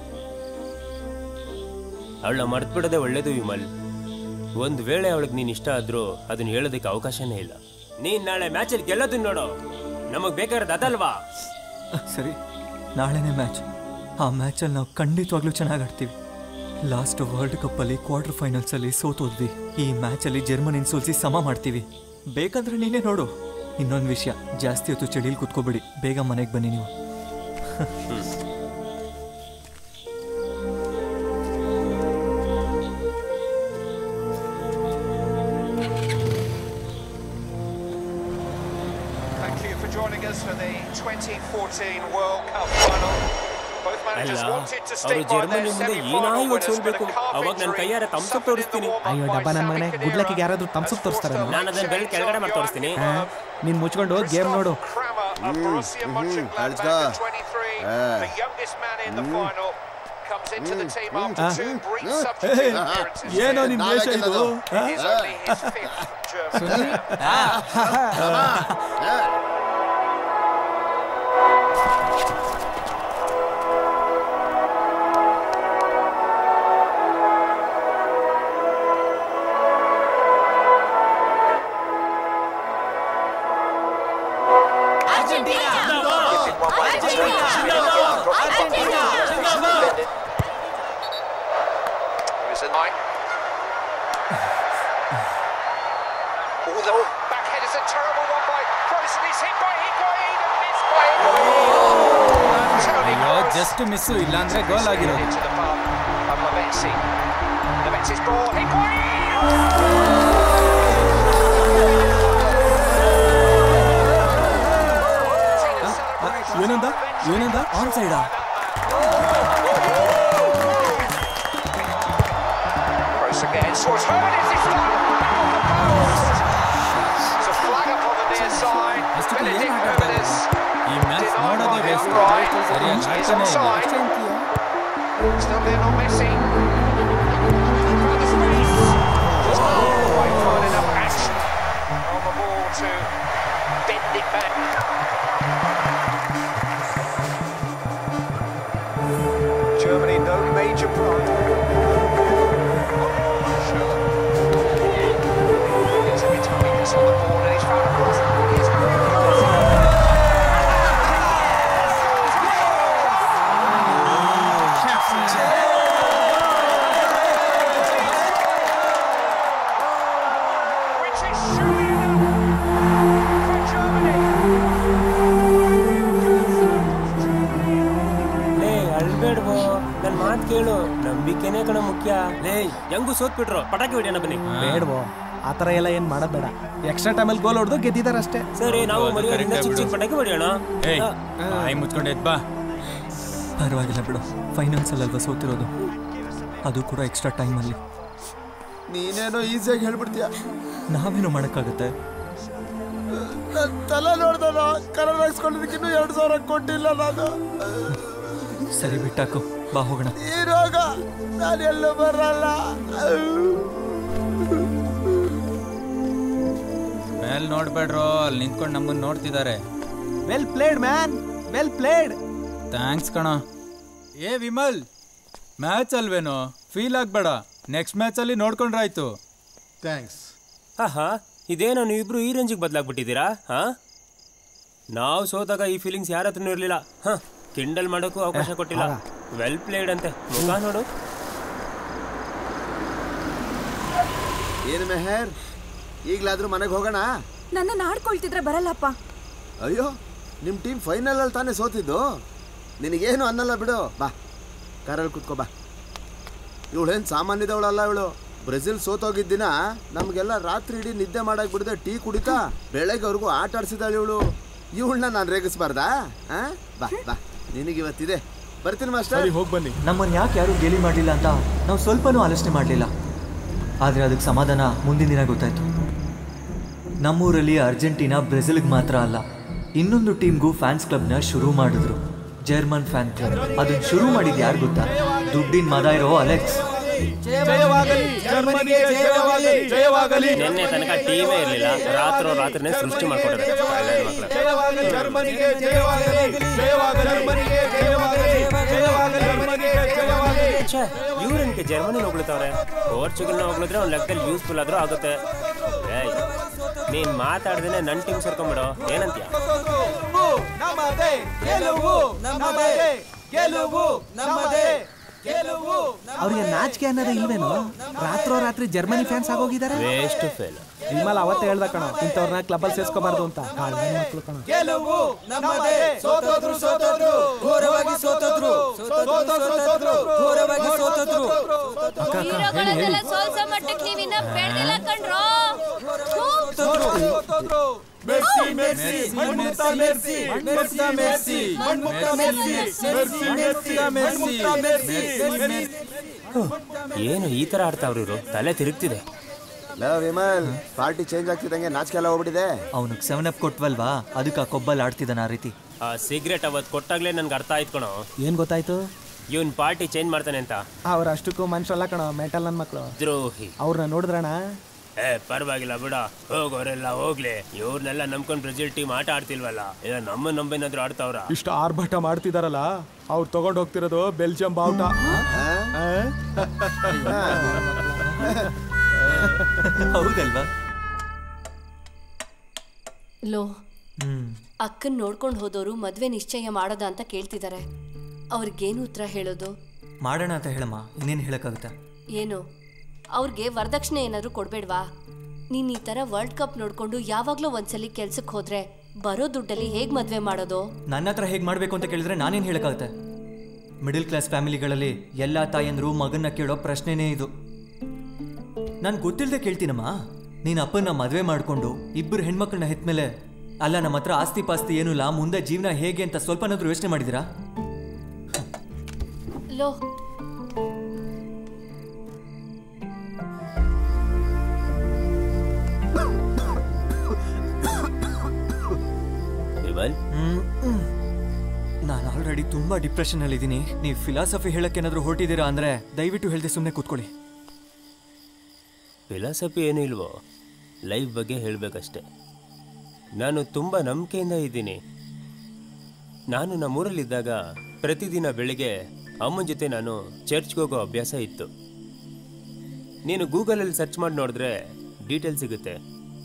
ಅವಳ ಮರ್ತ್ಬಿಡೋದೇ ಒಳ್ಳೇದು ವಿಮಲ್. ಒಂದ್ ವೇಳೆ ಅವಳಿಗೆ ನೀನ್ ಇಷ್ಟ ಆದ್ರೂ ಅದನ್ನ ಹೇಳೋದಕ್ಕೆ ಅವಕಾಶನೇ ಇಲ್ಲ. ನೀನ್ ನಾಳೆ ಮ್ಯಾಚಲ್ಲಿ ಗೆಲ್ಲೋದನ್ನ ನೋಡೋ, ನಮಗ್ ಬೇಕಾಗಿರೋದು ಅದಲ್ವಾ? ಸರಿ, ನಾಳೆನೇ ಮ್ಯಾಚ್. ಆ ಮ್ಯಾಚಲ್ಲಿ ನಾವು ಖಂಡಿತವಾಗ್ಲೂ ಚೆನ್ನಾಗಿ ಆಡ್ತೀವಿ. ಲಾಸ್ಟ್ ವರ್ಲ್ಡ್ ಕಪ್ಪಲ್ಲಿ ಕ್ವಾರ್ಟರ್ ಫೈನಲ್ಸಲ್ಲಿ ಸೋತೋದ್ವಿ. ಈ ಮ್ಯಾಚಲ್ಲಿ ಜರ್ಮನಿನ ಸೋಲಿಸಿ ಸಮ ಮಾಡ್ತೀವಿ. ಬೇಕಂದ್ರೆ ನೀನೇ ನೋಡು. ಇನ್ನೊಂದು ವಿಷಯ, ಜಾಸ್ತಿ ಹೊತ್ತು ಚಳಿಲಿ ಕುತ್ಕೋಬೇಡಿ, ಬೇಗ ಮನೆಗೆ ಬನ್ನಿ ನೀವು. Thank you for joining us for the twenty fourteen World Cup final. Both managers wanted to stay by their semi-final winners, but a calf injury suffered in the warm-up ಅಯ್ಯೋ ಡಬ್ಬ ನನ್ನ ಮಗನೇ, ಗುಡ್ಲಕ್ಕಿಗೆ ಯಾರಾದ್ರೂ ತಮ್ಸಪ್ ತೋರಿಸ್ತಾರೆ? ನಾನು ಅದನ್ನ ಬೆಲ್ ಕೆಳಗಡೆ ಮಾಡಿ ತೋರಿಸ್ತೀನಿ. ನೀನ್ ಮುಚ್ಕೊಂಡು ಗೇಮ್ ನೋಡು. the youngest man in the final comes into the team after two brief substitute appearances. ಏನೋ ನಿನ್ನ ವೇಷ ಇದು? It is only his fifth German cap. Although backhead is a terrible one by Kroos, and he's hit by Higuain and missed by Higuain. ಅಯ್ಯೋ just miss, ಇಲ್ಲ ಅಂದ್ರೆ ಗೋಲ್ ಆಗಿರೋದು. To the path of Lavezzi. Lavezzi's ball, Higuain. ಏನಂದ ಏನಂದ on ಸೈಡಾ? Kroos again, scores hard, is this one? It's a flag up on the near side. Benedict Hermanus. ಈ match ನೋಡೋದೇ waste. ಸರಿಯಾಗಿ ಆಡ್ತಾನೆ ಇಲ್ಲ. Still Lionel Messi. Quite fine enough action on the ball to bend it back. Germany, no major problem. It's a bit tight on the ball and he's found a cross. Here's which is surely enough for Germany. ಲೇ ಅಳ್ಬೇಡ್ವೋ, ನನ್ ಮಾತು ಕೇಳು, ನಂಬಿಕೆನೇ ಕಣ ಮುಖ್ಯ. ಲೇ ಹೆಂಗು ಸೋತ್ ಬಿಟ್ರು, ಪಟಾಕಿ ಹೊಡಿಯೋಣ ಬನ್ನಿ. ಬೇಡವೋ, ಆ ಥರ ಎಲ್ಲ ಏನು ಮಾಡೋದು ಬೇಡ. ಎಕ್ಸ್ಟ್ರಾ ಟೈಮಲ್ಲಿ ಗೋಲ್ ಹೊಡೆದು ಗೆದ್ದಿದ್ದಾರೆ ಅಷ್ಟೇ. ಸರಿ, ನಾವು ಮನೆಯವರಿಂದ ಚಿಕ್ಕ ಚಿಕ್ಕ ಪಟಾಕಿ ಹೊಡಿಯೋಣ. ಬಾಯಿ ಮುಚ್ಕೊಂಡು ಎದ್ ಬಾ. ಪರವಾಗಿಲ್ಲ ಬಿಡು, ಫೈನಲ್ಸಲ್ಲಲ್ವ ಸೋತಿರೋದು, ಅದು ಕೂಡ ಎಕ್ಸ್ಟ್ರಾ ಟೈಮಲ್ಲಿ. ನೀನೇನೋ ಈಸಿಯಾಗಿ ಹೇಳ್ಬಿಡ್ತೀಯ. ನಾವೇನು ಮಾಡೋಕ್ಕಾಗುತ್ತೆ? ನನ್ನ ತಲೆ ನೋಡ್ದಲ್ಲ ಕನ್ನಡ ಹಾಕ್ಸ್ಕೊಂಡಿದ್ದಕ್ಕೆ ಇನ್ನೂ ಎರಡು ಸಾವಿರ ಕೊಟ್ಟಿಲ್ಲ ನಾನು. ಸರಿ ಬಿಟ್ಟಾಕು, ಬಾ ಹೋಗೋಣ. ಈ ರೋಗ ನಾನು ಎಲ್ಲೂ ಬರಲ್ಲ. ಮೇಲ್ ನೋಡ್ಬೇಡ್ರೋ, ಅಲ್ಲಿ ನಿಂತ್ಕೊಂಡು ನಮ್ಮನ್ನ ನೋಡ್ತಿದ್ದಾರೆ. Well played man, well played. Thanks ಕಣ. ಏ ವಿಮಲ್, ಮ್ಯಾಚ್ ಅಲ್ವೇನೋ, ಫೀಲ್ ಆಗ್ಬೇಡ. ನೆಕ್ಸ್ಟ್ ಮ್ಯಾಚ್ ಅಲ್ಲಿ ನೋಡ್ಕೊಂಡ್ರಾಯ್ತು. ಥ್ಯಾಂಕ್ಸ್. ಹಾ ಹಾ ಇದೇನೋ ನೀವಿಬ್ರು ಈ ರೇಂಜಿಗೆ ಬದಲಾಗ್ಬಿಟ್ಟಿದ್ದೀರಾ? ಹಾ ನಾವು ಸೋತಾಗ ಈ ಫೀಲಿಂಗ್ಸ್ ಯಾರ ಹತ್ರನೂ ಇರಲಿಲ್ಲ. ಹಾ ಕಿಂಡಲ್ ಮಾಡೋಕ್ಕೂ ಅವಕಾಶ ಕೊಟ್ಟಿಲ್ಲ. ವೆಲ್ ಪ್ಲೇಡ್ ಅಂತೆ. ಮುಖ ನೋಡು. ಏನು ಮೆಹರ್, ಈಗಲಾದ್ರೂ ಮನೆಗೆ ಹೋಗೋಣ? ನನ್ನ ಆಡ್ಕೊಳ್ತಿದ್ರೆ ಬರಲ್ಲಪ್ಪ. ಅಯ್ಯೋ, ನಿಮ್ಮ ಟೀಮ್ ಫೈನಲ್ ಅಲ್ಲಿ ತಾನೇ ಸೋತಿದ್ದು. ನಿನಗೇನು ಅನ್ನಲ್ಲ ಬಿಡು. ಬಾ ಕಾರಲ್ಲಿ ಕುತ್ಕೋ ಬಾ. ಇವಳೇನು ಸಾಮಾನ್ಯದವಳಲ್ಲ ಇವಳು. ಬ್ರೆಜಿಲ್ ಸೋತೋಗಿದ್ದ ದಿನ ನಮಗೆಲ್ಲ ರಾತ್ರಿ ಇಡೀ ನಿದ್ದೆ ಮಾಡಕ್ ಬಿಡದೆ ಟೀ ಕುಡಿತಾ ಬೆಳಗ್ಗೆವರೆಗೂ ಆಟ ಆಡ್ಸಿದಾಳೆ ಇವಳು. ಇವಳನ್ನ ನಾನು ರೇಗಿಸ್ಬಾರ್ದಾ? ಬಾ ಬಾ, ನಿನಗಿವತ್ತಿದೆ. ಬರ್ತೀನಿ ಮಾಸ್ಟರ್. ಹೋಗಿ ಬನ್ನಿ. ನಮ್ಮನ್ನು ಯಾಕೆ ಯಾರು ಗೇಲಿ ಮಾಡಲಿಲ್ಲ ಅಂತ ನಾವು ಸ್ವಲ್ಪನೂ ಆಲೋಚನೆ ಮಾಡಲಿಲ್ಲ. ಆದರೆ ಅದಕ್ಕೆ ಸಮಾಧಾನ ಮುಂದಿನ ದಿನ ಗೊತ್ತಾಯ್ತು. ನಮ್ಮೂರಲ್ಲಿ ಅರ್ಜೆಂಟೀನಾ ಬ್ರೆಜಿಲ್ಗೆ ಮಾತ್ರ ಅಲ್ಲ, ಇನ್ನೊಂದು ಟೀಮ್ಗೂ ಫ್ಯಾನ್ಸ್ ಕ್ಲಬ್ನ ಶುರು ಮಾಡಿದ್ರು, ಜರ್ಮನ್ ಫ್ಯಾನ್ ಕ್ಲಬ್. ಅದನ್ನ ಶುರು ಮಾಡಿದ್ ಯಾರು ಗೊತ್ತಾ? ದುಡ್ಡಿನ ಮದ ಇರೋ ಅಲೆಕ್ಸ್. ನಿನ್ನೆ ತನಕ ಟೀಮೇ ಇರಲಿಲ್ಲ, ರಾತ್ರೋ ರಾತ್ರಿನೇ ಸೃಷ್ಟಿ ಮಾಡ್ಕೊಡ್ತಾರೆ. ಇವ್ರನ್ಗೆ ಜರ್ಮನಿ ಹೋಗ್ಲತ್ತವ್ರೆ. ಪೋರ್ಚುಗಲ್ನ ಹೋಗ್ಲಿದ್ರೆ ಒಂದ್ ಲೆಕ್ಕದಲ್ಲಿ ಯೂಸ್ಫುಲ್ ಆದ್ರೂ ಆಗುತ್ತೆ. ನೀನ್ ಮಾತಾಡ್ದೇನೆ ನನ್ ಟೀಮ್ ಸೇರ್ಕೊಂಡ್ಬಿಡೋ. ಏನಂತೀಯ? ಅವ್ರಿಗೆ ನಾಚಿಕೆ ಅನ್ನೋದೇ ಇಲ್ವೇನೋ? ರಾತ್ರೋ ರಾತ್ರಿ ಜರ್ಮನಿ ಫ್ಯಾನ್ಸ್ ಆಗೋಗಿದ್ದಾರೆ. Waste fail. ವಿಮಲ್ ಅವತ್ತೇ ಹೇಳ್ದ ಕಣ, ಇಂಥವ್ರನ್ನ ಕ್ಲಬ್ಬಲ್ಲಿ ಸೇರ್ಸ್ಕೋಬಾರ್ದು ಅಂತ. ಮಕ್ಕಳು ಕಣ. ಸೋಲ್ಸೋ ಮಟ್ಟಕ್ಕೆ ನೀವಿನ್ನ ಬೆಳೆದಿಲ್ಲ ಕಣ್ರೋ. ಮೆರ್ಸಿ ಮೆರ್ಸಿ ಮಣ್ಮುಕ್ತ ಮೆರ್ಸಿ ಮಣ್ಮುಕ್ತ ಮೆರ್ಸಿ ಮಣ್ಮುಕ್ತ ಮೆರ್ಸಿ ಮೆರ್ಸಿ ಮೆರ್ಸಿ ಮೆರ್ಸಿ ಮೆರ್ಸಿ. ಏನು ಈ ತರ ಆಡ್ತಾವ್ರು ಇವರು? ತಲೆ ತಿರುಗ್ತಿದೆ. ವಿಮಲ್, ಪಾರ್ಟಿ ಚೇಂಜ್ ಆಗ್ತಿದ್ದಂಗೆ ನಾಚಿಕೆ ಎಲ್ಲ ಹೋಗ್ಬಿಟ್ಟಿದೆ. ಅವನಿಗೆ ಸೆವೆನ್ ಅಪ್ ಕೊಟ್ವಲ್ವಾ, ಅದಕ್ಕೆ ಆ ಕೊಬ್ಬಲ್ಲಿ ಆಡ್ತಿದ್ದಾನ ಆ ರೀತಿ. ಆ ಸಿಗರೇಟ್ ಅವತ್ತು ಕೊಟ್ಟಾಗ್ಲೇ ನನ್ಗೆ ಅರ್ಥ ಆಯ್ತು ಕಣೋ. ಏನ್ ಗೊತ್ತಾಯ್ತು? ಇವನ್ ಪಾರ್ಟಿ ಚೇಂಜ್ ಮಾಡ್ತಾನೆ ಅಂತ. ಅವ್ರ ಅಷ್ಟಕ್ಕೂ ಮನುಷ್ಯಲ್ಲ ಕಣ, ಮೆಂಟಲ್ ನನ್ನ ಮಕ್ಕಳು. ದ್ರೋಹಿ. ಅವ್ರನ್ನ ನೋಡಿದ್ರಣ? ಏ ಪರವಾಗಿಲ್ಲ ಬಿಡ, ಹೋಗೋರೆಲ್ಲ ಹೋಗ್ಲಿ. ಇವ್ರನ್ನೆಲ್ಲ ನಂಬ್ಕೊಂಡ್ ಬ್ರೆಜಿಲ್ ಟೀಮ್ ಆಟ ಆಡ್ತಿಲ್ವಲ್ಲ, ಇಲ್ಲ ನಮ್ಮ ನಂಬೇನಾದ್ರು ಆಡ್ತಾವ್ರ? ಇಷ್ಟ ಆರ್ಭಟ ಮಾಡ್ತಿದಾರಲ್ಲ, ಅವ್ರು ತಗೊಂಡ್ ಹೋಗ್ತಿರೋದು ಬೆಲ್ಜಿಯಂ ಬಾವುಟ. ಹೌದಲ್ವಾ? ಲೋ, ಅಕ್ಕನ್ ನೋಡ್ಕೊಂಡು ಹೋದವರು ಮದ್ವೆ ನಿಶ್ಚಯ ಮಾಡೋದ ಅಂತ ಕೇಳ್ತಿದ್ದಾರೆ. ಅವ್ರಿಗೇನು ಉತ್ತರ ಹೇಳೋದು? ಮಾಡೋಣ ಅಂತ ಹೇಳಮ್ಮ, ಇನ್ನೇನು ಹೇಳಕ್ಕಾಗುತ್ತೆ? ಏನು, ಅವ್ರಿಗೆ ವರದಕ್ಷಿಣೆ ಏನಾದ್ರು ಕೊಡ್ಬೇಡ್ವಾ? ನೀನ್ ಈ ತರ ವರ್ಲ್ಡ್ ಕಪ್ ನೋಡ್ಕೊಂಡು ಯಾವಾಗ್ಲೂ ಒಂದ್ಸಲಿ ಕೆಲ್ಸಕ್ಕೆ ಹೋದ್ರೆ ಬರೋ ದುಡ್ಡಲ್ಲಿ ಹೇಗ್ ಮದ್ವೆ ಮಾಡೋದು? ನನ್ನ ಹತ್ರ ಹೇಗ್ ಮಾಡ್ಬೇಕು ಅಂತ ಕೇಳಿದ್ರೆ ನಾನೇನ್ ಹೇಳಕ್ಕಾಗುತ್ತೆ? ಮಿಡಿಲ್ ಕ್ಲಾಸ್ ಫ್ಯಾಮಿಲಿಗಳಲ್ಲಿ ಎಲ್ಲಾ ತಾಯಂದ್ರು ಮಗನ್ನ ಕೇಳೋ ಪ್ರಶ್ನೆನೇ ಇದು. ನಾನು ಗೊತ್ತಿಲ್ಲದೆ ಕೇಳ್ತೀನಮ್ಮ, ನೀನ್ ಅಪ್ಪನ ಮದ್ವೆ ಮಾಡ್ಕೊಂಡು ಇಬ್ಬರು ಹೆಣ್ಮಕ್ಳನ್ನ ಹೆತ್ಮೇಲೆ, ಅಲ್ಲ ನಮ್ಮ ಹತ್ರ ಆಸ್ತಿ ಪಾಸ್ತಿ ಏನೂ ಇಲ್ಲ, ಮುಂದೆ ಜೀವನ ಹೇಗೆ ಅಂತ ಸ್ವಲ್ಪನಾದ್ರೂ ಯೋಚನೆ ಮಾಡಿದಿರಾ? ಲೋ, ನಾನು ಆಲ್ರೆಡಿ ತುಂಬಾ ಡಿಪ್ರೆಷನ್ ಅಲ್ಲಿ ಇದ್ದೀನಿ. ನೀವು ಫಿಲಾಸಫಿ ಹೇಳಕ್ಕೆ ಏನಾದ್ರು ಹೊರಟಿದ್ದೀರಾ ಅಂದ್ರೆ ದಯವಿಟ್ಟು ಹೇಳ್ದೆ ಸುಮ್ಮನೆ ಕೂತ್ಕೊಳ್ಳಿ. ಫಿಲಾಸಫಿ ಏನೂ ಇಲ್ವೋ, ಲೈಫ್ ಬಗ್ಗೆ ಹೇಳಬೇಕಷ್ಟೆ. ನಾನು ತುಂಬ ನಂಬಿಕೆಯಿಂದ ಇದ್ದೀನಿ. ನಾನು ನಮ್ಮೂರಲ್ಲಿದ್ದಾಗ ಪ್ರತಿದಿನ ಬೆಳಿಗ್ಗೆ ಅಮ್ಮನ ಜೊತೆ ನಾನು ಚರ್ಚ್ಗೆ ಹೋಗೋ ಅಭ್ಯಾಸ ಇತ್ತು. ನೀನು ಗೂಗಲಲ್ಲಿ ಸರ್ಚ್ ಮಾಡಿ ನೋಡಿದ್ರೆ ಡೀಟೇಲ್ ಸಿಗುತ್ತೆ.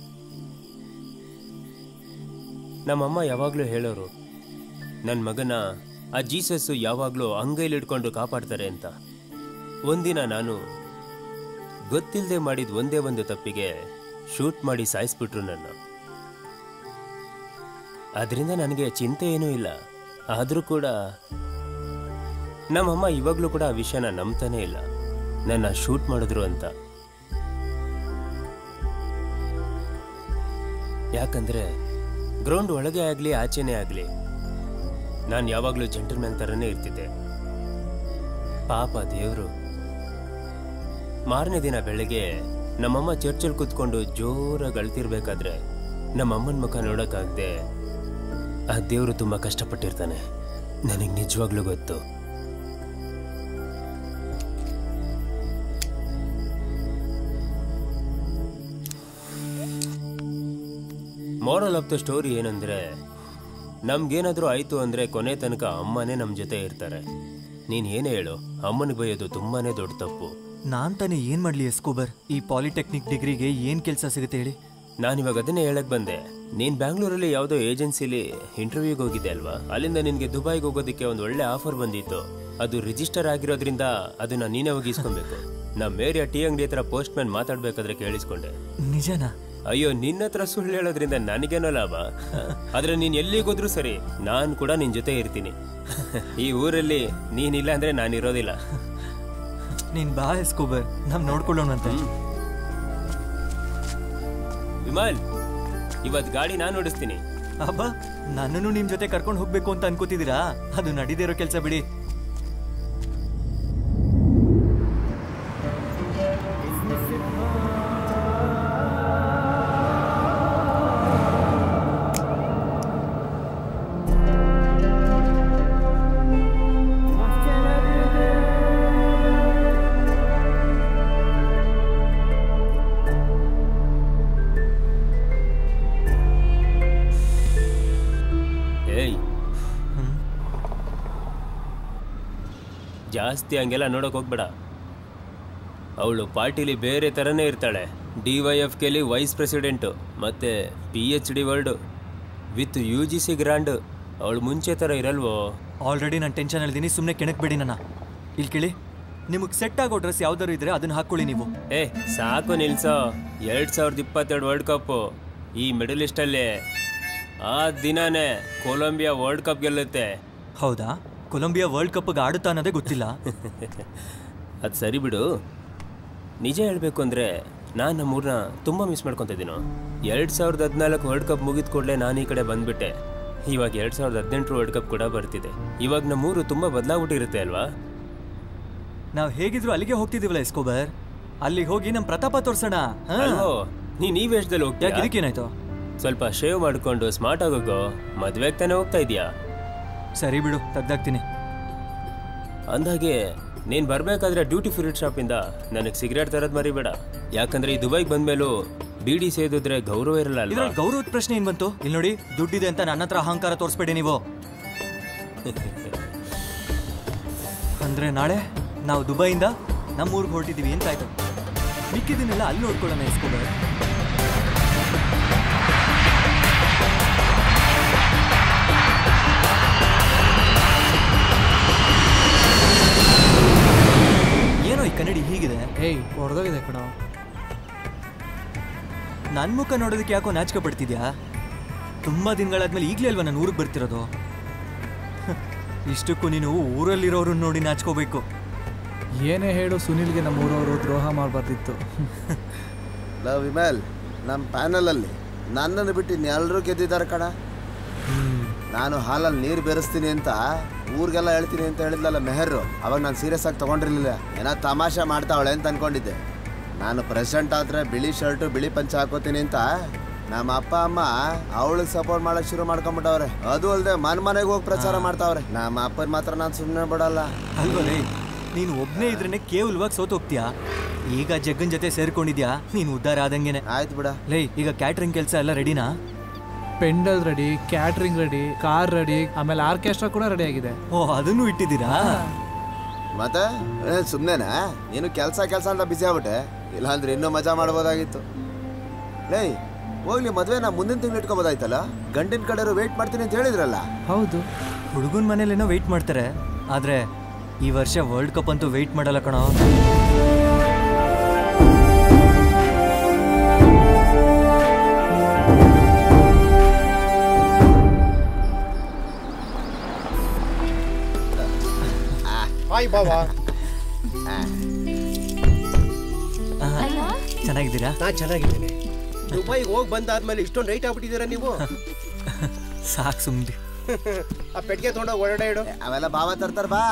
ನಮ್ಮಮ್ಮ ಯಾವಾಗಲೂ ಹೇಳೋರು, ನನ್ನ ಮಗನ ಆ ಜೀಸಸ್ಸು ಯಾವಾಗಲೂ ಅಂಗೈಲಿಡ್ಕೊಂಡು ಕಾಪಾಡ್ತಾರೆ ಅಂತ. ಒಂದಿನ ನಾನು ಗೊತ್ತಿಲ್ಲದೆ ಮಾಡಿದ ಒಂದೇ ಒಂದು ತಪ್ಪಿಗೆ ಶೂಟ್ ಮಾಡಿ ಸಾಯಿಸ್ಬಿಟ್ರು ನನ್ನ. ಅದರಿಂದ ನನಗೆ ಚಿಂತೆ ಏನೂ ಇಲ್ಲ. ಆದರೂ ಕೂಡ ನಮ್ಮಮ್ಮ ಇವಾಗಲೂ ಕೂಡ ಆ ವಿಷಯನ ನಂಬ್ತಾನೇ ಇಲ್ಲ, ನನ್ನ ಶೂಟ್ ಮಾಡಿದ್ರು ಅಂತ. ಯಾಕಂದರೆ ಗ್ರೌಂಡ್ ಒಳಗೆ ಆಗಲಿ ಆಚೆನೇ ಆಗಲಿ ನಾನು ಯಾವಾಗಲೂ ಜೆಂಟಲ್ಮ್ಯಾನ್ ಥರನೇ ಇರ್ತಿದ್ದೆ. ಪಾಪ ದೇವರು. ಮಾರನೇ ದಿನ ಬೆಳಗ್ಗೆ ನಮ್ಮಮ್ಮ ಚರ್ಚಲ್ಲಿ ಕೂತ್ಕೊಂಡು ಜೋರಾಗಿ ಅಳ್ತಿರ್ಬೇಕಾದ್ರೆ ನಮ್ಮ ಅಮ್ಮನ ಮುಖ ನೋಡೋಕ್ಕಾಗದೆ ಆ ದೇವರು ತುಂಬ ಕಷ್ಟಪಟ್ಟಿರ್ತಾನೆ. ನನಗೆ ನಿಜವಾಗ್ಲೂ ಗೊತ್ತು. ಮಾರಲ್ ಆಫ್ ದ ಸ್ಟೋರಿ ಏನಂದ್ರೆ, ನಮ್ಗೇನಾದ್ರೂ ಆಯ್ತು ಅಂದ್ರೆ ಕೊನೆ ತನಕ ಅಮ್ಮನೇ ನಮ್ಮ ಜೊತೆ ಇರ್ತಾರೆ. ನೀನ್ ಏನೇ ಹೇಳು, ಅಮ್ಮನಿಗೆ ಬೈಯೋದು ತುಂಬಾನೇ ದೊಡ್ಡ ತಪ್ಪು. ನಾನ್ ತಾನೇ ಏನ್ ಮಾಡ್ಲಿ ಎಸ್ಕೋಬರ್, ಈ ಪಾಲಿಟೆಕ್ನಿಕ್ ಡಿಗ್ರಿಗೆ ಏನ್ ಕೆಲಸ ಸಿಗುತ್ತೆ ಹೇಳಿ? ನಾನಿವಾಗ ಅದನ್ನೇ ಹೇಳಕ್ ಬಂದೆ. ನೀನ್ ಬ್ಯಾಂಗ್ಳೂರಲ್ಲಿ ಯಾವುದೋ ಏಜೆನ್ಸಿಲಿ ಇಂಟರ್ವ್ಯೂಗೆ ಹೋಗಿದ್ದೆ ಅಲ್ವಾ? ಅಲ್ಲಿಂದ ನಿನ್ಗೆ ದುಬೈಗೆ ಹೋಗೋದಕ್ಕೆ ಒಂದು ಒಳ್ಳೆ ಆಫರ್ ಬಂದಿತ್ತು. ಅದು ರಿಜಿಸ್ಟರ್ ಆಗಿರೋದ್ರಿಂದ ಅದನ್ನ ನೀನೇ ಹೋಗಿ ಇಸ್ಕೊಬೇಕು. ನಮ್ಮ ಏರಿಯಾ ಟೀ ಅಂಗಡಿ ಹತ್ರ ಪೋಸ್ಟ್ ಮ್ಯಾನ್ ಮಾತಾಡ್ಬೇಕಾದ್ರೆ ಕೇಳಿಸ್ಕೊಂಡೆ. ನಿಜನಾ? ಅಯ್ಯೋ, ನಿನ್ನ ಹತ್ರ ಸುಳ್ಳು ಹೇಳೋದ್ರಿಂದ ನನಗೇನೋ ಲಾಭ. ಆದ್ರೆ ನೀನ್ ಎಲ್ಲಿಗೋದ್ರೂ ಸರಿ, ನಾನ್ ಕೂಡ ನಿನ್ ಜೊತೆ ಇರ್ತೀನಿ. ಈ ಊರಲ್ಲಿ ನೀನಿಲ್ಲ ಅಂದ್ರೆ ನಾನಿರೋದಿಲ್ಲ. ನೀನ್ ಬಾ ಎಸ್ಕೋಬರ್, ನಾವ್ ನೋಡ್ಕೊಳ್ಳೋಣಂತೆ. ವಿಮಲ್, ಇವತ್ ಗಾಡಿ ನಾನ್ ಓಡಿಸ್ತೀನಿ. ಅಬ್ಬಾ, ನನ್ನನ್ನು ನಿಮ್ ಜೊತೆ ಕರ್ಕೊಂಡು ಹೋಗ್ಬೇಕು ಅಂತ ಅನ್ಕೋತಿದ್ದೀರಾ? ಅದು ನಡೀದೇ ಇರೋ ಕೆಲ್ಸ ಬಿಡಿ. ಜಾಸ್ತಿ ಹಂಗೆಲ್ಲ ನೋಡಕ್ ಹೋಗ್ಬೇಡ. ಅವಳು ಪಾರ್ಟಿಲಿ ಬೇರೆ ಥರನೇ ಇರ್ತಾಳೆ. ಡಿ ವೈ ಎಫ್ ಕೆಲಿ ವೈಸ್ ಪ್ರೆಸಿಡೆಂಟು, ಮತ್ತೆ P H D world with U G C grand. ಅವಳು ಮುಂಚೆ ಥರ ಇರಲ್ವೋ? ಆಲ್ರೆಡಿ ನಾನು ಟೆನ್ಷನ್ ಹೇಳ್ತೀನಿ, ಸುಮ್ಮನೆ ಕೆಣಕ್ಬೇಡಿ ನನ್ನ. ಇಲ್ಲಿ ಕೇಳಿ, ನಿಮಗೆ ಸೆಟ್ ಆಗೋ ಡ್ರೆಸ್ ಯಾವ್ದಾರು ಇದ್ರೆ ಅದನ್ನ ಹಾಕೊಳ್ಳಿ ನೀವು. ಏ ಸಾಕು ನಿಲ್ಸೋ. ಎರಡ್ ಸಾವಿರದ ಇಪ್ಪತ್ತೆರಡು ವರ್ಲ್ಡ್ ಕಪ್ಪು ಈ ಮಿಡಲ್ ಈಸ್ಟಲ್ಲಿ ಆ ದಿನಾನೇ ಕೊಲಂಬಿಯಾ ವರ್ಲ್ಡ್ ಕಪ್ ಗೆಲ್ಲುತ್ತೆ. ಹೌದಾ? ಕೊಲಂಬಿಯಾ ವರ್ಲ್ಡ್ ಕಪ್ಗೆ ಆಡುತ್ತಾ ಅನ್ನೋದೇ ಗೊತ್ತಿಲ್ಲ. ಅದು ಸರಿ ಬಿಡು. ನಿಜ ಹೇಳಬೇಕು ಅಂದರೆ ನಾನು ನಮ್ಮೂರನ್ನ ತುಂಬ ಮಿಸ್ ಮಾಡ್ಕೊತಿದ್ದೀನೋ. ಎರಡು ಸಾವಿರದ ಹದಿನಾಲ್ಕು ವರ್ಲ್ಡ್ ಕಪ್ ಮುಗಿದ ಕೂಡಲೇ ನಾನು ಈ ಕಡೆ ಬಂದುಬಿಟ್ಟೆ. ಇವಾಗ ಎರಡು ಸಾವಿರದ ಹದಿನೆಂಟು ವರ್ಲ್ಡ್ ಕಪ್ ಕೂಡ ಬರ್ತಿದೆ. ಇವಾಗ ನಮ್ಮೂರು ತುಂಬ ಬದಲಾಗ್ಬಿಟ್ಟಿರುತ್ತೆ ಅಲ್ವಾ? ನಾವು ಹೇಗಿದ್ರು ಅಲ್ಲಿಗೆ ಹೋಗ್ತಿದ್ದೀವಲ್ಲ ಎಸ್ಕೋಬರ್, ಅಲ್ಲಿಗೆ ಹೋಗಿ ನಮ್ಮ ಪ್ರತಾಪ ತೋರ್ಸೋಣ. ಅಲ್ವೋ? ನೀನು ಈ ವೇಷದಲ್ಲಿ ಹೋಗ್ತೀಯ? ಇದಕ್ಕೇನಾಯ್ತು? ಸ್ವಲ್ಪ ಶೇವ್ ಮಾಡ್ಕೊಂಡು ಸ್ಮಾರ್ಟ್ ಆಗೋಗೋ. ಮದುವೆಗೆ ತಾನೇ ಹೋಗ್ತಾ ಇದೆಯಾ? ಸರಿ ಬಿಡು, ತೆಗ್ದಾಕ್ತೀನಿ. ಅಂದಾಗೆ ನೀನು ಬರಬೇಕಾದ್ರೆ ಡ್ಯೂಟಿ ಫ್ರೀ ಶಾಪಿಂದ ನನಗೆ ಸಿಗರೇಟ್ ತರೋದು ಮರಿಬೇಡ. ಯಾಕಂದ್ರೆ ಈ ದುಬೈಗೆ ಬಂದ್ಮೇಲೂ ಬೀಡಿ ಸೇದಿದ್ರೆ ಗೌರವ ಇರಲ್ಲ ಅಲ್ವಾ? ಗೌರವದ ಪ್ರಶ್ನೆ ಏನ್ ಬಂತು? ಇಲ್ಲಿ ನೋಡಿ, ದುಡ್ಡಿದೆ ಅಂತ ನನ್ನ ಹತ್ರ ಅಹಂಕಾರ ತೋರಿಸ್ಬೇಡಿ ನೀವು. ಅಂದ್ರೆ ನಾಳೆ ನಾವು ದುಬೈಯಿಂದ ನಮ್ಮ ಊರಿಗೆ ಹೊರಟಿದ್ದೀವಿ ಅಂತ ಆಯ್ತು. ಮಿಕ್ಕಿದನ್ನೆಲ್ಲ ಅಲ್ಲಿ ನೋಡ್ಕೊಳ್ಳೋಣ ಎಸ್ಕೋಬರ್. ಏನೋ ಈ ಕನ್ನಡಿ ಹೀಗಿದೆ? ಏಯ್, ಹೊಡೆದೋಗಿದೆ ಕಣ. ನನ್ನ ಮುಖ ನೋಡೋದಕ್ಕೆ ಯಾಕೋ ನಾಚಿಕೆ ಪಡ್ತಿದ್ಯಾ? ತುಂಬಾ ದಿನಗಳಾದ್ಮೇಲೆ ಈಗಲೇ ಅಲ್ವಾ ನಾನು ಊರಿಗೆ ಬರ್ತಿರೋದು. ಇಷ್ಟಕ್ಕೂ ನೀನು ಊರಲ್ಲಿರೋರು ನೋಡಿ ನಾಚ್ಕೋಬೇಕು. ಏನೇ ಹೇಳು, ಸುನಿಲ್ಗೆ ನಮ್ಮ ಊರವರು ದ್ರೋಹ ಮಾಡಬಾರ್ದಿತ್ತು. ಲವ್ ವಿಮಲ್, ನಮ್ಮ ಪ್ಯಾನಲಲ್ಲಿ ನನ್ನನ್ನು ಬಿಟ್ಟು ಇನ್ನೆಲ್ಲರೂ ಗೆದ್ದಿದ್ದಾರೆ ಕಣ. ನಾನು ಹಾಲಲ್ಲಿ ನೀರು ಬೆರೆಸ್ತೀನಿ ಅಂತ ಊರಿಗೆಲ್ಲ ಹೇಳ್ತೀನಿ ಅಂತ ಹೇಳಿದ್ಲಲ್ಲ ಮೆಹರು, ಅವಾಗ ನಾನು ಸೀರಿಯಸ್ ಆಗಿ ತೊಗೊಂಡಿರ್ಲಿಲ್ಲ. ಏನೋ ತಮಾಷೆ ಮಾಡ್ತಾವಳೆ ಅಂತ ಅನ್ಕೊಂಡಿದ್ದೆ. ನಾನು ಪ್ರೆಸಿಡೆಂಟ್ ಆದರೆ ಬಿಳಿ ಶರ್ಟು ಬಿಳಿ ಪಂಚ ಹಾಕೋತೀನಿ ಅಂತ ನಮ್ಮ ಅಪ್ಪ ಅಮ್ಮ ಅವಳಿಗೆ ಸಪೋರ್ಟ್ ಮಾಡೋಕೆ ಶುರು ಮಾಡ್ಕೊಂಬಿಟ್ಟವ್ರೆ. ಅದು ಅಲ್ಲದೆ ಮನೆ ಮನೆಗೆ ಹೋಗಿ ಪ್ರಚಾರ ಮಾಡ್ತಾವ್ರೆ. ನಮ್ಮ ಅಪ್ಪನ ಮಾತ್ರ ನಾನು ಸುಮ್ಮನೆ ಬಿಡಲ್ಲ. ಅಲ್ವಲೇ, ನೀನು ಒಬ್ಬನೇ ಇದ್ರೇನೆ ಕೇವಲವಾಗಿ ಸೋತು ಹೋಗ್ತೀಯಾ. ಈಗ ಜಗ್ಗನ್ ಜೊತೆ ಸೇರ್ಕೊಂಡಿದ್ಯಾ, ನೀನು ಉದ್ಧಾರ ಆದಂಗೆನೆ. ಆಯ್ತು ಬಿಡ. ಲೇ, ಈಗ ಕ್ಯಾಟ್ರಿಂಗ್ ಕೆಲಸ ಎಲ್ಲ ರೆಡಿನಾ? Pandal ready, catering ready, car ready, ಆಮೇಲೆ ಆರ್ಕೆಸ್ಟ್ರಾ ಕೂಡ ರೆಡಿ ಆಗಿದೆ. ಓ, ಅದನ್ನು ಇಟ್ಟಿದ್ದೀರಾ? ಮತ್ತೆ ಸುಮ್ಮನೆನಾ? ನೀನು ಕೆಲಸ ಕೆಲಸ ಅಂತ ಬಿಸಿ ಆಗ್ಬಿಟ್ಟೆ. ಇಲ್ಲಾಂದ್ರೆ ಇನ್ನೂ ಮಜಾ ಮಾಡ್ಬೋದಾಗಿತ್ತು. ಲೇ ಹೋಗ್ಲಿ, ಮದುವೆ ನಾ ಮುಂದಿನ ತಿಂಗಳು ಇಟ್ಕೋಬೋದಾಯ್ತಲ್ಲ. ಗಂಡಿನ ಕಡೆಯವರು ವೆಯ್ಟ್ ಮಾಡ್ತೀನಿ ಅಂತ ಹೇಳಿದ್ರಲ್ಲ. ಹೌದು, ಹುಡುಗನ ಮನೇಲೇನೋ ವೆಯ್ಟ್ ಮಾಡ್ತಾರೆ, ಆದ್ರೆ ಈ ವರ್ಷ ವರ್ಲ್ಡ್ ಕಪ್ ಅಂತೂ ವೆಯ್ಟ್ ಮಾಡಲ್ಲ ಕಣೋ. ಹಾಯ್ ಬಾವಾ. ಚೆನ್ನಾಗಿದ್ದೀರಾ? ನಾ ಚೆನ್ನಾಗಿದ್ದೀನಿ. ದುಬೈಗೆ ಹೋಗಿ ಬಂದಾದ್ಮೇಲೆ ಇಷ್ಟೊಂದು ರೈಟ್ ಆಗ್ಬಿಟ್ಟಿದ್ದೀರಾ ನೀವು? ಸಾಕು ಸುಮ್ಮನೆ. ಆ ಪೆಟ್ಟಿಗೆ ತೊಗೊಂಡ ಹೊರಡೆ ಇಡು. ಅವೆಲ್ಲ ಬಾವ ತರ್ತಾರ ಬಾ.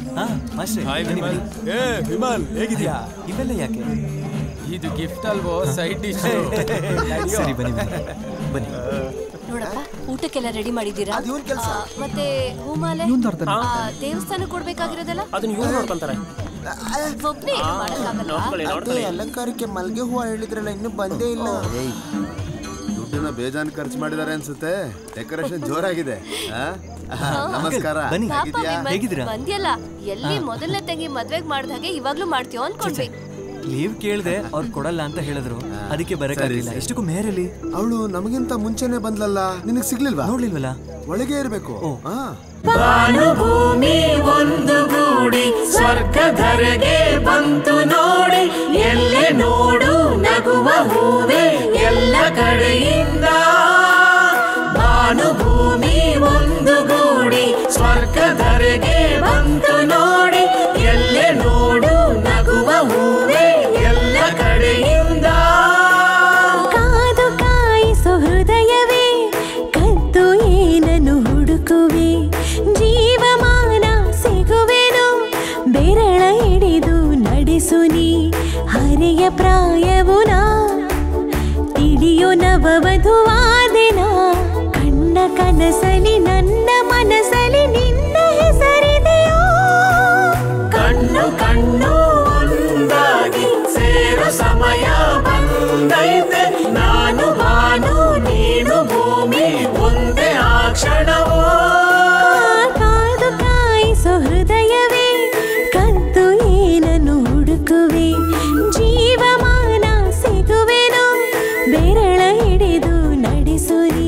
ಹಾ ಮಾಸ್ಟ್ರೆ ಹಾಯ್ ಬನ್ನಿ, ವಿಮಲ್. ಬನ್ನಿ. ಏ ವಿಮಲ್ ಹೇಗಿದ್ಯಾ? ಇವೆಲ್ಲ ಯಾಕೆ? ಇದು ಗಿಫ್ಟ್ ಅಲ್ವೋ, ಸೈಡ್ ಡಿಶ್. ಸರಿ ಬನ್ನಿ ಬನ್ನಿ ಬನ್ನಿ. ನೋಡಪ್ಪ ಊಟಕ್ಕೆಲ್ಲ ರೆಡಿ ಮಾಡಿದ್ದೀರಾ? ಆ, ಮತ್ತೆ ಹೂಮಾಲೆ ಇವ್ನ್ದು ಅರ್ಧನಾ? ಆ, ದೇವಸ್ಥಾನ ಕೊಡ್ಬೇಕಾಗಿರೋದಲ್ಲ ಅದನ್ನ ಇವ್ರು ನೋಡ್ಕೊಂತಾರೆ. ಒಬ್ನೇ ಏನು ಮಾಡಕ್ಕಾಗಲ್ಲ. ಅದೇ ಅಲಂಕಾರಕ್ಕೆ ಮಲ್ಗೆ ಹೂವು ಹೇಳಿದ್ರಲ್ಲ ಇನ್ನೂ ಬಂದೇ ಇಲ್ಲ. ದುಡ್ಡನ್ನ ಬೇಜಾನ್ ಖರ್ಚು ಮಾಡಿದಾರೆ ಅನ್ಸುತ್ತೆ. ಡೆಕೋರೇಷನ್ ಜೋರಾಗಿದೆ. ಆ? ನಮಸ್ಕಾರ. ಪಾಪ ವಿಮಲ್, ಬಂದ್ಯಲ್ಲ ಎಲ್ಲಿ ಮೊದಲನೇ ತಂಗಿ ಮದ್ವೆಗ್ ಮಾಡ್ದ ಹಾಗೆ ಇವಾಗ್ಲೂ ಮಾಡ್ತೀಯೋ ಅನ್ಕೊಂಡ್ವಿ. ಲೀವ್ ಕೇಳ್ದೆ ಅವ್ರು ಕೊಡಲ್ಲ ಅಂತ ಹೇಳಿದ್ರು, ಅದಕ್ಕೆ ಬರಕ್ಕಾಗಿಲ್ಲ. ಇಷ್ಟಕ್ಕೂ ಮೇರಲ್ಲಿ ಅವಳು ನಮಗಿಂತ ಮುಂಚೆನೆ ಬಂದ್ಲಲ್ಲ, ನಿನಗ್ ಸಿಗ್ಲಿಲ್ವಾ? ನೋಡ್ಲಿಲ್ವಲ್ಲ, ಒಳಗೆ ಇರ್ಬೇಕು. ಭಾನುಭೂಮಿ ಒಂದುಗೂಡಿ ಸ್ವರ್ಗಧರೆಗೆ ಬಂತು ನೋಡಿ, ಎಲ್ಲೆ ನೋಡು ನಗುವ ಹೂವೆ ಎಲ್ಲ ಕಡೆಯಿಂದ. ಭಾನುಭೂಮಿ ಒಂದುಗೂಡಿ ಸ್ವರ್ಗಧರೆಗೆ ಬಂತು ನೋಡಿ, ಎಲ್ಲೆ ನೋಡು ನಗುವ ಹೂವೆ ಎಲ್ಲ ಕಡೆಯಿಂದ. ಕಾದು ಕಾಯಿಸೋ ಹೃದಯವೇ ಕದ್ದು ಏನನ್ನು ಹುಡುಕುವೆ, ಜೀವಮಾನ ಸಿಗುವೆನು ಬೆರಳ ಹಿಡಿದು ನಡೆಸು ನೀ, ಹರೆಯ ಪ್ರಾಯವು ನಾ ತಿಳಿಯೋ ನವವಧುವಾದೆನ, ಕಣ್ಣ ಕನಸಲಿ ನನ್ನ ಮನಸಲಿ ನಿನ್ನ ಹೆಸರಿದೆಯೋ. ಕಣ್ಣು ಕಣ್ಣು ಒಂದಾಗಿ ಸೇರೋ ಸಮಯ ಬಂದೈತೆ, ನಾನು ಭಾನು ನೀನು ಭೂಮಿ ಒಂದೇ ಆ ಕ್ಷಣವೋ. ಕಾದು ಕಾಯಿಸೋ ಹೃದಯವೇ ಕದ್ದು ಏನನ್ನು ಹುಡುಕುವೆ, ಜೀವಮಾನ ಸಿಗುವೆನು ಬೆರಳ ಹಿಡಿದು ನಡೆಸು ನೀ.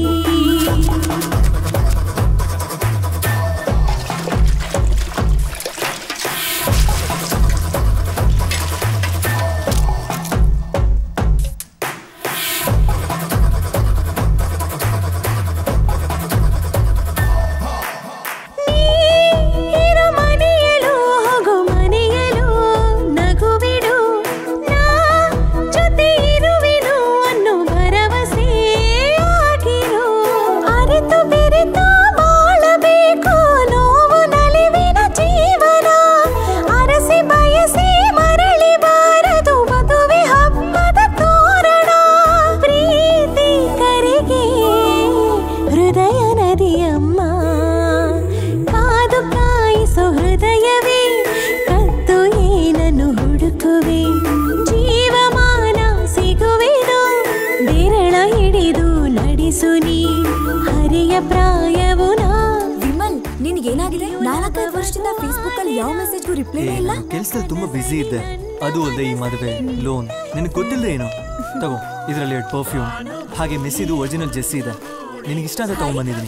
ಕೆಲ್ಸದಲ್ಲಿ ತುಂಬಾ ಬಿಸಿ ಇದ್ದೆ, ಅದು ಅಲ್ಲದೆ ಈ ಮದುವೆ ಲೋನ್ ನಿನಗೆ ಗೊತ್ತಿಲ್ಲದೆ ಏನೋ. ತಗೋ ಇದರಲ್ಲಿ ಎರಡು ಪರ್ಫ್ಯೂಮ್, ಹಾಗೆ ಮೆಸ್ಸಿದು ಒರಿಜಿನಲ್ ಜೆಸ್ಸಿ ಇದೆ, ನಿನಗೆ ಇಷ್ಟ ಅಂತ ತಗೊಂಡ್ಬಂದಿದ್ದೀನಿ.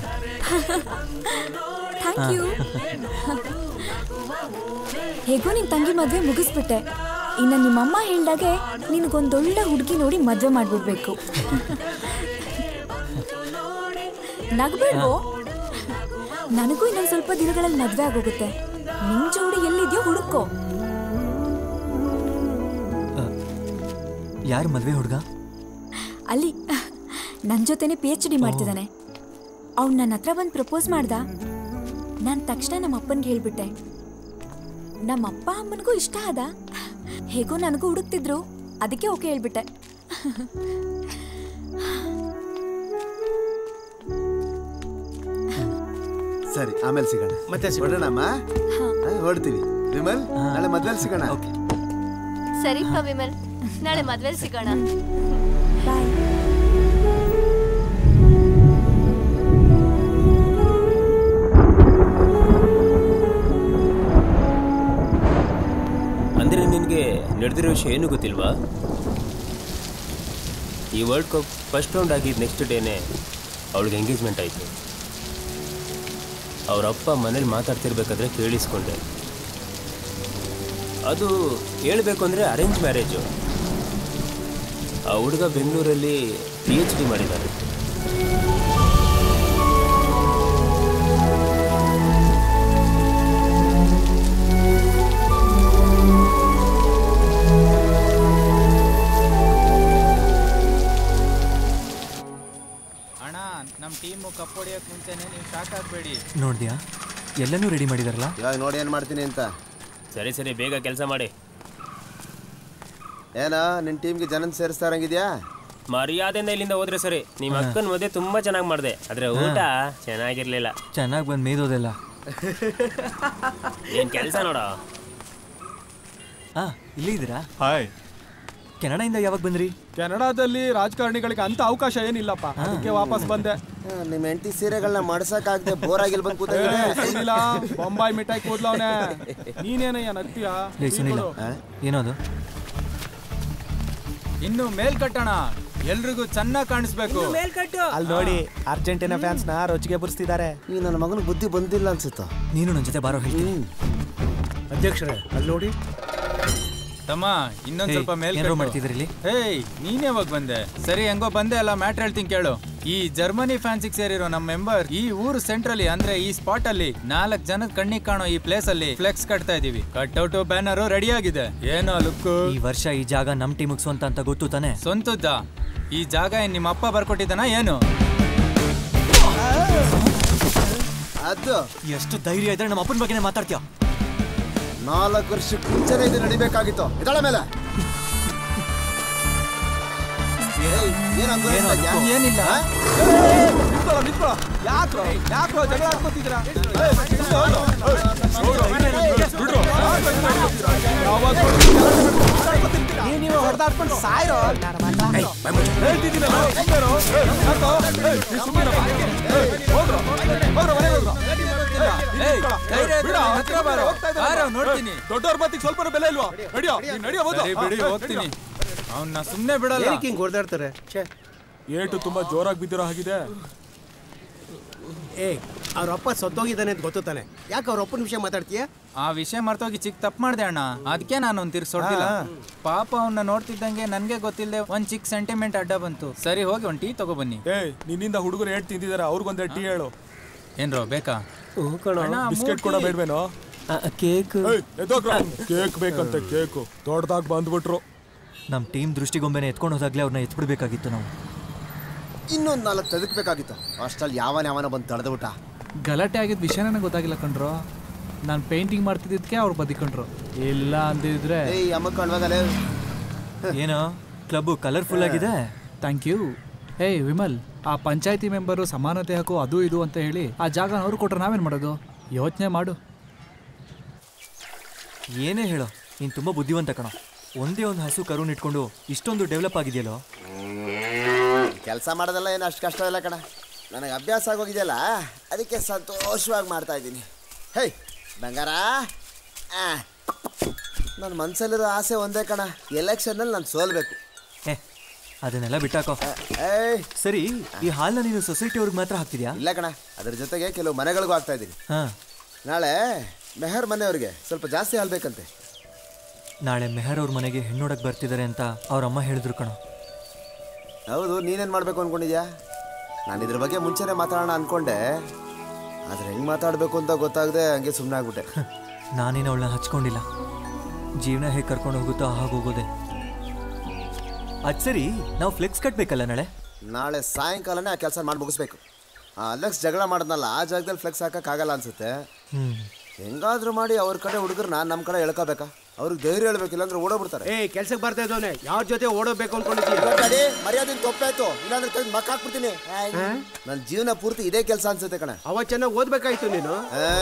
ಹೇಗೋ ನಿನ್ ತಂಗಿ ಮದ್ವೆ ಮುಗಿಸ್ಬಿಟ್ಟೆ, ಇನ್ನು ನಿಮ್ಮಮ್ಮ ಹೇಳ್ದಾಗೆ ನಿನಗೊಂದೊಳ್ಳೆ ಹುಡುಗಿ ನೋಡಿ ಮದ್ವೆ ಮಾಡ್ಬಿಡ್ಬೇಕು. ನಗ್ಬೇಡ್ವೋ, ನನಗೂ ಇನ್ನೊಂದು ಸ್ವಲ್ಪ ದಿನಗಳಲ್ಲಿ ಮದ್ವೆ ಆಗೋಗುತ್ತೆ. ನಿನ್ ಜೋಡಿ ಎಲ್ಲಿದ್ಯೋ ಹುಡುಕೋ. ಯಾರು ಮದ್ವೆ ಹುಡುಗ? ಅಲ್ಲಿ ನನ್ನ ಜೊತೆನೆ ಪಿ ಎಚ್ ಡಿ ಮಾಡ್ತಿದ್ದಾನೆ. ಅವ್ನು ನನ್ನ ಹತ್ರ ಬಂದು ಪ್ರಪೋಸ್ ಮಾಡ್ದ. ನಾನು ತಕ್ಷಣ ನಮ್ಮ ಅಪ್ಪನಿಗೆ ಹೇಳ್ಬಿಟ್ಟೆ. ನಮ್ಮ ಅಪ್ಪ ಅಮ್ಮನಿಗೂ ಇಷ್ಟ ಆದ. ಹೇಗೋ ನನಗೂ ಹುಡುಕ್ತಿದ್ರು, ಅದಕ್ಕೆ ಓಕೆ ಹೇಳ್ಬಿಟ್ಟೆ. ಸರಿ, ಆಮೇಲೆ ಸಿಗೋಣ. ಮತ್ತೆ ಹೊರಡೋಣಮ್ಮ. ಹೊರಡ್ತೀವಿ ವಿಮಲ್, ನಾಳೆ ಮದ್ವೆಲಿ ಸಿಗೋಣ. ಸರಿಪ್ಪ ವಿಮಲ್, ನಾಳೆ ಮದ್ವೆಲಿ ಸಿಗೋಣ. ಬಾಯ್. ಅಂದ್ರೆ ನಿನಗೆ ನಡೆದಿರೋ ವಿಷಯ ಏನು ಗೊತ್ತಿಲ್ವಾ? ಈ ವರ್ಲ್ಡ್ ಕಪ್ ಫಸ್ಟ್ ರೌಂಡ್ ಆಗಿದ್ದು ನೆಕ್ಸ್ಟ್ ಡೇನೆ ಅವಳಿಗೆ ಎಂಗೇಜ್ಮೆಂಟ್ ಆಯಿತು. ಅವರಪ್ಪ ಮನೇಲಿ ಮಾತಾಡ್ತಿರ್ಬೇಕಾದ್ರೆ ಕೇಳಿಸ್ಕೊಂಡೆ. ಅದು ಹೇಳಬೇಕು ಅಂದರೆ ಅರೇಂಜ್ ಮ್ಯಾರೇಜು. ಆ ಹುಡುಗ ಬೆಂಗಳೂರಲ್ಲಿ ಪಿ ಎಚ್ ಡಿ ಮಾಡಿದ್ದಾರೆ. ಅಣ್ಣ, ನಮ್ಮ ಟೀಮು ಕಪ್ ಹೊಡಿಯೋಕೆ ಮುಂಚೆನೆ ನೀವು ಶಾಕ್ ಆಗಬೇಡಿ. ನೋಡಿದ್ಯಾ, ಎಲ್ಲನೂ ರೆಡಿ ಮಾಡಿದಾರಲ್ಲ. ಇವಾಗ ನೋಡಿ ಏನು ಮಾಡ್ತೀನಿ ಅಂತ. ಸರಿ ಸರಿ ಬೇಗ ಕೆಲಸ ಮಾಡಿ. ಏನೋ ನಿನ್ನ ಟೀಮ್ಗೆ ಜನ ಸೇರಿಸ್ತಾ ಇರಂಗಿದ್ಯಾ? ಮರ್ಯಾದೆಯಿಂದ ಇಲ್ಲಿಂದ ಹೋದ್ರೆ ಸರಿ. ನಿಮ್ಮ ಅಕ್ಕನ ಮದುವೆ ತುಂಬಾ ಚೆನ್ನಾಗಿ ಮಾಡಿದೆ, ಆದ್ರೆ ಊಟ ಚೆನ್ನಾಗಿರ್ಲಿಲ್ಲ. ಚೆನ್ನಾಗಿ ಬಂದು ಮೇದೋದೆಲ್ಲ. ಏನ್ ಕೆಲಸ ನೋಡ. ಹಾ ಇಲ್ಲಿ ಇದ್ದೀರಾ? ಹಾಯ್. ಕೆನಡಾಯಿಂದ ಯಾವಾಗ ಬಂದ್ರಿ? ಕೆನಡಾದಲ್ಲಿ ರಾಜಕಾರಣಿಗಳಿಗೆ ಅಂತ ಅವಕಾಶ ಏನಿಲ್ಲಪ್ಪ, ಅದಕ್ಕೆ ವಾಪಸ್ ಬಂದೆ. ನಿಮ್ಮ ಹೆಂಡತಿ ಸೀರೆಗಳನ್ನ ಮಾಡ್ಸಕ್ಕಾಗದೆ ಬೋರ್ ಆಗಿಲ್ ಬಂದು ಕೂತಿಲ್ಲ. ಬೊಂಬಾಯಿ ಮಿಠಾಯಿ ಕೂದ್ಲವನೆ. ನೀನೇನಯ್ಯ ನಗ್ತೀಯ? ಏನದು? ಇನ್ನು ಮೇಲ್ ಕಟ್ಟೋಣ, ಎಲ್ರಿಗೂ ಚೆನ್ನಾಗಿ ಕಾಣಿಸ್ಬೇಕು. ಅಲ್ಲಿ ನೋಡಿ ಅರ್ಜೆಂಟಿನಾ ಫ್ಯಾನ್ಸ್ ನ ರೊಚ್ಚಿಗೆ ಬರ್ಸ್ತಿದ್ದಾರೆ. ಈ ನನ್ನ ಮಗನ ಬುದ್ಧಿ ಬಂದಿಲ್ಲ ಅನ್ಸುತ್ತ. ನೀನು ನನ್ನ ಜೊತೆ ಬಾರೋ ಹೇಳ್ತೀನಿ. ಅಧ್ಯಕ್ಷರೇ ಅಲ್ಲಿ ನೋಡಿ. ತಮ್ಮ ಇನ್ನೊಂದ್ ಸ್ವಲ್ಪ ಮೇಲ್ ಮಾಡ್ತಿದ್ರಿ. ಏಯ್ ನೀನ್ ಯಾವಾಗ ಬಂದೆ? ಸರಿ ಹೆಂಗೋ ಬಂದೆ ಅಲ್ಲ, ಮ್ಯಾಟ್ರ್ ಹೇಳ್ತೀನಿ ಕೇಳು. ಈ ಜರ್ಮನಿ ಫ್ಯಾನ್ಸಿಗೆ ಸೇರಿರೋ ನಮ್ಮ ಮೆಂಬರ್ ಈ ಊರು ಸೆಂಟ್ರಲ್ಲಿ ಅಂದ್ರೆ ಈ ಸ್ಪಾಟ್ ಅಲ್ಲಿ ನಾಲ್ಕು ಜನದ ಕಣ್ಣಿಗೆ ಕಾಣೋ ಈ ಪ್ಲೇಸ್ ಅಲ್ಲಿ ಫ್ಲೆಕ್ಸ್ ಕಟ್ತಾ ಇದೀವಿ. ಕಟ್ಔಟ್ ಬ್ಯಾನರ್ ರೆಡಿ ಆಗಿದೆ. ಏನೋ ಲುಕ್. ಈ ವರ್ಷ ಈ ಜಾಗ ನಮ್ ಟೀಮಿಗೆ ಸ್ವಂತ ಅಂತ ಗೊತ್ತು ತಾನೆ? ಸ್ವಂತದ್ದ? ಈ ಜಾಗ ಏನ್ ನಿಮ್ಮ ಅಪ್ಪ ಬರ್ಕೊಟ್ಟಿದ್ದಾನ ಏನು? ಅದು ಎಷ್ಟು ಧೈರ್ಯ ಇದ್ರೆ ನಮ್ಮ ಅಪ್ಪನ ಬಗ್ಗೆನೇ ಮಾತಾಡ್ತೀಯ? ನಾಲ್ಕು ವರ್ಷಕ್ಕೆ ಮುಂಚೆನೇ ಇದು ನಡಿಬೇಕಾಗಿತ್ತು. ಇದಳ ಮೇಲೆ ಏನಿಲ್ಲ. ನೀವು ಹೊಡೆದಾಡ್ಕೊಂಡು ಸಾಯ್ರೋ. ದೊಡ್ಡವ್ರ ಬತ್ತಿಗೆ ಸ್ವಲ್ಪ ಬೆಲೆ ಇಲ್ವಾ? ಹೋಗ್ತೀನಿ. ಅವನ್ನ ಸುಮ್ಮನೆ ಬಿಡಲ್ಲ. ಹಿಂಗ್ ಹೊಡೆದಾಡ್ತಾರೆ. ಏಟು ತುಂಬಾ ಜೋರಾಗಿ ಬಿದ್ದಿರೋ ಹಾಗಿದೆ. ಏ ಅವ್ರ ಅಪ್ಪ ಸತ್ತೋಗಿದ್ದಾನೆ ಅಂತ ಗೊತ್ತು ತಾನೆ, ಯಾಕೆ ಅವ್ರ ಅಪ್ಪನ ವಿಷಯ ಮಾತಾಡ್ತೀಯ? ಆ ವಿಷಯ ಮರ್ತೋಗಿ ಚಿಕ್ಕ ತಪ್ಪು ಮಾಡ್ದೆ ಅಣ್ಣ, ಅದಕ್ಕೆ ನಾನು ಒಂದ್ ತಿರ್ಸೋಡ್ತಿಲ್ಲ. ಪಾಪ ಅವನ್ನ ನೋಡ್ತಿದ್ದಂಗೆ ನನ್ಗೆ ಗೊತ್ತಿಲ್ಲದೆ ಒಂದ್ ಚಿಕ್ಕ ಸೆಂಟಿಮೆಂಟ್ ಅಡ್ಡ ಬಂತು. ಸರಿ ಹೋಗಿ ಒಂದ್ ಟೀ ತಗೋ ಬನ್ನಿ. ಏಯ್ ನಿನ್ನಿಂದ ಹುಡುಗರು ಏಟ್ ತಿಂದಿದ್ದಾರೆ, ಅವ್ರಿಗೊಂದೇ ಟೀ ಹೇಳು. ಏನ್ರೋ ಬೇಕಾ? ಬಿಸ್ಕೆಟ್ ಕೂಡ ಬೇಡವೇನೋ? ಕೇಕ್ ಕೇಕ್ ಬೇಕಂತೆ. ಕೇಕು ದೊಡ್ಡದಾಗಿ ಬಂದ್ಬಿಟ್ರು. ನಮ್ಮ ಟೀಮ್ ದೃಷ್ಟಿಗೊಂಬೆನೆ ಎತ್ಕೊಂಡು ಹೋದಾಗ್ಲೇ ಅವ್ರನ್ನ ಎತ್ಬಿಡ್ಬೇಕಾಗಿತ್ತು ನಾವು. ಇನ್ನೊಂದು ನಾಲ್ಕು ತೆಗೆದ್ಬೇಕಾಗಿತ್ತು. ಅಷ್ಟಲ್ಲಿ ಯಾವನ ಯಾವನ ಬಂದು ತಡೆದ್ಬಿಟ್ಟ. ಗಲಾಟೆ ಆಗಿದ್ದ ವಿಷಯ ನನಗೆ ಗೊತ್ತಾಗಿಲ್ಲ ಕಣ್ರು. ನಾನು ಪೇಂಟಿಂಗ್ ಮಾಡ್ತಿದ್ದಕ್ಕೆ ಅವ್ರು ಬದಿಕೊಂಡ್ರು. ಇಲ್ಲ ಅಂದಿದ್ರೆ ಏನೋ ಕ್ಲಬ್ ಕಲರ್ಫುಲ್ ಆಗಿದೆ. Thank you. ಏಯ್ ವಿಮಲ್, ಆ ಪಂಚಾಯತಿ ಮೆಂಬರು ಸಮಾನತೆ ಹಕ್ಕು ಅದು ಇದು ಅಂತ ಹೇಳಿ ಆ ಜಾಗ ಅವ್ರು ಕೊಟ್ರೆ ನಾವೇನು ಮಾಡೋದು? ಯೋಚನೆ ಮಾಡು. ಏನೇ ಹೇಳೋ, ನೀನು ತುಂಬ ಬುದ್ಧಿವಂತ ಕಣ. ಒಂದೇ ಒಂದು ಹಸು ಕರುನ್ ಇಟ್ಕೊಂಡು ಇಷ್ಟೊಂದು ಡೆವಲಪ್ ಆಗಿದೆಯಲ್ಲೋ. ಕೆಲಸ ಮಾಡೋದಲ್ಲ ಏನು ಅಷ್ಟು ಕಷ್ಟ ಇಲ್ಲ ಕಣ, ನನಗೆ ಅಭ್ಯಾಸ ಆಗೋಗಿದೆಯಲ್ಲ, ಅದಕ್ಕೆ ಸಂತೋಷವಾಗಿ ಮಾಡ್ತಾ ಇದ್ದೀನಿ. ಹೇ ಬಂಗಾರ, ನನ್ನ ಮನಸ್ಸಲ್ಲಿರೋ ಆಸೆ ಒಂದೇ ಕಣ, ಎಲೆಕ್ಷನ್ನಲ್ಲಿ ನಾನು ಸೋಲ್ಬೇಕು. ಏ ಅದನ್ನೆಲ್ಲ ಬಿಟ್ಟಾಕೋ. ಸರಿ, ಈ ಹಾಲ್ನ ನೀನು ಸೊಸೈಟಿ ಅವ್ರಿಗೆ ಮಾತ್ರ ಹಾಕ್ತಿದ್ಯಾ? ಇಲ್ಲ ಕಣ, ಅದ್ರ ಜೊತೆಗೆ ಕೆಲವು ಮನೆಗಳಿಗೂ ಹಾಕ್ತಾ ಇದ್ದೀನಿ. ಹಾಂ, ನಾಳೆ ಮೆಹರ್ ಮನೆಯವ್ರಿಗೆ ಸ್ವಲ್ಪ ಜಾಸ್ತಿ ಹಾಲ್ ಬೇಕಂತೆ. ನಾಳೆ ಮೆಹರ್ ಅವ್ರ ಮನೆಗೆ ಹೆಣ್ಣೋಡಕ್ಕೆ ಬರ್ತಿದ್ದಾರೆ ಅಂತ ಅವ್ರ ಅಮ್ಮ ಹೇಳಿದ್ರು ಕಣ. ಹೌದು, ನೀನೇನು ಮಾಡಬೇಕು ಅಂದ್ಕೊಂಡಿದ್ಯಾ? ನಾನು ಇದ್ರ ಬಗ್ಗೆ ಮುಂಚೆನೇ ಮಾತಾಡೋಣ ಅಂದ್ಕೊಂಡೆ, ಆದರೆ ಹೆಂಗೆ ಮಾತಾಡಬೇಕು ಅಂತ ಗೊತ್ತಾಗದೆ ಹಂಗೆ ಸುಮ್ಮನೆ ಆಗ್ಬಿಟ್ಟೆ. ನಾನೇನು ಅವಳನ್ನ ಹಚ್ಕೊಂಡಿಲ್ಲ. ಜೀವನ ಹೇಗೆ ಕರ್ಕೊಂಡು ಹೋಗುತ್ತೋ ಹಾಗೋಗೋದೆ. ಅದು ಸರಿ, ನಾವು ಫ್ಲೆಕ್ಸ್ ಕಟ್ಟಬೇಕಲ್ಲ ನಾಳೆ? ನಾಳೆ ಸಾಯಂಕಾಲನೇ ಆ ಕೆಲಸ ಮಾಡಿ ಮುಗಿಸ್ಬೇಕು. ಆ ಅಲೆಕ್ಸ್ ಜಗಳ ಮಾಡಿದ್ನಲ್ಲ, ಆ ಜಾಗದಲ್ಲಿ ಫ್ಲೆಕ್ಸ್ ಹಾಕೋಕ್ಕಾಗಲ್ಲ ಅನ್ಸುತ್ತೆ. ಹೆಂಗಾದ್ರೂ ಮಾಡಿ ಅವ್ರ ಕಡೆ ಹುಡುಗರನ್ನ ನಮ್ಮ ಕಡೆ ಎಳ್ಕೋಬೇಕಾ? ಅವ್ರಿಗೆ ಧೈರ್ಯ ಹೇಳ್ಬೇಕಿಲ್ಲ ಅಂದ್ರೆ ಓಡೋಗ್ಬಿಡ್ತಾರೆ. ಏ ಕೆಲ್ಸಕ್ಕೆ ಬರ್ತಾ ಇದ್ದವನೇ ಯಾರ ಜೊತೆ ಓಡೋಬೇಕು ಅನ್ಕೊಂಡಿದ್ದೀವಿ? ಮರ್ಯಾದೆ ತಪ್ಪಾಯ್ತು, ಇಲ್ಲಾಂದ್ರೆ ಕೈ ಮಕ್ಕ ಹಾಕ್ಬಿಡ್ತೀನಿ. ನನ್ನ ಜೀವನ ಪೂರ್ತಿ ಇದೇ ಕೆಲಸ ಅನ್ಸುತ್ತೆ ಕಣ. ಅವ ಚೆನ್ನಾಗಿ ಓದ್ಬೇಕಾಯ್ತು ನೀನು.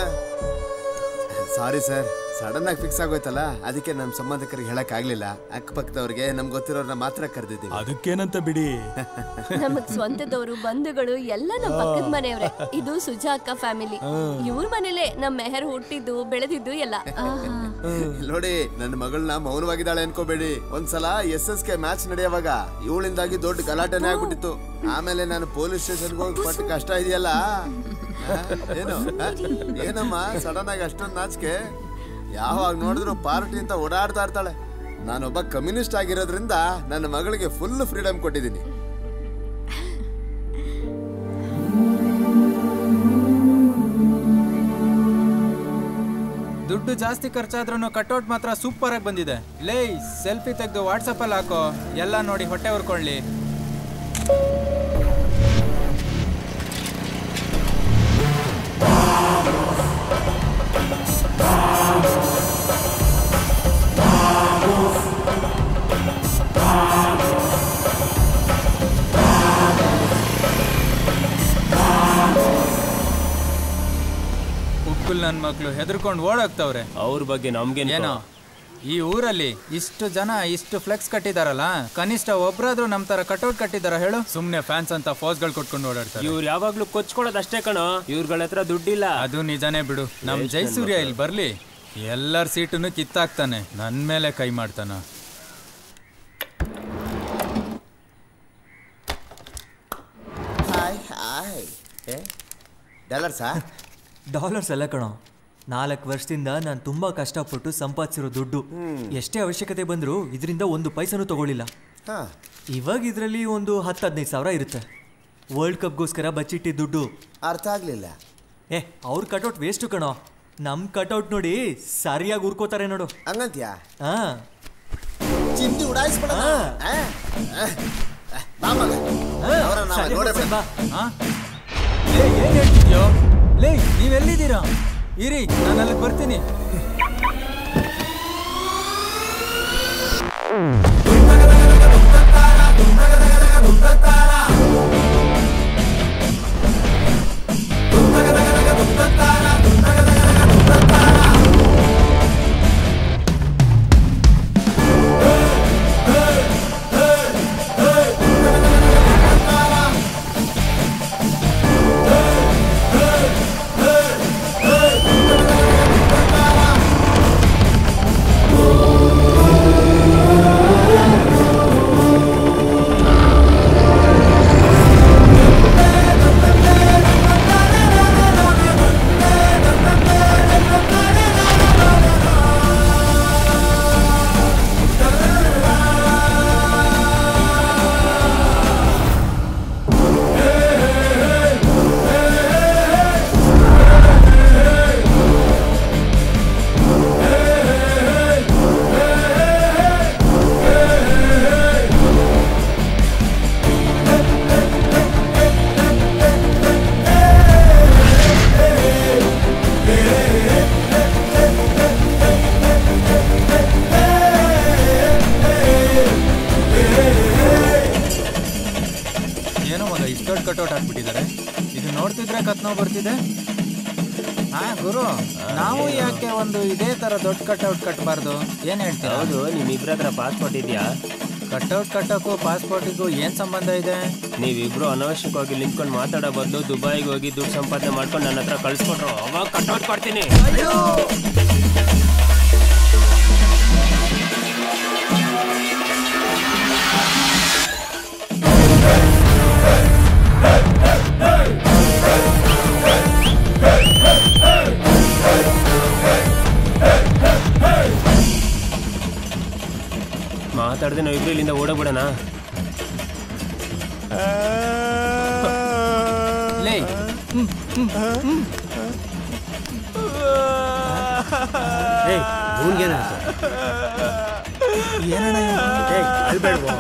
ಸಾರಿ ಸರ್, ಸಡನ್ ಆಗಿ ಫಿಕ್ಸ್ ಆಗೋಯ್ತಲ್ಲ, ಅದಕ್ಕೆ ನಮ್ಮ ಸಂಬಂಧಿಕರಿಗೆ ಹೇಳಕ್ ಆಗ್ಲಿಲ್ಲ. ಅಕ್ಕಪಕ್ಕದವ್ರಿಗೆ ನಮ್ಗೆ ಗೊತ್ತಿರೋರ್ನ ಮಾತ್ರ ಕರೆದಿದ್ದೀವಿ. ಅದಕ್ಕೇನಂತ ಬಿಡಿ. ನಮಗ್ ಸ್ವಂತದವರು ಬಂಧುಗಳು ಎಲ್ಲ ನಮ್ಮ ಪಕ್ಕದ ಮನೆಯವ್ರೆ. ಇದು ಸುಜಾ ಅಕ್ಕ ಫ್ಯಾಮಿಲಿ. ಇವ್ರ ಮನೇಲೆ ನಮ್ ಮೆಹರ್ ಹುಟ್ಟಿದ್ದು ಬೆಳೆದಿದ್ದು ಎಲ್ಲ. ನೋಡಿ, ನನ್ನ ಮಗಳನ್ನ ಮೌನವಾಗಿದ್ದಾಳೆ ಅನ್ಕೋಬೇಡಿ. ಒಂದ್ಸಲ ಎಸ್ ಎಸ್ ಕೆ ಮ್ಯಾಚ್ ನಡೆಯುವಾಗ ಇವಳಿಂದಾಗಿ ದೊಡ್ಡ ಗಲಾಟೆನೇ ಆಗ್ಬಿಟ್ಟಿತ್ತು. ಆಮೇಲೆ ನಾನು ಪೊಲೀಸ್ ಸ್ಟೇಷನ್ಗೆ ಹೋಗಿ ಪಟ್ಟು ಕಷ್ಟ ಇದೆಯಲ್ಲ. ಏನು ಏನಮ್ಮ ಸಡನ್ ಆಗಿ ಅಷ್ಟೊಂದು ನಾಚಿಕೆ? ಯಾವಾಗ ನೋಡಿದ್ರು ಪಾರ್ಟಿ ಅಂತ ಓಡಾಡ್ತಾ ಇರ್ತಾಳೆ. ನಾನೊಬ್ಬ ಕಮ್ಯುನಿಸ್ಟ್ ಆಗಿರೋದ್ರಿಂದ ನನ್ನ ಮಗಳಿಗೆ ಫುಲ್ ಫ್ರೀಡಮ್ ಕೊಟ್ಟಿದ್ದೀನಿ. ದುಡ್ಡು ಜಾಸ್ತಿ ಖರ್ಚಾದ್ರೂ ಕಟ್ಔಟ್ ಮಾತ್ರ ಸೂಪರ್ ಆಗಿ ಬಂದಿದೆ. ಲೇ, ಸೆಲ್ಫಿ ತೆಗೆದು ವಾಟ್ಸಪ್ ಅಲ್ಲಿ ಹಾಕೋ, ಎಲ್ಲ ನೋಡಿ ಹೊಟ್ಟೆ ಹೊರ್ಕೊಳ್ಳಿ. ನನ್ನ ಮಕ್ಳು ಹೆದರ್ಕೊಂಡು ಓಡಾಕ್ತವ್ರೆ. ಅವ್ರ ಬಗ್ಗೆ ನಮ್ಗೆ ಏನೋ ಈ ಊರಲ್ಲಿ ಇಷ್ಟು ಜನ ಇಷ್ಟು ಫ್ಲೆಕ್ಸ್ ಕಟ್ಟಿದಾರಲ್ಲ, ಕನಿಷ್ಠ ಒಬ್ರಾದ್ರೂ ನಮ್ ತರ ಕಟೌಟ್ ಕಟ್ಟಿದಾರ ಹೇಳು? ಸುಮ್ನೆ ಫ್ಯಾನ್ಸ್ ಅಂತ ಫೋಸ್ಗಳು ಕೊಟ್ಕೊಂಡು ಓಡಾಡ್ತಾರೆ. ಇವ್ರು ಯಾವಾಗ್ಲೂ ಕೊಚ್ಕೊಳ್ಳೋದು ಅಷ್ಟೇ ಕಣೋ, ಇವ್ರಗಳ ಹತ್ರ ದುಡ್ಡಿಲ್ಲ. ಅದು ನಿಜಾನೇ ಬಿಡು. ನಮ್ ಜಯಸೂರ್ಯ ಇಲ್ಲಿ ಬರ್ಲಿ, ಎಲ್ಲರ ಸೀಟನ್ನು ಕಿತ್ತಾಕ್ತಾನೆ, ನನ್ ಮೇಲೆ ಕೈ ಮಾಡ್ತಾನ. ಡಾಲರ್ಸಾ? ಡಾಲರ್ಸ್ ಅಲ್ಲ ಕಣೋ, ನಾಲ್ಕು ವರ್ಷದಿಂದ ನಾನು ತುಂಬ ಕಷ್ಟಪಟ್ಟು ಸಂಪಾದಿಸಿರೋ ದುಡ್ಡು. ಎಷ್ಟೇ ಅವಶ್ಯಕತೆ ಬಂದರೂ ಇದರಿಂದ ಒಂದು ಪೈಸನೂ ತಗೊಳ್ಳಿಲ್ಲ. ಇವಾಗ ಇದರಲ್ಲಿ ಒಂದು ಹತ್ತು ಹದಿನೈದು ಸಾವಿರ ಇರುತ್ತೆ. ವರ್ಲ್ಡ್ ಕಪ್ಗೋಸ್ಕರ ಬಚ್ಚಿಟ್ಟಿದ್ದ ದುಡ್ಡು. ಅರ್ಥ ಆಗಲಿಲ್ಲ. ಏ ಅವ್ರ ಕಟೌಟ್ ವೇಸ್ಟು ಕಣೋ, ನಮ್ಮ ಕಟೌಟ್ ನೋಡಿ ಸರಿಯಾಗಿ ಉರ್ಕೋತಾರೆ ನೋಡು. ಹಂಗಂತ್ಯಾ? ಹಾ, ಚಿಂದಿ ಉಡಾಯಿಸ್ಬಿಡ. ಏನ್ ಹೇಳ್ತಿದ್ಯೋ? ಲೇ ನೀವೆಲ್ಲಿದ್ದೀರಾ? ಇರಿ, ನಾನು ಅಲ್ಲಿಗೆ ಬರ್ತೀನಿ. ಕಟೌಟ್ ಹಾಕ್ಬಿಟ್ಟಿದ್ದಾರೆ. ಇದು ನೋಡ್ತಿದ್ರೆ ಕತ್ ನೋವು ಬರ್ತಿದೆ. ಹಾ ಗುರು, ನಾವು ಯಾಕೆ ಒಂದು ಇದೇ ತರ ದೊಡ್ಡ ಕಟೌಟ್ ಕಟ್ಟಬಾರ್ದು? ಏನ್ ಹೇಳ್ತೀರಾ? ಹೌದು, ನಿಮ್ಮಿಬ್ರ ಹತ್ರ ಪಾಸ್ಪೋರ್ಟ್ ಇದೆಯಾ? ಕಟೌಟ್ ಕಟ್ಟೋಕ್ಕೂ ಪಾಸ್ಪೋರ್ಟಿಗೂ ಏನ್ ಸಂಬಂಧ ಇದೆ? ನೀವಿಬ್ರು ಅನಾವಶ್ಯಕವಾಗಿ ನಿಂತ್ಕೊಂಡು ಮಾತಾಡೋ ಬದಲು ದುಬೈಗೆ ಹೋಗಿ ದುಡ್ಡು ಸಂಪಾದನೆ ಮಾಡ್ಕೊಂಡು ನನ್ನ ಹತ್ರ ಕಳ್ಸ್ಕೊಟ್ರು, ಅವಾಗ ಕಟೌಟ್ ಕೊಡ್ತೀನಿ. ಮಾತಾಡದೆ ನಾವು ಇಬ್ರು ಇಲ್ಲಿಂದ ಓಡೋಗ್ಬಿಡೋಣ. ಲೇ ಏನಣ್ಣ ಅಲ್ಬೇಡ್ವಾ?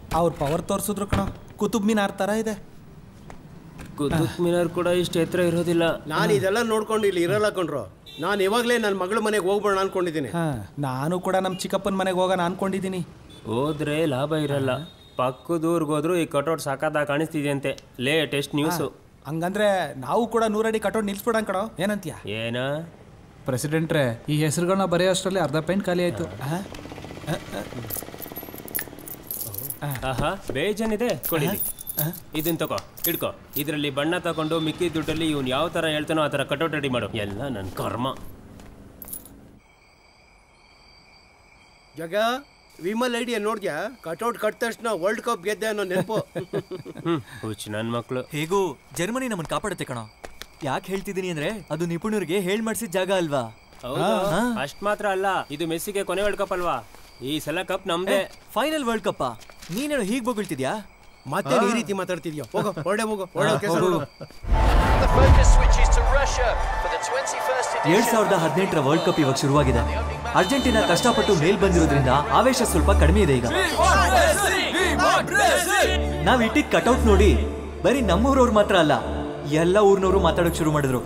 ಅವ್ರ ಪವರ್ ತೋರಿಸಿದ್ರು ಕಣ, ಕುತುಬ್ ಮಿನಾರ್ ಥರ ಇದೆ. ಕುತುಬ್ ಮಿನಾರ್ ಕೂಡ ಇಷ್ಟು ಎತ್ತರ ಇರೋದಿಲ್ಲ. ನಾನು ಇದೆಲ್ಲ ನೋಡ್ಕೊಂಡು ಇಲ್ಲಿ ಇರಲ್ಲ ಕಣ್ರು. ನಾನು ಇವಾಗಲೇ ನನ್ನ ಮಗಳ ಮನೆಗೆ ಹೋಗ್ಬೋಣ ಅನ್ಕೊಂಡಿದ್ದೀನಿ. ನಾನು ಕೂಡ ನಮ್ಮ ಚಿಕ್ಕಪ್ಪನ ಮನೆಗೆ ಹೋಗೋಣ ಅನ್ಕೊಂಡಿದ್ದೀನಿ. ಹೋದ್ರೆ ಲಾಭ ಇರಲ್ಲ. ಪಕ್ಕದೂರ್ಗೆ ಹೋದ್ರು ಈ ಕಟೌಟ್ ಸಾಕಾದಾಗ ಕಾಣಿಸ್ತಿದೆಯಂತೆ. Latest news. ಹಂಗಂದ್ರೆ ನಾವು ಕೂಡ ನೂರಡಿ ಕಟೌಟ್ ನಿಲ್ಸ್ಬಿಡೋಣ ಕಣೋ, ಏನಂತೀಯ? ಏನ ಪ್ರೆಸಿಡೆಂಟ್ರೆ, ಈ ಹೆಸರುಗಳನ್ನ ಬರೆಯೋ ಅಷ್ಟರಲ್ಲಿ ಅರ್ಧ ಪೇಂಟ್ ಖಾಲಿ ಆಯ್ತು. ಆಹಾ, ಬೇಜಾನಿದೆ, ಕೊಡಿಲಿ. ಇದನ್ನ ತಗೋ, ಇಡ್ಕೋ. ಇದರಲ್ಲಿ ಬಣ್ಣ ತಗೊಂಡು ಮಿಕ್ಕಿ ದುಡ್ಡಲ್ಲಿ ಇವ್ನು ಯಾವ ತರ ಹೇಳ್ತಾನೋ ಆ ತರ ಕಟೌಟ್ ರೆಡಿ ಮಾಡು. ಎಲ್ಲ ನನ್ನ ಕರ್ಮ. ಜಗ ವಿಮಲ್ ಐಡಿಯಾ ನೋಡ್ದ್ಯಾ? ಕಟೌಟ್ ಕಟ್ಟ ತಕ್ಷಣ ವರ್ಲ್ಡ್ ಕಪ್ ಗೆದ್ದೆ ಅನ್ನೋ ನೆನಪು. ಹುಚ್ಚ ನನ್ನ ಮಕ್ಕಳು. ಹೇಗೂ ಜರ್ಮನಿ ನಮ್ಮನ್ನು ಕಾಪಾಡುತ್ತೆ ಕಣೋ. ಯಾಕೆ ಹೇಳ್ತಿದ್ದೀನಿ ಅಂದ್ರೆ ಅದು ನಿಪುಣರಿಗೆ ಹೇಳ್ ಮಾಡಿಸಿದ ಜಾಗ ಅಲ್ವಾ? ಅಷ್ಟ್ ಮಾತ್ರ ಅಲ್ಲ, ಇದು ಮೆಸ್ಸಿಗೆ ಕೊನೆ ವರ್ಲ್ಡ್ ಕಪ್ ಅಲ್ವಾ? ಈ ಸಲ ಕಪ್ ನಮ್ದೇ. Final world cup. ನೀನೇನು ಹೀಗ್ ಬೊಗಳ್ತಿದ್ಯಾ? ಮತ್ತೆ ಈ ರೀತಿ ಮಾತಾಡ್ತಿದ್ಯಾ? ಹೋಗೋ, ಹೊರಡೆ ಹೋಗೋ, ಹೊರಡೆ ಕೆಲಸ ನೋಡು. ಎರಡ್ ಸಾವಿರದ ಹದಿನೆಂಟರ ವರ್ಲ್ಡ್ ಕಪ್ ಇವಾಗ ಶುರುವಾಗಿದೆ. ಅರ್ಜೆಂಟಿನಾ ಕಷ್ಟಪಟ್ಟು ಮೇಲ್ ಬಂದಿರೋದ್ರಿಂದ ಆವೇಶ ಸ್ವಲ್ಪ ಕಡಿಮೆ ಇದೆ ಈಗ. ನಾವ್ ಇಟ್ಟಿದ್ ಕಟೌಟ್ ನೋಡಿ ಬರೀ ನಮ್ಮೂರವ್ರು ಮಾತ್ರ ಅಲ್ಲ, ಎಲ್ಲ ಊರ್ನವರು ಮಾತಾಡೋಕ್ ಶುರು ಮಾಡಿದ್ರು.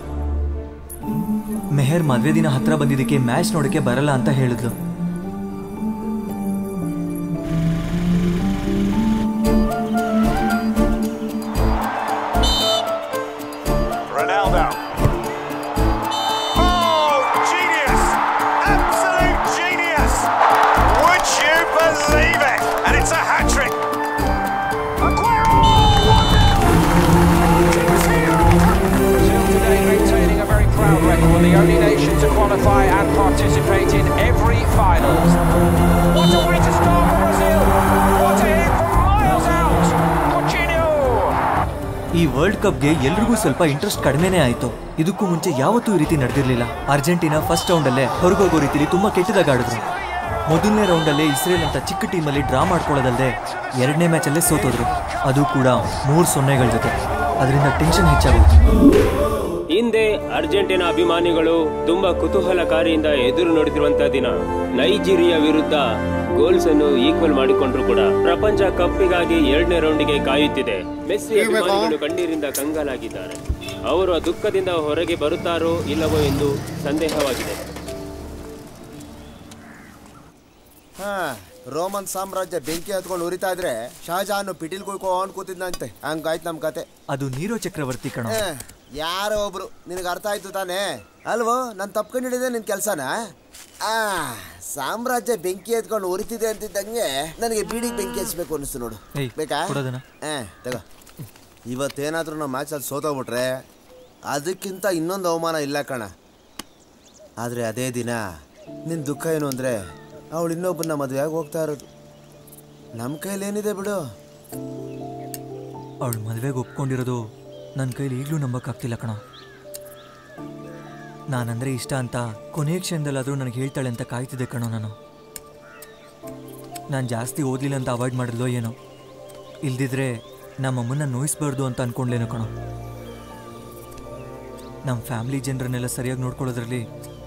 ಮೆಹರ್ ಮದ್ವೆ ದಿನ ಹತ್ರ ಬಂದಿದ್ದಕ್ಕೆ ಮ್ಯಾಚ್ ನೋಡಕ್ಕೆ ಬರಲ್ಲ ಅಂತ ಹೇಳಿದ್ಲು. The only nation to qualify and participate in every finals. What a way to start for Brazil! What a hit from miles out! Coutinho! ಈ ವರ್ಲ್ಡ್ ಕಪ್ಗೆ ಎಲ್ರಿಗೂ ಸ್ವಲ್ಪ ಇಂಟ್ರೆಸ್ಟ್ ಕಡಿಮೆನೇ ಆಯ್ತು. ಇದಕ್ಕೂ ಮುಂಚೆ ಯಾವತ್ತೂ ಈ ರೀತಿ ನಡೆದಿರ್ಲಿಲ್ಲ. ಅರ್ಜೆಂಟಿನಾ ಫಸ್ಟ್ ರೌಂಡ್ ಅಲ್ಲೇ ಹೊರಗೋಗೋ ರೀತಿಲಿ ತುಂಬಾ ಕೆಟ್ಟದಾಗ ಆಡಿದ್ರು. ಮೊದಲನೇ ರೌಂಡ್ ಅಲ್ಲೇ ಇಸ್ರೇಲ್ ಅಂತ ಚಿಕ್ಕ ಟೀಮಲ್ಲಿ ಡ್ರಾ ಮಾಡ್ಕೊಳ್ಳೋದಲ್ಲದೆ ಎರಡನೇ ಮ್ಯಾಚ್ ಅಲ್ಲೇ ಸೋತೋದ್ರು, ಅದು ಕೂಡ ಮೂರು ಸೊನ್ನೆಗಳ ಜೊತೆ. ಅದರಿಂದ ಟೆನ್ಷನ್ ಹೆಚ್ಚಾಗೋಯ್ತು. ಹಿಂದೆ ಅರ್ಜೆಂಟಿನಾ ಅಭಿಮಾನಿಗಳು ತುಂಬಾ ಕುತೂಹಲಕಾರಿಯಿಂದ ಎದುರು ನೋಡುತ್ತಿರುವಂತಹ ದಿನ. ನೈಜೀರಿಯಾ ವಿರುದ್ಧ ಗೋಲ್ಸ್ ಅನ್ನು ಈಕ್ವಲ್ ಮಾಡಿಕೊಂಡ್ರು ಕೂಡ ಪ್ರಪಂಚ ಕಪ್ಪಿಗಾಗಿ ಎರಡನೇ ರೌಂಡಿಗೆ ಕಾಯುತ್ತಿದೆ. ಮೆಸ್ಸಿ ಅಭಿಮಾನಿಗಳು ಕಣ್ಣೀರಿಂದ ಕಂಗಾಲಾಗಿದ್ದಾರೆ. ಅವರು ದುಃಖದಿಂದ ಹೊರಗೆ ಬರುತ್ತಾರೋ ಇಲ್ಲವೋ ಎಂದು ಸಂದೇಹವಾಗಿದೆ. ರೋಮನ್ ಸಾಮ್ರಾಜ್ಯ ಬೆಂಕಿ ಹತ್ಕೊಂಡು ಉರಿತಾ ಇದ್ರೆ ಶಹಜಾನ್ ಪಿಟೀಲ್ ಕುಯ್ಕೊಂಡು ಕೂತಿದ್ನಂತೆ. ಹಂಗಾಯ್ತು ನಮ್ ಕತೆ. ಅದು ನೀರೋ ಚಕ್ರವರ್ತಿ ಕಣ. ಯಾರೋ ಒಬ್ರು ನಿನಗೆ ಅರ್ಥ ಆಯ್ತು ತಾನೇ ಅಲ್ವೋ? ನಾನು ತಪ್ಕೊಂಡು ಹಿಡಿದೆ ನಿನ್ ಕೆಲ್ಸನ. ಆ ಸಾಮ್ರಾಜ್ಯ ಬೆಂಕಿ ಎತ್ಕೊಂಡು ಉರಿತಿದೆ ಅಂತಿದ್ದಂಗೆ ನನಗೆ ಬೀಡಿಗೆ ಬೆಂಕಿ ಹಚ್ಬೇಕು ಅನಿಸ್ತು ನೋಡು. ಬೇಕಾ? ಹಾ ತಗೋ. ಇವತ್ತೇನಾದ್ರೂ ನಾವು ಮ್ಯಾಚಲ್ಲಿ ಸೋತೋಗ್ಬಿಟ್ರೆ ಅದಕ್ಕಿಂತ ಇನ್ನೊಂದು ಅವಮಾನ ಇಲ್ಲ ಕಣ. ಆದರೆ ಅದೇ ದಿನ ನಿನ್ನ ದುಃಖ ಏನು ಅಂದರೆ ಅವಳು ಇನ್ನೊಬ್ಬನ ಮದುವೆಯಾಗಿ ಹೋಗ್ತಾ ಇರೋದು. ನಮ್ಮ ಕೈಲಿ ಏನಿದೆ ಬಿಡು. ಅವಳು ಮದುವೆಗೆ ಒಪ್ಕೊಂಡಿರೋದು ನನ್ನ ಕೈಲಿ ಈಗಲೂ ನಂಬಕ್ಕಾಗ್ತಿಲ್ಲ ಕಣ. ನಾನಂದರೆ ಇಷ್ಟ ಅಂತ ಕೊನೆಯ ಕ್ಷಣದಲ್ಲಾದರೂ ನನಗೆ ಹೇಳ್ತಾಳೆ ಅಂತ ಕಾಯ್ತಿದ್ದೆ ಕಣೋ ನಾನು. ನಾನು ಜಾಸ್ತಿ ಓದಲಿಲ್ಲ ಅಂತ ಅವಾಯ್ಡ್ ಮಾಡಿದ್ಲೋ ಏನೋ, ಇಲ್ದಿದ್ರೆ ನಮ್ಮಮ್ಮನ್ನ ನೋಯಿಸ್ಬಾರ್ದು ಅಂತ ಅಂದ್ಕೊಂಡ್ಲೇನೋ ಕಣೋ. ನಮ್ಮ ಫ್ಯಾಮಿಲಿ ಜನರನ್ನೆಲ್ಲ ಸರಿಯಾಗಿ ನೋಡ್ಕೊಳ್ಳೋದ್ರಲ್ಲಿ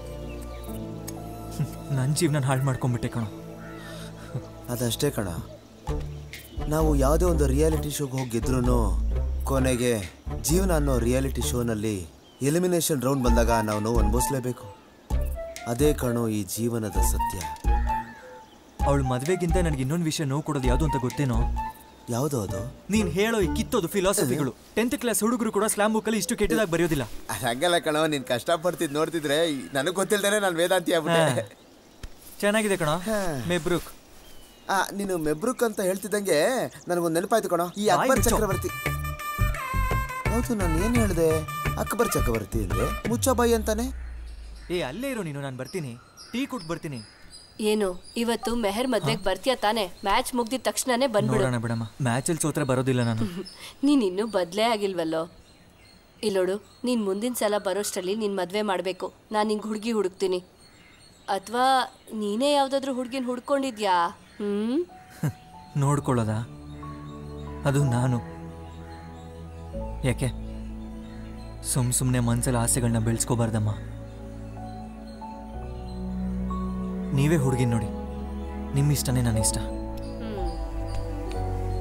ನನ್ನ ಜೀವನ ಹಾಳು ಮಾಡ್ಕೊಂಡ್ಬಿಟ್ಟೆ ಕಣ. ಅದಷ್ಟೇ ಕಣ, ನಾವು ಯಾವುದೇ ಒಂದು ರಿಯಾಲಿಟಿ ಶೋಗೆ ಹೋಗಿದ್ರು ಕೊನೆಗೆ ಜೀವನ ಅನ್ನೋ ರಿಯಾಲಿಟಿ ಶೋನಲ್ಲಿ ಎಲಿಮಿನೇಷನ್ ರೌಂಡ್ ಬಂದಾಗ ನಾವು ನೋವು ಅನುಭವಿಸ್ಲೇಬೇಕು. ಅದೇ ಕಣೋ ಈ ಜೀವನದ ಸತ್ಯ. ಅವಳು ಮದುವೆಗಿಂತ ನನಗೆ ಇನ್ನೊಂದು ವಿಷಯ ನೋವು ಕೊಡೋದು ಯಾವುದು ಅಂತ ಗೊತ್ತೇನೋ? ಯಾವುದೋ ಅದು? ನೀನು ಹೇಳೋ ಈ ಕಿತ್ತೋದು ಫಿಲಾಸಫಿಗಳು. ಟೆಂತ್ ಕ್ಲಾಸ್ ಹುಡುಗರು ಕೂಡ ಸ್ಲಾಮ್ ಬುಕ್ಕಲ್ಲಿ ಇಷ್ಟು ಕೆಟ್ಟದಾಗಿ ಬರೆಯೋದಿಲ್ಲ. ಹಂಗಲ್ಲ ಕಣೋ, ನೀನು ಕಷ್ಟಪಡ್ತಿದ್ ನೋಡ್ತಿದ್ರೆ ನನಗೆ ಗೊತ್ತಿಲ್ದೇನೆ ನಾನು ವೇದಾಂತಿ ಆಗ್ಬಿಟ್ಟೆ. ಚೆನ್ನಾಗಿದೆ ಕಣ ಮೆಬ್ರೂಕ್. ಆ ನೀನು ಮೆಬ್ರೂಕ್ ಅಂತ ಹೇಳ್ತಿದ್ದಂಗೆ ನನಗೊಂದು ನೆನಪಾಯ್ತು ಕಣೋ, ಈ ಅಕ್ಬರ್ ಚಕ್ರವರ್ತಿ. ಹೌದು, ನಾನು ಏನು ಹೇಳಿದೆ? ಅಕ್ಬರ್ ಚಕ್ರವರ್ತಿ ಅಂದ್ರೆ ಮುಚ್ಚಬಾಯಿ ಅಂತಾನೆ. ಏ ಅಲ್ಲೇ ಇರೋ ನೀನು, ನಾನು ಬರ್ತೀನಿ, ಟೀ ಕೊಟ್ಟು ಬರ್ತೀನಿ. ಏನು ಇವತ್ತು ಮೆಹರ್ ಮದ್ವೆಗೆ ಬರ್ತೀಯ ತಾನೆ? ಮ್ಯಾಚ್ ಮುಗ್ದಿದ ತಕ್ಷಣನೇ ಬಂದ್ಬಿಡು. ನೋಡೋಣ ಬಿಡಮ್ಮ, ಮ್ಯಾಚಲ್ಲಿ ಸೋತ್ರೆ ಬರೋದಿಲ್ಲ ನಾನು. ನೀನ್ ಇನ್ನೂ ಬದಲೇ ಆಗಿಲ್ವಲ್ಲೋ. ಇಲ್ಲೋಡು, ನೀನ್ ಮುಂದಿನ ಸಲ ಬರೋಷ್ಟರಲ್ಲಿ ನೀನ್ ಮದ್ವೆ ಮಾಡಬೇಕು. ನಾನು ನಿಂಗೆ ಹುಡುಗಿ ಹುಡುಕ್ತೀನಿ. ಅಥವಾ ನೀನೇ ಯಾವ್ದಾದ್ರು ಹುಡುಗಿನ ಹುಡ್ಕೊಂಡಿದ್ಯಾ? ಹ್ಮ್ ನೋಡ್ಕೊಳ್ಳೋದ? ಅದು ನಾನು ಯಾಕೆ ಸುಮ್ ಸುಮ್ಮನೆ ಮನ್ಸಲ್ಲಿ ಆಸೆಗಳನ್ನ ಬೆಳೆಸ್ಕೋಬಾರ್ದಮ್ಮ. ನೀವೇ ಹುಡುಗಿ ನೋಡಿ, ನಿಮ್ಮ ಇಷ್ಟನೇ ನನ್ನ ಇಷ್ಟ.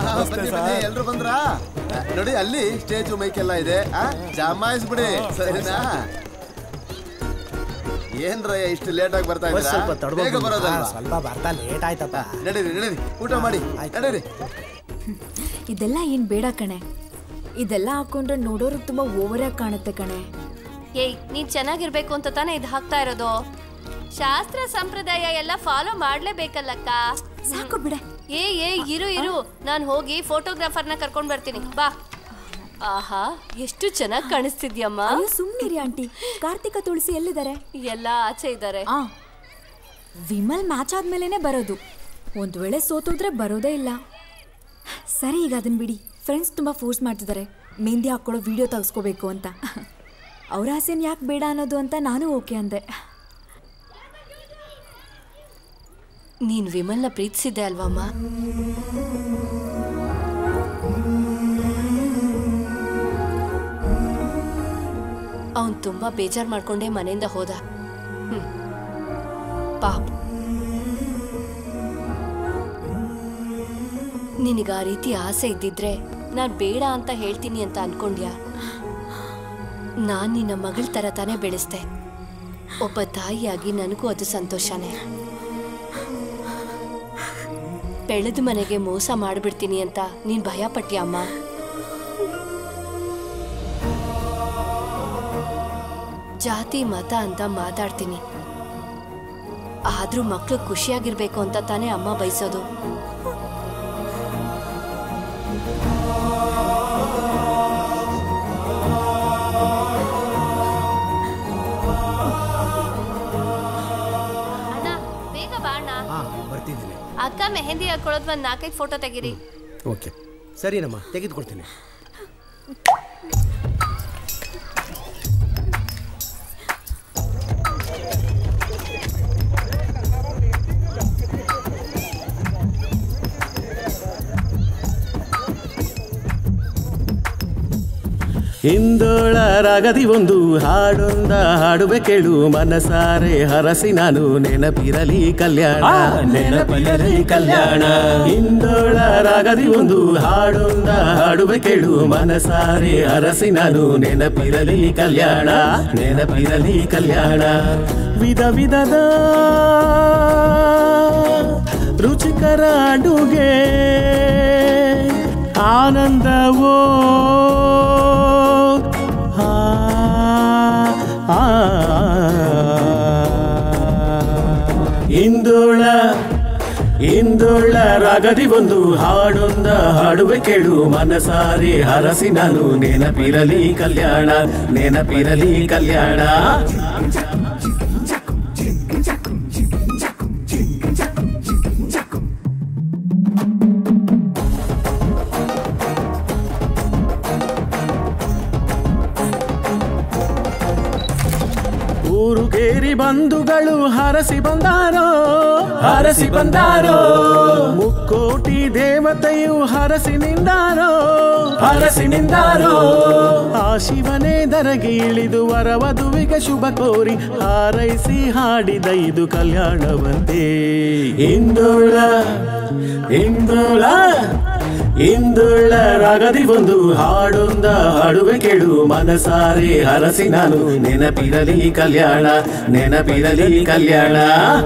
ಎಲ್ರು ಬಂದ್ರಾ? ನೋಡಿ ಅಲ್ಲಿ ಸ್ಟೇಜ್ ಮೈಕ್ ಎಲ್ಲ ಇದೆ, ಜಮಾಯಿಸ್ಬಿಡಿ ಸರಿನಾ? ಏನ್ರಯ್ಯ ಇಷ್ಟು ಲೇಟ್ ಆಗಿ ಬರ್ತಾ ಇದ್ದೀರಾ? ಸ್ವಲ್ಪ ಬೇಗ ಬರೋದಲ್ಲ? ಸ್ವಲ್ಪ ಬರ್ತಾ ಲೇಟ್ ಆಯ್ತಪ್ಪ. ನಡೀರಿ ನಡೀರಿ, ಊಟ ಮಾಡಿ ನಡೀರಿ. ಇದೆಲ್ಲ ಏನ್ ಬೇಡ ಕಣೆ, ಇದೆಲ್ಲ ಹಾಕೊಂಡ್ರೆ ನೋಡೋರು ತುಂಬಾ ಓವರ್ ಆಗಿ ಕಾಣುತ್ತೆ ಕಣೆ. ಏಯ್, ನೀನ್ ಚೆನ್ನಾಗಿರ್ಬೇಕು ಅಂತ ತಾನೇ ಇದು ಹಾಕ್ತಾ ಇರೋದು. ಶಾಸ್ತ್ರ ಸಂಪ್ರದಾಯ ಎಲ್ಲ ಫಾಲೋ ಮಾಡ್ಲೇಬೇಕಲ್ಲಕ್ಕ. ಸಾಕು ಬಿಡೆ. ಏ ಏ ಇರು ಇರು, ನಾನು ಹೋಗಿ ಫೋಟೋಗ್ರಾಫರ್ನ ಕರ್ಕೊಂಡ್ ಬರ್ತೀನಿ ಬಾ. ಆಹಾ, ಎಷ್ಟು ಚೆನ್ನಾಗಿ ಕಾಣಿಸ್ತಿದ್ಯಮ್ಮ. ಸುಮ್ನಿರಿ ಆಂಟಿ. ಕಾರ್ತಿಕ ತುಳಸಿ ಎಲ್ಲಿದ್ದಾರೆ? ಎಲ್ಲ ಆಚೆ ಇದ್ದಾರೆ. ಆ ವಿಮಲ್ ಮ್ಯಾಚ್ ಆದ್ಮೇಲೆನೆ ಬರೋದು. ಒಂದ್ ವೇಳೆ ಸೋತೋದ್ರೆ ಬರೋದೇ ಇಲ್ಲ. ಸರಿ, ಈಗ ಅದನ್ನ ಬಿಡಿ. ಫ್ರೆಂಡ್ಸ್ ತುಂಬಾ ಫೋರ್ಸ್ ಮಾಡ್ತಿದ್ದಾರೆ ಮೆಹಂದಿ ಹಾಕೊಳ್ಳೋ ವಿಡಿಯೋ ತೆಗೆಸ್ಕೋಬೇಕು ಅಂತ. ಅವ್ರ ಆಸೆನ್ ಯಾಕೆ ಬೇಡ ಅನ್ನೋದು ಅಂತ ನಾನು ಓಕೆ ಅಂದೆ. ನೀನ್ ವಿಮಲ್ನ ಪ್ರೀತಿಸಿದ್ದೆ ಅಲ್ವಮ್ಮ? ಅವನ್ ತುಂಬಾ ಬೇಜಾರ್ ಮಾಡ್ಕೊಂಡೇ ಮನೆಯಿಂದ ಹೋದ. ಹ್ಮ್ ಪಾಪ. ನಿನಗ ಆ ರೀತಿ ಆಸೆ ಇದ್ದಿದ್ರೆ ನಾನ್ ಬೇಡ ಅಂತ ಹೇಳ್ತೀನಿ ಅಂತ ಅನ್ಕೊಂಡ್ಯಾ? ನಾನ್ ನಿನ್ನ ಮಗಳ ತರ ತಾನೇ ಬೆಳೆಸ್ದೆ. ಒಬ್ಬ ತಾಯಿಯಾಗಿ ನನಗೂ ಅದು ಸಂತೋಷನೇ. ಬೆಳೆದ ಮನೆಗೆ ಮೋಸ ಮಾಡ್ಬಿಡ್ತೀನಿ ಅಂತ ನೀನ್ ಭಯ ಪಟ್ಟ್ಯಾ ಅಮ್ಮ? ಜಾತಿ ಮತ ಅಂತ ಮಾತಾಡ್ತೀನಿ, ಆದ್ರೂ ಮಕ್ಳು ಖುಷಿಯಾಗಿರ್ಬೇಕು ಅಂತ ತಾನೇ ಅಮ್ಮ ಬಯಸೋದು. ಅಣ್ಣ ಬೇಗ ಬಾ ಅಣ್ಣ. ಬರ್ತಿದ್ದೀನಿ. ಅಕ್ಕ ಮೆಹಂದಿ ಹಾಕೊಳ್ಳೋದು ಒಂದ್ ನಾಲ್ಕೈದು ಫೋಟೋ ತೆಗೀರಿ. ಓಕೆ ಸರಿನಮ್ಮ, ತೆಗೆದುಕೊಡ್ತೀನಿ. ಹಿಂದೋಳ ರಾಗದಿ ಒಂದು ಹಾಡೊಂದ ಹಾಡುವೆ ಕೇಳು, ಮನಸಾರೆ ಹರಸಿ ನಾನು ನೆನಪಿರಲಿ ಕಲ್ಯಾಣ, ನೆನಪಿರಲಿ ಕಲ್ಯಾಣ. ಹಿಂದೋಳ ರಾಗದಿ ಒಂದು ಹಾಡೊಂದ ಹಾಡುವೆ ಕೇಳು, ಮನಸಾರೆ ಹರಸಿ ನಾನು ನೆನಪಿರಲಿ ಕಲ್ಯಾಣ, ನೆನಪಿರಲಿ ಕಲ್ಯಾಣ. ವಿಧ ವಿಧದ ರುಚಿಕರ ಅಡುಗೆ ಆನಂದವೋ ಇಂದೋಳ ಇಂದೋಳ ರಾಗದಿ ಒಂದು ಹಾಡೊಂದ ಹಾಡುವೆ ಕೇಳು, ಮನಸಾರಿ ಹರಸಿ ನಾನು ನೆನಪಿರಲಿ ಕಲ್ಯಾಣ, ನೆನಪಿರಲಿ ಕಲ್ಯಾಣ. ಊರುಗೇರಿ ಬಂಧುಗಳು ಹರಸಿ ಬಂದಾರೋ, ಹರಸಿ ಬಂದಾರೋ. ಮುಕ್ಕೋಟಿ ದೇವತೆಯು ಹರಸಿ ನಿಂದಾರೋ, ಹರಸಿ ನಿಂದಾರೋ. ಆ ಶಿವನೇ ದರಗೆ ಇಳಿದು ವರವಧುವಿಗೆ ಶುಭ ಕೋರಿ ಹಾರೈಸಿ ಹಾಡಿದ ಇದು ಕಲ್ಯಾಣವಂತೆ. ಇಂದೋಳ ಇಂದೋಳ ಇಂದೋಳ ರಾಗದಿ ಒಂದು ಹಾಡೊಂದ ಹಾಡುವೆ ಕೇಳು, ಮನಸಾರೆ ಹರಸಿ ನಾನು ನೆನಪಿರಲಿ ಕಲ್ಯಾಣ, ನೆನಪಿರಲಿ ಕಲ್ಯಾಣ.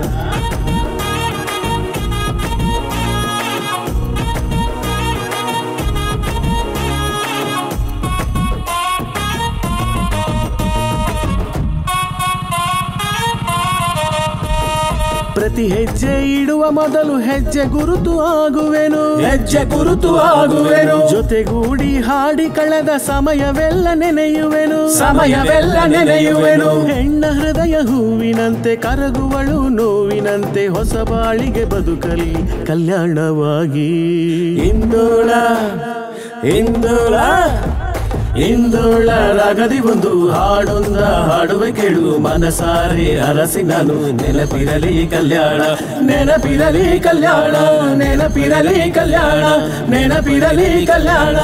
ಪ್ರತಿ ಹೆಜ್ಜೆ ಇಡುವ ಮೊದಲು ಹೆಜ್ಜೆ ಗುರುತು ಆಗುವೆನು, ಹೆಜ್ಜೆ ಗುರುತು ಆಗುವೆನು. ಜೊತೆಗೂಡಿ ಹಾಡಿ ಕಳೆದ ಸಮಯವೆಲ್ಲ ನೆನೆಯುವೆನು, ಸಮಯವೆಲ್ಲ ನೆನೆಯುವೆನು. ಹೆಣ್ಣ ಹೃದಯ ಹೂವಿನಂತೆ ಕರಗುವಳು ನೋವಿನಂತೆ, ಹೊಸ ಬಾಳಿಗೆ ಬದುಕಲಿ ಕಲ್ಯಾಣವಾಗಿ. ಇಂದೋಳ ಇಂದೋಳ ಇಂದೋಳ ರಾಗದಿ ಒಂದು ಹಾಡೊಂದ ಹಾಡುವೆ ಕೇಳು, ಮನಸಾರೆ ಹರಸಿ ನಾನು ನೆನಪಿರಲಿ ಕಲ್ಯಾಣ, ನೆನಪಿರಲಿ ಕಲ್ಯಾಣ, ನೆನಪಿರಲಿ ಕಲ್ಯಾಣ, ನೆನಪಿರಲಿ ಕಲ್ಯಾಣ.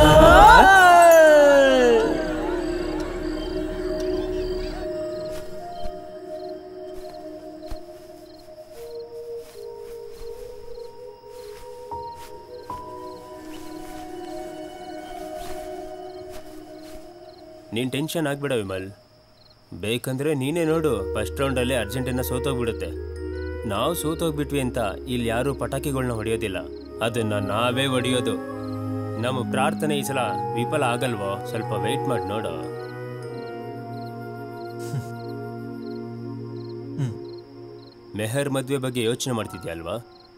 ನೀನು ಟೆನ್ಷನ್ ಆಗ್ಬೇಡ ವಿಮಲ್. ಬೇಕಂದ್ರೆ ನೀನೇ ನೋಡು, ಫಸ್ಟ್ ರೌಂಡಲ್ಲೇ ಅರ್ಜೆಂಟೀನಾ ಸೋತೋಗ್ಬಿಡುತ್ತೆ. ನಾವು ಸೋತೋಗ್ಬಿಟ್ವಿ ಅಂತ ಇಲ್ಲಿ ಯಾರೂ ಪಟಾಕಿಗಳನ್ನ ಹೊಡೆಯೋದಿಲ್ಲ, ಅದನ್ನ ನಾವೇ ಹೊಡೆಯೋದು. ನಮ್ಮ ಪ್ರಾರ್ಥನೆ ಈ ಸಲ ವಿಫಲ ಆಗಲ್ವೋ? ಸ್ವಲ್ಪ ವೆಯ್ಟ್ ಮಾಡಿ ನೋಡು. ಮೆಹರ್ ಮದುವೆ ಬಗ್ಗೆ ಯೋಚನೆ ಮಾಡ್ತಿದ್ಯಾ ಅಲ್ವಾ?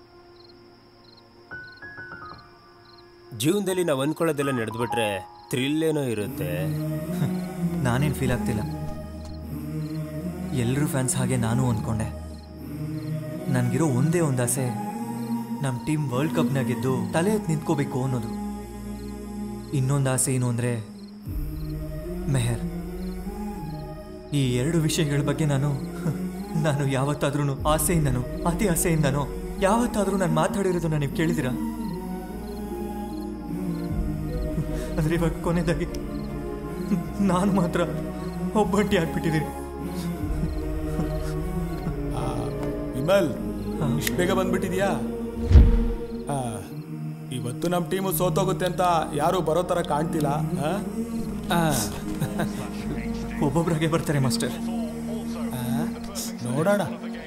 ಜೀವನದಲ್ಲಿ ನಾವು ಅನ್ಕೊಳ್ಳೋದೆಲ್ಲ ನಡೆದ್ಬಿಟ್ರೆ ಥ್ರಿಲ್ ಏನೋ ಇರುತ್ತೆ. ನಾನೇನು ಫೀಲ್ ಆಗ್ತಿಲ್ಲ. ಎಲ್ಲರೂ ಫ್ಯಾನ್ಸ್ ಹಾಗೆ ನಾನು ಅಂದ್ಕೊಂಡೆ. ನನಗಿರೋ ಒಂದೇ ಒಂದು ಆಸೆ, ನಮ್ಮ ಟೀಮ್ ವರ್ಲ್ಡ್ ಕಪ್ನ ಗೆದ್ದು ತಲೆ ಎತ್ತು ನಿಂತ್ಕೋಬೇಕು ಅನ್ನೋದು. ಇನ್ನೊಂದು ಆಸೆ ಏನು ಅಂದರೆ ಮೆಹರ್. ಈ ಎರಡು ವಿಷಯಗಳ ಬಗ್ಗೆ ನಾನು ನಾನು ಯಾವತ್ತಾದ್ರೂ ಆಸೆಯಿಂದನೋ ಅತಿ ಆಸೆಯಿಂದನೋ ಯಾವತ್ತಾದ್ರೂ ನಾನು ಮಾತಾಡಿರೋದನ್ನ ನೀವು ಕೇಳಿದಿರಾ? ಆದರೆ ಇವಾಗ ಕೊನೆದಾಗಿ ನಾನು ಮಾತ್ರ ಒಬ್ಬಂಟಿ ಆಗ್ಬಿಟ್ಟಿದ್ದೀನಿ. ವಿಮಲ್, ಇಷ್ಟು ಬೇಗ ಬಂದ್ಬಿಟ್ಟಿದ್ಯಾ? ಇವತ್ತು ನಮ್ಮ ಟೀಮು ಸೋತೋಗುತ್ತೆ ಅಂತ ಯಾರು ಬರೋ ಥರ ಕಾಣ್ತಿಲ್ಲ. ಒಬ್ಬೊಬ್ರಾಗೆ ಬರ್ತಾರೆ ಮಾಸ್ಟರ್. ನೋಡೋಣ.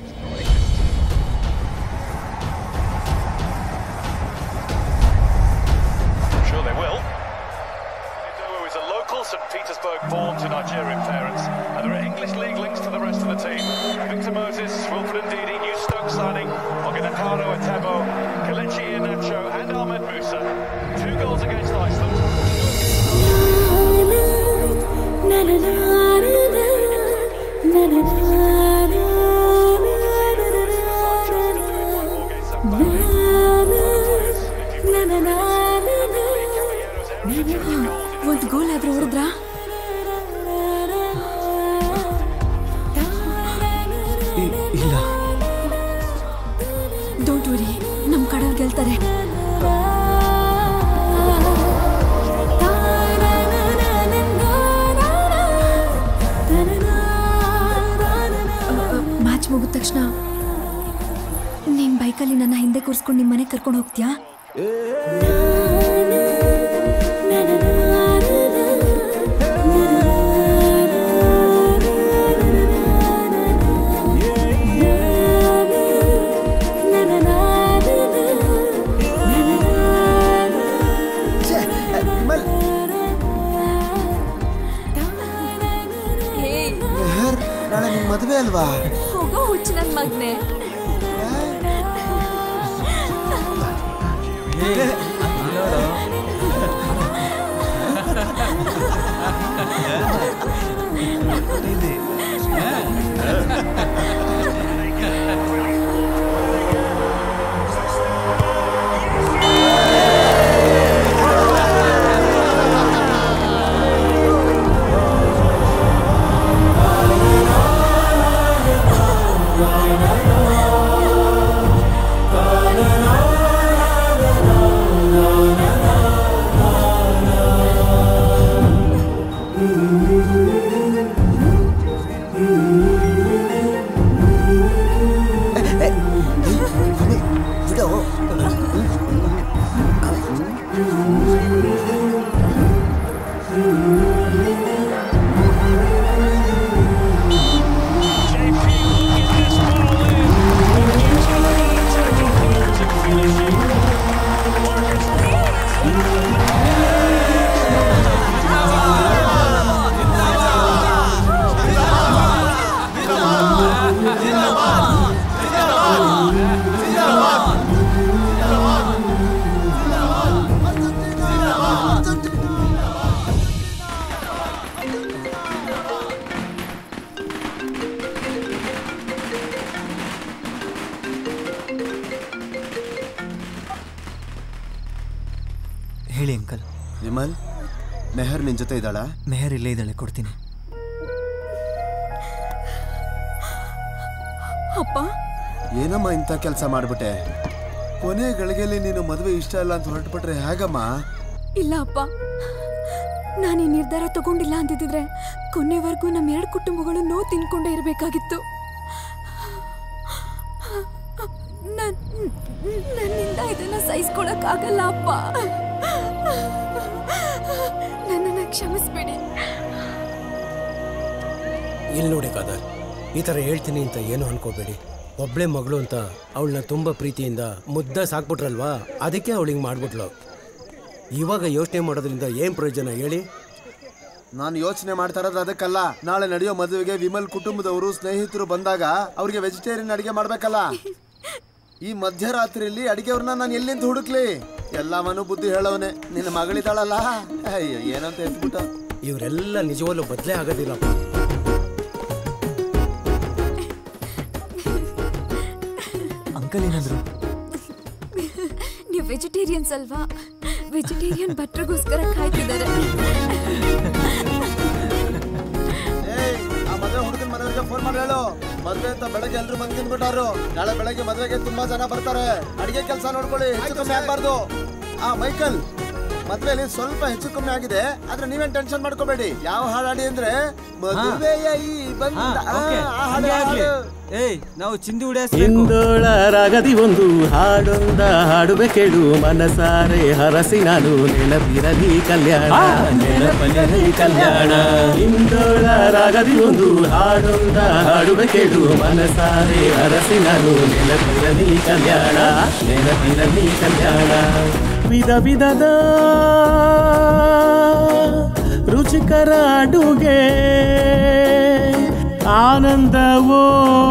Sure they will. Idowu is a local Saint Petersburg born to Nigerian parents, and there are English league links to the rest of the team. Victor Moses, Wilfred Ndidi, new Stoke signing, Ogenakaro Etebo, Kelechi Iheanacho and Ahmed Musa. Two goals against Iceland. Na na na na na na na. ಒಂದು ಗೋಲ್ ಆದ್ರೂ ಹೊಡೆದ್ರಾ? ಇಲ್ಲ. Don't worry, ನಮ್ಮ ಕಡೆ ಗೆಲ್ತಾರೆ. Match ಮುಗಿದ ತಕ್ಷಣ ನಿಮ್ ಬೈಕಲ್ಲಿ ನನ್ನ ಹಿಂದೆ ಕೂರಿಸ್ಕೊಂಡು ನಿಮ್ಮ ಮನೆಗೆ ಕರ್ಕೊಂಡು ಹೋಗ್ತೀಯಾ? ನಾಳೆ ನಿನ್ ಮದುವೆ ಅಲ್ವಾ? ಹೋಗೋ ಹುಚ್ಚು ನನ್ನ ಮಗನೇ. ಹೇಳಿ ಅಂಕಲ್. ವಿಮಲ್, ಮೆಹರ್ ನಿನ್ ಜೊತೆ ಇದ್ದಾಳ? ಮೆಹರ್ ಇಲ್ಲೇ ಇದ್ದಾಳೆ, ಕೊಡ್ತೀನಿ. ಅಪ್ಪ, ಏನಮ್ಮ ಇಂಥ ಕೆಲಸ ಮಾಡ್ಬಿಟ್ಟೆ? ಕೊನೆ ಗಳಿಗೆಯಲ್ಲಿ ನೀನು ಮದುವೆ ಇಷ್ಟ ಇಲ್ಲ ಅಂತ ಹೊರಟುಬಿಟ್ರೆ ಹೇಗಮ್ಮ? ಇಲ್ಲ ಅಪ್ಪ, ನಾನು ಈ ನಿರ್ಧಾರ ತಗೊಂಡಿಲ್ಲ ಅಂತಿದ್ರೆ ಕೊನೆವರೆಗೂ ನಮ್ಮ ಎರಡು ಕುಟುಂಬಗಳು ನೋವು ತಿನ್ಕೊಂಡೇ ಇರಬೇಕಾಗಿತ್ತು. ನನ್ನಿಂದ ಇದನ್ನ ಸಹಿಸ್ಕೊಳಕ್ಕಾಗಲ್ಲ ಅಪ್ಪ. ನನ್ನನ್ನು ಕ್ಷಮಿಸ್ಬಿಡಿ. ಇಲ್ಲಿ ನೋಡಿ ಕಾದರ್, ಈ ಥರ ಹೇಳ್ತೀನಿ ಅಂತ ಏನು ಅನ್ಕೋಬೇಡಿ. ಒಬ್ಳೆ ಮಗಳು ಅಂತ ಅವಳನ್ನ ತುಂಬ ಪ್ರೀತಿಯಿಂದ ಮುದ್ದ ಸಾಕ್ಬಿಟ್ರಲ್ವಾ, ಅದಕ್ಕೆ ಅವಳಿಗೆ ಮಾಡ್ಬಿಟ್ಲು. ಇವಾಗ ಯೋಚನೆ ಮಾಡೋದ್ರಿಂದ ಏನು ಪ್ರಯೋಜನ ಹೇಳಿ? ನಾನು ಯೋಚನೆ ಮಾಡ್ತಾ ಇರೋದು ಅದಕ್ಕಲ್ಲ. ನಾಳೆ ನಡೆಯೋ ಮದುವೆಗೆ ವಿಮಲ್ ಕುಟುಂಬದವರು ಸ್ನೇಹಿತರು ಬಂದಾಗ ಅವ್ರಿಗೆ ವೆಜಿಟೇರಿಯನ್ ಅಡಿಗೆ ಮಾಡ್ಬೇಕಲ್ಲ. ಈ ಮಧ್ಯರಾತ್ರಿಯಲ್ಲಿ ಅಡಿಗೆವ್ರನ್ನ ನಾನು ಎಲ್ಲಿಂದ ಹುಡುಕ್ಲಿ? ಎಲ್ಲವನ್ನೂ ಬುದ್ಧಿ ಹೇಳೋನೆ. ನಿನ್ನ ಮಗಳಿದ್ದಾಳಲ್ಲ, ಅಯ್ಯೋ ಏನಂತ ಎತ್ಬಿಟ್ಟ. ಇವರೆಲ್ಲ ನಿಜವಲ್ಲೂ ಬದಲೇ ಆಗೋದಿಲ್ಲಪ್ಪ. ಅಂಕಲ್ ಏನಂದ್ರು? ನೀವು ವೆಜಿಟೇರಿಯನ್ಸ್ ಅಲ್ವಾ? ವೆಜಿಟೇರಿಯನ್ ಭಟ್ರಿಗೋಸ್ಕರ ಕಾಯ್ತಿದ್ದಾರೆ. ಮದುವೆ ಹುಡುಗನ ಮನೆಯವರಿಗೆ ಫೋನ್ ಮಾಡಿ ಹೇಳು, ಮದುವೆ ಅಂತ ಬೆಳಗ್ಗೆ ಎಲ್ರು ಬಂದು ತಿಂದ್ಬಿಟ್ಟಾರು. ನಾಳೆ ಬೆಳಗ್ಗೆ ಮದುವೆಗೆ ತುಂಬಾ ಜನ ಬರ್ತಾರೆ. ಅಡಿಗೆ ಕೆಲಸ ನೋಡ್ಕೊಳ್ಳಿ, ಹೆಚ್ಚು ಕಮ್ಮಿ ಆಗ್ಬಾರ್ದು. ಆ ಮೈಕಲ್, ಮದ್ವೆಲಿ ಸ್ವಲ್ಪ ಹೆಚ್ಚು ಕಮ್ಮಿ ಆಗಿದೆ, ಆದ್ರೆ ನೀವೇನ್ ಟೆನ್ಷನ್ ಮಾಡ್ಕೋಬೇಡಿ. ಯಾವ ಹಾಡಾಡಿ ಅಂದ್ರೆ ಮದುವೆಯ ಈ ಬಂದ ಆ ಹಾಡು ಹಾಡು. ಏಯ್, ನಾವು ಚಿಂದಿ ಇಂದೋಳ ರಾಗದಿ ಒಂದು ಹಾಡೊಂದ ಹಾಡುವೆ ಕೇಳು, ಮನಸಾರೆ ಹರಸಿ ನಾನು ನೆನಪಿರಲಿ ಕಲ್ಯಾಣ, ನೆನಪಿರಲಿ ಕಲ್ಯಾಣ. ಇಂದೋಳ ರಾಗದಿ ಒಂದು ಹಾಡೊಂದ ಹಾಡುವೆ ಕೇಳು, ಮನಸಾರೆ ಹರಸಿ ನಾನು ನೆನಪಿರಲಿ ಕಲ್ಯಾಣ, ನೆನಪಿರಲಿ ಕಲ್ಯಾಣ. ವಿಧ ವಿಧದ ರುಚಿಕರ ಅಡುಗೆ ಆನಂದವೋ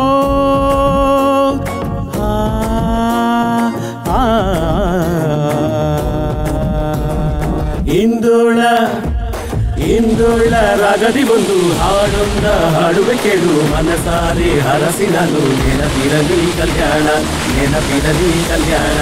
ಇಂದೋಳ ಇಂದೋಳ ರಾಗದಿ ಒಂದು ಹಾಡೊಂದ ಹಾಡುವೆ ಕೇಳು, ಮನಸಾರೆ ಹರಸಿ ನಾನು ನೆನಪಿರಲಿ ಕಲ್ಯಾಣ, ನೆನಪಿರಲಿ ಕಲ್ಯಾಣ.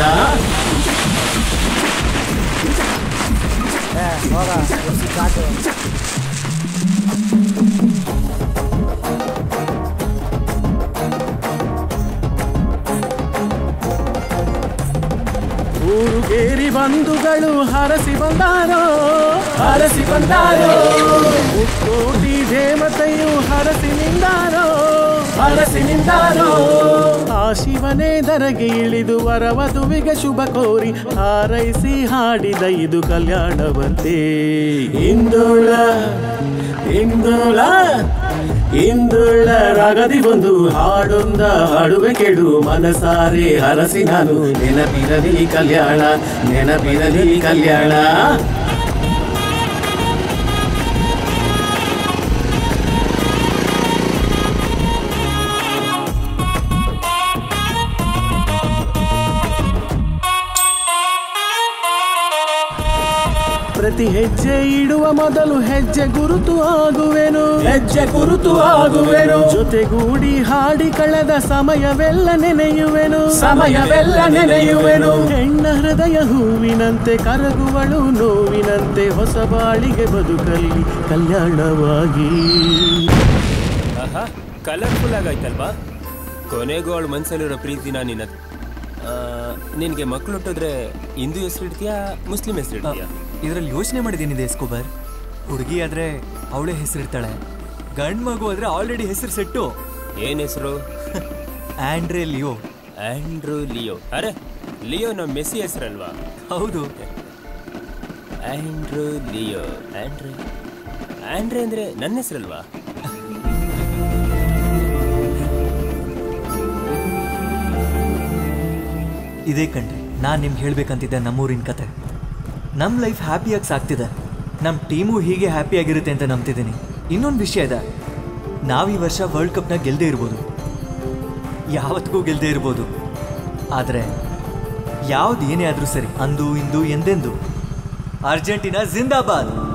ಊರುಗೇರಿ ಬಂಧುಗಳು ಹರಸಿ ಬಂದಾರೋ, ಹರಸಿ ಬಂದಾರೋ. ಮುಕ್ಕೋಟಿ ದೇವತೆಯು ಹರಸಿ ನಿಂದಾರೋ, ಹರಸಿ ನಿಂದಾರೋ. ಆ ಶಿವನೇ ದರಗೆ ಇಳಿದು ವರವಧುವಿಗೆ ಶುಭ ಕೋರಿ ಹಾರೈಸಿ ಹಾಡಿದ ಇದು ಕಲ್ಯಾಣವಂತೆ. ಇಂದೋಳ ಇಂದೋಳ ಇಂದೋಳ ರಾಗದಿ ಒಂದು ಹಾಡೊಂದ ಹಾಡುವೆ ಕೇಳು, ಮನಸಾರೆ ಹರಸಿ ನಾನು ನೆನಪಿರಲಿ ಕಲ್ಯಾಣ, ನೆನಪಿರಲಿ ಕಲ್ಯಾಣ. ಪ್ರತಿ ಹೆಜ್ಜೆ ಇಡುವ ಮೊದಲು ಹೆಜ್ಜೆ ಗುರುತು ಆಗುವೆನು, ಹೆಜ್ಜೆ ಗುರುತು ಆಗುವೆನು. ಜೊತೆಗೂಡಿ ಹಾಡಿ ಕಳೆದ ಸಮಯವೆಲ್ಲ ನೆನೆಯುವೆನು, ಸಮಯವೆಲ್ಲ ನೆನೆಯುವೆನು. ಹೆಣ್ಣ ಹೃದಯ ಹೂವಿನಂತೆ ಕರಗುವಳು ನೋವಿನಂತೆ, ಹೊಸ ಬಾಳಿಗೆ ಬದುಕಲಿ ಕಲ್ಯಾಣವಾಗಿ. ಕಲರ್ಫುಲ್ ಆಗೈತಲ್ವಾ? ಕೊನೆಗೂ ಅವಳು ಮನ್ಸಲ್ಲಿರೋ ಪ್ರೀತಿನ ನಿನ್ನ. ನಿನಗೆ ಮಕ್ಕಳು ಹುಟ್ಟಿದ್ರೆ ಹಿಂದೂ ಹೆಸರು ಇಡ್ತೀಯಾ, ಮುಸ್ಲಿಂ ಹೆಸರು ಇಡ್ತೀಯಾ? ಇದರಲ್ಲಿ ಯೋಚನೆ ಮಾಡಿದೇನಿದೆ ಎಸ್ಕೋಬರ್. ಹುಡುಗಿ ಆದ್ರೆ ಅವಳೇ ಹೆಸರಿಡ್ತಾಳೆ, ಗಂಡ್ ಮಗು ಆದ್ರೆ ಆಲ್ರೆಡಿ ಹೆಸರು ಸೆಟ್ಟು. ಏನ್ ಹೆಸರು? Andre Leo. Andrew Leo? ಅರೆ, ಲಿಯೋ ನಮ್ಮ ಮೆಸ್ಸಿ ಹೆಸರಲ್ವಾ? ಹೌದು. Andrew Leo. ಆಂಡ್ರೆ ಆಂಡ್ರೆ ಅಂದ್ರೆ ನನ್ನ ಹೆಸರಲ್ವಾ? ಇದೇ ಕಣ್ರಿ ನಾನು ನಿಮ್ಗೆ ಹೇಳ್ಬೇಕಂತಿದ್ದೆ ನಮ್ಮೂರಿನ ಕತೆ. ನಮ್ಮ ಲೈಫ್ ಹ್ಯಾಪಿಯಾಗಿ ಸಾಕ್ತಿದೆ, ನಮ್ಮ ಟೀಮು ಹೀಗೆ ಹ್ಯಾಪಿಯಾಗಿರುತ್ತೆ ಅಂತ ನಂಬ್ತಿದ್ದೀನಿ. ಇನ್ನೊಂದು ವಿಷಯ ಇದೆ, ನಾವು ಈ ವರ್ಷ ವರ್ಲ್ಡ್ ಕಪ್ನ ಗೆಲ್ಲದೆ ಇರ್ಬೋದು, ಯಾವತ್ತಿಗೂ ಗೆಲ್ಲದೆ ಇರ್ಬೋದು. ಆದರೆ ಯಾವ್ದು ಏನೇ ಆದರೂ ಸರಿ, ಅಂದು ಇಂದು ಎಂದೆಂದು ಅರ್ಜೆಂಟೀನಾ ಜಿಂದಾಬಾದ್.